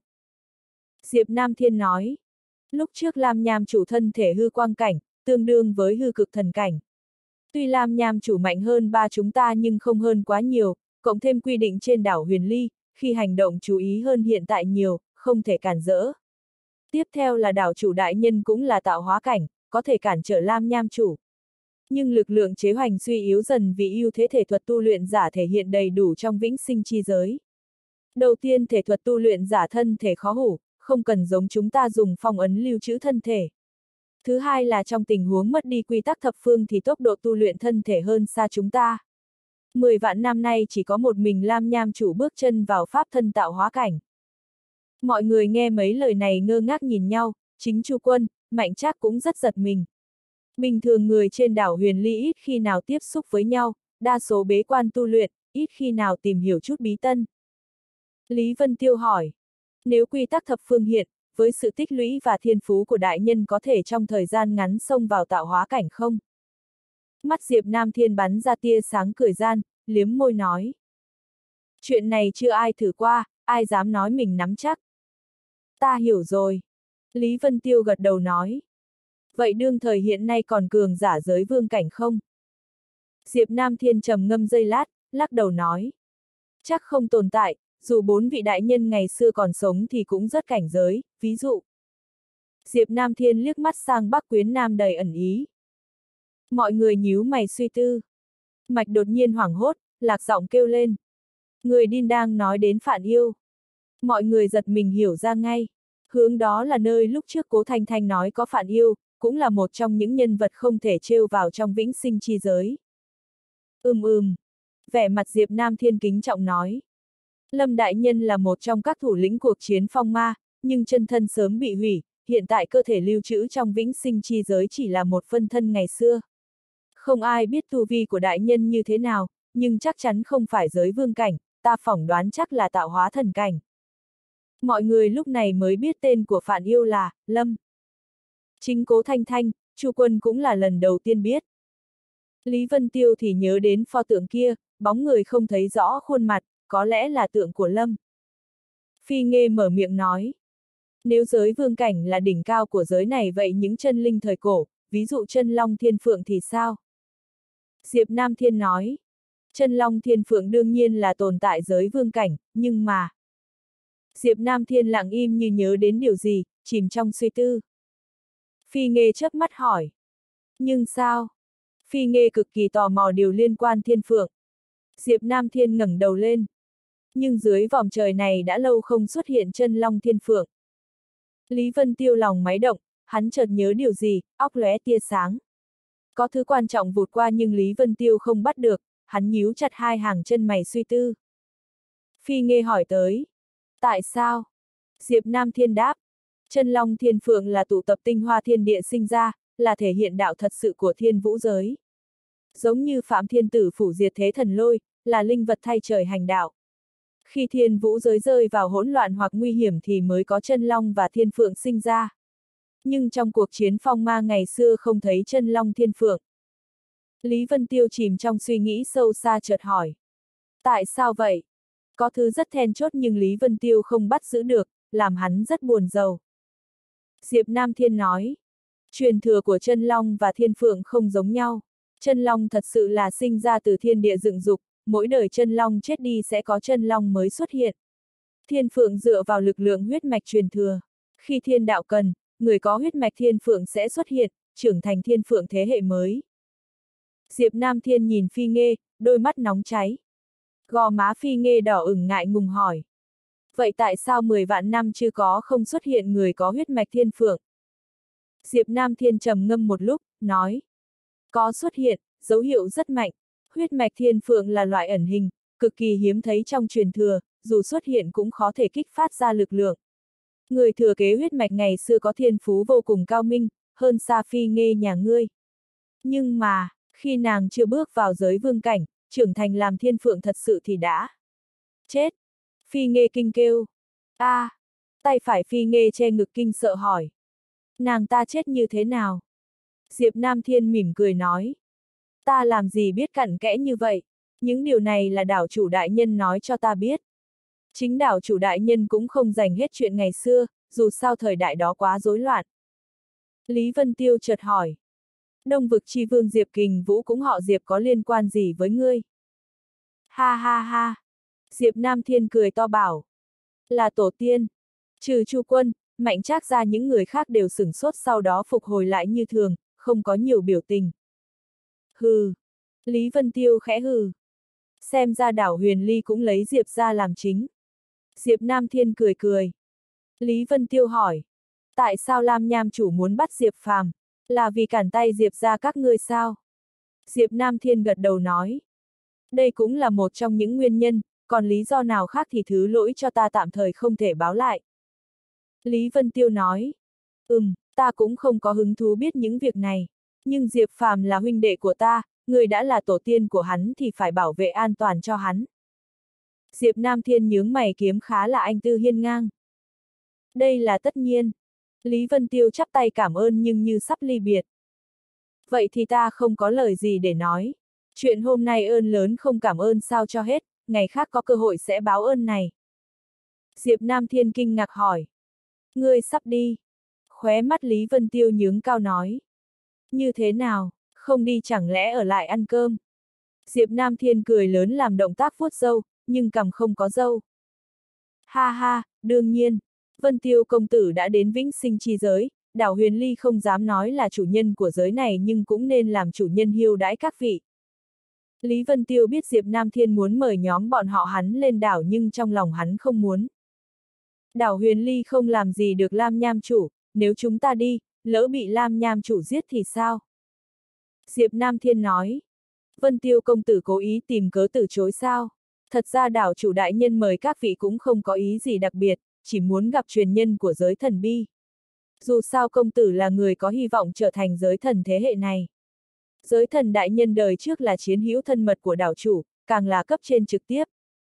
Diệp Nam Thiên nói. Lúc trước Lam Nham chủ thân thể hư quang cảnh, tương đương với hư cực thần cảnh. Tuy Lam Nham chủ mạnh hơn ba chúng ta nhưng không hơn quá nhiều, cộng thêm quy định trên đảo Huyền Ly, khi hành động chú ý hơn hiện tại nhiều, không thể cản rỡ. Tiếp theo là đảo chủ đại nhân cũng là tạo hóa cảnh, có thể cản trở Lam Nham chủ. Nhưng lực lượng chế hoành suy yếu dần vì ưu thế thể thuật tu luyện giả thể hiện đầy đủ trong vĩnh sinh chi giới. Đầu tiên thể thuật tu luyện giả thân thể khó hủ, không cần giống chúng ta dùng phong ấn lưu trữ thân thể. Thứ hai là trong tình huống mất đi quy tắc thập phương thì tốc độ tu luyện thân thể hơn xa chúng ta. 10 vạn năm nay chỉ có một mình Lam Nham chủ bước chân vào pháp thân tạo hóa cảnh. Mọi người nghe mấy lời này ngơ ngác nhìn nhau, chính Chu Quân, Mạnh Trác cũng rất giật mình. Bình thường người trên đảo Huyền Ly ít khi nào tiếp xúc với nhau, đa số bế quan tu luyện, ít khi nào tìm hiểu chút bí tân. Lý Vân Tiêu hỏi, nếu quy tắc thập phương hiện, với sự tích lũy và thiên phú của đại nhân có thể trong thời gian ngắn xông vào tạo hóa cảnh không? Mắt Diệp Nam Thiên bắn ra tia sáng cười gian, liếm môi nói. Chuyện này chưa ai thử qua, ai dám nói mình nắm chắc. Ta hiểu rồi. Lý Vân Tiêu gật đầu nói. Vậy đương thời hiện nay còn cường giả giới vương cảnh không? Diệp Nam Thiên trầm ngâm giây lát, lắc đầu nói. Chắc không tồn tại, dù 4 vị đại nhân ngày xưa còn sống thì cũng rất cảnh giới, ví dụ. Diệp Nam Thiên liếc mắt sang Bắc Quyến Nam đầy ẩn ý. Mọi người nhíu mày suy tư. Mạch đột nhiên hoảng hốt, lạc giọng kêu lên. Người điên đang nói đến Phạn Yêu. Mọi người giật mình hiểu ra ngay. Hướng đó là nơi lúc trước Cố Thanh Thanh nói có Phạn Yêu, cũng là một trong những nhân vật không thể trêu vào trong vĩnh sinh chi giới. Vẻ mặt Diệp Nam Thiên kính trọng nói. Lâm Đại Nhân là một trong các thủ lĩnh cuộc chiến phong ma, nhưng chân thân sớm bị hủy, hiện tại cơ thể lưu trữ trong vĩnh sinh chi giới chỉ là một phân thân ngày xưa. Không ai biết tu vi của đại nhân như thế nào, nhưng chắc chắn không phải giới vương cảnh, ta phỏng đoán chắc là tạo hóa thần cảnh. Mọi người lúc này mới biết tên của Phạn Yêu là Lâm. Chính Cố Thanh Thanh, Chu Quân cũng là lần đầu tiên biết. Lý Vân Tiêu thì nhớ đến pho tượng kia, bóng người không thấy rõ khuôn mặt, có lẽ là tượng của Lâm. Phi Nghê mở miệng nói. Nếu giới vương cảnh là đỉnh cao của giới này vậy những chân linh thời cổ, ví dụ chân long thiên phượng thì sao? Diệp Nam Thiên nói. Chân long thiên phượng đương nhiên là tồn tại giới vương cảnh, nhưng mà... Diệp Nam Thiên lặng im như nhớ đến điều gì, chìm trong suy tư. Phi Nghê chớp mắt hỏi. Nhưng sao? Phi Nghê cực kỳ tò mò điều liên quan thiên phượng. Diệp Nam Thiên ngẩng đầu lên. Nhưng dưới vòng trời này đã lâu không xuất hiện chân long thiên phượng. Lý Vân Tiêu lòng máy động, hắn chợt nhớ điều gì, óc lóe tia sáng. Có thứ quan trọng vụt qua nhưng Lý Vân Tiêu không bắt được, hắn nhíu chặt hai hàng chân mày suy tư. Phi Nghê hỏi tới. Tại sao? Diệp Nam Thiên đáp. Chân Long Thiên Phượng là tụ tập tinh hoa thiên địa sinh ra, là thể hiện đạo thật sự của thiên vũ giới. Giống như Phạm Thiên Tử phủ diệt thế thần lôi, là linh vật thay trời hành đạo. Khi thiên vũ giới rơi vào hỗn loạn hoặc nguy hiểm thì mới có chân long và thiên phượng sinh ra. Nhưng trong cuộc chiến phong ma ngày xưa không thấy chân long thiên phượng. Lý Vân Tiêu chìm trong suy nghĩ sâu xa chợt hỏi. Tại sao vậy? Có thứ rất then chốt nhưng Lý Vân Tiêu không bắt giữ được, làm hắn rất buồn rầu. Diệp Nam Thiên nói. Truyền thừa của chân long và thiên phượng không giống nhau. Chân long thật sự là sinh ra từ thiên địa dựng dục, mỗi đời chân long chết đi sẽ có chân long mới xuất hiện. Thiên phượng dựa vào lực lượng huyết mạch truyền thừa. Khi thiên đạo cần, người có huyết mạch thiên phượng sẽ xuất hiện, trưởng thành thiên phượng thế hệ mới. Diệp Nam Thiên nhìn Phi Nghê, đôi mắt nóng cháy. Gò má Phi Nghê đỏ ửng ngại ngùng hỏi. Vậy tại sao 10 vạn năm chưa có không xuất hiện người có huyết mạch thiên phượng? Diệp Nam Thiên trầm ngâm một lúc, nói. Có xuất hiện, dấu hiệu rất mạnh. Huyết mạch thiên phượng là loại ẩn hình, cực kỳ hiếm thấy trong truyền thừa, dù xuất hiện cũng khó thể kích phát ra lực lượng. Người thừa kế huyết mạch ngày xưa có thiên phú vô cùng cao minh, hơn xa Phi Nghê nhà ngươi. Nhưng mà, khi nàng chưa bước vào giới vương cảnh, trưởng thành làm thiên phượng thật sự thì đã chết. Phi Nghê kinh kêu. Tay phải Phi Nghê che ngực kinh sợ hỏi. Nàng ta chết như thế nào? Diệp Nam Thiên mỉm cười nói. Ta làm gì biết cặn kẽ như vậy, những điều này là đảo chủ đại nhân nói cho ta biết. Chính đảo chủ đại nhân cũng không dành hết chuyện ngày xưa, dù sao thời đại đó quá rối loạn. Lý Vân Tiêu chợt hỏi. Đông vực chi vương Diệp Kình Vũ cũng họ Diệp có liên quan gì với ngươi? Ha ha ha! Diệp Nam Thiên cười to bảo. Là tổ tiên. Trừ Chu Quân, Mạnh Trác ra những người khác đều sửng sốt sau đó phục hồi lại như thường, không có nhiều biểu tình. Hừ! Lý Vân Tiêu khẽ hừ. Xem ra đảo Huyền Ly cũng lấy Diệp ra làm chính. Diệp Nam Thiên cười cười. Lý Vân Tiêu hỏi. Tại sao Lam Nham chủ muốn bắt Diệp Phàm? Là vì cản tay Diệp ra các ngươi sao? Diệp Nam Thiên gật đầu nói. Đây cũng là một trong những nguyên nhân, còn lý do nào khác thì thứ lỗi cho ta tạm thời không thể báo lại. Lý Vân Tiêu nói. Ta cũng không có hứng thú biết những việc này. Nhưng Diệp Phàm là huynh đệ của ta, người đã là tổ tiên của hắn thì phải bảo vệ an toàn cho hắn. Diệp Nam Thiên nhướng mày kiếm khá là anh tư hiên ngang. Đây là tất nhiên. Lý Vân Tiêu chắp tay cảm ơn nhưng như sắp ly biệt. Vậy thì ta không có lời gì để nói. Chuyện hôm nay ơn lớn không cảm ơn sao cho hết, ngày khác có cơ hội sẽ báo ơn này. Diệp Nam Thiên kinh ngạc hỏi. Ngươi sắp đi. Khóe mắt Lý Vân Tiêu nhướng cao nói. Như thế nào, không đi chẳng lẽ ở lại ăn cơm? Diệp Nam Thiên cười lớn làm động tác vuốt râu, nhưng cằm không có râu. Ha ha, đương nhiên. Vân Tiêu công tử đã đến vĩnh sinh chi giới, đảo Huyền Ly không dám nói là chủ nhân của giới này nhưng cũng nên làm chủ nhân hiêu đãi các vị. Lý Vân Tiêu biết Diệp Nam Thiên muốn mời nhóm bọn họ hắn lên đảo nhưng trong lòng hắn không muốn. Đảo Huyền Ly không làm gì được Lam Nham chủ, nếu chúng ta đi, lỡ bị Lam Nham chủ giết thì sao? Diệp Nam Thiên nói. Vân Tiêu công tử cố ý tìm cớ từ chối sao? Thật ra đảo chủ đại nhân mời các vị cũng không có ý gì đặc biệt, chỉ muốn gặp truyền nhân của giới thần bi. Dù sao công tử là người có hy vọng trở thành giới thần thế hệ này. Giới thần đại nhân đời trước là chiến hữu thân mật của đảo chủ, càng là cấp trên trực tiếp.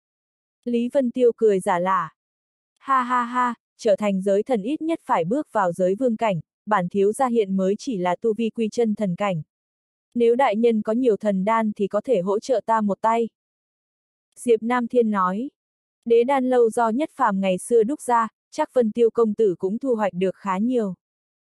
Lý Vân Tiêu cười giả lả. Ha ha ha, trở thành giới thần ít nhất phải bước vào giới vương cảnh, bản thiếu gia hiện mới chỉ là tu vi quy chân thần cảnh. Nếu đại nhân có nhiều thần đan thì có thể hỗ trợ ta một tay. Diệp Nam Thiên nói. Đế đan lâu do Nhất Phàm ngày xưa đúc ra, chắc Vân Tiêu công tử cũng thu hoạch được khá nhiều.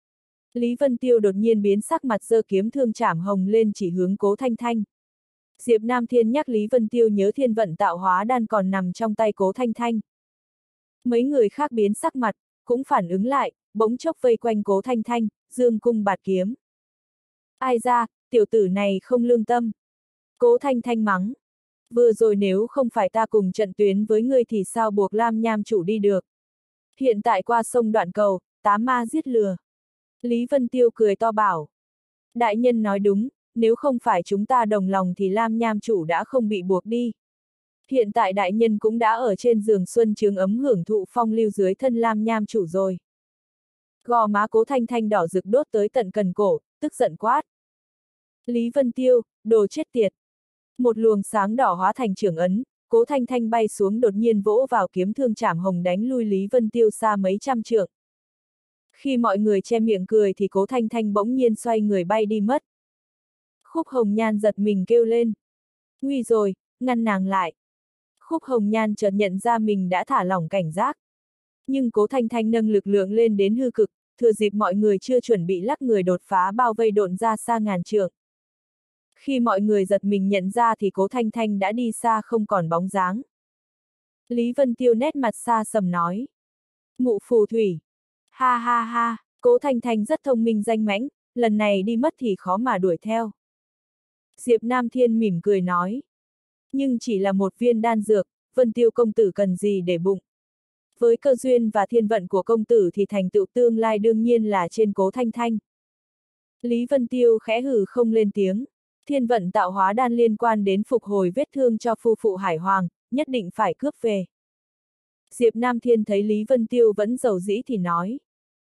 Lý Vân Tiêu đột nhiên biến sắc mặt giơ kiếm thương chảm hồng lên chỉ hướng Cố Thanh Thanh. Diệp Nam Thiên nhắc Lý Vân Tiêu nhớ thiên vận tạo hóa đan còn nằm trong tay Cố Thanh Thanh. Mấy người khác biến sắc mặt, cũng phản ứng lại, bỗng chốc vây quanh Cố Thanh Thanh, dương cung bạt kiếm. Ai ra, tiểu tử này không lương tâm. Cố Thanh Thanh mắng. Vừa rồi nếu không phải ta cùng trận tuyến với ngươi thì sao buộc Lam Nham chủ đi được. Hiện tại qua sông Đoạn Cầu, tá ma giết lừa. Lý Vân Tiêu cười to bảo. Đại nhân nói đúng, nếu không phải chúng ta đồng lòng thì Lam Nham chủ đã không bị buộc đi. Hiện tại đại nhân cũng đã ở trên giường xuân trường ấm hưởng thụ phong lưu dưới thân Lam Nham chủ rồi. Gò má Cố Thanh Thanh đỏ rực đốt tới tận cần cổ, tức giận quát. Lý Vân Tiêu, đồ chết tiệt. Một luồng sáng đỏ hóa thành trưởng ấn, Cố Thanh Thanh bay xuống đột nhiên vỗ vào kiếm thương chảm hồng đánh lui Lý Vân Tiêu xa mấy trăm trượng. Khi mọi người che miệng cười thì Cố Thanh Thanh bỗng nhiên xoay người bay đi mất. Khúc Hồng Nhan giật mình kêu lên. Nguy rồi, ngăn nàng lại. Khúc Hồng Nhan chợt nhận ra mình đã thả lỏng cảnh giác. Nhưng Cố Thanh Thanh nâng lực lượng lên đến hư cực, thừa dịp mọi người chưa chuẩn bị lắc người đột phá bao vây độn ra xa ngàn trượng. Khi mọi người giật mình nhận ra thì Cố Thanh Thanh đã đi xa không còn bóng dáng. Lý Vân Tiêu nét mặt xa sầm nói. Ngụ phù thủy. Ha ha ha, Cố Thanh Thanh rất thông minh danh mãnh, lần này đi mất thì khó mà đuổi theo. Diệp Nam Thiên mỉm cười nói. Nhưng chỉ là một viên đan dược, Vân Tiêu công tử cần gì để bụng. Với cơ duyên và thiên vận của công tử thì thành tựu tương lai đương nhiên là trên Cố Thanh Thanh. Lý Vân Tiêu khẽ hừ không lên tiếng. Thiên vận tạo hóa đan liên quan đến phục hồi vết thương cho phu phụ Hải Hoàng, nhất định phải cướp về. Diệp Nam Thiên thấy Lý Vân Tiêu vẫn giàu dĩ thì nói.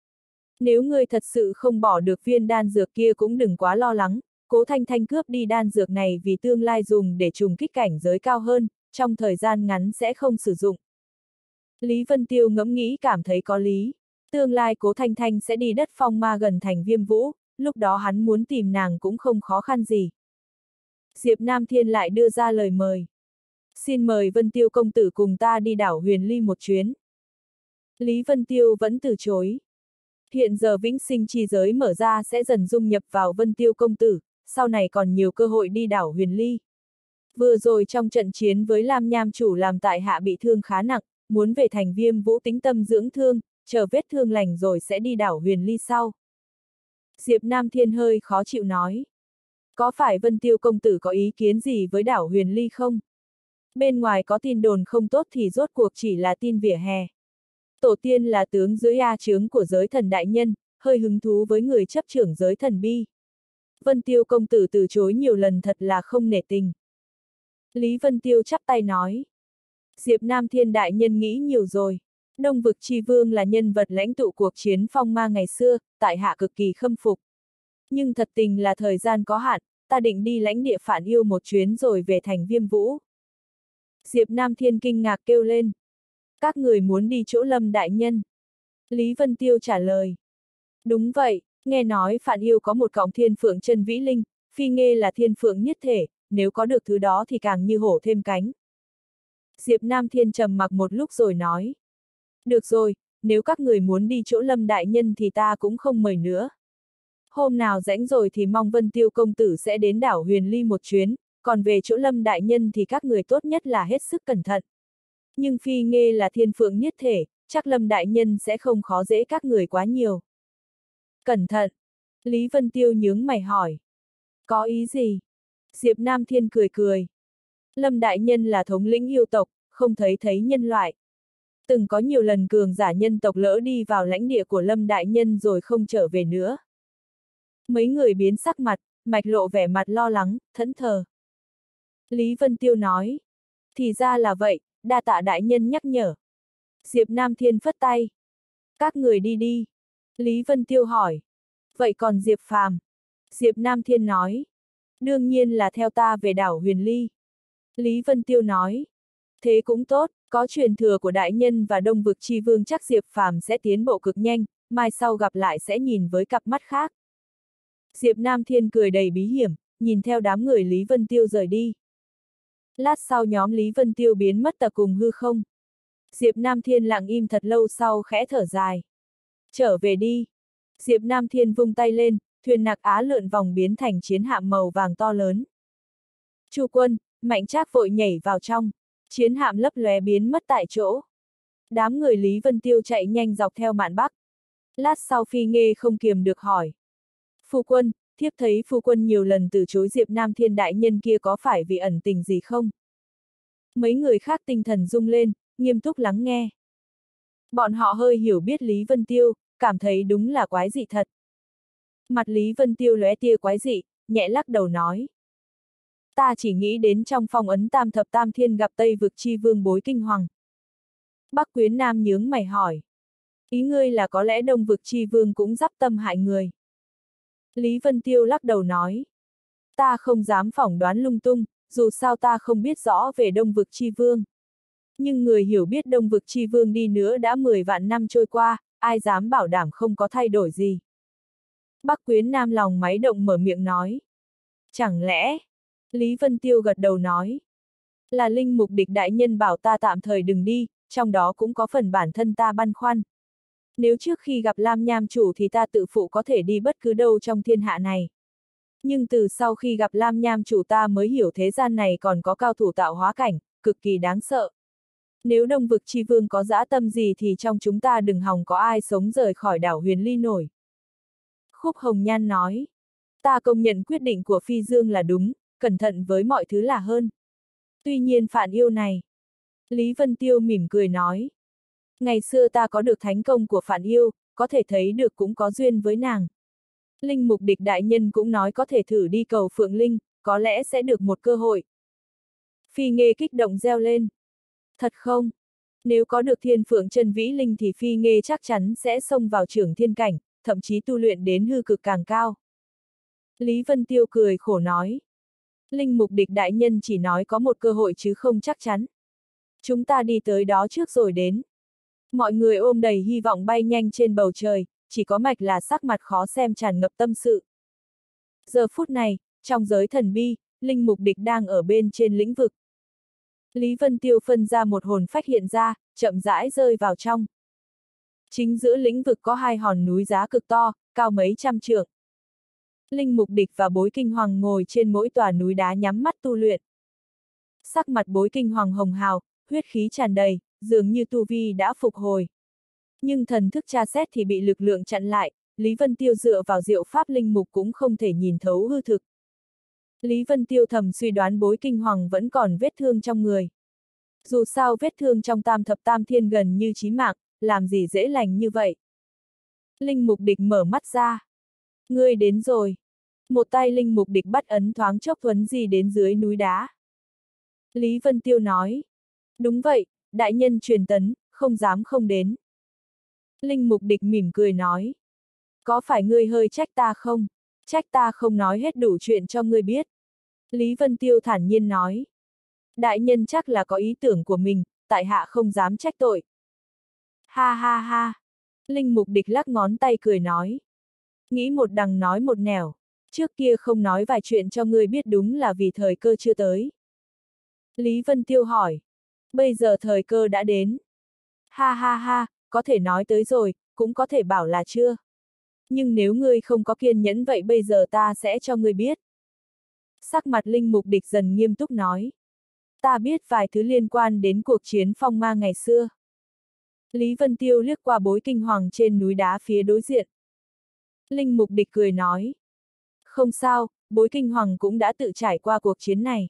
Nếu ngươi thật sự không bỏ được viên đan dược kia cũng đừng quá lo lắng, Cố Thanh Thanh cướp đi đan dược này vì tương lai dùng để trùng kích cảnh giới cao hơn, trong thời gian ngắn sẽ không sử dụng. Lý Vân Tiêu ngẫm nghĩ cảm thấy có lý. Tương lai Cố Thanh Thanh sẽ đi đất phong ma gần thành Viêm Vũ, lúc đó hắn muốn tìm nàng cũng không khó khăn gì. Diệp Nam Thiên lại đưa ra lời mời. Xin mời Vân Tiêu công tử cùng ta đi đảo Huyền Ly một chuyến. Lý Vân Tiêu vẫn từ chối. Hiện giờ vĩnh sinh chi giới mở ra sẽ dần dung nhập vào Vân Tiêu công tử, sau này còn nhiều cơ hội đi đảo Huyền Ly. Vừa rồi trong trận chiến với Lam Nham chủ làm tại hạ bị thương khá nặng, muốn về thành Viêm Vũ tĩnh tâm dưỡng thương, chờ vết thương lành rồi sẽ đi đảo Huyền Ly sau. Diệp Nam Thiên hơi khó chịu nói. Có phải Vân Tiêu công tử có ý kiến gì với đảo Huyền Ly không? Bên ngoài có tin đồn không tốt thì rốt cuộc chỉ là tin vỉa hè. Tổ tiên là tướng dưới A chướng của giới thần đại nhân, hơi hứng thú với người chấp trưởng giới thần bi. Vân Tiêu công tử từ chối nhiều lần thật là không nể tình. Lý Vân Tiêu chắp tay nói. Diệp Nam Thiên đại nhân nghĩ nhiều rồi. Đông vực chi vương là nhân vật lãnh tụ cuộc chiến phong ma ngày xưa, tại hạ cực kỳ khâm phục. Nhưng thật tình là thời gian có hạn, ta định đi lãnh địa Phản Yêu một chuyến rồi về thành Viêm Vũ. Diệp Nam Thiên kinh ngạc kêu lên. Các người muốn đi chỗ Lâm đại nhân. Lý Vân Tiêu trả lời. Đúng vậy, nghe nói Phản Yêu có một cọng thiên phượng chân vĩ linh, phi nghê là thiên phượng nhất thể, nếu có được thứ đó thì càng như hổ thêm cánh. Diệp Nam Thiên trầm mặc một lúc rồi nói. Được rồi, nếu các người muốn đi chỗ Lâm đại nhân thì ta cũng không mời nữa. Hôm nào rảnh rồi thì mong Vân Tiêu công tử sẽ đến đảo Huyền Ly một chuyến, còn về chỗ Lâm đại nhân thì các người tốt nhất là hết sức cẩn thận. Nhưng phi nghê là thiên phượng nhất thể, chắc Lâm đại nhân sẽ không khó dễ các người quá nhiều. Cẩn thận! Lý Vân Tiêu nhướng mày hỏi. Có ý gì? Diệp Nam Thiên cười cười. Lâm đại nhân là thống lĩnh yêu tộc, không thấy nhân loại. Từng có nhiều lần cường giả nhân tộc lỡ đi vào lãnh địa của Lâm đại nhân rồi không trở về nữa. Mấy người biến sắc mặt, mạch lộ vẻ mặt lo lắng, thẫn thờ. Lý Vân Tiêu nói. Thì ra là vậy, đa tạ đại nhân nhắc nhở. Diệp Nam Thiên phất tay. Các người đi đi. Lý Vân Tiêu hỏi. Vậy còn Diệp Phàm? Diệp Nam Thiên nói. Đương nhiên là theo ta về đảo Huyền Ly. Lý Vân Tiêu nói. Thế cũng tốt, có truyền thừa của đại nhân và Đông vực chi vương chắc Diệp Phàm sẽ tiến bộ cực nhanh, mai sau gặp lại sẽ nhìn với cặp mắt khác. Diệp Nam Thiên cười đầy bí hiểm, nhìn theo đám người Lý Vân Tiêu rời đi. Lát sau nhóm Lý Vân Tiêu biến mất tận cùng hư không. Diệp Nam Thiên lặng im thật lâu sau khẽ thở dài. Trở về đi. Diệp Nam Thiên vung tay lên, thuyền nặc Á lượn vòng biến thành chiến hạm màu vàng to lớn. Chu Quân, Mạnh Trác vội nhảy vào trong, chiến hạm lấp lóe biến mất tại chỗ. Đám người Lý Vân Tiêu chạy nhanh dọc theo mạn Bắc. Lát sau Phi Nghê không kiềm được hỏi. Phu quân, thiếp thấy phu quân nhiều lần từ chối Diệp Nam Thiên đại nhân kia có phải vì ẩn tình gì không? Mấy người khác tinh thần rung lên, nghiêm túc lắng nghe. Bọn họ hơi hiểu biết Lý Vân Tiêu, cảm thấy đúng là quái dị thật. Mặt Lý Vân Tiêu lóe tia quái dị, nhẹ lắc đầu nói. Ta chỉ nghĩ đến trong phong ấn tam thập tam thiên gặp Tây vực chi vương Bối Kinh Hoàng. Bắc Quyến Nam nhướng mày hỏi. Ý ngươi là có lẽ Đông vực chi vương cũng dắp tâm hại người. Lý Vân Tiêu lắc đầu nói. Ta không dám phỏng đoán lung tung, dù sao ta không biết rõ về Đông vực chi vương. Nhưng người hiểu biết Đông vực chi vương đi nữa đã 10 vạn năm trôi qua, ai dám bảo đảm không có thay đổi gì. Bắc Quyến Nam lòng máy động mở miệng nói. Chẳng lẽ? Lý Vân Tiêu gật đầu nói. Là Linh Mục Địch đại nhân bảo ta tạm thời đừng đi, trong đó cũng có phần bản thân ta băn khoăn. Nếu trước khi gặp Lam Nham chủ thì ta tự phụ có thể đi bất cứ đâu trong thiên hạ này. Nhưng từ sau khi gặp Lam Nham chủ ta mới hiểu thế gian này còn có cao thủ tạo hóa cảnh, cực kỳ đáng sợ. Nếu Đông vực chi vương có dã tâm gì thì trong chúng ta đừng hòng có ai sống rời khỏi đảo Huyền Ly nổi. Khúc Hồng Nhan nói. Ta công nhận quyết định của Phi Dương là đúng, cẩn thận với mọi thứ là hơn. Tuy nhiên Phạn Yêu này. Lý Vân Tiêu mỉm cười nói. Ngày xưa ta có được thánh công của Phạn Yêu, có thể thấy được cũng có duyên với nàng. Linh Mục Địch đại nhân cũng nói có thể thử đi cầu Phượng Linh, có lẽ sẽ được một cơ hội. Phi Nghê kích động reo lên. Thật không? Nếu có được Thiên Phượng Chân Vĩ Linh thì Phi Nghê chắc chắn sẽ xông vào Trưởng Thiên cảnh, thậm chí tu luyện đến hư cực càng cao. Lý Vân Tiêu cười khổ nói. Linh Mục Địch đại nhân chỉ nói có một cơ hội chứ không chắc chắn. Chúng ta đi tới đó trước rồi đến. Mọi người ôm đầy hy vọng bay nhanh trên bầu trời, chỉ có Mạch là sắc mặt khó xem tràn ngập tâm sự. Giờ phút này, trong giới thần bi, Linh Mục Địch đang ở bên trên lĩnh vực. Lý Vân Tiêu phân ra một hồn phách hiện ra, chậm rãi rơi vào trong. Chính giữa lĩnh vực có hai hòn núi giá cực to, cao mấy trăm trượng. Linh Mục Địch và Bối Kinh Hoàng ngồi trên mỗi tòa núi đá nhắm mắt tu luyện. Sắc mặt Bối Kinh Hoàng hồng hào, huyết khí tràn đầy, dường như tu vi đã phục hồi. Nhưng thần thức tra xét thì bị lực lượng chặn lại, Lý Vân Tiêu dựa vào diệu pháp linh mục cũng không thể nhìn thấu hư thực. Lý Vân Tiêu thầm suy đoán Bối Kinh Hoàng vẫn còn vết thương trong người. Dù sao vết thương trong tam thập tam thiên gần như chí mạng, làm gì dễ lành như vậy. Linh Mục Địch mở mắt ra. Ngươi đến rồi. Một tay Linh Mục Địch bắt ấn thoáng chốc thuấn di đến dưới núi đá. Lý Vân Tiêu nói. Đúng vậy, đại nhân truyền tấn, không dám không đến. Linh Mục Địch mỉm cười nói. Có phải ngươi hơi trách ta không? Trách ta không nói hết đủ chuyện cho ngươi biết. Lý Vân Tiêu thản nhiên nói. Đại nhân chắc là có ý tưởng của mình, tại hạ không dám trách tội. Ha ha ha. Linh Mục Địch lắc ngón tay cười nói. Nghĩ một đằng nói một nẻo. Trước kia không nói vài chuyện cho ngươi biết đúng là vì thời cơ chưa tới. Lý Vân Tiêu hỏi. Bây giờ thời cơ đã đến. Ha ha ha, có thể nói tới rồi, cũng có thể bảo là chưa. Nhưng nếu ngươi không có kiên nhẫn vậy bây giờ ta sẽ cho ngươi biết. Sắc mặt Linh Mục Địch dần nghiêm túc nói. Ta biết vài thứ liên quan đến cuộc chiến phong ma ngày xưa. Lý Vân Tiêu liếc qua Bối Kinh Hoàng trên núi đá phía đối diện. Linh Mục Địch cười nói. Không sao, Bối Kinh Hoàng cũng đã tự trải qua cuộc chiến này.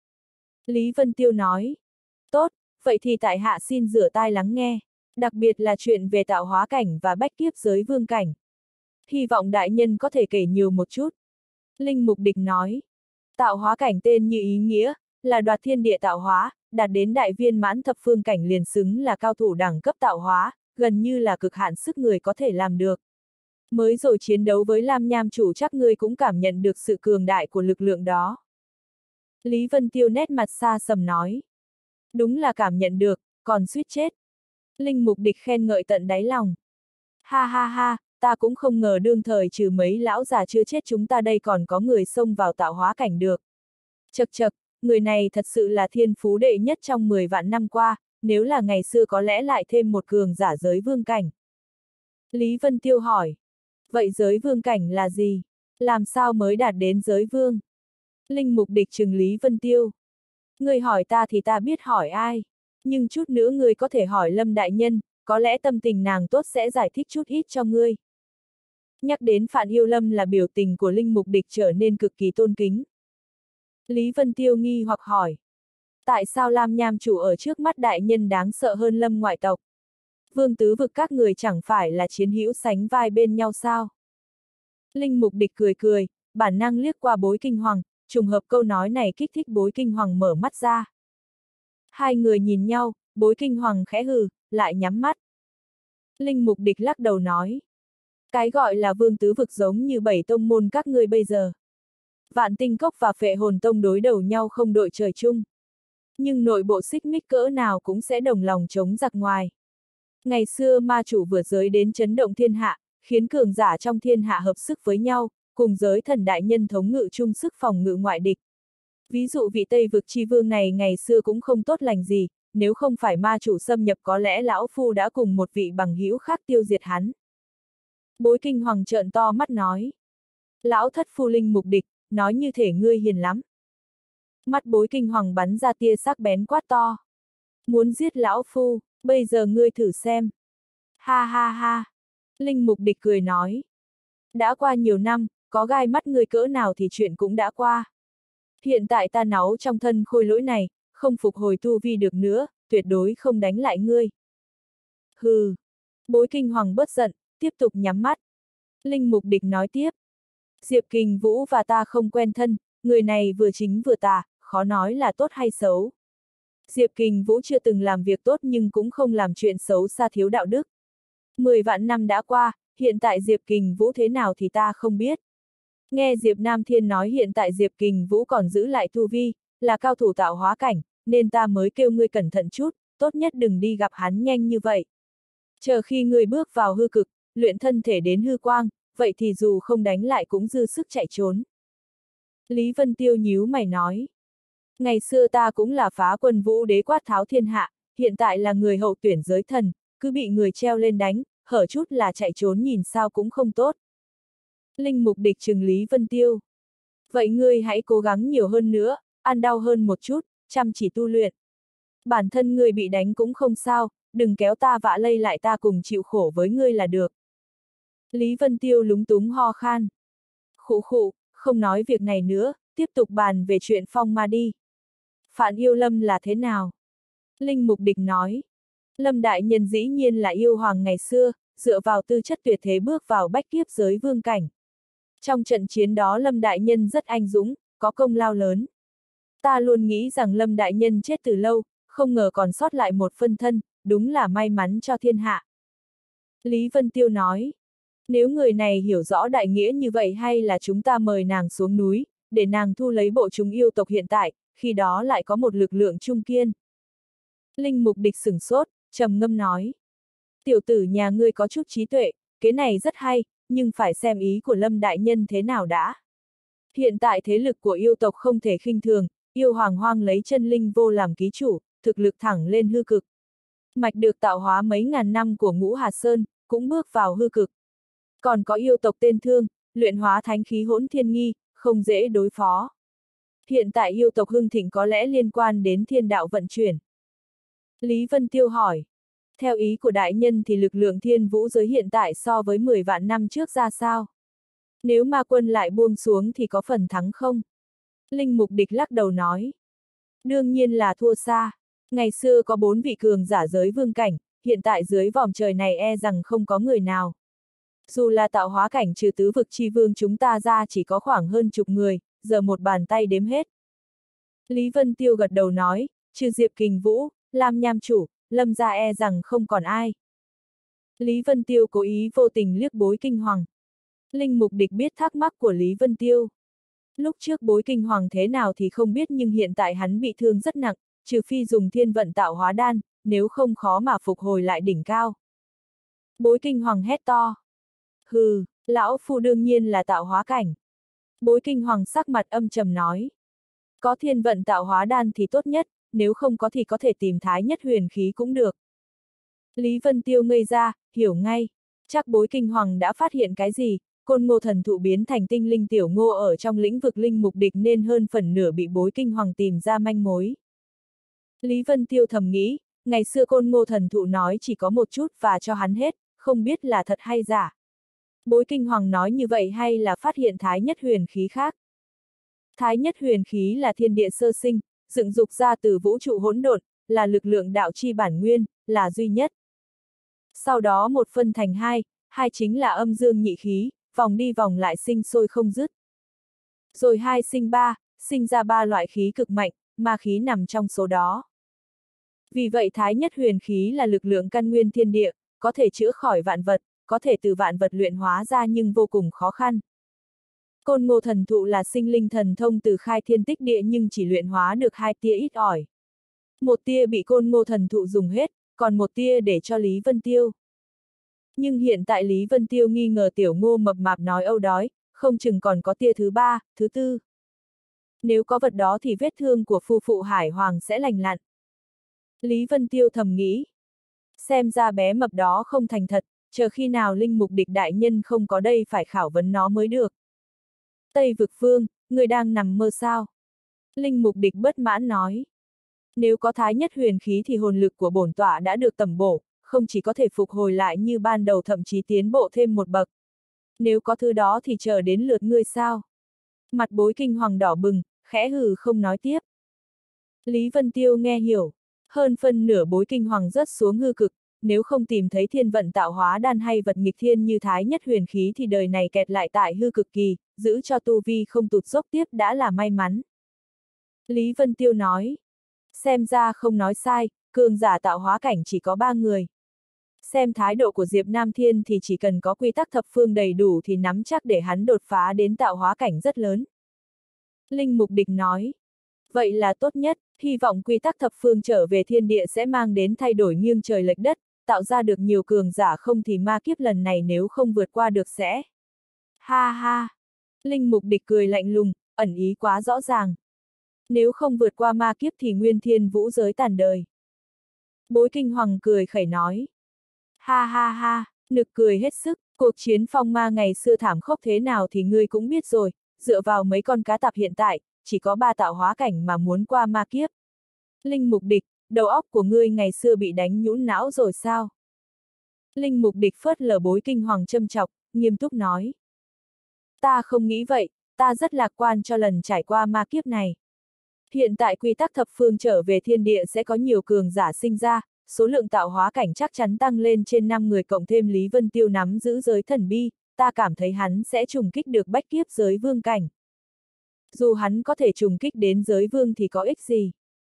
Lý Vân Tiêu nói. Tốt, vậy thì tại hạ xin rửa tai lắng nghe, đặc biệt là chuyện về tạo hóa cảnh và bách kiếp giới vương cảnh. Hy vọng đại nhân có thể kể nhiều một chút. Linh Mục Địch nói. Tạo hóa cảnh tên như ý nghĩa, là đoạt thiên địa tạo hóa, đạt đến đại viên mãn thập phương cảnh liền xứng là cao thủ đẳng cấp tạo hóa, gần như là cực hạn sức người có thể làm được. Mới rồi chiến đấu với Lam Nham chủ chắc ngươi cũng cảm nhận được sự cường đại của lực lượng đó. Lý Vân Tiêu nét mặt xa sầm nói. Đúng là cảm nhận được, còn suýt chết. Linh Mục Địch khen ngợi tận đáy lòng. Ha ha ha, ta cũng không ngờ đương thời trừ mấy lão già chưa chết chúng ta đây còn có người xông vào tạo hóa cảnh được. Chậc chậc, người này thật sự là thiên phú đệ nhất trong 10 vạn năm qua, nếu là ngày xưa có lẽ lại thêm một cường giả giới vương cảnh. Lý Vân Tiêu hỏi. Vậy giới vương cảnh là gì? Làm sao mới đạt đến giới vương? Linh Mục Địch trừng Lý Vân Tiêu. Ngươi hỏi ta thì ta biết hỏi ai. Nhưng chút nữa ngươi có thể hỏi Lâm đại nhân, có lẽ tâm tình nàng tốt sẽ giải thích chút ít cho ngươi. Nhắc đến Phạn Yêu Lâm là biểu tình của Linh Mục Địch trở nên cực kỳ tôn kính. Lý Vân Tiêu nghi hoặc hỏi. Tại sao Lam Nham chủ ở trước mắt đại nhân đáng sợ hơn Lâm ngoại tộc? Vương Tứ Vực các người chẳng phải là chiến hữu sánh vai bên nhau sao? Linh Mục Địch cười cười, bản năng liếc qua Bối Kinh Hoàng, trùng hợp câu nói này kích thích Bối Kinh Hoàng mở mắt ra. Hai người nhìn nhau, Bối Kinh Hoàng khẽ hừ, lại nhắm mắt. Linh Mục Địch lắc đầu nói. Cái gọi là Vương Tứ Vực giống như 7 tông môn các ngươi bây giờ. Vạn Tinh Cốc và Phệ Hồn Tông đối đầu nhau không đội trời chung. Nhưng nội bộ xích mích cỡ nào cũng sẽ đồng lòng chống giặc ngoài. Ngày xưa ma chủ vượt giới đến chấn động thiên hạ, khiến cường giả trong thiên hạ hợp sức với nhau, cùng giới thần đại nhân thống ngự chung sức phòng ngự ngoại địch. Ví dụ vị Tây Vực Chi Vương này ngày xưa cũng không tốt lành gì, nếu không phải ma chủ xâm nhập có lẽ lão phu đã cùng một vị bằng hữu khác tiêu diệt hắn. Bối Kinh Hoàng trợn to mắt nói. Lão thất phu Linh Mục Địch, nói như thể ngươi hiền lắm. Mắt Bối Kinh Hoàng bắn ra tia sắc bén quát to. Muốn giết lão phu, bây giờ ngươi thử xem. Ha ha ha. Linh Mục Địch cười nói. Đã qua nhiều năm, có gai mắt ngươi cỡ nào thì chuyện cũng đã qua. Hiện tại ta náu trong thân khôi lỗi này, không phục hồi tu vi được nữa, tuyệt đối không đánh lại ngươi. Hừ. Bối Kinh Hoàng bớt giận, tiếp tục nhắm mắt. Linh Mục Địch nói tiếp. Diệp Kình Vũ và ta không quen thân, người này vừa chính vừa tà, khó nói là tốt hay xấu. Diệp Kình Vũ chưa từng làm việc tốt nhưng cũng không làm chuyện xấu xa thiếu đạo đức. 10 vạn năm đã qua, hiện tại Diệp Kình Vũ thế nào thì ta không biết. Nghe Diệp Nam Thiên nói hiện tại Diệp Kình Vũ còn giữ lại tu vi, là cao thủ tạo hóa cảnh, nên ta mới kêu ngươi cẩn thận chút, tốt nhất đừng đi gặp hắn nhanh như vậy. Chờ khi ngươi bước vào hư cực, luyện thân thể đến hư quang, vậy thì dù không đánh lại cũng dư sức chạy trốn. Lý Vân Tiêu nhíu mày nói. Ngày xưa ta cũng là phá quân vũ đế quát tháo thiên hạ, hiện tại là người hậu tuyển giới thần, cứ bị người treo lên đánh, hở chút là chạy trốn nhìn sao cũng không tốt. Linh Mục Địch trừng Lý Vân Tiêu. Vậy ngươi hãy cố gắng nhiều hơn nữa, ăn đau hơn một chút, chăm chỉ tu luyện. Bản thân ngươi bị đánh cũng không sao, đừng kéo ta vạ lây lại ta cùng chịu khổ với ngươi là được. Lý Vân Tiêu lúng túng ho khan. Khụ khụ, không nói việc này nữa, tiếp tục bàn về chuyện phong ma đi. Phản Yêu Lâm là thế nào? Linh Mục Địch nói. Lâm Đại Nhân dĩ nhiên là yêu hoàng ngày xưa, dựa vào tư chất tuyệt thế bước vào bách kiếp giới vương cảnh. Trong trận chiến đó Lâm Đại Nhân rất anh dũng, có công lao lớn. Ta luôn nghĩ rằng Lâm Đại Nhân chết từ lâu, không ngờ còn sót lại một phân thân, đúng là may mắn cho thiên hạ. Lý Vân Tiêu nói. Nếu người này hiểu rõ đại nghĩa như vậy hay là chúng ta mời nàng xuống núi, để nàng thu lấy bộ chúng yêu tộc hiện tại, khi đó lại có một lực lượng trung kiên. Linh Mục Địch sửng sốt, trầm ngâm nói. Tiểu tử nhà ngươi có chút trí tuệ, cái này rất hay, nhưng phải xem ý của Lâm Đại Nhân thế nào đã. Hiện tại thế lực của yêu tộc không thể khinh thường, yêu hoàng hoang lấy chân linh vô làm ký chủ, thực lực thẳng lên hư cực. Mạch được tạo hóa mấy ngàn năm của Ngũ Hà Sơn, cũng bước vào hư cực. Còn có yêu tộc tên Thương, luyện hóa thánh khí Hỗn Thiên Nghi, không dễ đối phó. Hiện tại yêu tộc hưng thịnh có lẽ liên quan đến thiên đạo vận chuyển. Lý Vân Tiêu hỏi. Theo ý của đại nhân thì lực lượng thiên vũ giới hiện tại so với 10 vạn năm trước ra sao? Nếu ma quân lại buông xuống thì có phần thắng không? Linh Mục Địch lắc đầu nói. Đương nhiên là thua xa. Ngày xưa có 4 vị cường giả giới vương cảnh, hiện tại dưới vòm trời này e rằng không có người nào. Dù là tạo hóa cảnh trừ tứ vực chi vương chúng ta ra chỉ có khoảng hơn chục người, giờ một bàn tay đếm hết. Lý Vân Tiêu gật đầu nói, trừ Diệp Kình Vũ, Lam Nham Chủ, Lâm gia e rằng không còn ai. Lý Vân Tiêu cố ý vô tình liếc Bối Kinh Hoàng. Linh Mục Địch biết thắc mắc của Lý Vân Tiêu. Lúc trước Bối Kinh Hoàng thế nào thì không biết nhưng hiện tại hắn bị thương rất nặng, trừ phi dùng thiên vận tạo hóa đan, nếu không khó mà phục hồi lại đỉnh cao. Bối Kinh Hoàng hét to. Hừ, lão phu đương nhiên là tạo hóa cảnh. Bối Kinh Hoàng sắc mặt âm trầm nói. Có thiên vận tạo hóa đan thì tốt nhất, nếu không có thì có thể tìm thái nhất huyền khí cũng được. Lý Vân Tiêu ngây ra, hiểu ngay. Chắc Bối Kinh Hoàng đã phát hiện cái gì, Côn Ngô thần thụ biến thành tinh linh tiểu ngô ở trong lĩnh vực Linh Mục Địch nên hơn phần nửa bị Bối Kinh Hoàng tìm ra manh mối. Lý Vân Tiêu thầm nghĩ, ngày xưa Côn Ngô thần thụ nói chỉ có một chút và cho hắn hết, không biết là thật hay giả. Bối Kinh Hoàng nói như vậy hay là phát hiện thái nhất huyền khí khác? Thái nhất huyền khí là thiên địa sơ sinh, dựng dục ra từ vũ trụ hỗn độn, là lực lượng đạo chi bản nguyên, là duy nhất. Sau đó một phân thành hai, hai chính là âm dương nhị khí, vòng đi vòng lại sinh sôi không dứt. Rồi hai sinh ba, sinh ra ba loại khí cực mạnh, ma khí nằm trong số đó. Vì vậy Thái Nhất Huyền khí là lực lượng căn nguyên thiên địa, có thể chữa khỏi vạn vật, có thể từ vạn vật luyện hóa ra nhưng vô cùng khó khăn. Côn Ngô thần thụ là sinh linh thần thông từ khai thiên tích địa nhưng chỉ luyện hóa được hai tia ít ỏi. Một tia bị Côn Ngô thần thụ dùng hết, còn một tia để cho Lý Vân Tiêu. Nhưng hiện tại Lý Vân Tiêu nghi ngờ Tiểu Ngô mập mạp nói âu đói, không chừng còn có tia thứ ba, thứ tư. Nếu có vật đó thì vết thương của phu phụ Hải Hoàng sẽ lành lặn. Lý Vân Tiêu thầm nghĩ. Xem ra bé mập đó không thành thật, chờ khi nào Linh Mục Địch đại nhân không có đây phải khảo vấn nó mới được. Tây Vực Vương, người đang nằm mơ sao? Linh Mục Địch bất mãn nói. Nếu có Thái Nhất Huyền khí thì hồn lực của bổn tọa đã được tầm bổ, không chỉ có thể phục hồi lại như ban đầu thậm chí tiến bộ thêm một bậc. Nếu có thứ đó thì chờ đến lượt ngươi sao? Mặt Bối Kinh Hoàng đỏ bừng, khẽ hừ không nói tiếp. Lý Vân Tiêu nghe hiểu, hơn phân nửa Bối Kinh Hoàng rớt xuống hư cực, nếu không tìm thấy thiên vận tạo hóa đan hay vật nghịch thiên như Thái Nhất Huyền khí thì đời này kẹt lại tại hư cực kỳ, giữ cho tu vi không tụt dốc tiếp đã là may mắn. Lý Vân Tiêu nói, xem ra không nói sai, cường giả tạo hóa cảnh chỉ có 3 người. Xem thái độ của Diệp Nam Thiên thì chỉ cần có quy tắc thập phương đầy đủ thì nắm chắc để hắn đột phá đến tạo hóa cảnh rất lớn. Linh Mục Địch nói, vậy là tốt nhất, hy vọng quy tắc thập phương trở về thiên địa sẽ mang đến thay đổi nghiêng trời lệch đất, tạo ra được nhiều cường giả không thì ma kiếp lần này nếu không vượt qua được sẽ. Ha ha! Linh Mục Địch cười lạnh lùng, ẩn ý quá rõ ràng. Nếu không vượt qua ma kiếp thì nguyên thiên vũ giới tàn đời. Bối Kinh Hoàng cười khẩy nói. Ha ha ha, nực cười hết sức, cuộc chiến phong ma ngày xưa thảm khốc thế nào thì ngươi cũng biết rồi, dựa vào mấy con cá tạp hiện tại, chỉ có 3 tạo hóa cảnh mà muốn qua ma kiếp. Linh Mục Địch, đầu óc của ngươi ngày xưa bị đánh nhũn não rồi sao? Linh Mục Địch phớt lờ Bối Kinh Hoàng châm chọc, nghiêm túc nói. Ta không nghĩ vậy, ta rất lạc quan cho lần trải qua ma kiếp này. Hiện tại quy tắc thập phương trở về thiên địa sẽ có nhiều cường giả sinh ra, số lượng tạo hóa cảnh chắc chắn tăng lên trên 5 người cộng thêm Lý Vân Tiêu nắm giữ giới thần bi, ta cảm thấy hắn sẽ trùng kích được bách kiếp giới vương cảnh. Dù hắn có thể trùng kích đến giới vương thì có ích gì?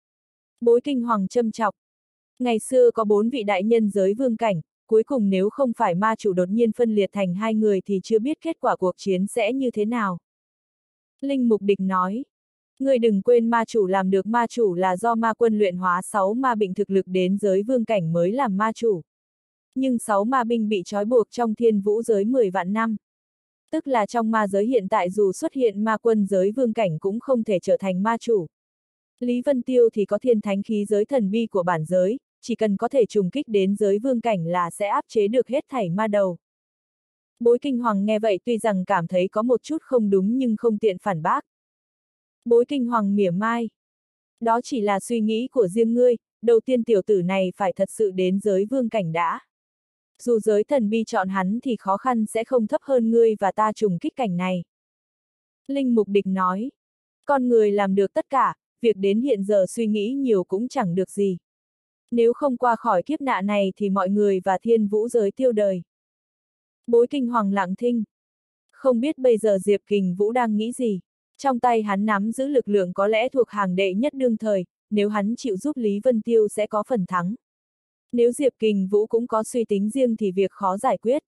Bối Kinh Hoàng châm chọc. Ngày xưa có 4 vị đại nhân giới vương cảnh, cuối cùng nếu không phải ma chủ đột nhiên phân liệt thành 2 người thì chưa biết kết quả cuộc chiến sẽ như thế nào. Linh Mục Địch nói. Ngươi đừng quên ma chủ làm được ma chủ là do ma quân luyện hóa 6 ma binh thực lực đến giới vương cảnh mới làm ma chủ. Nhưng 6 ma binh bị trói buộc trong thiên vũ giới 10 vạn năm. Tức là trong ma giới hiện tại dù xuất hiện ma quân giới vương cảnh cũng không thể trở thành ma chủ. Lý Vân Tiêu thì có thiên thánh khí giới thần bi của bản giới, chỉ cần có thể trùng kích đến giới vương cảnh là sẽ áp chế được hết thảy ma đầu. Bối Kinh Hoàng nghe vậy tuy rằng cảm thấy có một chút không đúng nhưng không tiện phản bác. Bối Kinh Hoàng mỉa mai. Đó chỉ là suy nghĩ của riêng ngươi, đầu tiên tiểu tử này phải thật sự đến giới vương cảnh đã. Dù giới thần bi chọn hắn thì khó khăn sẽ không thấp hơn ngươi và ta trùng kích cảnh này. Linh Mục Địch nói. Con người làm được tất cả, việc đến hiện giờ suy nghĩ nhiều cũng chẳng được gì. Nếu không qua khỏi kiếp nạn này thì mọi người và thiên vũ giới tiêu đời. Bối Kinh Hoàng lặng thinh. Không biết bây giờ Diệp Kình Vũ đang nghĩ gì. Trong tay hắn nắm giữ lực lượng có lẽ thuộc hàng đệ nhất đương thời, nếu hắn chịu giúp Lý Vân Tiêu sẽ có phần thắng. Nếu Diệp Kình Vũ cũng có suy tính riêng thì việc khó giải quyết.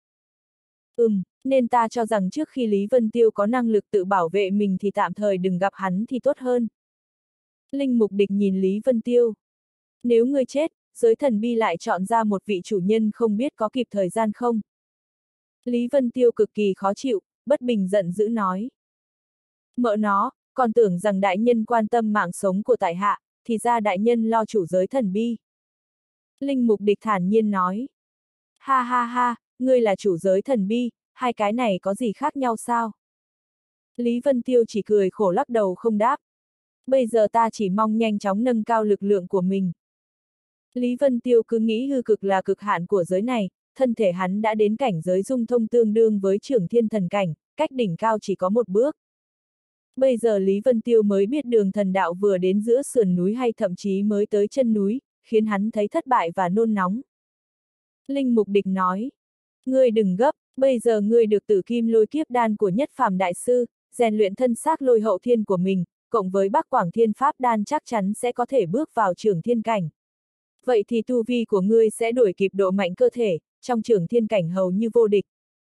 Nên ta cho rằng trước khi Lý Vân Tiêu có năng lực tự bảo vệ mình thì tạm thời đừng gặp hắn thì tốt hơn. Linh Mục Địch nhìn Lý Vân Tiêu. Nếu ngươi chết, giới thần bi lại chọn ra một vị chủ nhân không biết có kịp thời gian không? Lý Vân Tiêu cực kỳ khó chịu, bất bình giận dữ nói. Mợ nó, còn tưởng rằng đại nhân quan tâm mạng sống của tại hạ, thì ra đại nhân lo chủ giới thần bi. Linh Mục Địch thản nhiên nói. Ha ha ha, ngươi là chủ giới thần bi, hai cái này có gì khác nhau sao? Lý Vân Tiêu chỉ cười khổ lắc đầu không đáp. Bây giờ ta chỉ mong nhanh chóng nâng cao lực lượng của mình. Lý Vân Tiêu cứ nghĩ hư cực là cực hạn của giới này, thân thể hắn đã đến cảnh giới dung thông tương đương với trưởng thiên thần cảnh, cách đỉnh cao chỉ có một bước. Bây giờ Lý Vân Tiêu mới biết đường thần đạo vừa đến giữa sườn núi hay thậm chí mới tới chân núi, khiến hắn thấy thất bại và nôn nóng. Linh Mục Địch nói. Ngươi đừng gấp, bây giờ ngươi được tử kim lôi kiếp đan của nhất phàm đại sư, rèn luyện thân xác lôi hậu thiên của mình, cộng với Bắc Quảng Thiên Pháp đan chắc chắn sẽ có thể bước vào trưởng thiên cảnh. Vậy thì tu vi của ngươi sẽ đuổi kịp độ mạnh cơ thể, trong trưởng thiên cảnh hầu như vô địch.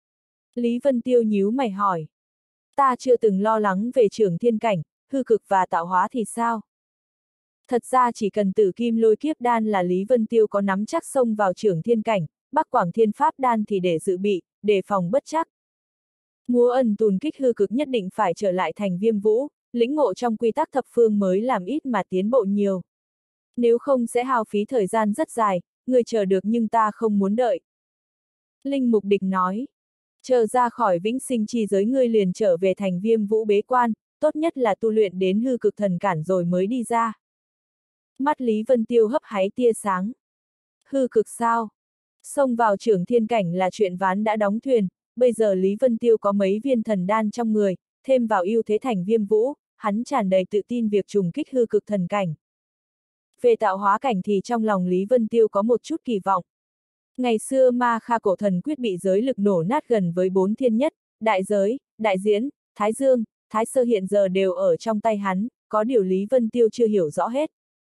Lý Vân Tiêu nhíu mày hỏi. Ta chưa từng lo lắng về trưởng thiên cảnh, hư cực và tạo hóa thì sao? Thật ra chỉ cần tử kim lôi kiếp đan là Lý Vân Tiêu có nắm chắc xông vào trưởng thiên cảnh, Bắc Quảng Thiên Pháp đan thì để dự bị, đề phòng bất chắc. Múa ẩn tùn kích hư cực nhất định phải trở lại thành Viêm Vũ, lĩnh ngộ trong quy tắc thập phương mới làm ít mà tiến bộ nhiều. Nếu không sẽ hao phí thời gian rất dài, người chờ được nhưng ta không muốn đợi. Linh Mục Địch nói, chờ ra khỏi vĩnh sinh chi giới ngươi liền trở về thành Viêm Vũ bế quan, tốt nhất là tu luyện đến hư cực thần cản rồi mới đi ra. Mắt Lý Vân Tiêu hấp háy tia sáng. Hư cực sao? Xông vào trưởng thiên cảnh là chuyện ván đã đóng thuyền, bây giờ Lý Vân Tiêu có mấy viên thần đan trong người, thêm vào ưu thế thành Viêm Vũ, hắn tràn đầy tự tin việc trùng kích hư cực thần cảnh. Về tạo hóa cảnh thì trong lòng Lý Vân Tiêu có một chút kỳ vọng. Ngày xưa Ma Kha cổ thần quyết bị giới lực nổ nát gần với 4 thiên nhất, đại giới, đại diễn, thái dương, thái sơ hiện giờ đều ở trong tay hắn, có điều Lý Vân Tiêu chưa hiểu rõ hết.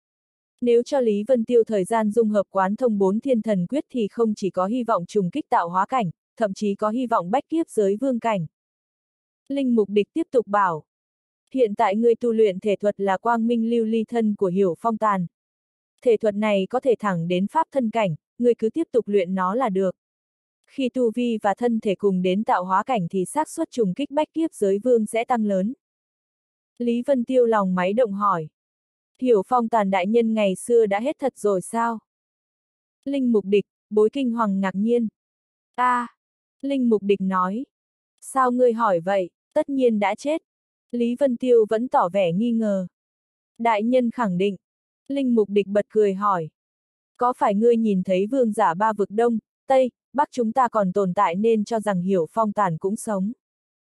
Nếu cho Lý Vân Tiêu thời gian dung hợp quán thông 4 thiên thần quyết thì không chỉ có hy vọng trùng kích tạo hóa cảnh, thậm chí có hy vọng bách kiếp giới vương cảnh. Linh Mục Địch tiếp tục bảo. Hiện tại ngươi tu luyện thể thuật là quang minh lưu ly thân của Hiểu Phong Tàn. Thể thuật này có thể thẳng đến pháp thân cảnh, ngươi cứ tiếp tục luyện nó là được. Khi tu vi và thân thể cùng đến tạo hóa cảnh thì xác suất trùng kích bách kiếp giới vương sẽ tăng lớn. Lý Vân Tiêu lòng máy động hỏi. Hiểu Phong Tàn đại nhân ngày xưa đã hết thật rồi sao? Linh Mục Địch, Bối Kinh Hoàng ngạc nhiên. Linh Mục Địch nói. Sao ngươi hỏi vậy, tất nhiên đã chết. Lý Vân Tiêu vẫn tỏ vẻ nghi ngờ. Đại nhân khẳng định. Linh Mục Địch bật cười hỏi. Có phải ngươi nhìn thấy vương giả ba vực Đông, Tây, Bắc chúng ta còn tồn tại nên cho rằng Hiểu Phong Tàn cũng sống?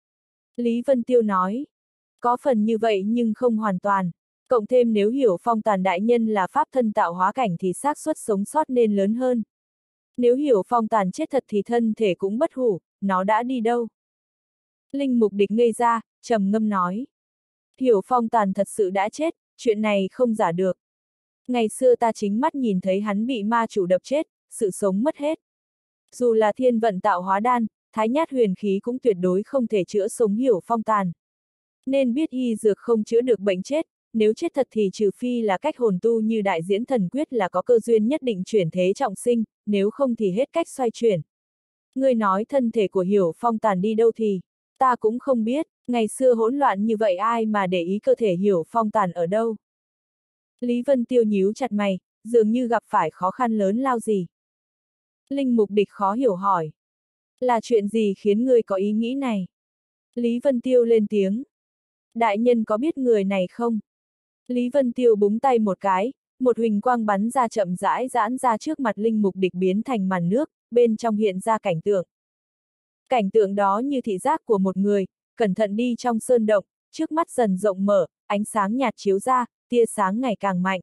Lý Vân Tiêu nói. Có phần như vậy nhưng không hoàn toàn. Cộng thêm nếu Hiểu Phong Tàn đại nhân là pháp thân tạo hóa cảnh thì xác suất sống sót nên lớn hơn. Nếu Hiểu Phong Tàn chết thật thì thân thể cũng bất hủ, nó đã đi đâu? Linh Mục Địch ngây ra, trầm ngâm nói. Hiểu Phong Tàn thật sự đã chết, chuyện này không giả được. Ngày xưa ta chính mắt nhìn thấy hắn bị ma chủ đập chết, sự sống mất hết. Dù là thiên vận tạo hóa đan, thái nhát huyền khí cũng tuyệt đối không thể chữa sống Hiểu Phong Tàn. Nên biết y dược không chữa được bệnh chết, nếu chết thật thì trừ phi là cách hồn tu như đại diễn thần quyết là có cơ duyên nhất định chuyển thế trọng sinh, nếu không thì hết cách xoay chuyển. Ngươi nói thân thể của Hiểu Phong Tàn đi đâu thì, ta cũng không biết, ngày xưa hỗn loạn như vậy ai mà để ý cơ thể Hiểu Phong Tàn ở đâu. Lý Vân Tiêu nhíu chặt mày, dường như gặp phải khó khăn lớn lao gì. Linh Mục Địch khó hiểu hỏi. Là chuyện gì khiến ngươi có ý nghĩ này? Lý Vân Tiêu lên tiếng. Đại nhân có biết người này không? Lý Vân Tiêu búng tay một cái, một huỳnh quang bắn ra chậm rãi giãn ra trước mặt Linh Mục Địch biến thành màn nước, bên trong hiện ra cảnh tượng. Cảnh tượng đó như thị giác của một người, cẩn thận đi trong sơn động, trước mắt dần rộng mở, ánh sáng nhạt chiếu ra, tia sáng ngày càng mạnh.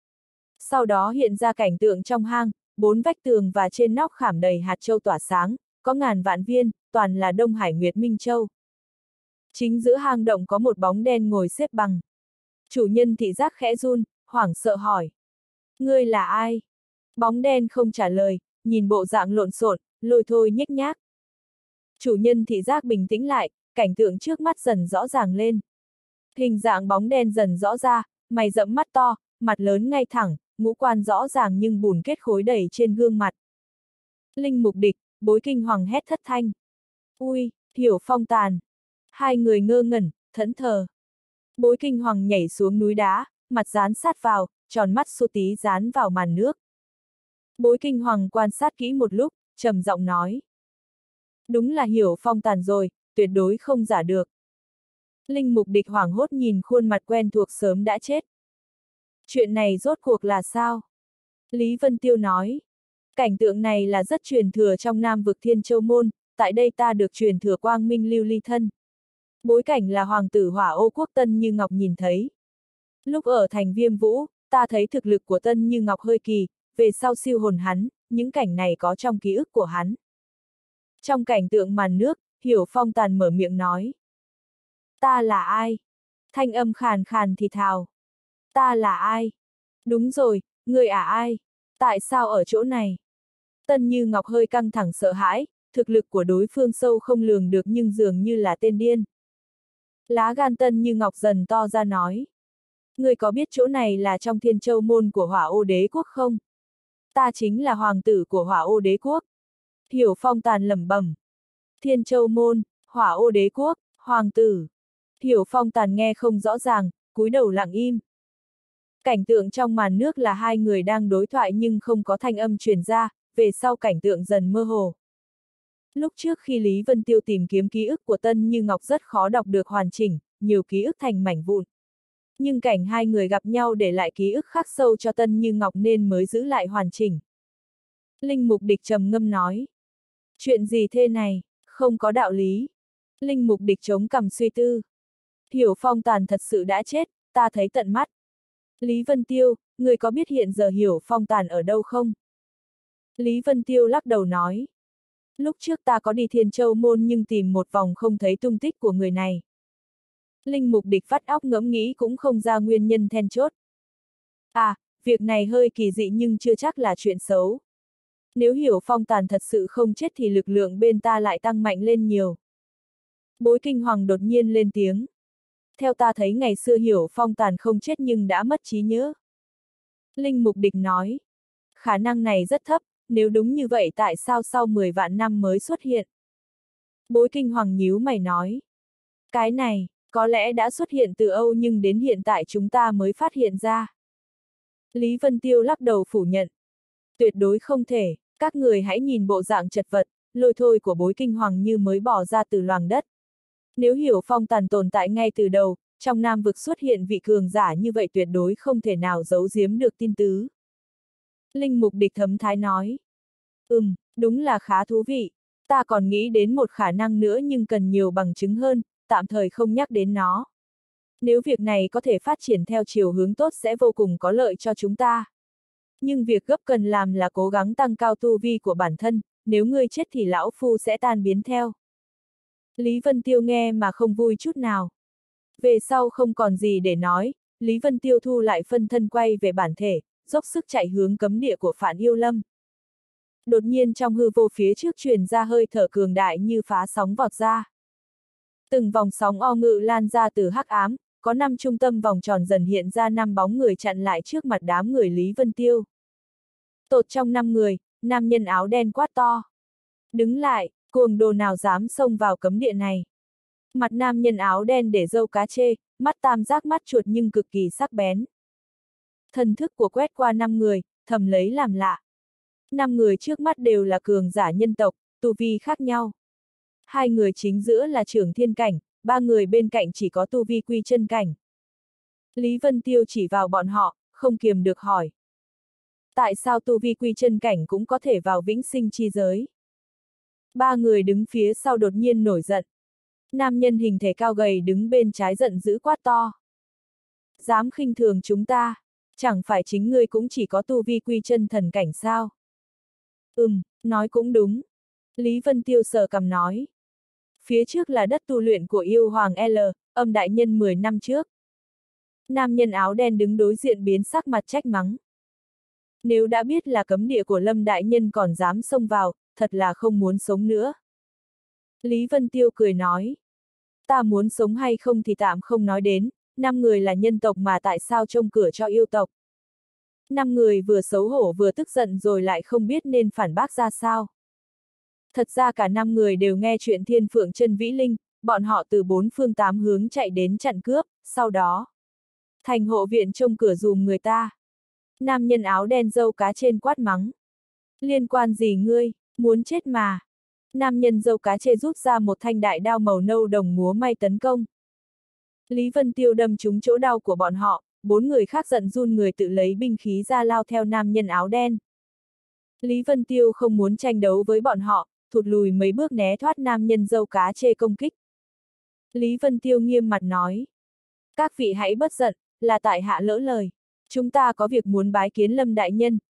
Sau đó hiện ra cảnh tượng trong hang, 4 vách tường và trên nóc khảm đầy hạt châu tỏa sáng, có ngàn vạn viên, toàn là Đông Hải Nguyệt Minh Châu. Chính giữa hang động có một bóng đen ngồi xếp bằng. Chủ nhân thị giác khẽ run, hoảng sợ hỏi. Ngươi là ai? Bóng đen không trả lời, nhìn bộ dạng lộn xộn, lôi thôi nhếch nhác. Chủ nhân thị giác bình tĩnh lại, cảnh tượng trước mắt dần rõ ràng lên. Hình dạng bóng đen dần rõ ra, mày rậm mắt to, mặt lớn ngay thẳng, ngũ quan rõ ràng nhưng bùn kết khối đầy trên gương mặt. Linh Mục Địch, Bối Kinh Hoàng hét thất thanh. Ui, Hiểu Phong Tàn. Hai người ngơ ngẩn, thẫn thờ. Bối Kinh Hoàng nhảy xuống núi đá, mặt dán sát vào, tròn mắt xu tí dán vào màn nước. Bối Kinh Hoàng quan sát kỹ một lúc, trầm giọng nói. Đúng là Hiểu Phong Tàn rồi, tuyệt đối không giả được. Linh Mục Địch hoảng hốt nhìn khuôn mặt quen thuộc sớm đã chết. Chuyện này rốt cuộc là sao? Lý Vân Tiêu nói. Cảnh tượng này là rất truyền thừa trong Nam vực Thiên Châu Môn, tại đây ta được truyền thừa quang minh lưu ly thân. Bối cảnh là hoàng tử Hỏa Ô Quốc Tân Như Ngọc nhìn thấy. Lúc ở thành Viêm Vũ, ta thấy thực lực của Tân Như Ngọc hơi kỳ, về sau siêu hồn hắn, những cảnh này có trong ký ức của hắn. Trong cảnh tượng màn nước, Hiểu Phong Tàn mở miệng nói. Ta là ai? Thanh âm khàn khàn thì thào. Ta là ai? Đúng rồi, người ai? Tại sao ở chỗ này? Tân Như Ngọc hơi căng thẳng sợ hãi, thực lực của đối phương sâu không lường được nhưng dường như là tên điên. Lá gan Tân Như Ngọc dần to ra nói. Người có biết chỗ này là trong Thiên Châu môn của Hỏa Ô Đế quốc không? Ta chính là hoàng tử của Hỏa Ô Đế quốc. Hiểu Phong Tàn lẩm bẩm. Thiên Châu môn, Hỏa Ô Đế quốc, hoàng tử. Hiểu Phong Tàn nghe không rõ ràng, cúi đầu lặng im. Cảnh tượng trong màn nước là hai người đang đối thoại nhưng không có thanh âm truyền ra, về sau cảnh tượng dần mơ hồ. Lúc trước khi Lý Vân Tiêu tìm kiếm ký ức của Tân Như Ngọc rất khó đọc được hoàn chỉnh, nhiều ký ức thành mảnh vụn. Nhưng cảnh hai người gặp nhau để lại ký ức khắc sâu cho Tân Như Ngọc nên mới giữ lại hoàn chỉnh. Linh Mục Địch trầm ngâm nói. Chuyện gì thế này, không có đạo lý. Linh Mục Địch chống cằm suy tư. Hiểu Phong Tàn thật sự đã chết, ta thấy tận mắt. Lý Vân Tiêu, người có biết hiện giờ Hiểu Phong Tàn ở đâu không? Lý Vân Tiêu lắc đầu nói. Lúc trước ta có đi Thiên Châu môn nhưng tìm một vòng không thấy tung tích của người này. Linh Mục Địch vắt óc ngẫm nghĩ cũng không ra nguyên nhân then chốt. À, việc này hơi kỳ dị nhưng chưa chắc là chuyện xấu. Nếu Hiểu Phong Tàn thật sự không chết thì lực lượng bên ta lại tăng mạnh lên nhiều. Bối Kinh Hoàng đột nhiên lên tiếng. Theo ta thấy ngày xưa Hiểu Phong Tàn không chết nhưng đã mất trí nhớ. Linh Mục Địch nói. Khả năng này rất thấp, nếu đúng như vậy tại sao sau 10 vạn năm mới xuất hiện? Bối Kinh Hoàng nhíu mày nói. Cái này, có lẽ đã xuất hiện từ Âu nhưng đến hiện tại chúng ta mới phát hiện ra. Lý Vân Tiêu lắc đầu phủ nhận. Tuyệt đối không thể, các người hãy nhìn bộ dạng chật vật, lôi thôi của Bối Kinh Hoàng như mới bỏ ra từ loàng đất. Nếu Hiểu Phong Tàn tồn tại ngay từ đầu, trong Nam vực xuất hiện vị cường giả như vậy tuyệt đối không thể nào giấu giếm được tin tứ. Linh Mục Địch thấm thái nói. Đúng là khá thú vị. Ta còn nghĩ đến một khả năng nữa nhưng cần nhiều bằng chứng hơn, tạm thời không nhắc đến nó. Nếu việc này có thể phát triển theo chiều hướng tốt sẽ vô cùng có lợi cho chúng ta. Nhưng việc gấp cần làm là cố gắng tăng cao tu vi của bản thân, nếu ngươi chết thì lão phu sẽ tan biến theo. Lý Vân Tiêu nghe mà không vui chút nào. Về sau không còn gì để nói, Lý Vân Tiêu thu lại phân thân quay về bản thể, dốc sức chạy hướng cấm địa của Phản Yêu Lâm. Đột nhiên trong hư vô phía trước truyền ra hơi thở cường đại như phá sóng vọt ra. Từng vòng sóng o ngự lan ra từ hắc ám, có 5 trung tâm vòng tròn dần hiện ra 5 bóng người chặn lại trước mặt đám người Lý Vân Tiêu. Tột trong 5 người, nam nhân áo đen quát to. Đứng lại, cuồng đồ nào dám xông vào cấm địa này. Mặt nam nhân áo đen để râu cá chê, mắt tam giác mắt chuột nhưng cực kỳ sắc bén. Thần thức của quét qua 5 người, thầm lấy làm lạ. 5 người trước mắt đều là cường giả nhân tộc, tu vi khác nhau. 2 người chính giữa là trưởng thiên cảnh, 3 người bên cạnh chỉ có tu vi quy chân cảnh. Lý Vân Tiêu chỉ vào bọn họ, không kiềm được hỏi. Tại sao tu vi quy chân cảnh cũng có thể vào vĩnh sinh chi giới? 3 người đứng phía sau đột nhiên nổi giận. Nam nhân hình thể cao gầy đứng bên trái giận dữ quát to. Dám khinh thường chúng ta, chẳng phải chính ngươi cũng chỉ có tu vi quy chân thần cảnh sao? Nói cũng đúng. Lý Vân Tiêu sờ cằm nói. Phía trước là đất tu luyện của yêu hoàng L, âm đại nhân 10 năm trước. Nam nhân áo đen đứng đối diện biến sắc mặt trách mắng. Nếu đã biết là cấm địa của Lâm đại nhân còn dám xông vào, thật là không muốn sống nữa. Lý Vân Tiêu cười nói. Ta muốn sống hay không thì tạm không nói đến, 5 người là nhân tộc mà tại sao trông cửa cho yêu tộc. 5 người vừa xấu hổ vừa tức giận rồi lại không biết nên phản bác ra sao. Thật ra cả 5 người đều nghe chuyện Thiên Phượng Chân Vĩ Linh, bọn họ từ 4 phương 8 hướng chạy đến chặn cướp, sau đó thành hộ viện trông cửa dùm người ta. Nam nhân áo đen râu cá trên quát mắng. Liên quan gì ngươi, muốn chết mà. Nam nhân râu cá chê rút ra một thanh đại đao màu nâu đồng múa may tấn công. Lý Vân Tiêu đâm trúng chỗ đau của bọn họ, 4 người khác giận run người tự lấy binh khí ra lao theo nam nhân áo đen. Lý Vân Tiêu không muốn tranh đấu với bọn họ, thụt lùi mấy bước né thoát nam nhân râu cá chê công kích. Lý Vân Tiêu nghiêm mặt nói. Các vị hãy bất giận, là tại hạ lỡ lời. Chúng ta có việc muốn bái kiến Lâm đại nhân,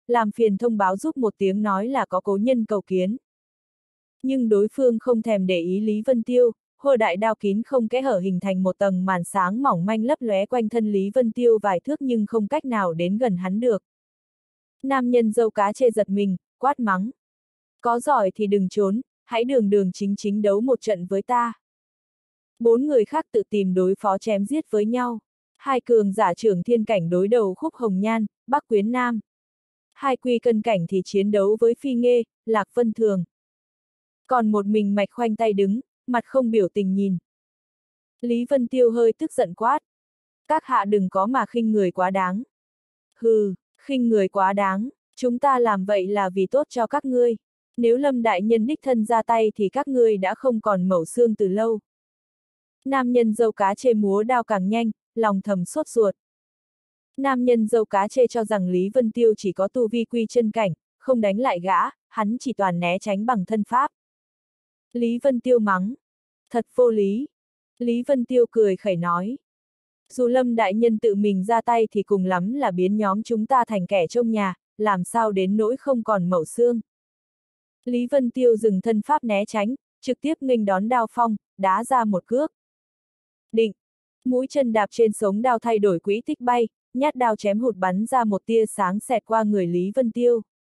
làm phiền thông báo giúp một tiếng nói là có cố nhân cầu kiến. Nhưng đối phương không thèm để ý Lý Vân Tiêu, hô đại đao kín không kẽ hở hình thành một tầng màn sáng mỏng manh lấp lóe quanh thân Lý Vân Tiêu vài thước nhưng không cách nào đến gần hắn được. Nam nhân dâu cá chê giật mình, quát mắng. Có giỏi thì đừng trốn, hãy đường đường chính chính đấu một trận với ta. 4 người khác tự tìm đối phó chém giết với nhau. 2 cường giả trưởng thiên cảnh đối đầu Khúc Hồng Nhan, Bắc Quyến Nam. 2 quy cân cảnh thì chiến đấu với Phi Nghê, Lạc Vân Thường. Còn một mình Mạch khoanh tay đứng, mặt không biểu tình nhìn. Lý Vân Tiêu hơi tức giận quát. Các hạ đừng có mà khinh người quá đáng. Hừ, khinh người quá đáng, chúng ta làm vậy là vì tốt cho các ngươi. Nếu Lâm đại nhân đích thân ra tay thì các ngươi đã không còn mẩu xương từ lâu. Nam nhân dâu cá chê múa đao càng nhanh, lòng thầm sốt ruột. Nam nhân dâu cá chê cho rằng Lý Vân Tiêu chỉ có tu vi quy chân cảnh, không đánh lại gã, hắn chỉ toàn né tránh bằng thân pháp. Lý Vân Tiêu mắng. Thật vô lý. Lý Vân Tiêu cười khẩy nói. Dù Lâm đại nhân tự mình ra tay thì cùng lắm là biến nhóm chúng ta thành kẻ trông nhà, làm sao đến nỗi không còn mẩu xương. Lý Vân Tiêu dừng thân pháp né tránh, trực tiếp nghênh đón đao phong, đá ra một cước. Định. Mũi chân đạp trên sống đao thay đổi quỹ tích bay, nhát đao chém hụt bắn ra một tia sáng xẹt qua người Lý Vân Tiêu.